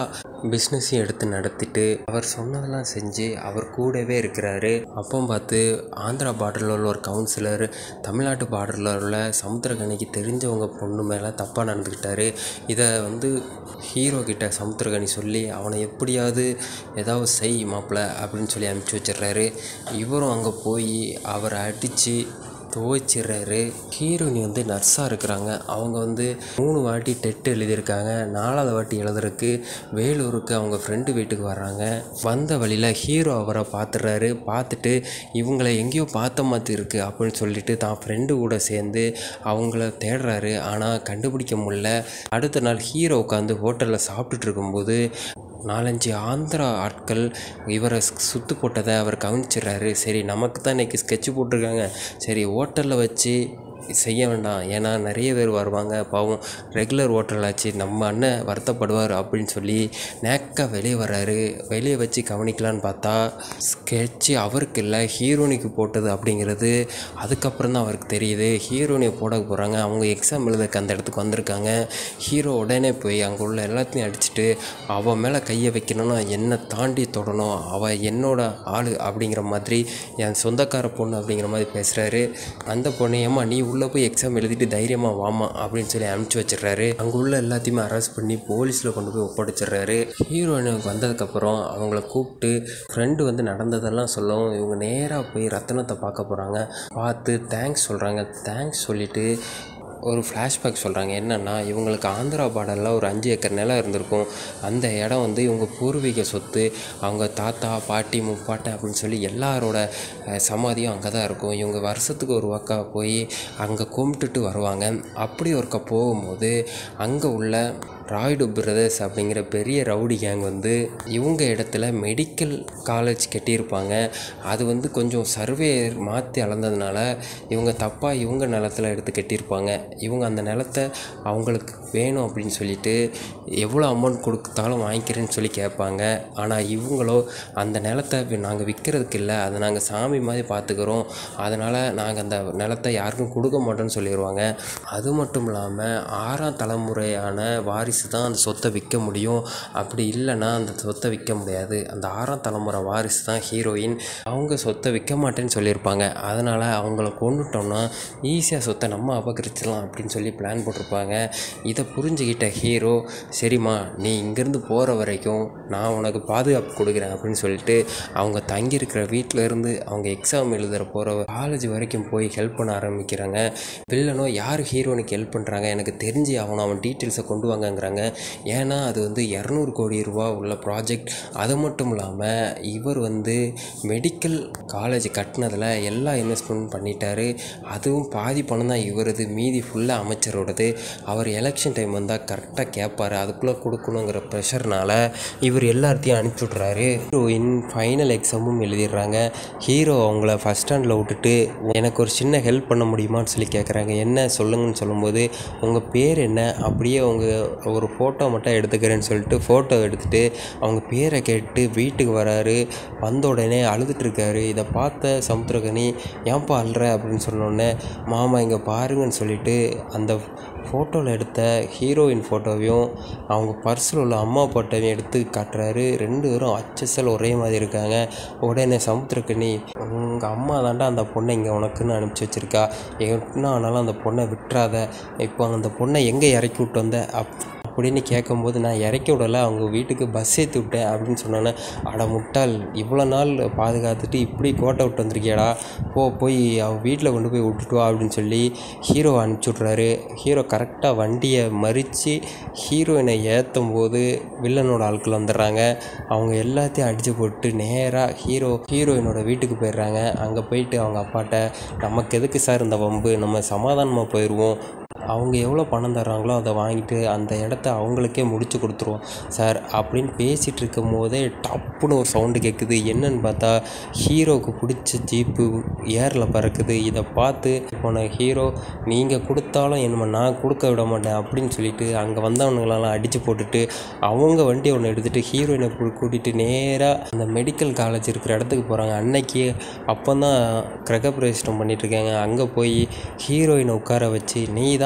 பிஸ்னஸையும் எடுத்து நடத்திட்டு அவர் சொன்னதெல்லாம் செஞ்சு அவர் கூடவே இருக்கிறாரு. அப்போ பார்த்து ஆந்திரா பார்டரில் உள்ள ஒரு கவுன்சிலர் தமிழ்நாட்டு பார்டரில் உள்ள சமுத்திரகனிக்கு தெரிஞ்சவங்க பொண்ணு மேலே தப்பாக நடந்துக்கிட்டாரு. இதை வந்து ஹீரோ கிட்ட சமுத்திரகனி சொல்லி அவனை எப்படியாவது ஏதாவது செய் மாப்பிள்ள அப்படின்னு சொல்லி அனுப்பிச்சி வச்சிடுறாரு. இவரும் அங்கே போய் அவரை அடித்து துவைச்சிடுறாரு. ஹீரோயினி வந்து நர்ஸாக இருக்கிறாங்க. அவங்க வந்து மூணு வாட்டி டெட் எழுதியிருக்காங்க. நாலாவது வாட்டி எழுதுறதுக்கு வேலூருக்கு அவங்க ஃப்ரெண்டு வீட்டுக்கு வர்றாங்க. வந்த வழியில் ஹீரோ அவரை பார்த்துடுறாரு. பார்த்துட்டு இவங்களை எங்கேயோ பார்த்த மாதிரி இருக்குது அப்படின்னு சொல்லிட்டு தான் ஃப்ரெண்டு கூட சேர்ந்து அவங்கள தேடுறாரு. ஆனால் கண்டுபிடிக்க முடியல. அடுத்த நாள் ஹீரோ உட்காந்து ஹோட்டலில் சாப்பிட்டுட்டு இருக்கும்போது நாலஞ்சு ஆந்திரா ஆட்கள் இவரை சுற்று போட்டதை அவர் கவனிச்சிடுறாரு. சரி நமக்கு தான் இன்றைக்கி ஸ்கெட்சு போட்டிருக்காங்க, சரி ஹோட்டலில் வச்சு செய்ய வேண்டாம், ஏன்னா நிறைய பேர் வருவாங்க, பாவம் ரெகுலர் ஹோட்டலாச்சு, நம்ம அண்ணன் வருத்தப்படுவார் அப்படின்னு சொல்லி நேக்காக வெளியே வர்றாரு. வெளியே வச்சு கவனிக்கலான்னு பார்த்தா ஸ்கெட்சு அவருக்கு இல்லை ஹீரோனிக்கு போட்டது அப்படிங்கிறது அதுக்கப்புறம் தான் அவருக்கு தெரியுது. ஹீரோனியை போட போகிறாங்க. அவங்க எக்ஸாம் எழுதுக்கு அந்த இடத்துக்கு வந்திருக்காங்க. ஹீரோ உடனே போய் அங்கே உள்ள எல்லாத்தையும் அடிச்சுட்டு அவன் மேலே கையை வைக்கணும்னா என்னை தாண்டி தொடணும், அவள் என்னோட ஆள் அப்படிங்கிற மாதிரி, என் சொந்தக்கார பொண்ணு அப்படிங்கிற மாதிரி பேசுகிறாரு. அந்த பொண்ணு ஏமா நீ உள்ளே போய் எக்ஸாம் எழுதிட்டு தைரியமாக வாமா அப்படின்னு சொல்லி அனுப்பிச்சி வச்சிடுறாரு. அங்கே உள்ள எல்லாத்தையுமே அரெஸ்ட் பண்ணி போலீஸில் கொண்டு போய் ஒப்படைச்சிடுறாரு. ஹீரோயினுக்கு வந்ததுக்கப்புறம் அவங்கள கூப்பிட்டு ஃப்ரெண்டு வந்து நடந்ததெல்லாம் சொல்லவும் இவங்க நேராக போய் ரத்தனத்தை பார்க்க போகிறாங்க. பார்த்து தேங்க்ஸ் சொல்கிறாங்க. தேங்க்ஸ் சொல்லிவிட்டு ஒரு ஃப்ளாஷ்பேக் சொல்கிறாங்க. என்னென்னா இவங்களுக்கு ஆந்திரா பார்டரில் ஒரு அஞ்சு ஏக்கர் நிலம் இருந்திருக்கும். அந்த இடம் வந்து இவங்க பூர்வீக சொத்து. அவங்க தாத்தா பாட்டி முப்பாட்டை அப்படின்னு சொல்லி எல்லாரோட சமாதியும் அங்கே தான் இருக்கும். இவங்க வருஷத்துக்கு ஒரு வாக்கா போய் அங்கே கும்பிட்டுட்டு வருவாங்க. அப்படி ஒருக்கா போகும்போது அங்கே உள்ள ராய்டு பிரதர்ஸ் அப்படிங்கிற பெரிய ரவுடி கேங் வந்து இவங்க இடத்துல மெடிக்கல் காலேஜ் கட்டியிருப்பாங்க. அது வந்து கொஞ்சம் சர்வே மாற்றி அளந்ததுனால இவங்க தப்பாக இவங்க நிலத்தில் எடுத்து கட்டியிருப்பாங்க. இவங்க அந்த நிலத்தை அவங்களுக்கு வேணும் அப்படின்னு சொல்லிட்டு எவ்வளோ அமௌண்ட் கொடுத்தாலும் வாங்கிக்கிறேன்னு சொல்லி கேட்பாங்க. ஆனால் இவங்களோ அந்த நிலத்தை நாங்கள் விற்கிறதுக்கு இல்லை, அதை நாங்கள் சாமி மாதிரி பார்த்துக்கிறோம், அதனால் நாங்கள் அந்த நிலத்தை யாருக்கும் கொடுக்க மாட்டோம்னு சொல்லிடுவாங்க. அது மட்டும் இல்லாமல் ஆறாம் தலைமுறையான வாரிசு தான் அந்த சொத்தை விற்க முடியும், அப்படி இல்லைன்னா அந்த சொத்தை விற்க முடியாது. அந்த ஆறாம் தலைமுறை வாரிசு தான் ஹீரோயின். அவங்க சொத்தை விற்க மாட்டேன்னு சொல்லியிருப்பாங்க. அதனால் அவங்கள கொண்டுட்டோம்னா ஈஸியாக சொத்தை நம்ம அபகரிச்சிடலாம் அப்படின்னு சொல்லி பிளான் போட்டிருப்பாங்க. இதை புரிஞ்சுக்கிட்ட ஹீரோ சரிம்மா நீ இங்கேருந்து போகிற வரைக்கும் நான் உனக்கு பாதுகாப்பு கொடுக்குறேன் அப்படின்னு சொல்லிட்டு அவங்க தங்கியிருக்கிற வீட்டில் இருந்து அவங்க எக்ஸாம் எழுதுகிற போகிற காலேஜ் வரைக்கும் போய் ஹெல்ப் பண்ண ஆரம்பிக்கிறாங்க. வில்லனோ யார் ஹீரோனுக்கு ஹெல்ப் பண்ணுறாங்க எனக்கு தெரிஞ்சு அவனை அவன் டீட்டெயில்ஸை கொண்டு வாங்கங்கிறாங்க. ஏன்னா அது வந்து இரநூறு கோடி ரூபா உள்ள ப்ராஜெக்ட். அது மட்டும் இல்லாமல் இவர் வந்து மெடிக்கல் காலேஜ் கட்டினதில் எல்லா இன்வெஸ்ட்மெண்ட் பண்ணிட்டாரு. அதுவும் பாதி பணம் தான் இவரது, மீதி ஃபுல்லாக அமைச்சரோடது. அவர் எலெக்ஷன் டைம் வந்தால் கரெக்டாக கேட்பார், அதுக்குள்ளே கொடுக்கணுங்கிற ப்ரெஷர்னால் இவர் எல்லாத்தையும் அனுப்பிச்சி விட்றாரு. ஹீரோயின் ஃபைனல் எக்ஸாமும் எழுதிடுறாங்க. ஹீரோ அவங்கள ஃபஸ்ட் ஸ்டாண்டில் விட்டுட்டு எனக்கு ஒரு சின்ன ஹெல்ப் பண்ண முடியுமான்னு சொல்லி கேட்குறாங்க. என்ன சொல்லுங்கன்னு சொல்லும்போது உங்கள் பேர் என்ன, அப்படியே அவங்க ஒரு ஃபோட்டோ மட்டும் எடுத்துக்கிறேன்னு சொல்லிட்டு ஃபோட்டோ எடுத்துகிட்டு அவங்க பேரை கேட்டு வீட்டுக்கு வராரு. வந்த உடனே அழுதுட்டுருக்காரு. இதை பார்த்த சமுத்திரகனி ஏன்ப்பா அழுற அப்படின்னு சொன்னோடனே மாமா இங்கே பாருங்கன்னு சொல்லிட்டு அந்த ஃபோட்டோவில் எடுத்த ஹீரோயின் ஃபோட்டோவையும் அவங்க பர்ஸில் உள்ள அம்மா ஃபோட்டோவையும் எடுத்து காட்டுறாரு. ரெண்டு பேரும் அச்சசல் ஒரே மாதிரி இருக்காங்க. உடனே சமுத்திரக்கனி உங்கள் அம்மா தாண்டா அந்த பொண்ணை இங்கே உனக்குன்னு அனுப்பிச்சி வச்சுருக்கா, என்ன ஆனாலும் அந்த பொண்ணை விட்டுறாத, இப்போ அந்த பொண்ணை எங்கே இறக்கி விட்டு வந்த அப் அப்படின்னு கேட்கும்போது நான் இறக்கி விடலை, அவங்க வீட்டுக்கு பஸ் ஏற்றி விட்டேன் அப்படின்னு சொன்னோன்னே அட முட்டாள், இவ்வளோ நாள் பாதுகாத்துட்டு இப்படி கோட்டை விட்டு வந்திருக்கியாடா, போ போய் அவன் வீட்டில் கொண்டு போய் விட்டுட்டு வா அப்படின்னு சொல்லி ஹீரோவை அனுப்பிச்சி விட்றாரு. ஹீரோ கரெக்டாக வண்டியை மறித்து ஹீரோயினை ஏற்றும் போது வில்லனோட ஆட்கள் வந்துடுறாங்க. அவங்க எல்லாத்தையும் அடித்து போட்டு நேராக ஹீரோ ஹீரோயினோட வீட்டுக்கு போயிடுறாங்க. அங்கே போயிட்டு அவங்க அப்பாட்ட நமக்கு எதுக்கு சார் இந்த வம்பு, நம்ம சமாதானமாக போயிடுவோம், அவங்க எவ்வளோ பணம் தர்றாங்களோ அதை வாங்கிட்டு அந்த இடத்த அவங்களுக்கே முடிச்சு கொடுத்துருவோம் சார் அப்படின்னு பேசிகிட்டு இருக்கும் போதே டப்புன்னு ஒரு சவுண்டு கேட்குது. என்னன்னு பார்த்தா ஹீரோவுக்கு பிடிச்ச ஜீப்பு ஏரில் பறக்குது. இதை பார்த்து போன ஹீரோ நீங்கள் கொடுத்தாலும் என்னமோ நான் கொடுக்க விட மாட்டேன் அப்படின்னு சொல்லிட்டு அங்கே வந்தவனுங்களெல்லாம் அடித்து போட்டுட்டு அவங்க வண்டியை ஒன்று எடுத்துகிட்டு ஹீரோயினை கூட்டிகிட்டு நேராக அந்த மெடிக்கல் காலேஜ் இருக்கிற இடத்துக்கு போகிறாங்க. அன்னைக்கு அப்போ தான் கிரகப்பிரவேசம் பண்ணிகிட்ருக்காங்க. அங்கே போய் ஹீரோயினை உட்கார வச்சு நீ தான்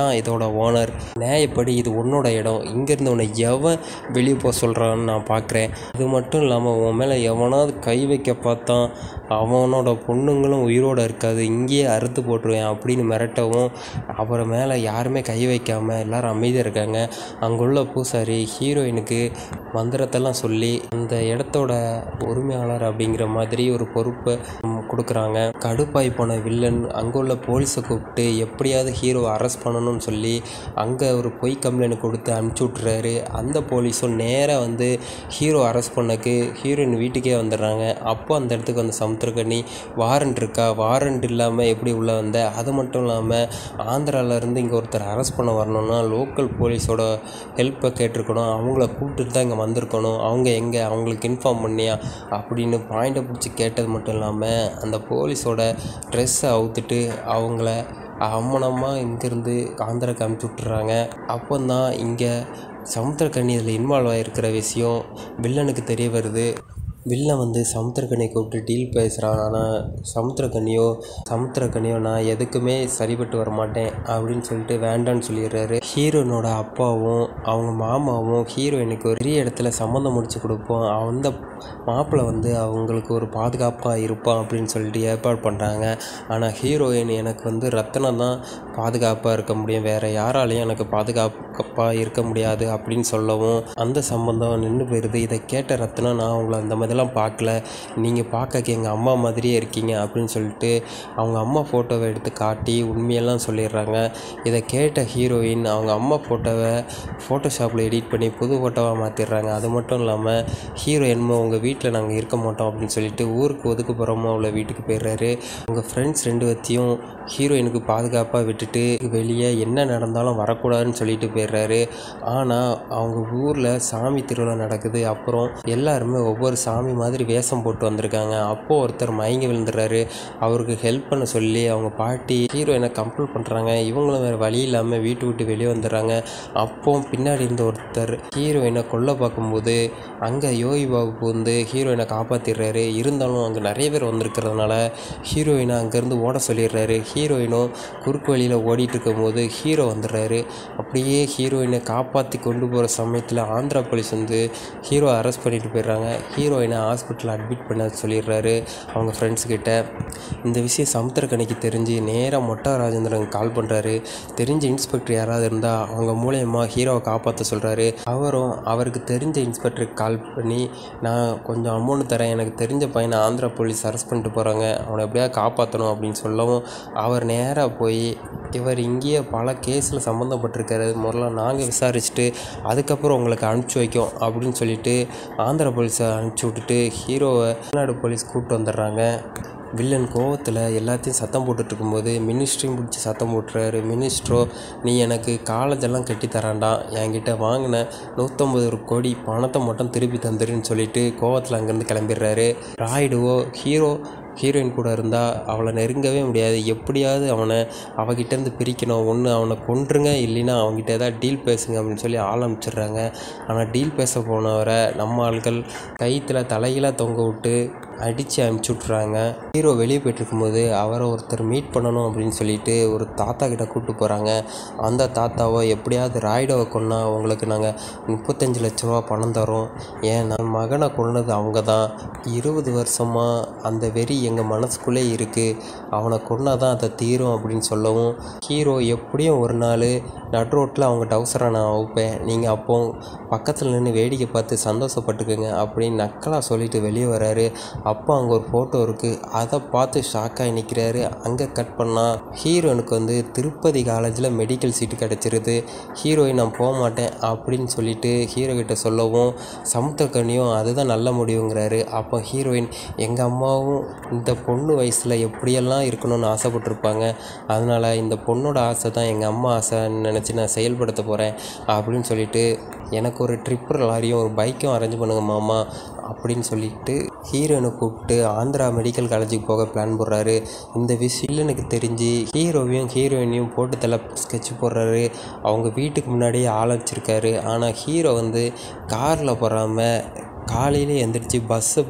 தான் இதோட ஓனர், நியாயப்படி இது உன்னோட இடம், இங்கேருந்து உன்னை எவன் வெளியே போக சொல்கிறான்னு நான் பார்க்குறேன். அது மட்டும் இல்லாமல் உன் மேலே எவனாவது கை வைக்க பார்த்தான் அவனோட பொண்ணுங்களும் உயிரோடு இருக்காது, இங்கேயே அறுத்து போட்டுருவேன் அப்படின்னு மிரட்டவும் அவரை மேலே யாருமே கை வைக்காமல் எல்லோரும் அமைதியாக இருக்காங்க. அங்குள்ள பூசாரி ஹீரோயினுக்கு மந்திரத்தெல்லாம் சொல்லி அந்த இடத்தோட உரிமையாளர் அப்படிங்கிற மாதிரி ஒரு பொறுப்பை கொடுக்குறாங்க. கடுப்பாய் போன வில்லன் அங்குள்ள போலீஸை கூப்பிட்டு எப்படியாவது ஹீரோவை அரெஸ்ட் பண்ணணும்னு சொல்லி அங்கே ஒரு பொய் கம்ப்ளைண்ட் கொடுத்து அனுப்பிச்சி விட்றாரு. அந்த போலீஸும் நேராக வந்து ஹீரோ அரெஸ்ட் பண்ணக்கு ஹீரோயின் வீட்டுக்கே வந்துடுறாங்க. அப்போ அந்த இடத்துக்கு வந்து சமுத்திரக்கனி வாரண்ட் இருக்கா, வாரண்ட் இல்லாமல் எப்படி உள்ளே வந்த, அது மட்டும் இல்லாமல் ஆந்திராவிலேருந்து இங்கே ஒருத்தர் அரெஸ்ட் பண்ண வரணும்னா லோக்கல் போலீஸோட ஹெல்ப்பை கேட்டிருக்கணும், அவங்கள கூப்பிட்டுட்டு தான் இங்கே வந்திருக்கணும், அவங்க எங்கே அவங்களுக்கு இன்ஃபார்ம் பண்ணியா அப்படின்னு பாயிண்டை பிடிச்சி கேட்டது மட்டும் இல்லாமல் அந்த போலீஸோட ட்ரெஸ்ஸை அவுத்துட்டு அவங்கள அம்மனமாக இங்கேருந்து ஆந்திராவுக்கு அனுப்பிச்சி விட்டுறாங்க. அப்போ தான் இங்கே சமுத்திரக்கனி இதில் இன்வால்வ் ஆகிருக்கிற விஷயம் வில்லனுக்கு தெரிய வருது. வில்லன் வந்து சமுத்திரக்கனியை கூப்பிட்டு டீல் பேசுகிறான். ஆனால் சமுத்திரக்கனியோ சமுத்திரக்கனியோ நான் எதுக்குமே சரிபட்டு வர மாட்டேன் அப்படின்னு சொல்லிட்டு வேண்டான்னு சொல்லிடுறாரு. ஹீரோயினோட அப்பாவும் அவங்க மாமாவும் ஹீரோயினுக்கு ஒரு பெரிய இடத்துல சம்மந்தம் முடிச்சு கொடுப்போம், அந்த மாப்பிள்ளை வந்து அவங்களுக்கு ஒரு பாதுகாப்பாக இருப்பான் அப்படின்னு சொல்லிட்டு ஏற்பாடு பண்ணுறாங்க. ஆனால் ஹீரோயின் எனக்கு வந்து ரத்தனம் தான் பாதுகாப்பாக இருக்க முடியும், வேறு யாராலையும் எனக்கு பாதுகாப்பாக இருக்க முடியாது அப்படின்னு சொல்லவும் அந்த சம்பந்தம் நின்று போயிடுது. இதை கேட்ட ரத்னம் நான் அவங்கள அந்த இதெல்லாம் பார்க்கல, நீங்கள் பார்க்க எங்கள் அம்மா மாதிரியே இருக்கீங்க அப்படின்னு சொல்லிட்டு அவங்க அம்மா ஃபோட்டோவை எடுத்து காட்டி உண்மையெல்லாம் சொல்லிடுறாங்க. இதை கேட்ட ஹீரோயின் அவங்க அம்மா ஃபோட்டோவை ஃபோட்டோஷாப்பில் எடிட் பண்ணி புது ஃபோட்டோவாக மாற்றிடுறாங்க. அது மட்டும் இல்லாமல் ஹீரோ என்னமோ உங்கள் வீட்டில் நாங்கள் இருக்க மாட்டோம் அப்படின்னு சொல்லிட்டு ஊருக்கு ஒதுக்குப்புறமா உள்ள வீட்டுக்கு போயிடுறாரு. உங்கள் ஃப்ரெண்ட்ஸ் ரெண்டு வத்தையும் ஹீரோயினுக்கு பாதுகாப்பாக விட்டுட்டு வெளியே என்ன நடந்தாலும் வரக்கூடாதுன்னு சொல்லிட்டு போயிடுறாரு. ஆனால் அவங்க ஊரில் சாமி திருவிழா நடக்குது. அப்புறம் எல்லாருமே ஒவ்வொரு சாமி மாதிரி வேஷம் போட்டு வந்திருக்காங்க. அப்போது ஒருத்தர் மயங்கி விழுந்துடுறாரு. அவருக்கு ஹெல்ப் பண்ண சொல்லி அவங்க பாட்டி ஹீரோயினை கம்பல் பண்ணுறாங்க. இவங்களும் வேறு வழி இல்லாமல் வீட்டு விட்டு வெளியே வந்துடுறாங்க. அப்போ பின்னாடி இருந்த ஒருத்தர் ஹீரோயினை கொல்ல பார்க்கும்போது அங்கே யோகி பாபு வந்து ஹீரோயினை காப்பாற்றிடுறாரு. இருந்தாலும் அங்கே நிறைய பேர் வந்திருக்கிறதுனால ஹீரோயினை அங்கேருந்து ஓட சொல்லிடுறாரு. ஹீரோயினும் குறுக்கு வழியில் ஓடிட்டு இருக்கும்போது ஹீரோ வந்துடுறாரு. அப்படியே ஹீரோயினை காப்பாற்றி கொண்டு போகிற சமயத்தில் ஆந்திரா போலீஸ் வந்து ஹீரோ அரெஸ்ட் பண்ணிட்டு போயிடுறாங்க. ஹீரோயினை ஹாஸ்பிட்டலில் அட்மிட் பண்ண சொல்லிடுறாரு அவங்க ஃப்ரெண்ட்ஸ்கிட்ட. இந்த விஷயம் சமுத்திரக்கனிக்கு தெரிஞ்சு நேராக மொட்டா ராஜேந்திரன் கால் பண்ணுறாரு. தெரிஞ்ச இன்ஸ்பெக்டர் யாராவது இருந்தால் அவங்க மூலயமா ஹீரோவை காப்பாற்ற சொல்கிறாரு. அவரும் அவருக்கு தெரிஞ்ச இன்ஸ்பெக்டருக்கு கால் பண்ணி நான் கொஞ்சம் அமௌண்ட் தரேன், எனக்கு தெரிஞ்ச பையனை ஆந்திரா போலீஸ் அரெஸ்ட் பண்ணிட்டு போகிறாங்க, அவனை எப்படியாவது காப்பாற்றணும் அப்படின்னு சொல்லவும் அவர் நேராக போய் இவர் இங்கேயே பல கேஸில் சம்மந்தப்பட்டிருக்காரு, முதல்ல நாங்கள் விசாரிச்சுட்டு அதுக்கப்புறம் உங்களுக்கு அனுப்பிச்சி வைக்கோம் அப்படின்னு சொல்லிட்டு ஆந்திரா போலீஸை அனுப்பிச்சி விட்டுட்டு ஹீரோவை தமிழ்நாடு போலீஸ் கூப்பிட்டு வந்துடுறாங்க. வில்லன் கோவத்தில் எல்லாத்தையும் சத்தம் போட்டுட்டு இருக்கும்போது மினிஸ்ட்ரியும் பிடிச்சி சத்தம் போட்டுறாரு. மினிஸ்ட்ரோ நீ எனக்கு காலேஜெல்லாம் கட்டி தரான்டா, என்கிட்ட வாங்கின நூற்றம்பது ஒரு கோடி பணத்தை மட்டும் திருப்பி தந்துருன்னு சொல்லிட்டு கோவத்தில் அங்கேருந்து கிளம்பிடுறாரு. ராய்டுவோ ஹீரோ ஹீரோயின் கூட இருந்தால் அவளை நெருங்கவே முடியாது, எப்படியாவது அவனை அவகிட்டேருந்து பிரிக்கணும், ஒன்று அவனை கொன்றுங்க இல்லைன்னா அவங்ககிட்ட ஏதாவது டீல் பேசுங்க அப்படின்னு சொல்லி ஆரம்பிச்சிடுறாங்க. ஆனால் டீல் பேச போனவரை நம்ம ஆட்கள் கைத்தில் தலையில தொங்க விட்டு அடித்து அனுப்பிச்சி விட்றாங்க. ஹீரோ வெளியே போய்ட்டுருக்கும்போது அவரை ஒருத்தர் மீட் பண்ணணும் அப்படின்னு சொல்லிட்டு ஒரு தாத்தா கிட்ட கூப்பிட்டு போகிறாங்க. அந்த தாத்தாவை எப்படியாவது ராய்டோவை கொன்னா உங்களுக்கு நாங்கள் முப்பத்தஞ்சு லட்ச ரூபா பணம் தரோம், ஏன் நான் மகனை கொன்னது அவங்க தான், இருபது வருஷமாக அந்த வெறி எங்கள் மனசுக்குள்ளே இருக்குது, அவனை கொன்னா தான் அதை தீரும் அப்படின்னு சொல்லவும் ஹீரோ எப்படியும் ஒரு நாள் நட் ரோட்டில் அவங்க டவுசரை நான் வைப்பேன், நீங்கள் அப்போ பக்கத்தில் நின்று வேடிக்கை பார்த்து சந்தோஷப்பட்டுக்குங்க அப்படின்னு நக்கலாக சொல்லிட்டு வெளியே வராரு. அப்போ அங்கே ஒரு ஃபோட்டோ இருக்குது, அதை பார்த்து ஷாக்காகி நிற்கிறாரு. அங்கே கட் பண்ணால் ஹீரோயினுக்கு வந்து திருப்பதி காலேஜில் மெடிக்கல் சீட்டு கிடச்சிருது. ஹீரோயின் நான் போக மாட்டேன் அப்படின்னு சொல்லிட்டு ஹீரோ கிட்ட சொல்லவும் சமுத்திரக்கனியும் அதுதான் நல்ல முடிவுங்கிறாரு. அப்போ ஹீரோயின் எங்கள் அம்மாவும் இந்த பொண்ணு வயசில் எப்படியெல்லாம் இருக்கணும்னு ஆசைப்பட்டிருப்பாங்க, அதனால் இந்த பொண்ணோட ஆசை தான் எங்கள் அம்மா ஆசைன்னு நினச்சி நான் செயல்படுத்த போகிறேன் அப்படின்னு சொல்லிட்டு எனக்கு ஒரு ட்ரிப்பர் லாரியும் ஒரு பைக்கும் அரேஞ்ச் பண்ணுங்க மாமா அப்படின்னு சொல்லிட்டு ஹீரோயினை கூப்பிட்டு ஆந்திரா மெடிக்கல் காலேஜுக்கு போக பிளான் போடுறாரு. இந்த விஷயம் எனக்கு தெரிஞ்சு ஹீரோவையும் ஹீரோயினையும் போட்டு தலை ஸ்கெட்ச் போடுறாரு. அவங்க வீட்டுக்கு முன்னாடியே ஆரம்பிச்சிருக்காரு. ஆனால் ஹீரோ வந்து காரில் போகாமல் காலையிலே எந்திரிச்சு பஸ்ஸை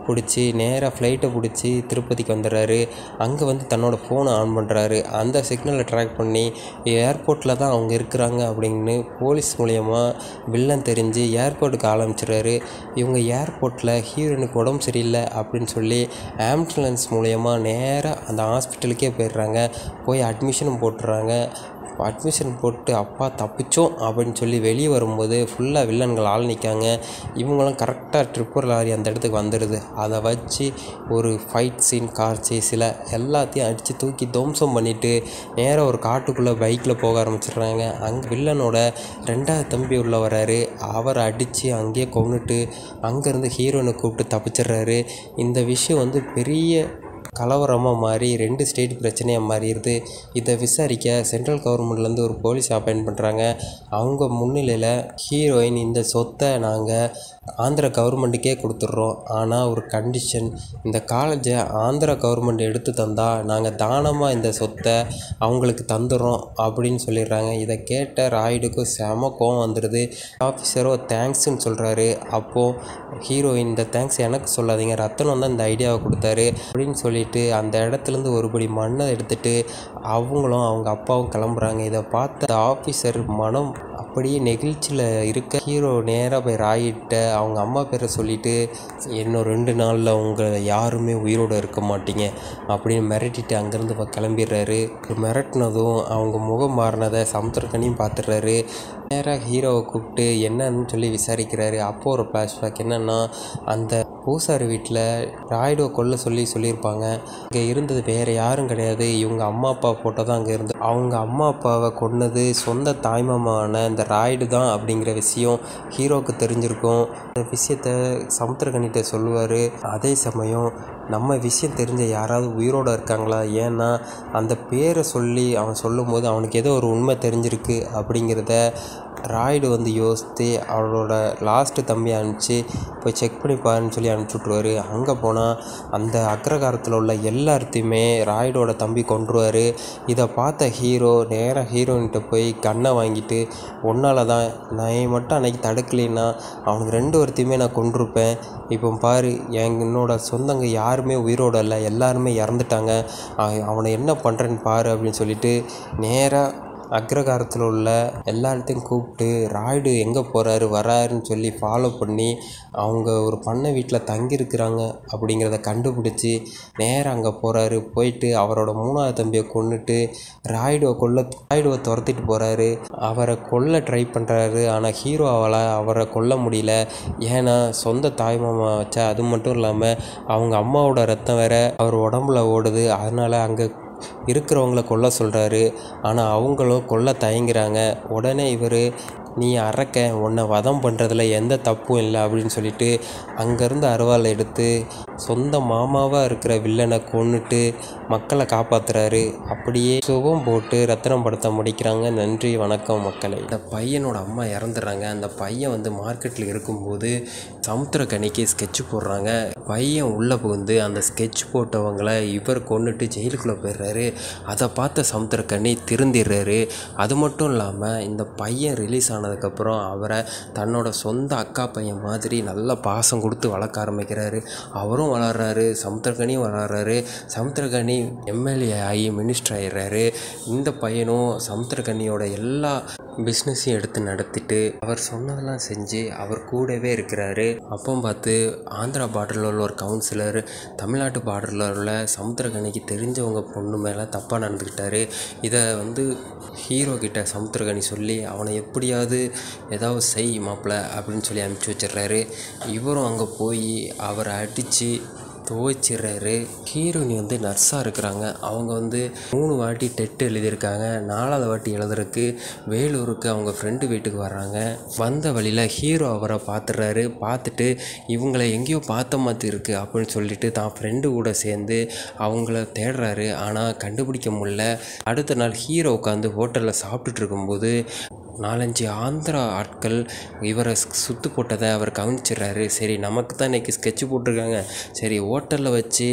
பிடிச்சி நேராக ஃப்ளைட்டை பிடிச்சி திருப்பதிக்கு வந்துடுறாரு. அங்கே வந்து தன்னோட ஃபோனை ஆன் பண்ணுறாரு. அந்த சிக்னலை ட்ராக் பண்ணி ஏர்போர்ட்டில் தான் அவங்க இருக்கிறாங்க அப்படின்னு போலீஸ் மூலயமா வில்லன் தெரிஞ்சு ஏர்போர்ட்டுக்கு ஆரம்பிச்சிடுறாரு. இவங்க ஏர்போர்ட்டில் ஹீரோயினுக்கு உடம்பு சரியில்லை அப்படின்னு சொல்லி ஆம்புலன்ஸ் மூலயமா நேராக அந்த ஹாஸ்பிட்டலுக்கே போயிடுறாங்க. போய் அட்மிஷனும் போட்டுறாங்க. அட்மிஷன் போட்டு அப்பா தப்பிச்சோம் அப்படின்னு சொல்லி வெளியே வரும்போது ஃபுல்லாக வில்லன்கள் ஆள் நிற்காங்க. இவங்களும் கரெக்டாக ட்ரிப்பர் லாரி அந்த இடத்துக்கு வந்துடுது. அதை வச்சு ஒரு ஃபைட் சீன், கார் சேஸில் எல்லாத்தையும் அடித்து தூக்கி துவம்சம் பண்ணிவிட்டு நேராக ஒரு காட்டுக்குள்ளே பைக்கில் போக ஆரம்பிச்சிடுறாங்க. அங்கே வில்லனோட ரெண்டாவது தம்பி உள்ள வராரு. அவரை அடித்து அங்கேயே கொன்னுட்டு அங்கேருந்து ஹீரோயினை கூப்பிட்டு தப்பிச்சிடுறாரு. இந்த விஷயம் வந்து பெரிய கலவரமாக மாறி ரெண்டு ஸ்டேட் பிரச்சனையாக மாறிடுது. இதை விசாரிக்க சென்ட்ரல் கவர்மெண்ட்லேருந்து ஒரு போலீஸ் அப்பாயின்ட் பண்ணுறாங்க. அவங்க முன்னிலையில் ஹீரோயின் இந்த சொத்தை நாங்கள் ஆந்திரா கவர்மெண்ட்டுக்கே கொடுத்துட்றோம், ஆனால் ஒரு கண்டிஷன், இந்த காலேஜை ஆந்திரா கவர்மெண்ட் எடுத்து தந்தால் நாங்கள் தானமாக இந்த சொத்தை அவங்களுக்கு தந்துடுறோம் அப்படின்னு சொல்லிடுறாங்க. இதை கேட்ட ராய்டுக்கும் செம கோவம் வந்துடுது. ஆஃபீஸரோ தேங்க்ஸ்ன்னு சொல்கிறாரு. அப்போது ஹீரோயின், இந்த தேங்க்ஸ் எனக்கு சொல்லாதீங்க, ரத்தனம் தான் இந்த ஐடியாவை கொடுத்தாரு அப்படின்னு சொல்லிட்டு அந்த இடத்துலேருந்து ஒருபடி மண்ணை எடுத்துகிட்டு அவங்களும் அவங்க அப்பாவும் கிளம்புறாங்க. இதை பார்த்த ஆஃபீஸர் மனம் அப்படியே நெகிழ்ச்சியில் இருக்க ஹீரோ நேராக போய் ராயிட்ட அவங்க அம்மா பேரை சொல்லிவிட்டு, இன்னும் ரெண்டு நாளில் உங்களை யாருமே உயிரோடு இருக்க மாட்டீங்க அப்படின்னு மிரட்டிட்டு அங்கேருந்து இப்போ கிளம்பிடுறாரு. மிரட்டினதும் அவங்க முகம் மாறினதை சமுத்திரக்கனியும் பார்த்துடுறாரு. நேராக ஹீரோவை கூப்பிட்டு என்னன்னு சொல்லி விசாரிக்கிறாரு. அப்போது ஒரு ஃப்ளாஷ்பேக் என்னென்னா, அந்த பூசாரி வீட்டில் ராய்டுவை கொல்ல சொல்லி சொல்லியிருப்பாங்க. இங்கே இருந்தது வேறு யாரும் கிடையாது, இவங்க அம்மா அப்பா ஃபோட்டோ தான் அங்கே இருந்து. அவங்க அம்மா அப்பாவை கொன்னது சொந்த தாய்மாமான இந்த ராய்டு தான் அப்படிங்கிற விஷயம் ஹீரோவுக்கு தெரிஞ்சிருக்கும். அந்த விஷயத்த சமுத்திரக்கனிகிட்ட சொல்லுவார். அதே சமயம் நம்ம விஷயம் தெரிஞ்ச யாராவது உயிரோடு இருக்காங்களா, ஏன்னா அந்த பேரை சொல்லி அவன் சொல்லும் போது அவனுக்கு ஏதோ ஒரு உண்மை தெரிஞ்சிருக்கு அப்படிங்கிறத ராய்டு வந்து யோசித்து அவளோட லாஸ்ட்டு தம்பி அனுப்பிச்சு போய் செக் பண்ணி பாருன்னு சொல்லி அனுப்பிச்சி விட்ருவார். அங்கே போனால் அந்த அக்ரகாரத்தில் உள்ள எல்லாத்தையுமே ராய்டோட தம்பி கொன்றுவார். இதை பார்த்த ஹீரோ நேராக ஹீரோயின்கிட்ட போய் கன்னை வாங்கிட்டு, ஒன்றால் தான் நான் மட்டும் அன்றைக்கி தடுக்கலைன்னா அவனுக்கு ரெண்டு ஒருத்தையுமே நான் கொன்றிருப்பேன். இப்போ பாரு, என் என்னோட சொந்தங்க யாருமே உயிரோடு இல்லை, எல்லாருமே இறந்துட்டாங்க, அவனை என்ன பண்ணுறேன்னு பாரு அப்படின்னு சொல்லிட்டு நேராக அக்ரகாரத்தில் உள்ள எல்லாத்தையும் கூப்பிட்டு ராய்டு எங்கே போகிறாரு வராருன்னு சொல்லி ஃபாலோ பண்ணி அவங்க ஒரு பண்ணை வீட்டில் தங்கியிருக்கிறாங்க அப்படிங்கிறத கண்டுபிடிச்சி நேராக அங்கே போகிறாரு. போயிட்டு அவரோட மூணாவது தம்பியை கொன்னுட்டு ராய்டுவை கொல்ல ராய்டுவை துரத்திட்டு போகிறாரு. அவரை கொல்ல ட்ரை பண்ணுறாரு. ஆனால் ஹீரோ அவளை அவரை கொல்ல முடியல. ஏன்னா சொந்த தாய்மாமா வச்சா, அது மட்டும் இல்லாமல் அவங்க அம்மாவோட ரத்தம் வேற அவர் உடம்புல ஓடுது. அதனால் அங்கே இருக்கிறவங்கள கொல்ல சொல்கிறாரு. ஆனால் அவங்களும் கொல்ல தயங்குறாங்க. உடனே இவர், நீ அரக்க, உன்னை வதம் பண்ணுறதுல எந்த தப்பும் இல்லை அப்படின்னு சொல்லிட்டு அங்கேருந்து அருவாளை எடுத்து சொந்த மாமாவாக இருக்கிற வில்லனை கொன்னுட்டு மக்களை காப்பாற்றுறாரு. அப்படியே சுகம் போட்டு ரத்தனம் படத்தை முடிக்கிறாங்க. நன்றி, வணக்கம் மக்களை. இந்த பையனோட அம்மா இறந்துடுறாங்க. அந்த பையன் வந்து மார்க்கெட்டில் இருக்கும்போது சமுத்திரக்கனிக்கு ஸ்கெட்ச் போடுறாங்க. பையன் உள்ளே புகுந்து அந்த ஸ்கெட்ச் போட்டவங்களை இவர் கொன்னுட்டு ஜெயிலுக்குள்ளே போயிடுறாரு. அதை பார்த்த சமுத்திரக்கனி திருந்திடுறாரு. அது மட்டும் இல்லாமல் இந்த பையன் ரிலீஸ் ஆனதுக்கப்புறம் அவரை தன்னோட சொந்த அக்கா பையன் மாதிரி நல்லா பாசம் கொடுத்து வளர்க்க ஆரம்பிக்கிறாரு. அவரும் வளர்றாரு, சமுத்திரக்கனியும் வளர்றாரு. சமுத்திரக்கனி எம்எல்ஏ ஆகி மினிஸ்டர் ஆகிடுறாரு. இந்த பையனும் சமுத்திரக்கனியோட எல்லா பிஸ்னஸையும் எடுத்து நடத்திட்டு அவர் சொன்னதெல்லாம் செஞ்சு அவர் கூடவே இருக்கிறாரு. அப்போ பார்த்து ஆந்திரா பார்டரில் உள்ள ஒரு கவுன்சிலர் தமிழ்நாட்டு பார்டரில் உள்ள சமுத்திரக்கனிக்கு தெரிஞ்சவங்க பொண்ணு மேலே தப்பாக நடந்துக்கிட்டாரு. இதை வந்து ஹீரோ கிட்ட சமுத்திரக்கனி சொல்லி அவனை எப்படியாவது ஏதாவது செய் மாப்பிள்ள அப்படின்னு சொல்லி அனுப்பிச்சி வச்சிடுறாரு. இவரும் அங்கே போய் அவரை அடித்து துவைச்சிடுறாரு. ஹீரோயினி வந்து நர்ஸாக இருக்கிறாங்க. அவங்க வந்து மூணு வாட்டி டெட் எழுதியிருக்காங்க. நாலாவது வாட்டி எழுதுறதுக்கு வேலூருக்கு அவங்க ஃப்ரெண்டு வீட்டுக்கு வர்றாங்க. வந்த வழியில் ஹீரோ அவரை பார்த்துடுறாரு. பார்த்துட்டு இவங்களை எங்கேயோ பார்த்த மாதிரி இருக்குது அப்படின்னு சொல்லிட்டு தான் ஃப்ரெண்டு கூட சேர்ந்து அவங்கள தேடுறாரு. ஆனால் கண்டுபிடிக்க முடியல. அடுத்த நாள் ஹீரோ உட்காந்து ஹோட்டலில் சாப்பிட்டுட்டு இருக்கும்போது நாலஞ்சு ஆந்திரா ஆட்கள் இவரை சுற்று போட்டதை அவர் கவனிச்சிடுறாரு. சரி, நமக்கு தான் இன்றைக்கி ஸ்கெட்சு போட்டிருக்காங்க, சரி ஹோட்டலில் வச்சு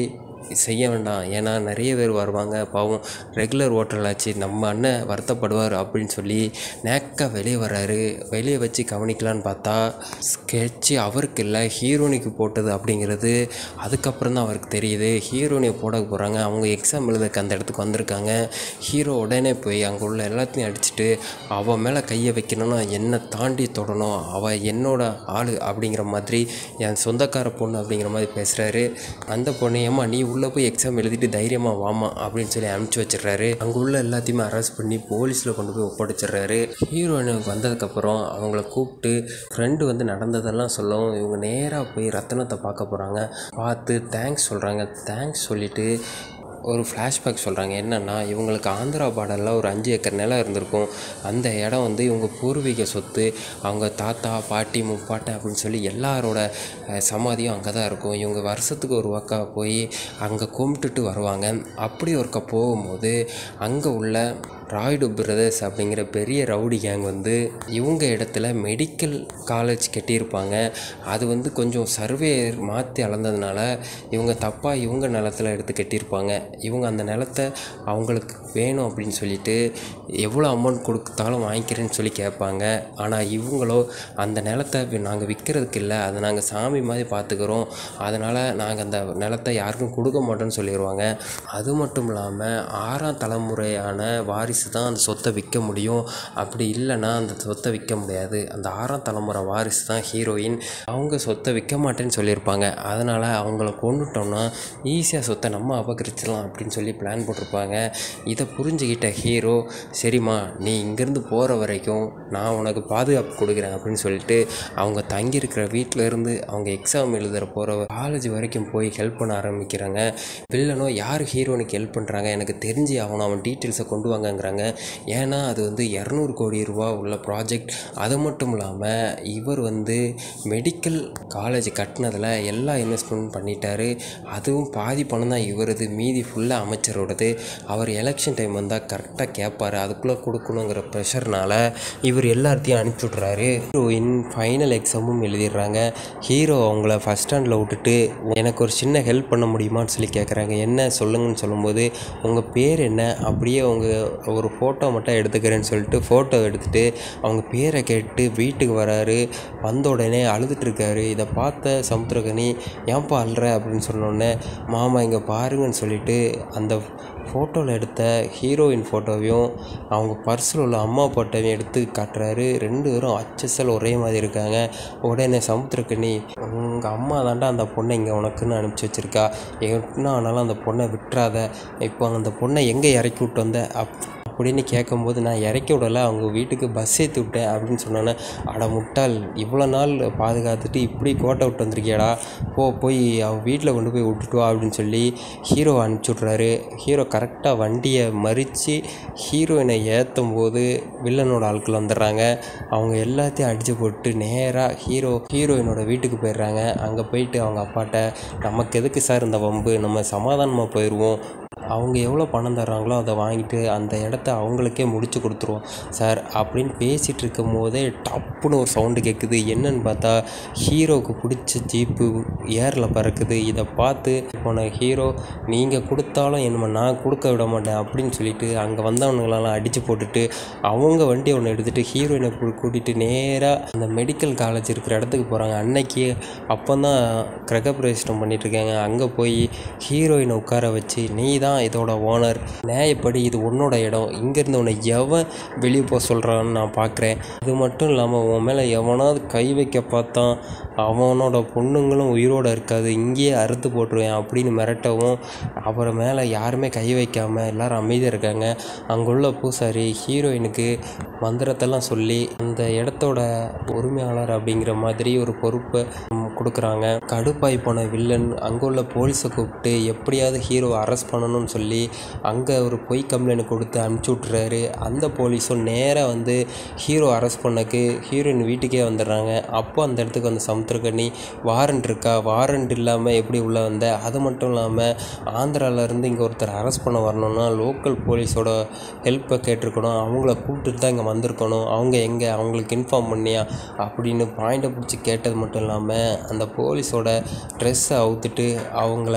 செய்ய வேண்டாம், ஏன்னா நிறைய பேர் வருவாங்க, பாவம் ரெகுலர் ஓட்டலாச்சு, நம்ம அண்ணன் வருத்தப்படுவார் அப்படின்னு சொல்லி நேக்காக வெளியே வர்றாரு. வெளியே வச்சு கவனிக்கலான்னு பார்த்தா ஸ்கெட்சு அவருக்கு இல்லை, ஹீரோனிக்கு போட்டது அப்படிங்கிறது அதுக்கப்புறம் தான் அவருக்கு தெரியுது. ஹீரோனியை போட போகிறாங்க, அவங்க எக்ஸாம் எழுதுக்கு அந்த இடத்துக்கு வந்திருக்காங்க. ஹீரோ உடனே போய் அங்கே உள்ள எல்லாத்தையும் அடிச்சுட்டு அவன் மேலே கையை வைக்கணும்னா என்னை தாண்டி தொடணும், அவள் என்னோட ஆள் அப்படிங்கிற மாதிரி, என் சொந்தக்கார பொண்ணு அப்படிங்கிற மாதிரி பேசுகிறாரு. அந்த பொண்ணு ஏம்மா நீ உள்ளே போய் எக்ஸாம் எழுதிட்டு தைரியமாக வாமா அப்படின்னு சொல்லி அனுப்பிச்சி வச்சிடுறாரு. அங்கே உள்ள எல்லாத்தையுமே அரெஸ்ட் பண்ணி போலீஸில் கொண்டு போய் ஒப்படைச்சிடுறாரு. ஹீரோயினுக்கு வந்ததுக்கப்புறம் அவங்கள கூப்பிட்டு ஃப்ரெண்டு வந்து நடந்ததெல்லாம் சொல்லவும் இவங்க நேராக போய் ரத்தனத்தை பார்க்க போகிறாங்க. பார்த்து தேங்க்ஸ் சொல்கிறாங்க. தேங்க்ஸ் சொல்லிவிட்டு ஒரு ஃப்ளாஷ்பேக் சொல்கிறாங்க. என்னென்னா இவங்களுக்கு ஆந்திரா பார்டரில் ஒரு அஞ்சு ஏக்கர் நிலம் இருந்திருக்கும். அந்த இடம் வந்து இவங்க பூர்வீக சொத்து, அவங்க தாத்தா பாட்டி முப்பாட்டை அப்படின்னு சொல்லி எல்லாரோட சமாதியும் அங்கே தான் இருக்கும். இவங்க வருஷத்துக்கு ஒரு வாக்கா போய் அங்கே கும்பிட்டுட்டு வருவாங்க. அப்படி ஒருக்கா போகும்போது அங்கே உள்ள ராய்டு பிரதர்ஸ் அப்படிங்கிற பெரிய ரவுடி கேங் வந்து இவங்க இடத்துல மெடிக்கல் காலேஜ் கட்டியிருப்பாங்க. அது வந்து கொஞ்சம் சர்வே மாற்றி அளந்ததுனால இவங்க தப்பாக இவங்க நிலத்தில் எடுத்து கட்டியிருப்பாங்க. இவங்க அந்த நிலத்தை அவங்களுக்கு வேணும் அப்படின்னு சொல்லிட்டு எவ்வளோ அமௌண்ட் கொடுத்தாலும் வாங்கிக்கிறேன்னு சொல்லி கேட்பாங்க. ஆனால் இவங்களோ அந்த நிலத்தை நாங்கள் விற்கிறதுக்கு இல்லை, அதை நாங்கள் சாமி மாதிரி பார்த்துக்கிறோம், அதனால் நாங்கள் அந்த நிலத்தை யாருக்கும் கொடுக்க மாட்டோம்னு சொல்லிடுவாங்க. அது மட்டும் இல்லாமல் ஆறாம் தலைமுறையான வாரிசு தான் அந்த சொத்தை விற்க முடியும், அப்படி இல்லைன்னா அந்த சொத்தை விற்க முடியாது. அந்த ஆறாம் தலைமுறை வாரிசு தான் ஹீரோயின், அவங்க சொத்தை விற்க மாட்டேன்னு சொல்லியிருப்பாங்க. அதனால் அவங்கள கொண்டுட்டோம்னா ஈஸியாக சொத்தை நம்ம அபகரிச்சிடலாம் அப்படின்னு சொல்லி பிளான் போட்டிருப்பாங்க. இதை புரிஞ்சுக்கிட்ட ஹீரோ, சரிம்மா நீ இங்கேருந்து போகிற வரைக்கும் நான் உனக்கு பாதுகாப்பு கொடுக்குறேன் அப்படின்னு சொல்லிட்டு அவங்க தங்கியிருக்கிற வீட்டில் இருந்து அவங்க எக்ஸாம் எழுதுகிற போகிற காலேஜ் வரைக்கும் போய் ஹெல்ப் பண்ண ஆரம்பிக்கிறாங்க. வில்லனோ யார் ஹீரோனுக்கு ஹெல்ப் பண்ணுறாங்க எனக்கு தெரிஞ்சு அவனை அவன் டீட்டெயில்ஸை கொண்டு வாங்கங்கிறாங்க. ஏன்னா அது வந்து இரநூறு கோடி ரூபா உள்ள ப்ராஜெக்ட். அது மட்டும் இல்லாமல் இவர் வந்து மெடிக்கல் காலேஜ் கட்டினதில் எல்லா இன்வெஸ்ட்மெண்ட் பண்ணிட்டாரு. அதுவும் பாதி பணம் தான் இவரது, மீதி ஃபுல்லாக அமைச்சரோடது. அவர் எலெக்ஷன் டைம் வந்தால் கரெக்டாக கேட்பார், அதுக்குள்ளே கொடுக்கணுங்கிற ப்ரெஷர்னால் இவர் எல்லாத்தையும் அனுப்பிச்சி விட்றாரு. ஹீரோயின் ஃபைனல் எக்ஸாமும் எழுதிடுறாங்க. ஹீரோ அவங்கள ஃபஸ்ட் ஸ்டாண்டில் விட்டுட்டு எனக்கு ஒரு சின்ன ஹெல்ப் பண்ண முடியுமான்னு சொல்லி கேட்குறாங்க. என்ன சொல்லுங்கன்னு சொல்லும்போது உங்கள் பேர் என்ன, அப்படியே அவங்க ஒரு ஃபோட்டோ மட்டும் எடுத்துக்கிறேன்னு சொல்லிட்டு ஃபோட்டோ எடுத்துகிட்டு அவங்க பேரை கேட்டு வீட்டுக்கு வராரு. வந்த உடனே அழுதுட்டுருக்காரு. இதை பார்த்த சமுத்திரகனி ஏன்பா அழுற அப்படின்னு சொன்னோடனே மாமா இங்கே பாருங்கன்னு சொல்லிவிட்டு அந்த ஃபோட்டோவில் எடுத்த ஹீரோயின் ஃபோட்டோவையும் அவங்க பர்ஸில் உள்ள அம்மா ஃபோட்டோவையும் எடுத்து காட்டுறாரு. ரெண்டு பேரும் அச்சசல் ஒரே மாதிரி இருக்காங்க. உடனே சமுத்திரக்கனி உங்கள் அம்மா தாண்டா அந்த பொண்ணை இங்கே உனக்குன்னு அனுப்பிச்சி வச்சுருக்கா, என்ன ஆனாலும் அந்த பொண்ணை விட்டுறாத, இப்போ அந்த பொண்ணை எங்கே இறக்கி விட்டு வந்த அப் அப்படின்னு கேட்கும்போது நான் இறக்கி விடலை, அவங்க வீட்டுக்கு பஸ் ஏற்றி விட்டேன் அப்படின்னு சொன்னோன்னே அட முட்டாள், இவ்வளோ நாள் பாதுகாத்துட்டு இப்படி கோட்டை விட்டு வந்திருக்கியாடா, போ போய் அவன் வீட்டில் கொண்டு போய் விட்டுட்டு வா அப்படின்னு சொல்லி ஹீரோவை அனுப்பிச்சி விட்றாரு. ஹீரோ கரெக்டாக வண்டியை மறித்து ஹீரோயினை ஏற்றும் போது வில்லனோட ஆட்கள் வந்துடுறாங்க. அவங்க எல்லாத்தையும் அடித்து போட்டு நேராக ஹீரோ ஹீரோயினோட வீட்டுக்கு போயிடுறாங்க. அங்கே போயிட்டு அவங்க அப்பாட்ட நமக்கு எதுக்கு சார் இந்த வம்பு, நம்ம சமாதானமாக போயிடுவோம், அவங்க எவ்வளோ பணம் தர்றாங்களோ அதை வாங்கிட்டு அந்த இடத்த அவங்களுக்கே முடிச்சு கொடுத்துருவோம் சார் அப்படின்னு பேசிகிட்டு இருக்கும் போதே டப்புன்னு ஒரு சவுண்டு கேட்குது. என்னன்னு பார்த்தா ஹீரோவுக்கு பிடிச்ச ஜீப்பு ஏரில் பறக்குது. இதை பார்த்து போன ஹீரோ நீங்கள் கொடுத்தாலும் என்ன நான் கொடுக்க விட மாட்டேன் அப்படின்னு சொல்லிட்டு அங்கே வந்தவனுங்களெல்லாம் அடித்து போட்டுட்டு அவங்க வண்டி ஒன்று எடுத்துகிட்டு ஹீரோயினை கூட்டிகிட்டு நேராக அந்த மெடிக்கல் காலேஜ் இருக்கிற இடத்துக்கு போகிறாங்க. அன்னைக்கு அப்போ தான் கிரகப்பிரவேசம் பண்ணிகிட்ருக்காங்க. அங்கே போய் ஹீரோயினை உட்கார வச்சு நீ தான் இதோட ஓனர், நியாயப்படி இது உன்னோட இடம், இங்கேருந்து உன்னை எவன் வெளியே போக சொல்கிறான்னு நான் பார்க்குறேன், அது மட்டும் இல்லாமல் உன் மேலே எவனாவது கை வைக்க பார்த்தான் அவனோட பொண்ணுங்களும் உயிரோடு இருக்காது, இங்கேயே அறுத்து போட்டுருவேன் அப்படின்னு மிரட்டவும் அவரை மேலே யாருமே கை வைக்காமல் எல்லோரும் அமைதியாக இருக்காங்க. அங்குள்ள பூசாரி ஹீரோயினுக்கு மந்திரத்தெல்லாம் சொல்லி அந்த இடத்தோட உரிமையாளர் அப்படிங்கிற மாதிரி ஒரு பொறுப்பை கொடுக்குறாங்க. கடுப்பாய் போன வில்லன் அங்கே உள்ள போலீஸை கூப்பிட்டு எப்படியாவது ஹீரோவை அரெஸ்ட் பண்ணணும்னு சொல்லி அங்கே ஒரு பொய் கம்ப்ளைண்ட் கொடுத்து அனுப்பிச்சி விட்றாரு. அந்த போலீஸும் நேராக வந்து ஹீரோ அரெஸ்ட் பண்ணக்கு ஹீரோயின் வீட்டுக்கே வந்துடுறாங்க. அப்போ அந்த இடத்துக்கு வந்து சமுத்திரக்கனி வாரண்ட் இருக்கா, வாரண்ட் இல்லாமல் எப்படி உள்ளே வந்த, அது மட்டும் இல்லாமல் ஆந்திராவிலேருந்து இங்கே ஒருத்தர் அரெஸ்ட் பண்ண வரணும்னா லோக்கல் போலீஸோட ஹெல்ப்பை கேட்டிருக்கணும், அவங்கள கூப்பிட்டுட்டு தான் இங்கே வந்திருக்கணும், அவங்க எங்கே அவங்களுக்கு இன்ஃபார்ம் பண்ணியா அப்படின்னு பாயிண்டை பிடிச்சி கேட்டது மட்டும் இல்லாமல் அந்த போலீஸோட ட்ரெஸ்ஸை அவுத்துட்டு அவங்கள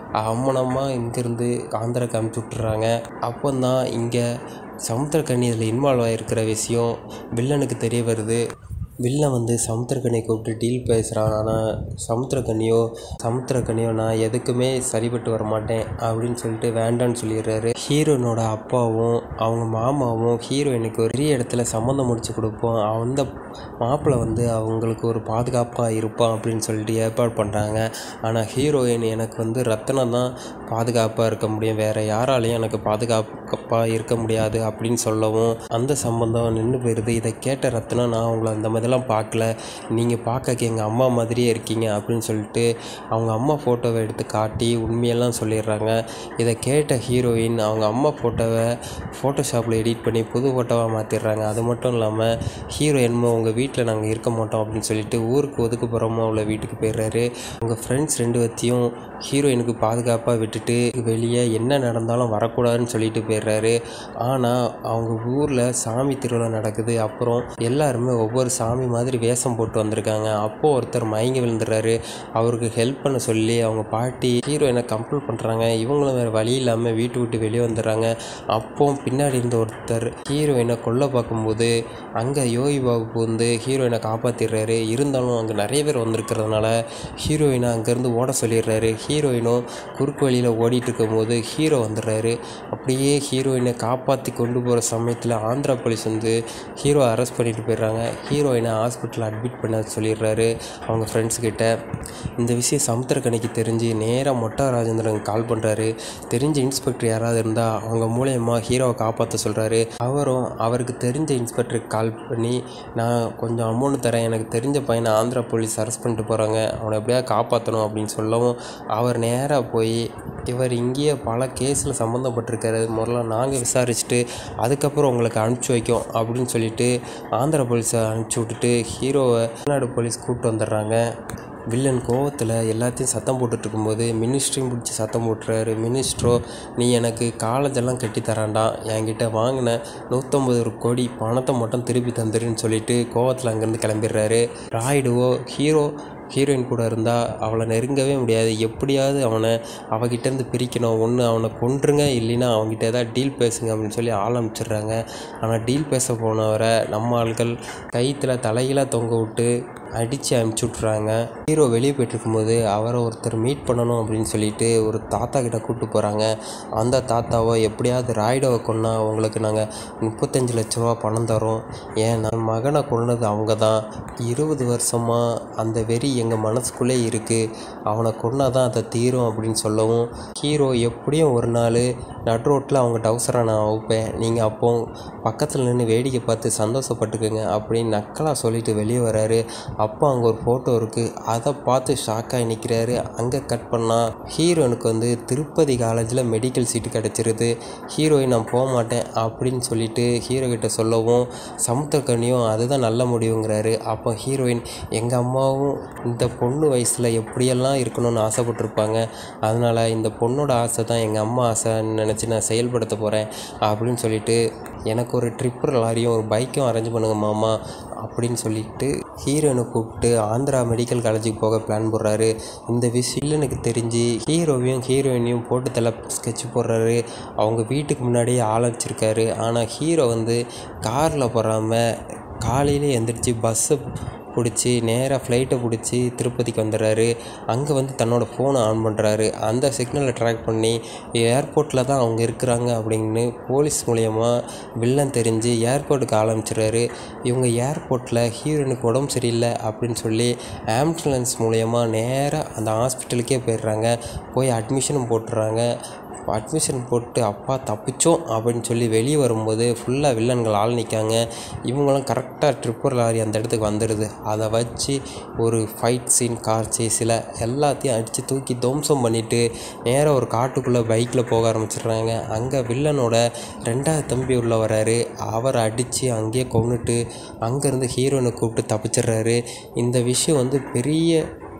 அம்மனமாக இங்கேருந்து ஆந்திராவுக்கு அனுப்பிச்சி விட்டுறாங்க. அப்போ தான் இங்கே சமுத்திரக்கனி இதில் இன்வால்வ் ஆகிருக்கிற விஷயம் வில்லனுக்கு தெரிய வருது. வில்லன் வந்து சமுத்திரக்கனியை கூப்பிட்டு டீல் பேசுகிறான். ஆனால் சமுத்திரக்கனியோ சமுத்திரக்கனியோ நான் எதுக்குமே சரிப்பட்டு வர மாட்டேன் அப்படின்னு சொல்லிட்டு வேண்டான்னு சொல்லிடுறாரு. ஹீரோயினோட அப்பாவும் அவங்க மாமாவும் ஹீரோயினுக்கு ஒரு பெரிய இடத்துல சம்மந்தம் முடிச்சு கொடுப்போம், அந்த மாப்பிள்ளை வந்து அவங்களுக்கு ஒரு பாதுகாப்பாக இருப்பான் அப்படின்னு சொல்லிட்டு ஏற்பாடு பண்ணுறாங்க. ஆனால் ஹீரோயின் எனக்கு வந்து ரத்தனம் தான் பாதுகாப்பாக இருக்க முடியும், வேறு யாராலையும் எனக்கு பாதுகாப்பாக இருக்க முடியாது அப்படின்னு சொல்லவும் அந்த சம்பந்தம் நின்று போயிடுது. இதை கேட்ட ரத்னம் நான் அவங்கள அந்த மாதிரிலாம் பார்க்கல, நீங்கள் பார்க்க எங்கள் அம்மா மாதிரியே இருக்கீங்க அப்படின்னு சொல்லிட்டு அவங்க அம்மா ஃபோட்டோவை எடுத்து காட்டி உண்மையெல்லாம் சொல்லிடுறாங்க. இதை கேட்ட ஹீரோயின் அவங்க அம்மா ஃபோட்டோவை ஃபோட்டோஷாப்பில் எடிட் பண்ணி புது ஃபோட்டோவாக மாற்றிடுறாங்க. அது மட்டும் இல்லாமல் ஹீரோ என்னமோ உங்கள் வீட்டில் நாங்கள் இருக்க மாட்டோம் அப்படின்னு சொல்லிட்டு ஊருக்கு ஒதுக்குப்புறமா உள்ள வீட்டுக்கு போயிடுறாரு. உங்கள் ஃப்ரெண்ட்ஸ் ரெண்டு வத்தையும் ஹீரோயினுக்கு பாதுகாப்பாக விட்டுட்டு வெளியே என்ன நடந்தாலும் வரக்கூடாதுன்னு சொல்லிட்டு போயிடுறாரு. ஆனால் அவங்க ஊரில் சாமி திருவிழா நடக்குது. அப்புறம் எல்லாருமே ஒவ்வொரு சாமி மாதிரி வேஷம் போட்டு வந்திருக்காங்க. அப்போது ஒருத்தர் மயங்கி விழுந்துடுறாரு. அவருக்கு ஹெல்ப் பண்ண சொல்லி அவங்க பாட்டி ஹீரோயினை கம்பல் பண்ணுறாங்க. இவங்களும் வேறு வழி இல்லாமல் வீட்டு விட்டு வெளியே வந்துடுறாங்க. அப்போ பின்னாடி இருந்த ஒருத்தர் ஹீரோயினை கொல்ல பார்க்கும்போது அங்கே யோகி பாபு வந்து ஹீரோயினை காப்பாற்றிடுறாரு. இருந்தாலும் அங்கே நிறைய பேர் வந்திருக்கிறதுனால ஹீரோயினை அங்கேருந்து ஓட சொல்லிடுறாரு. ஹீரோயினும் குறுக்கு வழியில் ஓடிட்டு இருக்கும்போது ஹீரோ வந்துடுறாரு. அப்படியே ஹீரோயினை காப்பாற்றி கொண்டு போகிற சமயத்தில் ஆந்திரா போலீஸ் வந்து ஹீரோ அரெஸ்ட் பண்ணிட்டு போயிடுறாங்க. ஹீரோயினை ஹாஸ்பிட்டலில் அட்மிட் பண்ண சொல்லிடுறாரு அவங்க ஃப்ரெண்ட்ஸ்கிட்ட. இந்த விஷயம் சமுத்திரக்கனிக்கு தெரிஞ்சு நேராக மொட்டா ராஜேந்திரன் கால் பண்ணுறாரு. தெரிஞ்ச இன்ஸ்பெக்டர் யாராவது இருந்தால் அவங்க மூலயமா ஹீரோவை காப்பாற்ற சொல்கிறாரு. அவரும் அவருக்கு தெரிஞ்ச இன்ஸ்பெக்டருக்கு கால் பண்ணி நான் கொஞ்சம் அமௌண்ட் தரேன், எனக்கு தெரிஞ்ச பையனை ஆந்திரா போலீஸ் அரெஸ்ட் பண்ணிட்டு போகிறாங்க, அவனை எப்படியா காப்பாற்றணும் அப்படின்னு சொல்லவும் அவர் நேராக போய் இவர் இங்கேயே பல கேஸில் சம்மந்தப்பட்டிருக்காரு, முதல்ல நாங்கள் விசாரிச்சுட்டு அதுக்கப்புறம் உங்களுக்கு அனுப்பிச்சி வைக்கோம் அப்படின்னு சொல்லிட்டு ஆந்திரா போலீஸை அனுப்பிச்சி விட்டுட்டு ஹீரோவை தமிழ்நாடு போலீஸ் கூப்பிட்டு வந்துடுறாங்க. வில்லன் கோவத்தில் எல்லாத்தையும் சத்தம் போட்டுட்டு இருக்கும்போது மினிஸ்ட்ரியும் பிடிச்சி சத்தம் போட்டுறாரு. மினிஸ்ட்ரோ நீ எனக்கு காலேஜெல்லாம் கட்டி தரான்டா, என்கிட்ட வாங்கின நூற்றம்பது கோடி பணத்தை மட்டும் திருப்பி தந்துருன்னு சொல்லிட்டு கோவத்தில் அங்கேருந்து கிளம்பிடுறாரு. ராய்டுவோ ஹீரோ ஹீரோயின் கூட இருந்தால் அவளை நெருங்கவே முடியாது, எப்படியாவது அவனை அவகிட்டேருந்து பிரிக்கணும், ஒன்று அவனை கொன்றுங்க இல்லைன்னா அவங்ககிட்ட ஏதாவது டீல் பேசுங்க அப்படின்னு சொல்லி ஆள் அனுப்பிச்சிடுறாங்க. ஆனால் டீல் பேச போனவரை நம்ம ஆட்கள் கைத்தில் தலைகீழாக தொங்க விட்டு அடித்து அனுப்பிச்சி விட்றாங்க. ஹீரோ வெளியே போய்ட்டுருக்கும்போது அவரை ஒருத்தர் மீட் பண்ணணும் அப்படின்னு சொல்லிட்டு ஒரு தாத்தா கிட்ட கூப்பிட்டு போகிறாங்க. அந்த தாத்தாவோ எப்படியாவது ராய்டோவை கொன்னா உங்களுக்கு நாங்கள் முப்பத்தஞ்சு லட்ச ரூபா பணம் தரோம், ஏன் நான் மகனை கொன்னது அவங்க தான், இருபது வருஷமாக அந்த வெறி எங்கள் மனசுக்குள்ளே இருக்குது, அவனை கொன்னா தான் அதை தீரும் அப்படின்னு சொல்லவும் ஹீரோ எப்படியும் ஒரு நாள் நட் ரோட்டில் அவங்க டவுசரை நான் வைப்பேன், நீங்கள் அப்போ பக்கத்தில் நின்று வேடிக்கை பார்த்து சந்தோஷப்பட்டுக்குங்க அப்படின்னு நக்கலாக சொல்லிட்டு வெளியே வராரு. அப்போ அங்கே ஒரு ஃபோட்டோ இருக்குது, அதை பார்த்து ஷாக்காகி நிற்கிறாரு. அங்கே கட் பண்ணால் ஹீரோயினுக்கு வந்து திருப்பதி காலேஜில் மெடிக்கல் சீட்டு கிடச்சிருது. ஹீரோயின் நான் போக மாட்டேன் அப்படின்னு சொல்லிட்டு ஹீரோ கிட்ட சொல்லவும் சமுத்திரக்கனியும் அதுதான் நல்ல முடிவுங்கிறாரு. அப்போ ஹீரோயின் எங்கள் அம்மாவும் இந்த பொண்ணு வயசில் எப்படியெல்லாம் இருக்கணும்னு ஆசைப்பட்டிருப்பாங்க, அதனால் இந்த பொண்ணோட ஆசை தான் எங்கள் அம்மா ஆசைன்னு நினச்சி நான் செயல்படுத்த போகிறேன் அப்படின்னு சொல்லிட்டு எனக்கு ஒரு ட்ரிப்பர் லாரியும் ஒரு பைக்கும் அரேஞ்ச் பண்ணுங்க மாமா அப்படின்னு சொல்லிட்டு ஹீரோயினை கூப்பிட்டு ஆந்திரா மெடிக்கல் காலேஜுக்கு போக பிளான் போடுறாரு. இந்த விஷயம் எனக்கு தெரிஞ்சு ஹீரோவையும் ஹீரோயினையும் போட்டு தலை ஸ்கெட்ச் போடுறாரு. அவங்க வீட்டுக்கு முன்னாடியே ஆள் வச்சிருக்காரு. ஆனால் ஹீரோ வந்து காரில் போகாமல் காலையிலே எந்திரிச்சு பஸ்ஸை பிடிச்சி நேராக ஃப்ளைட்டை பிடிச்சி திருப்பதிக்கு வந்துடுறாரு. அங்கே வந்து தன்னோட ஃபோனை ஆன் பண்ணுறாரு. அந்த சிக்னலை ட்ராக் பண்ணி ஏர்போர்ட்டில் தான் அவங்க இருக்கிறாங்க அப்படின்னு போலீஸ் மூலயமா வில்லன் தெரிஞ்சு ஏர்போர்ட்டுக்கு ஆரம்பிச்சிடுறாரு. இவங்க ஏர்போர்ட்டில் ஹீரோயினுக்கு உடம்பு சரியில்லை அப்படின்னு சொல்லி ஆம்புலன்ஸ் மூலயமா நேராக அந்த ஹாஸ்பிட்டலுக்கே போயிடுறாங்க. போய் அட்மிஷனும் போட்டுறாங்க. அட்மிஷன் போட்டு அப்பா தப்பிச்சோம் அப்படின்னு சொல்லி வெளியே வரும்போது ஃபுல்லாக வில்லன்கள் ஆள் நிற்காங்க. இவங்களும் கரெக்டாக ட்ரிப்பர் லாரி அந்த இடத்துக்கு வந்துடுது. அதை வச்சு ஒரு ஃபைட் சீன், கார் சேஸில் எல்லாத்தையும் அடித்து தூக்கி துவம்சம் பண்ணிவிட்டு நேராக ஒரு காட்டுக்குள்ளே பைக்கில் போக ஆரம்பிச்சிடுறாங்க. அங்கே வில்லனோட ரெண்டாவது தம்பி உள்ள வராரு. அவரை அடித்து அங்கேயே கொன்னுட்டு அங்கேருந்து ஹீரோயினை கூப்பிட்டு தப்பிச்சிடுறாரு. இந்த விஷயம் வந்து பெரிய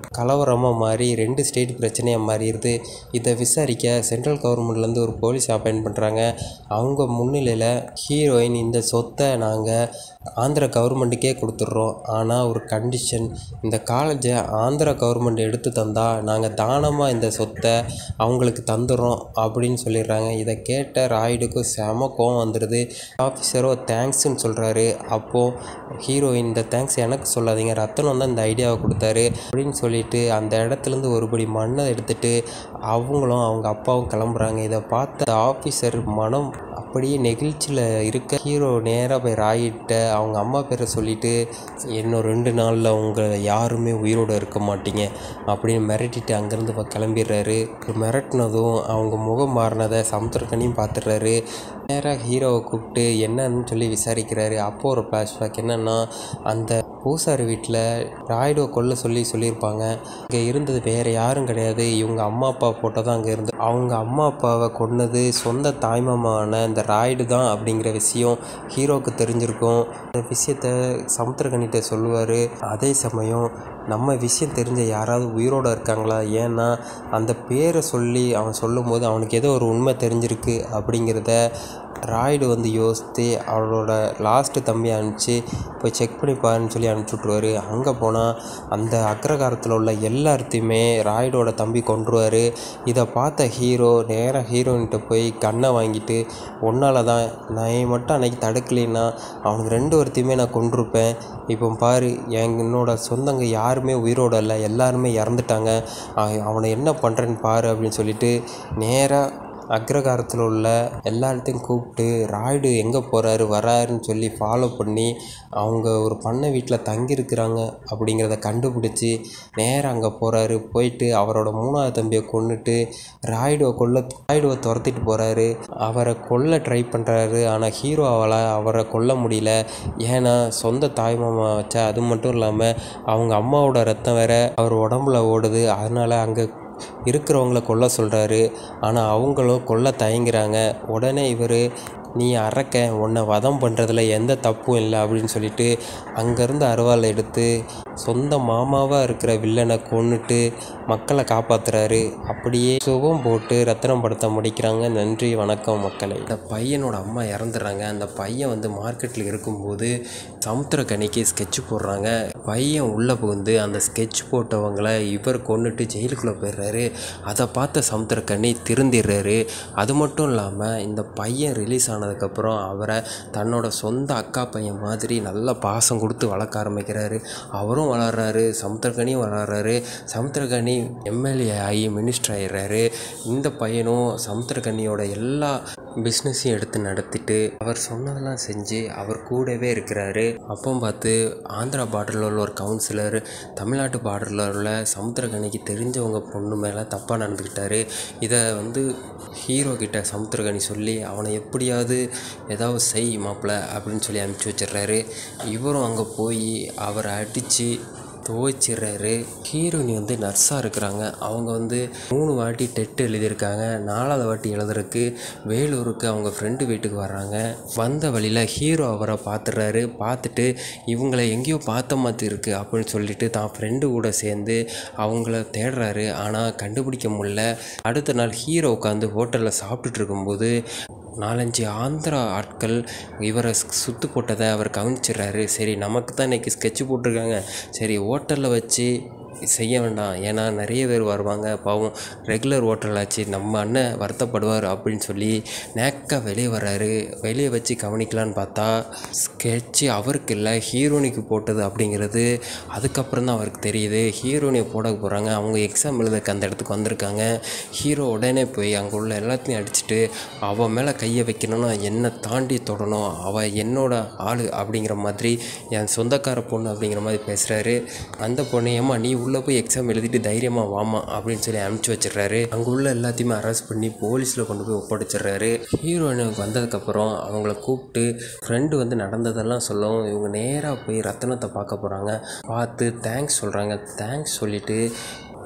கலவரமாக மாறி ரெண்டு ஸ்டேட் பிரச்சனையாக மாறிடுது. இதை விசாரிக்க சென்ட்ரல் கவர்மெண்ட்லேருந்து ஒரு போலீஸ் அப்பாயிண்ட் பண்ணுறாங்க. அவங்க முன்னிலையில் ஹீரோயின் இந்த சொத்தை நாங்கள் ஆந்திரா கவர்மெண்ட்டுக்கே கொடுத்துட்றோம், ஆனால் ஒரு கண்டிஷன், இந்த காலேஜை ஆந்திரா கவர்மெண்ட் எடுத்து தந்தால் நாங்கள் தானமாக இந்த சொத்தை அவங்களுக்கு தந்துடுறோம் அப்படின்னு சொல்லிடுறாங்க. இதை கேட்ட ராய்டுக்கு செம கோவம் வந்துடுது. ஆஃபீஸரோ தேங்க்ஸ்ன்னு சொல்கிறாரு. அப்போது ஹீரோயின் இந்த தேங்க்ஸ் எனக்கு சொல்லாதீங்க, ரத்தனம் தான் இந்த ஐடியாவை கொடுத்தாரு அப்படின்னு சொல்லிட்டு அந்த இடத்துலேருந்து ஒருபடி மண்ணை எடுத்துகிட்டு அவங்களும் அவங்க அப்பாவும் கிளம்புறாங்க. இதை பார்த்த ஆஃபீஸர் மனம் அப்படியே நெகிழ்ச்சியில் இருக்க ஹீரோ நேராக போய் ராயிட்ட அவங்க அம்மா பேரை சொல்லிவிட்டு இன்னும் ரெண்டு நாளில் அவங்க யாருமே உயிரோடு இருக்க மாட்டீங்க அப்படின்னு மிரட்டிட்டு அங்கேருந்து இப்போ கிளம்பிடுறாரு. மிரட்டினதும் அவங்க முகம் மாறினதை சமுத்திரக்கனியும் பார்த்துடுறாரு. நேராக ஹீரோவை கூப்பிட்டு என்னன்னு சொல்லி விசாரிக்கிறாரு. அப்போது ஒரு ஃப்ளாஷ்பேக் என்னென்னா, அந்த பூசாரி வீட்டில் ராய்டோ கொல்ல சொல்லி சொல்லியிருப்பாங்க. இங்கே இருந்தது வேறு யாரும் கிடையாது, இவங்க அம்மா அப்பா ஃபோட்டோ தான் அங்கே இருந்து. அவங்க அம்மா அப்பாவை கொன்னது சொந்த தாய்மாமான இந்த ராய்டு தான் அப்படிங்கிற விஷயம் ஹீரோவுக்கு தெரிஞ்சிருக்கும். இந்த விஷயத்த சமுத்திரக்கனிகிட்ட சொல்லுவார். அதே சமயம் நம்ம விஷயம் தெரிஞ்ச யாராவது உயிரோடு இருக்காங்களா, ஏன்னா அந்த பேரை சொல்லி அவன் சொல்லும் போது அவனுக்கு ஏதோ ஒரு உண்மை தெரிஞ்சிருக்கு அப்படிங்கிறத ராய்டு வந்து யோசித்து அவளோட லாஸ்ட்டு தம்பி அனுப்பிச்சு போய் செக் பண்ணி பாருன்னு சொல்லி அனுப்பிச்சுட்ருவார். அங்கே போனால் அந்த அக்ரகாரத்தில் உள்ள எல்லாத்தையுமே ராய்டோட தம்பி கொன்றுவார். இதை பார்த்த ஹீரோ நேராக ஹீரோயின்கிட்ட போய் கண்ணை வாங்கிட்டு, ஒன்றால் தான் நான் மட்டும் அன்றைக்கி தடுக்கலைன்னா அவனுக்கு ரெண்டு ஒருத்தையுமே நான் கொன்றிருப்பேன். இப்போ பாரு, என் என்னோட சொந்தங்க யாருமே உயிரோடு இல்லை, எல்லாருமே இறந்துட்டாங்க, அவனை என்ன பண்ணுறேன்னு பாரு அப்படின்னு சொல்லிட்டு நேராக அக்ரகாரத்தில் உள்ள எல்லாத்தையும் கூப்பிட்டு ராய்டு எங்கே போகிறாரு வராருன்னு சொல்லி ஃபாலோ பண்ணி அவங்க ஒரு பண்ணை வீட்டில் தங்கியிருக்கிறாங்க அப்படிங்கிறத கண்டுபிடிச்சி நேராக அங்கே போகிறாரு. போயிட்டு அவரோட மூணாவது தம்பியை கொன்னுட்டு ராய்டுவை கொல்ல ராய்டுவை துரத்திட்டு போகிறாரு. அவரை கொல்ல ட்ரை பண்ணுறாரு. ஆனால் ஹீரோ அவளை அவரை கொல்ல முடியல. ஏன்னா சொந்த தாய்மாமா வச்சா, அது மட்டும் இல்லாமல் அவங்க அம்மாவோட ரத்தம் வேற அவர் உடம்புல ஓடுது. அதனால் அங்கே இருக்கிறவங்கள கொல்ல சொல்கிறாரு. ஆனால் அவங்களும் கொல்ல தயங்குறாங்க. உடனே இவர் நீ அரக்க, உன்னை வதம் பண்ணுறதுல எந்த தப்பும் இல்லை அப்படின்னு சொல்லிட்டு அங்கேருந்து அருவாளை எடுத்து சொந்த மாமாவாக இருக்கிற வில்லனை கொன்னுட்டு மக்களை காப்பாற்றுறாரு. அப்படியே சுகம் போட்டு ரத்தனம் படத்தை முடிக்கிறாங்க. நன்றி, வணக்கம் மக்களை. இந்த பையனோட அம்மா இறந்துடுறாங்க. அந்த பையன் வந்து மார்க்கெட்டில் இருக்கும்போது சமுத்திரக்கனிக்கு ஸ்கெட்ச் போடுறாங்க. பையன் உள்ளே புகுந்து அந்த ஸ்கெட்ச் போட்டவங்களை இவர் கொன்னுட்டு ஜெயிலுக்குள்ளே போயிடுறாரு. அதை பார்த்த சமுத்திரக்கனி திருந்திடுறாரு. அது மட்டும் இல்லாமல் இந்த பையன் ரிலீஸ் ஆனதுக்கப்புறம் அவரை தன்னோட சொந்த அக்கா பையன் மாதிரி நல்லா பாசம் கொடுத்து வளர்க்க ஆரம்பிக்கிறாரு. அவரும் வளர்றாரு, சமுத்திரக்கனியும் வளர்றாரு. சமுத்திரக்கனி எம்எல்ஏ ஆகி மினிஸ்டர் ஆகிடுறாரு. இந்த பையனும் சமுத்திரக்கனியோட எல்லா பிஸ்னஸையும் எடுத்து நடத்திட்டு அவர் சொன்னதெல்லாம் செஞ்சு அவர் கூடவே இருக்கிறாரு. அப்போ பார்த்து ஆந்திரா பார்டரில் உள்ள ஒரு கவுன்சிலர் தமிழ்நாட்டு பார்டரில் உள்ள சமுத்திரக்கனிக்கு தெரிஞ்சவங்க பொண்ணு மேலே தப்பாக நடந்துக்கிட்டாரு. இதை வந்து ஹீரோ கிட்ட சமுத்திரக்கனி சொல்லி அவனை எப்படியாவது ஏதாவது செய் மாப்பிள்ள அப்படின்னு சொல்லி அனுப்பிச்சி வச்சிடுறாரு. இவரும் அங்கே போய் அவரை அடித்து துவைச்சிடுறாரு. ஹீரோயினி வந்து நர்ஸாக இருக்கிறாங்க. அவங்க வந்து மூணு வாட்டி டெட்டு எழுதியிருக்காங்க. நாலாவது வாட்டி எழுதுறதுக்கு வேலூருக்கு அவங்க ஃப்ரெண்டு வீட்டுக்கு வர்றாங்க. வந்த வழியில் ஹீரோ அவரை பார்த்துடுறாரு. பார்த்துட்டு இவங்களை எங்கேயோ பார்த்த மாதிரி இருக்குது அப்படின்னு சொல்லிட்டு தான் ஃப்ரெண்டு கூட சேர்ந்து அவங்கள தேடுறாரு. ஆனால் கண்டுபிடிக்க முடியல. அடுத்த நாள் ஹீரோ உட்காந்து ஹோட்டலில் சாப்பிட்டுட்டு இருக்கும்போது நாலஞ்சு ஆந்திரா ஆட்கள் இவரை சுத்து போட்டதை அவர் கவனிச்சிடுறாரு. சரி, நமக்கு தான் இன்றைக்கி ஸ்கெட்சு போட்டிருக்காங்க, சரி ஹோட்டலில் வச்சு செய்ய வேண்டாம், ஏன்னா நிறைய பேர் வருவாங்க, பாவம் ரெகுலர் ஹோட்டலாச்சு, நம்ம அண்ணன் வருத்தப்படுவார் அப்படின்னு சொல்லி நேக்காக வெளியே வர்றாரு. வெளியே வச்சு கவனிக்கலான்னு பார்த்தா ஸ்கெட்சு அவருக்கு இல்லை, ஹீரோனிக்கு போட்டது அப்படிங்கிறது அதுக்கப்புறம் தான் அவருக்கு தெரியுது. ஹீரோனியை போட போகிறாங்க. அவங்க எக்ஸாம் எழுதுக்கு அந்த இடத்துக்கு வந்திருக்காங்க. ஹீரோ உடனே போய் அங்கே உள்ள எல்லாத்தையும் அடிச்சுட்டு அவன் மேலே கையை வைக்கணும்னா என்னை தாண்டி தொடணும், அவள் என்னோட ஆள் அப்படிங்கிற மாதிரி, என் சொந்தக்கார பொண்ணு அப்படிங்கிற மாதிரி பேசுகிறாரு. அந்த பொண்ணு ஏமா நீ உள்ளே போய் எக்ஸாம் எழுதிட்டு தைரியமாக வாமா அப்படின்னு சொல்லி அனுப்பிச்சி வச்சிடுறாரு. அங்கே உள்ள எல்லாத்தையுமே அரெஸ்ட் பண்ணி போலீஸில் கொண்டு போய் ஒப்படைச்சிடுறாரு. ஹீரோயினுக்கு வந்ததுக்கப்புறம் அவங்கள கூப்பிட்டு ஃப்ரெண்டு வந்து நடந்ததெல்லாம் சொல்லவும் இவங்க நேராக போய் ரத்தனத்தை பார்க்க போகிறாங்க. பார்த்து தேங்க்ஸ் சொல்கிறாங்க. தேங்க்ஸ் சொல்லிவிட்டு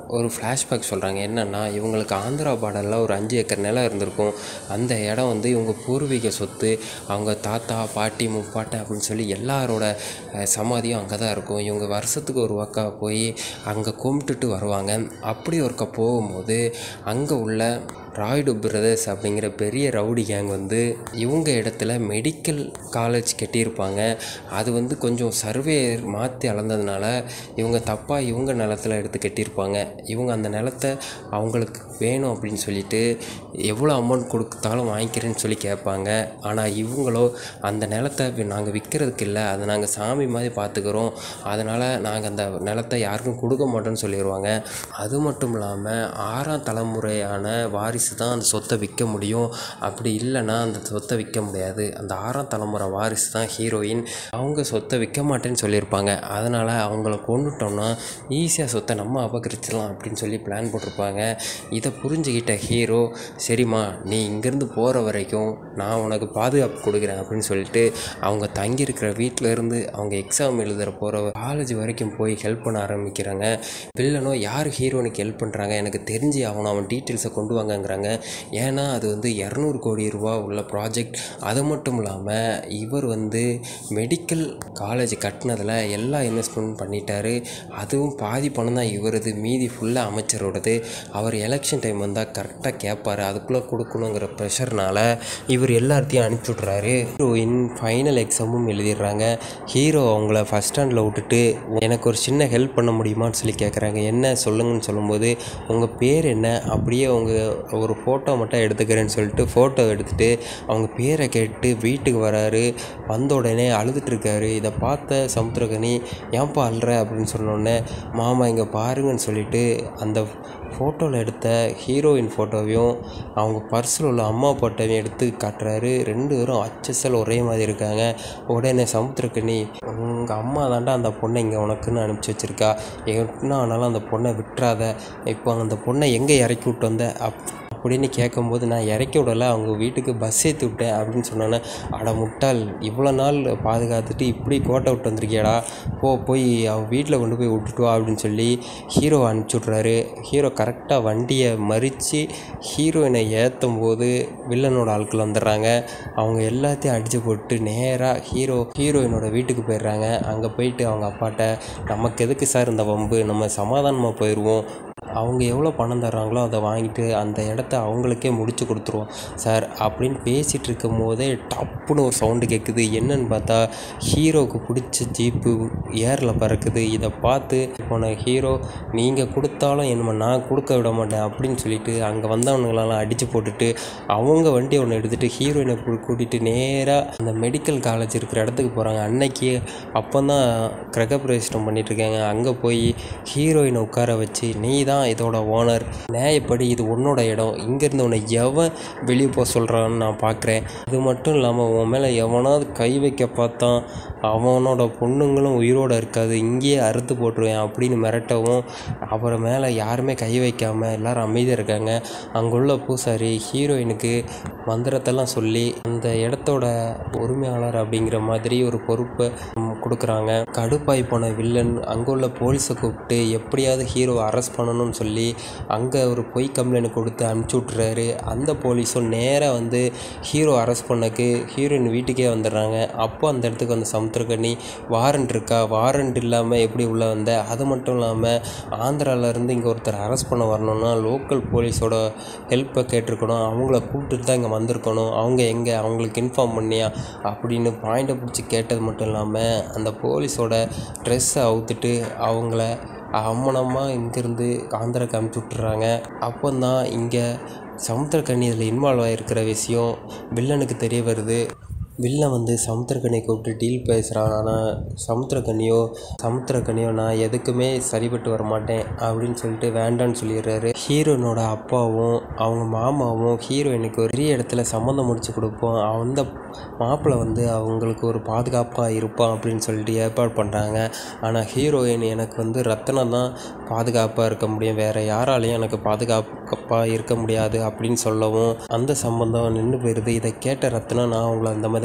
ஒரு ஃப்ளாஷ்பேக் சொல்கிறாங்க. என்னென்னா, இவங்களுக்கு ஆந்திரா பார்டரில் ஒரு அஞ்சு ஏக்கர் நிலம் இருந்திருக்கும். அந்த இடம் வந்து இவங்க பூர்வீக சொத்து. அவங்க தாத்தா பாட்டி முப்பாட்டை அப்படின்னு சொல்லி எல்லாரோட சமாதியும் அங்கே தான் இருக்கும். இவங்க வருஷத்துக்கு ஒரு பக்கா போய் அங்கே கும்பிட்டுட்டு வருவாங்க. அப்படி ஒருக்க போகும்போது அங்கே உள்ள ராய்டு பிரதர்ஸ் அப்படிங்கிற பெரிய ரவுடி கேங் வந்து இவங்க இடத்துல மெடிக்கல் காலேஜ் கட்டியிருப்பாங்க. அது வந்து கொஞ்சம் சர்வே மாற்றி அளந்ததுனால இவங்க தப்பாக இவங்க நிலத்தில் எடுத்து கட்டியிருப்பாங்க. இவங்க அந்த நிலத்தை அவங்களுக்கு வேணும் அப்படின்னு சொல்லிட்டு எவ்வளோ அமௌண்ட் கொடுத்தாலும் வாங்கிக்கிறேன்னு சொல்லி கேட்பாங்க. ஆனால் இவங்களோ அந்த நிலத்தை நாங்கள் விற்கிறதுக்கு இல்லை, அதை நாங்கள் சாமி மாதிரி பார்த்துக்கிறோம், அதனால் நாங்கள் அந்த நிலத்தை யாருக்கும் கொடுக்க மாட்டோம்னு சொல்லிடுவாங்க. அது மட்டும் இல்லாமல் ஆறாம் தலைமுறையான வாரிசு தான் அந்த சொத்தை விற்க முடியும். அப்படி இல்லைன்னா அந்த சொத்தை விற்க முடியாது. அந்த ஆறாம் தலைமுறை வாரிசு தான் ஹீரோயின். அவங்க சொத்தை விற்க மாட்டேன்னு சொல்லியிருப்பாங்க. அதனால் அவங்கள கொண்டுட்டோம்னா ஈஸியாக சொத்தை நம்ம அபகரிச்சிடலாம் அப்படின்னு சொல்லி பிளான் போட்டிருப்பாங்க. இதை புரிஞ்சுக்கிட்ட ஹீரோ, சரிம்மா நீ இங்கேருந்து போகிற வரைக்கும் நான் உனக்கு பாதுகாப்பு கொடுக்குறேன் அப்படின்னு சொல்லிட்டு அவங்க தங்கியிருக்கிற வீட்டில் இருந்து அவங்க எக்ஸாம் எழுதுகிற போகிற காலேஜ் வரைக்கும் போய் ஹெல்ப் பண்ண ஆரம்பிக்கிறாங்க. வில்லனோ யார் ஹீரோனுக்கு ஹெல்ப் பண்ணுறாங்க எனக்கு தெரிஞ்சு அவனை அவன் டீட்டெயில்ஸை கொண்டு வாங்கங்கிறாங்க. ஏன்னா அது வந்து இரநூறு கோடி ரூபா உள்ள ப்ராஜெக்ட். அது மட்டும் இல்லாமல் இவர் வந்து மெடிக்கல் காலேஜ் கட்டினதில் எல்லா இன்வெஸ்ட்மெண்ட் பண்ணிட்டாரு. அதுவும் பாதி பணம் தான் இவரது, மீதி ஃபுல்லாக அமைச்சரோடது. அவர் எலெக்ஷன் டைம் வந்தால் கரெக்டாக கேட்பார், அதுக்குள்ளே கொடுக்கணுங்கிற ப்ரெஷர்னால் இவர் எல்லாத்தையும் அனுப்பிச்சி விட்றாரு. ஹீரோயின் ஃபைனல் எக்ஸாமும் எழுதிடுறாங்க. ஹீரோ அவங்கள ஃபஸ்ட் ஸ்டாண்டில் விட்டுட்டு எனக்கு ஒரு சின்ன ஹெல்ப் பண்ண முடியுமான்னு சொல்லி கேட்குறாங்க. என்ன சொல்லுங்கன்னு சொல்லும்போது, உங்கள் பேர் என்ன, அப்படியே அவங்க ஒரு ஃபோட்டோ மட்டும் எடுத்துக்கிறேன்னு சொல்லிட்டு ஃபோட்டோ எடுத்துகிட்டு அவங்க பேரை கேட்டு வீட்டுக்கு வராரு. வந்த உடனே அழுதுட்டுருக்காரு. இதை பார்த்த சமுத்திரக்கனி, ஏன்பா அழுற அப்படின்னு சொன்னோடனே, மாமா இங்கே பாருங்கன்னு சொல்லிட்டு அந்த ஃபோட்டோவில் எடுத்த ஹீரோயின் ஃபோட்டோவையும் அவங்க பர்ஸில் உள்ள அம்மா ஃபோட்டோவையும் எடுத்து காட்டுறாரு. ரெண்டு பேரும் அச்சசல் ஒரே மாதிரி இருக்காங்க. உடனே சமுத்திரக்கனி, உங்கள் அம்மா தாண்டா அந்த பொண்ணை இங்கே உனக்குன்னு அனுப்பிச்சி வச்சுருக்கா, என்ன ஆனாலும் அந்த பொண்ணை விட்டுறாத, இப்போ அந்த பொண்ணை எங்கே இறக்கி விட்டு வந்த அப் அப்படின்னு கேட்கும்போது, நான் இறக்கி விடலை, அவங்க வீட்டுக்கு பஸ் ஏற்றி விட்டேன் அப்படின்னு சொன்னோன்னே, அட முட்டாள், இவ்வளோ நாள் பாதுகாத்துட்டு இப்படி கோட்டை விட்டு வந்திருக்கியாடா, போ போய் அவள் வீட்டில் கொண்டு போய் விட்டுட்டு வா அப்படின்னு சொல்லி ஹீரோவை அனுப்பிச்சி விட்றாரு. ஹீரோ கரெக்டாக வண்டியை மறித்து ஹீரோயினை ஏற்றும் போது வில்லனோட ஆட்கள் வந்துடுறாங்க. அவங்க எல்லாத்தையும் அடித்து போட்டு நேராக ஹீரோ ஹீரோயினோட வீட்டுக்கு போயிடுறாங்க. அங்கே போயிட்டு அவங்க அப்பாட்ட, நமக்கு எதுக்கு சார் இந்த வம்பு, நம்ம சமாதானமாக போயிடுவோம், அவங்க எவ்வளோ பணம் தர்றாங்களோ அதை வாங்கிட்டு அந்த இடத்த அவங்களுக்கே முடிச்சு கொடுத்துருவோம் சார் அப்படின்னு பேசிகிட்டு இருக்கும் போதே டப்புன்னு ஒரு சவுண்டு கேட்குது. என்னன்னு பார்த்தா ஹீரோவுக்கு பிடிச்ச ஜீப்பு ஏரில் பறக்குது. இதை பார்த்து போன ஹீரோ, நீங்கள் கொடுத்தாலும் என்ன நான் கொடுக்க விட மாட்டேன் அப்படின்னு சொல்லிட்டு அங்கே வந்தவனுங்களெல்லாம் அடித்து போட்டுட்டு அவங்க வண்டியை ஒன்று எடுத்துகிட்டு ஹீரோயினை கூட்டிகிட்டு நேராக அந்த மெடிக்கல் காலேஜ் இருக்கிற இடத்துக்கு போகிறாங்க. அன்னைக்கு அப்போ தான் கிரகப்பிரவேசம் பண்ணிகிட்ருக்காங்க. அங்கே போய் ஹீரோயினை உட்கார வச்சு, நீ தான் இதோட ஓனர், நியாயப்படி இது உன்னோட இடம், இங்கேருந்து உன்னை எவன் வெளியே போக சொல்கிறான்னு நான் பார்க்குறேன், அது மட்டும் இல்லாமல் உன் மேலே எவனாவது கை வைக்க பார்த்தான் அவனோட பொண்ணுங்களும் உயிரோடு இருக்காது, இங்கேயே அறுத்து போட்டுருவேன் அப்படின்னு மிரட்டவும் அவரை மேலே யாருமே கை வைக்காமல் எல்லோரும் அமைதியாக இருக்காங்க. அங்குள்ள பூசாரி ஹீரோயினுக்கு மந்திரத்தெல்லாம் சொல்லி அந்த இடத்தோட உரிமையாளர் அப்படிங்கிற மாதிரி ஒரு பொறுப்பை கொடுக்குறாங்க. கடுப்பாய் போன வில்லன் அங்குள்ள போலீஸை கூப்பிட்டு எப்படியாவது ஹீரோவை அரெஸ்ட் பண்ணணும்னு சொல்லி அங்கே ஒரு பொய் கம்ப்ளைண்ட் கொடுத்து அனுப்பிச்சி விட்றாரு. அந்த போலீஸும் நேராக வந்து ஹீரோ அரெஸ்ட் பண்ணக்கு ஹீரோயின் வீட்டுக்கே வந்துடுறாங்க. அப்போ அந்த இடத்துக்கு வந்து சமுத்திரக்கனி, வாரண்ட் இருக்கா, வாரண்ட் இல்லாமல் எப்படி உள்ளே வந்த, அது மட்டும் இல்லாமல் ஆந்திராவிலேருந்து இங்கே ஒருத்தர் அரெஸ்ட் பண்ண வரணும்னா லோக்கல் போலீஸோட ஹெல்ப்பை கேட்டிருக்கணும், அவங்கள கூப்பிட்டுட்டு தான் இங்கே வந்திருக்கணும், அவங்க எங்கே அவங்களுக்கு இன்ஃபார்ம் பண்ணியா அப்படின்னு பாயிண்டை பிடிச்சி கேட்டது மட்டும் இல்லாமல் அந்த போலீஸோட ட்ரெஸ்ஸை அவுத்துட்டு அவங்கள அம்மனமாக இங்கேருந்து ஆந்திராவுக்கு அனுப்பிச்சி விட்டுறாங்க. அப்போ தான் இங்கே சமுத்திரக்கனி இதில் இன்வால்வ் ஆகிருக்கிற விஷயம் வில்லனுக்கு தெரிய வருது. வில்லன் வந்து சமுத்திரக்கனியை கூப்பிட்டு டீல் பேசுகிறான். ஆனால் சமுத்திரக்கனியோ சமுத்திரக்கனியோ நான் எதுக்குமே சரிபட்டு வர மாட்டேன் அப்படின்னு சொல்லிட்டு வேண்டான்னு சொல்லிடுறாரு. ஹீரோயினோட அப்பாவும் அவங்க மாமாவும் ஹீரோயினுக்கு ஒரு பெரிய இடத்துல சம்மந்தம் முடிச்சு கொடுப்போம், அந்த மாப்பிள்ளை வந்து அவங்களுக்கு ஒரு பாதுகாப்பாக இருப்பான் அப்படின்னு சொல்லிட்டு ஏற்பாடு பண்ணுறாங்க. ஆனால் ஹீரோயின், எனக்கு வந்து ரத்தனம் தான் பாதுகாப்பாக இருக்க முடியும், வேறு யாராலையும் எனக்கு பாதுகாப்பாக இருக்க முடியாது அப்படின்னு சொல்லவும் அந்த சம்பந்தம் நின்று போயிடுது. இதை கேட்ட ரத்னம், நான் அவங்கள அந்த மாதிரிலாம்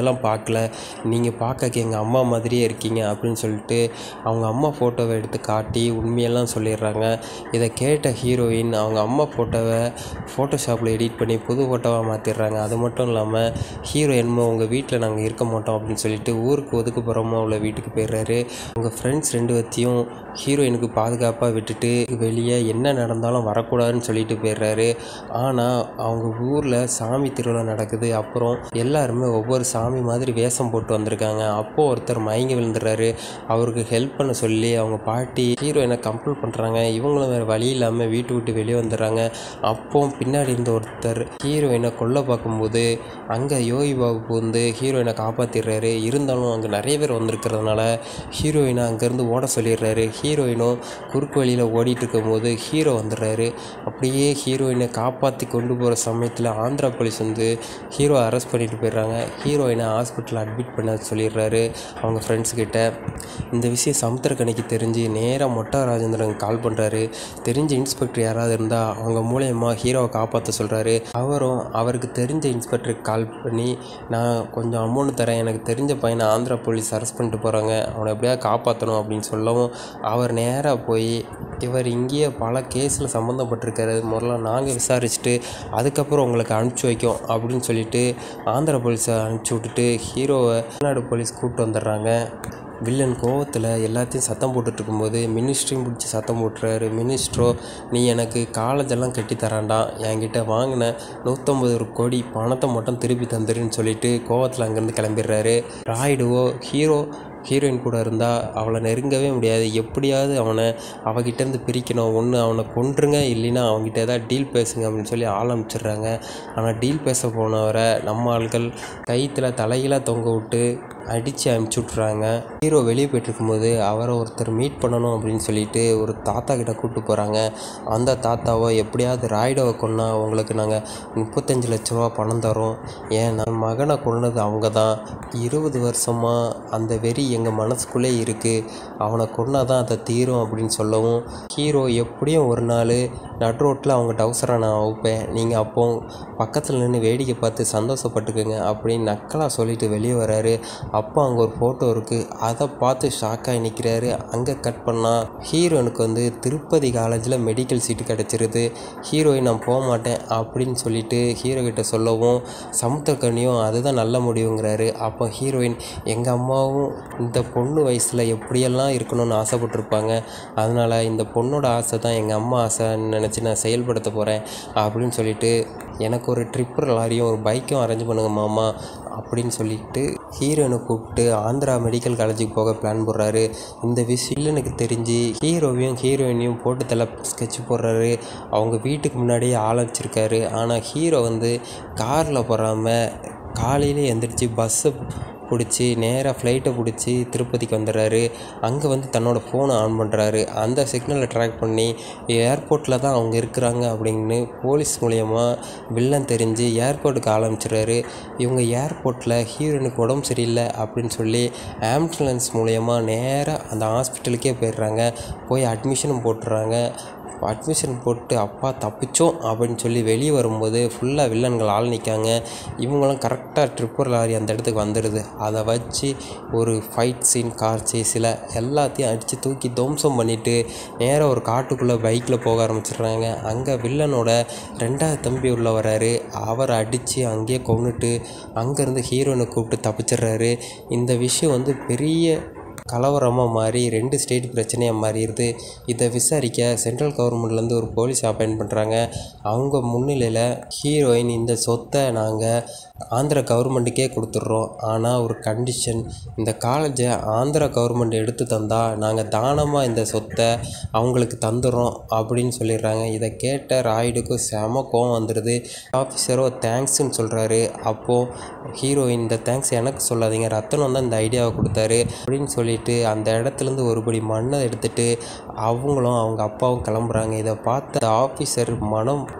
அதெல்லாம் பார்க்கல, நீங்கள் பார்க்க எங்கள் அம்மா மாதிரியே இருக்கீங்க அப்படின்னு சொல்லிட்டு அவங்க அம்மா ஃபோட்டோவை எடுத்து காட்டி உண்மையெல்லாம் சொல்லிடுறாங்க. இதை கேட்ட ஹீரோயின் அவங்க அம்மா ஃபோட்டோவை ஃபோட்டோஷாப்பில் எடிட் பண்ணி புது ஃபோட்டோவாக மாற்றிடுறாங்க. அது மட்டும் இல்லாமல் ஹீரோ என்னமோ உங்கள் வீட்டில் நாங்கள் இருக்க மாட்டோம் அப்படின்னு சொல்லிட்டு ஊருக்கு ஒதுக்குப்புறமா உள்ள வீட்டுக்கு போயிடுறாரு. உங்கள் ஃப்ரெண்ட்ஸ் ரெண்டு வத்தியும் ஹீரோயினுக்கு பாதுகாப்பாக விட்டுட்டு வெளியே என்ன நடந்தாலும் வரக்கூடாதுன்னு சொல்லிட்டு போயிடுறாரு. ஆனால் அவங்க ஊரில் சாமி திருவிழா நடக்குது. அப்புறம் எல்லாருமே ஒவ்வொரு சாமி மாதிரி வேஷம் போட்டு வந்திருக்காங்க. அப்போது ஒருத்தர் மயங்கி விழுந்துடுறாரு. அவருக்கு ஹெல்ப் பண்ண சொல்லி அவங்க பாட்டி ஹீரோயினை கம்பல் பண்ணுறாங்க. இவங்களும் வேறு வழி இல்லாமல் வீட்டு விட்டு வெளியே வந்துடுறாங்க. அப்போ பின்னாடி இருந்த ஒருத்தர் ஹீரோயினை கொல்ல பார்க்கும்போது அங்கே யோகி பாபு வந்து ஹீரோயினை காப்பாற்றிடுறாரு. இருந்தாலும் அங்கே நிறைய பேர் வந்திருக்கிறதுனால ஹீரோயினை அங்கேருந்து ஓட சொல்லிடுறாரு. ஹீரோயினும் குறுக்கு வழியில் ஓடிட்டு இருக்கும்போது ஹீரோ வந்துடுறாரு. அப்படியே ஹீரோயினை காப்பாற்றி கொண்டு போகிற சமயத்தில் ஆந்திரா போலீஸ் வந்து ஹீரோ அரெஸ்ட் பண்ணிட்டு போயிடுறாங்க. ஹீரோயினை ஹாஸ்பிட்டலில் அட்மிட் பண்ண சொல்லிடுறாரு அவங்க ஃப்ரெண்ட்ஸ்கிட்ட. இந்த விஷயம் சமுத்திரக்கனிக்கு தெரிஞ்சு நேராக மொட்டா ராஜேந்திரன் கால் பண்ணுறாரு. தெரிஞ்ச இன்ஸ்பெக்டர் யாராவது இருந்தால் அவங்க மூலயமா ஹீரோவை காப்பாற்ற சொல்கிறாரு. அவரும் அவருக்கு தெரிஞ்ச இன்ஸ்பெக்டருக்கு கால் பண்ணி நான் கொஞ்சம் அமௌண்ட் தரேன், எனக்கு தெரிஞ்ச பையனை ஆந்திரா போலீஸ் அரெஸ்ட் பண்ணிட்டு போகிறாங்க, அவனை எப்படியாவது காப்பாற்றணும் அப்படின்னு சொல்லவும் அவர் நேராக போய் இவர் இங்கேயே பல கேஸில் சம்மந்தப்பட்டிருக்காரு, முதல்ல நாங்கள் விசாரிச்சுட்டு அதுக்கப்புறம் உங்களுக்கு அனுப்பிச்சி வைக்கோம் அப்படின்னு சொல்லிட்டு ஆந்திரா போலீஸை அனுப்பிச்சி விட்டுட்டு ஹீரோவை தமிழ்நாடு போலீஸ் கூப்பிட்டு வந்துடுறாங்க. வில்லன் கோவத்தில் எல்லாத்தையும் சத்தம் போட்டுட்ருக்கும்போது மினிஸ்ட்ரியும் பிடிச்சி சத்தம் போட்டுறாரு. மினிஸ்ட்ரோ நீ எனக்கு காலேஜெல்லாம் கட்டி தரான்டா, என்கிட்ட வாங்கின நூற்றம்பது கோடி பணத்தை மட்டும் திருப்பி தந்துருன்னு சொல்லிட்டு கோவத்தில் அங்கேருந்து கிளம்பிடுறாரு. ராய்டுவோ ஹீரோ ஹீரோயின் கூட இருந்தால் அவளை நெருங்கவே முடியாது, எப்படியாவது அவனை அவகிட்டேருந்து பிரிக்கணும், ஒன்று அவனை கொன்றுங்க இல்லைன்னா அவங்ககிட்ட ஏதாவது டீல் பேசுங்க அப்படின்னு சொல்லி ஆரம்பிச்சிடுறாங்க. ஆனால் டீல் பேச போனவரை நம்ம ஆட்கள் கைத்தில் தலையிலாம் தொங்க விட்டு அடித்து அனுப்பிச்சி விட்றாங்க. ஹீரோ வெளியே போய்ட்டுருக்கும்போது அவரை ஒருத்தர் மீட் பண்ணணும் அப்படின்னு சொல்லிட்டு ஒரு தாத்தா கிட்ட கூப்பிட்டு போகிறாங்க. அந்த தாத்தாவை எப்படியாவது ராய்டோவை கொன்னா உங்களுக்கு நாங்கள் முப்பத்தஞ்சு லட்ச ரூபா பணம் தரோம், ஏன் நான் மகனை கொன்னது அவங்க தான், இருபது வருஷமாக அந்த வெறி எங்கள் மனசுக்குள்ளே இருக்குது, அவனை கொன்னா தான் அதை தீரும் அப்படின்னு சொல்லவும் ஹீரோ எப்படியும் ஒரு நாள் நட் ரோட்டில் அவங்க டவுசரை நான் வைப்பேன், நீங்கள் அப்போ பக்கத்தில் நின்று வேடிக்கை பார்த்து சந்தோஷப்பட்டுக்குங்க அப்படின்னு நக்கலாக சொல்லிட்டு வெளியே வராரு. அப்போ அங்கே ஒரு ஃபோட்டோ இருக்குது, அதை பார்த்து ஷாக்காகி நிற்கிறாரு. அங்கே கட் பண்ணால் ஹீரோயினுக்கு வந்து திருப்பதி காலேஜில் மெடிக்கல் சீட்டு கிடச்சிருது. ஹீரோயின் நான் போக மாட்டேன் அப்படின்னு சொல்லிட்டு ஹீரோ கிட்ட சொல்லவும் சமுத்திரக்கனியும் அதுதான் நல்ல முடிவுங்கிறாரு. அப்போ ஹீரோயின் எங்கள் அம்மாவும் இந்த பொண்ணு வயசில் எப்படியெல்லாம் இருக்கணும்னு ஆசைப்பட்டிருப்பாங்க, அதனால் இந்த பொண்ணோட ஆசை தான் எங்கள் அம்மா ஆசைன்னு நினச்சி நான் செயல்படுத்த போகிறேன் அப்படின்னு சொல்லிட்டு எனக்கு ஒரு ட்ரிப்பர் லாரியும் ஒரு பைக்கும் அரேஞ்ச் பண்ணுங்க மாமா அப்படின்னு சொல்லிட்டு ஹீரோயினை கூப்பிட்டு ஆந்திரா மெடிக்கல் காலேஜுக்கு போக பிளான் போடுறாரு. இந்த விஷயம் எனக்கு தெரிஞ்சு ஹீரோவையும் ஹீரோயினையும் போட்டு தலை ஸ்கெட்ச் போடுறாரு. அவங்க வீட்டுக்கு முன்னாடியே ஆரம்பிச்சிருக்காரு. ஆனால் ஹீரோ வந்து காரில் போகாமல் காலையிலே எந்திரிச்சு பஸ்ஸை பிடிச்சி நேராக ஃப்ளைட்டை பிடிச்சி திருப்பதிக்கு வந்துடுறாரு. அங்கே வந்து தன்னோட ஃபோனை ஆன் பண்ணுறாரு. அந்த சிக்னலை ட்ராக் பண்ணி ஏர்போர்ட்டில் தான் அவங்க இருக்கிறாங்க அப்படின்னு போலீஸ் மூலயமா வில்லன் தெரிஞ்சு ஏர்போர்ட்டுக்கு ஆரம்பிச்சிடுறாரு. இவங்க ஏர்போர்ட்டில் ஹீரோயினுக்கு உடம்பு சரியில்லை அப்படின்னு சொல்லி ஆம்புலன்ஸ் மூலயமா நேராக அந்த ஹாஸ்பிட்டலுக்கே போயிடுறாங்க. போய் அட்மிஷனும் போட்டுறாங்க. அட்மிஷன் போட்டு அப்பா தப்பிச்சோம் அப்படின்னு சொல்லி வெளியே வரும்போது ஃபுல்லாக வில்லன்கள் ஆள் நிற்காங்க. இவங்களும் கரெக்டாக ட்ரிப்பர் லாரி அந்த இடத்துக்கு வந்துடுது. அதை வச்சு ஒரு ஃபைட் சீன், கார் சேஸில் எல்லாத்தையும் அடித்து தூக்கி துவம்சம் பண்ணிவிட்டு நேராக ஒரு காட்டுக்குள்ளே பைக்கில் போக ஆரம்பிச்சிடுறாங்க. அங்கே வில்லனோட ரெண்டாவது தம்பி உள்ள வராரு. அவரை அடித்து அங்கேயே கொன்னுட்டு அங்கேருந்து ஹீரோயினை கூப்பிட்டு தப்பிச்சிடுறாரு. இந்த விஷயம் வந்து பெரிய கலவரமாக மாறி ரெண்டு ஸ்டேட் பிரச்சனையாக மாறிடுது. இதை விசாரிக்க சென்ட்ரல் கவர்மெண்ட்லேருந்து ஒரு போலீஸ் அப்பாயின்ட் பண்ணுறாங்க. அவங்க முன்னிலையில் ஹீரோயின் இந்த சொத்தை நாங்கள் ஆந்திரா கவர்மெண்ட்டுக்கே கொடுத்துட்றோம், ஆனால் ஒரு கண்டிஷன், இந்த காலேஜை ஆந்திரா கவர்மெண்ட் எடுத்து தந்தால் நாங்கள் தானமாக இந்த சொத்தை அவங்களுக்கு தந்துடுறோம் அப்படின்னு சொல்லிடுறாங்க. இதை கேட்ட ராய்டுக்கும் செம கோவம் வந்துடுது. ஆஃபீஸரோ தேங்க்ஸ்ன்னு சொல்கிறாரு. அப்போது ஹீரோயின் இந்த தேங்க்ஸ் எனக்கு சொல்லாதீங்க, ரத்தனம் தான் இந்த ஐடியாவை கொடுத்தாரு அப்படின்னு சொல்லிட்டு அந்த இடத்துலேருந்து ஒருபடி மண்ணை எடுத்துகிட்டு அவங்களும் அவங்க அப்பாவும் கிளம்புறாங்க. இதை பார்த்த ஆஃபீஸர் மனம்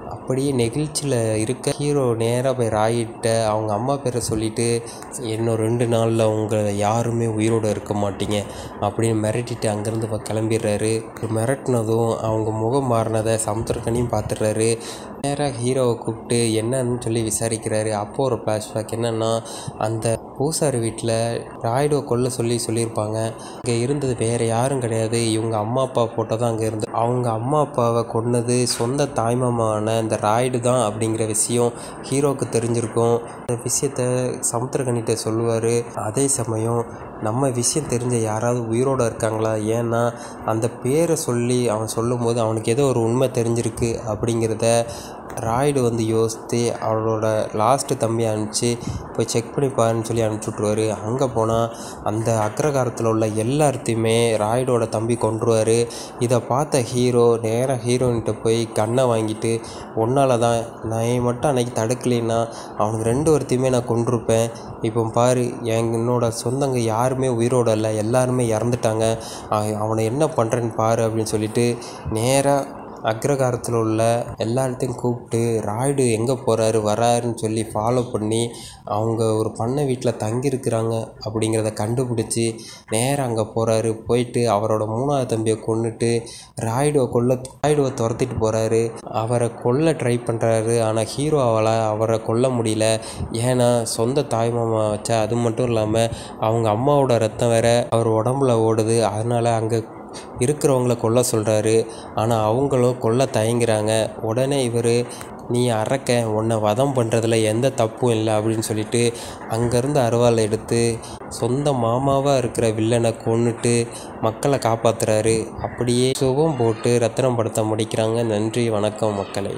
அப்படியே நெகிழ்ச்சியில் இருக்க ஹீரோ நேராக போய் ராயிட்ட அவங்க அம்மா பேரை சொல்லிவிட்டு இன்னும் ரெண்டு நாளில் உங்களை யாருமே உயிரோடு இருக்க மாட்டீங்க அப்படின்னு மிரட்டிட்டு அங்கேருந்து இப்போ கிளம்பிடுறாரு. மிரட்டினதும் அவங்க முகம் மாறினதை சமுத்திரக்கனியும் பார்த்துடுறாரு. நேராக ஹீரோவை கூப்பிட்டு என்னன்னு சொல்லி விசாரிக்கிறாரு. அப்போது ஒரு ஃப்ளாஷ்பேக் என்னென்னா, அந்த பூசாரி வீட்டில் ராய்டுவை கொல்ல சொல்லி சொல்லியிருப்பாங்க. அங்கே இருந்தது வேறு யாரும் கிடையாது, இவங்க அம்மா அப்பா ஃபோட்டோ தான் அங்கே இருந்து. அவங்க அம்மா அப்பாவை கொன்னது சொந்த தாய்மாமான இந்த ராய்டு தான் அப்படிங்கிற விஷயம் ஹீரோவுக்கு தெரிஞ்சிருக்கும். இந்த விஷயத்த சமுத்திரக்கனிகிட்ட சொல்லுவார். அதே சமயம் நம்ம விஷயம் தெரிஞ்ச யாராவது உயிரோடு இருக்காங்களா, ஏன்னா அந்த பேரை சொல்லி அவன் சொல்லும் போது அவனுக்கு ஏதோ ஒரு உண்மை தெரிஞ்சிருக்கு அப்படிங்கிறத ராய்டு வந்து யோசித்து அவளோட லாஸ்ட்டு தம்பி அனுப்பிச்சு போய் செக் பண்ணி பாருன்னு சொல்லி அனுப்பிச்சி விட்ருவார். அங்கே போனால் அந்த அக்ரகாரத்தில் உள்ள எல்லாத்தையுமே ராய்டோட தம்பி கொன்றுவார். இதை பார்த்த ஹீரோ நேராக ஹீரோயின்கிட்ட போய் கன்னை வாங்கிட்டு, ஒன்றால் தான் நான் மட்டும் அன்றைக்கி தடுக்கலைன்னா அவனுக்கு ரெண்டு ஒருத்தையுமே நான் கொண்டிருப்பேன். இப்போ பாரு, என் என்னோட சொந்தங்க யாருமே உயிரோடு இல்லை, எல்லாருமே இறந்துட்டாங்க, அவனை என்ன பண்ணுறேன்னு பாரு அப்படின்னு சொல்லிட்டு நேராக அக்ரகாரத்தில் உள்ள எல்லாத்தையும் கூப்பிட்டு ராய்டு எங்கே போகிறாரு வராருன்னு சொல்லி ஃபாலோ பண்ணி அவங்க ஒரு பண்ணை வீட்டில் தங்கியிருக்கிறாங்க அப்படிங்கிறத கண்டுபிடிச்சி நேராக அங்கே போகிறாரு. போயிட்டு அவரோட மூணாவது தம்பியை கொன்னுட்டு ராய்டுவை கொல்ல ராய்டுவை துரத்திட்டு போகிறாரு. அவரை கொல்ல ட்ரை பண்ணுறாரு. ஆனால் ஹீரோ அவளை அவரை கொல்ல முடியல. ஏன்னா சொந்த தாய்மாமா வச்சா, அது மட்டும் இல்லாமல் அவங்க அம்மாவோட ரத்தம் வேற அவர் உடம்புல ஓடுது. அதனால் அங்கே இருக்கிறவங்கள கொல்ல சொல்கிறாரு. ஆனால் அவங்களும் கொல்ல தயங்குறாங்க. உடனே இவர் நீ அரக்க, உன்னை வதம் பண்ணுறதுல எந்த தப்பும் இல்லை அப்படின்னு சொல்லிட்டு அங்கேருந்து அருவாளை எடுத்து சொந்த மாமாவாக இருக்கிற வில்லனை கொன்னுட்டு மக்களை காப்பாற்றுறாரு. அப்படியே சுகம் போட்டு ரத்தினம் படத்தை முடிக்கிறாங்க. நன்றி, வணக்கம் மக்களை.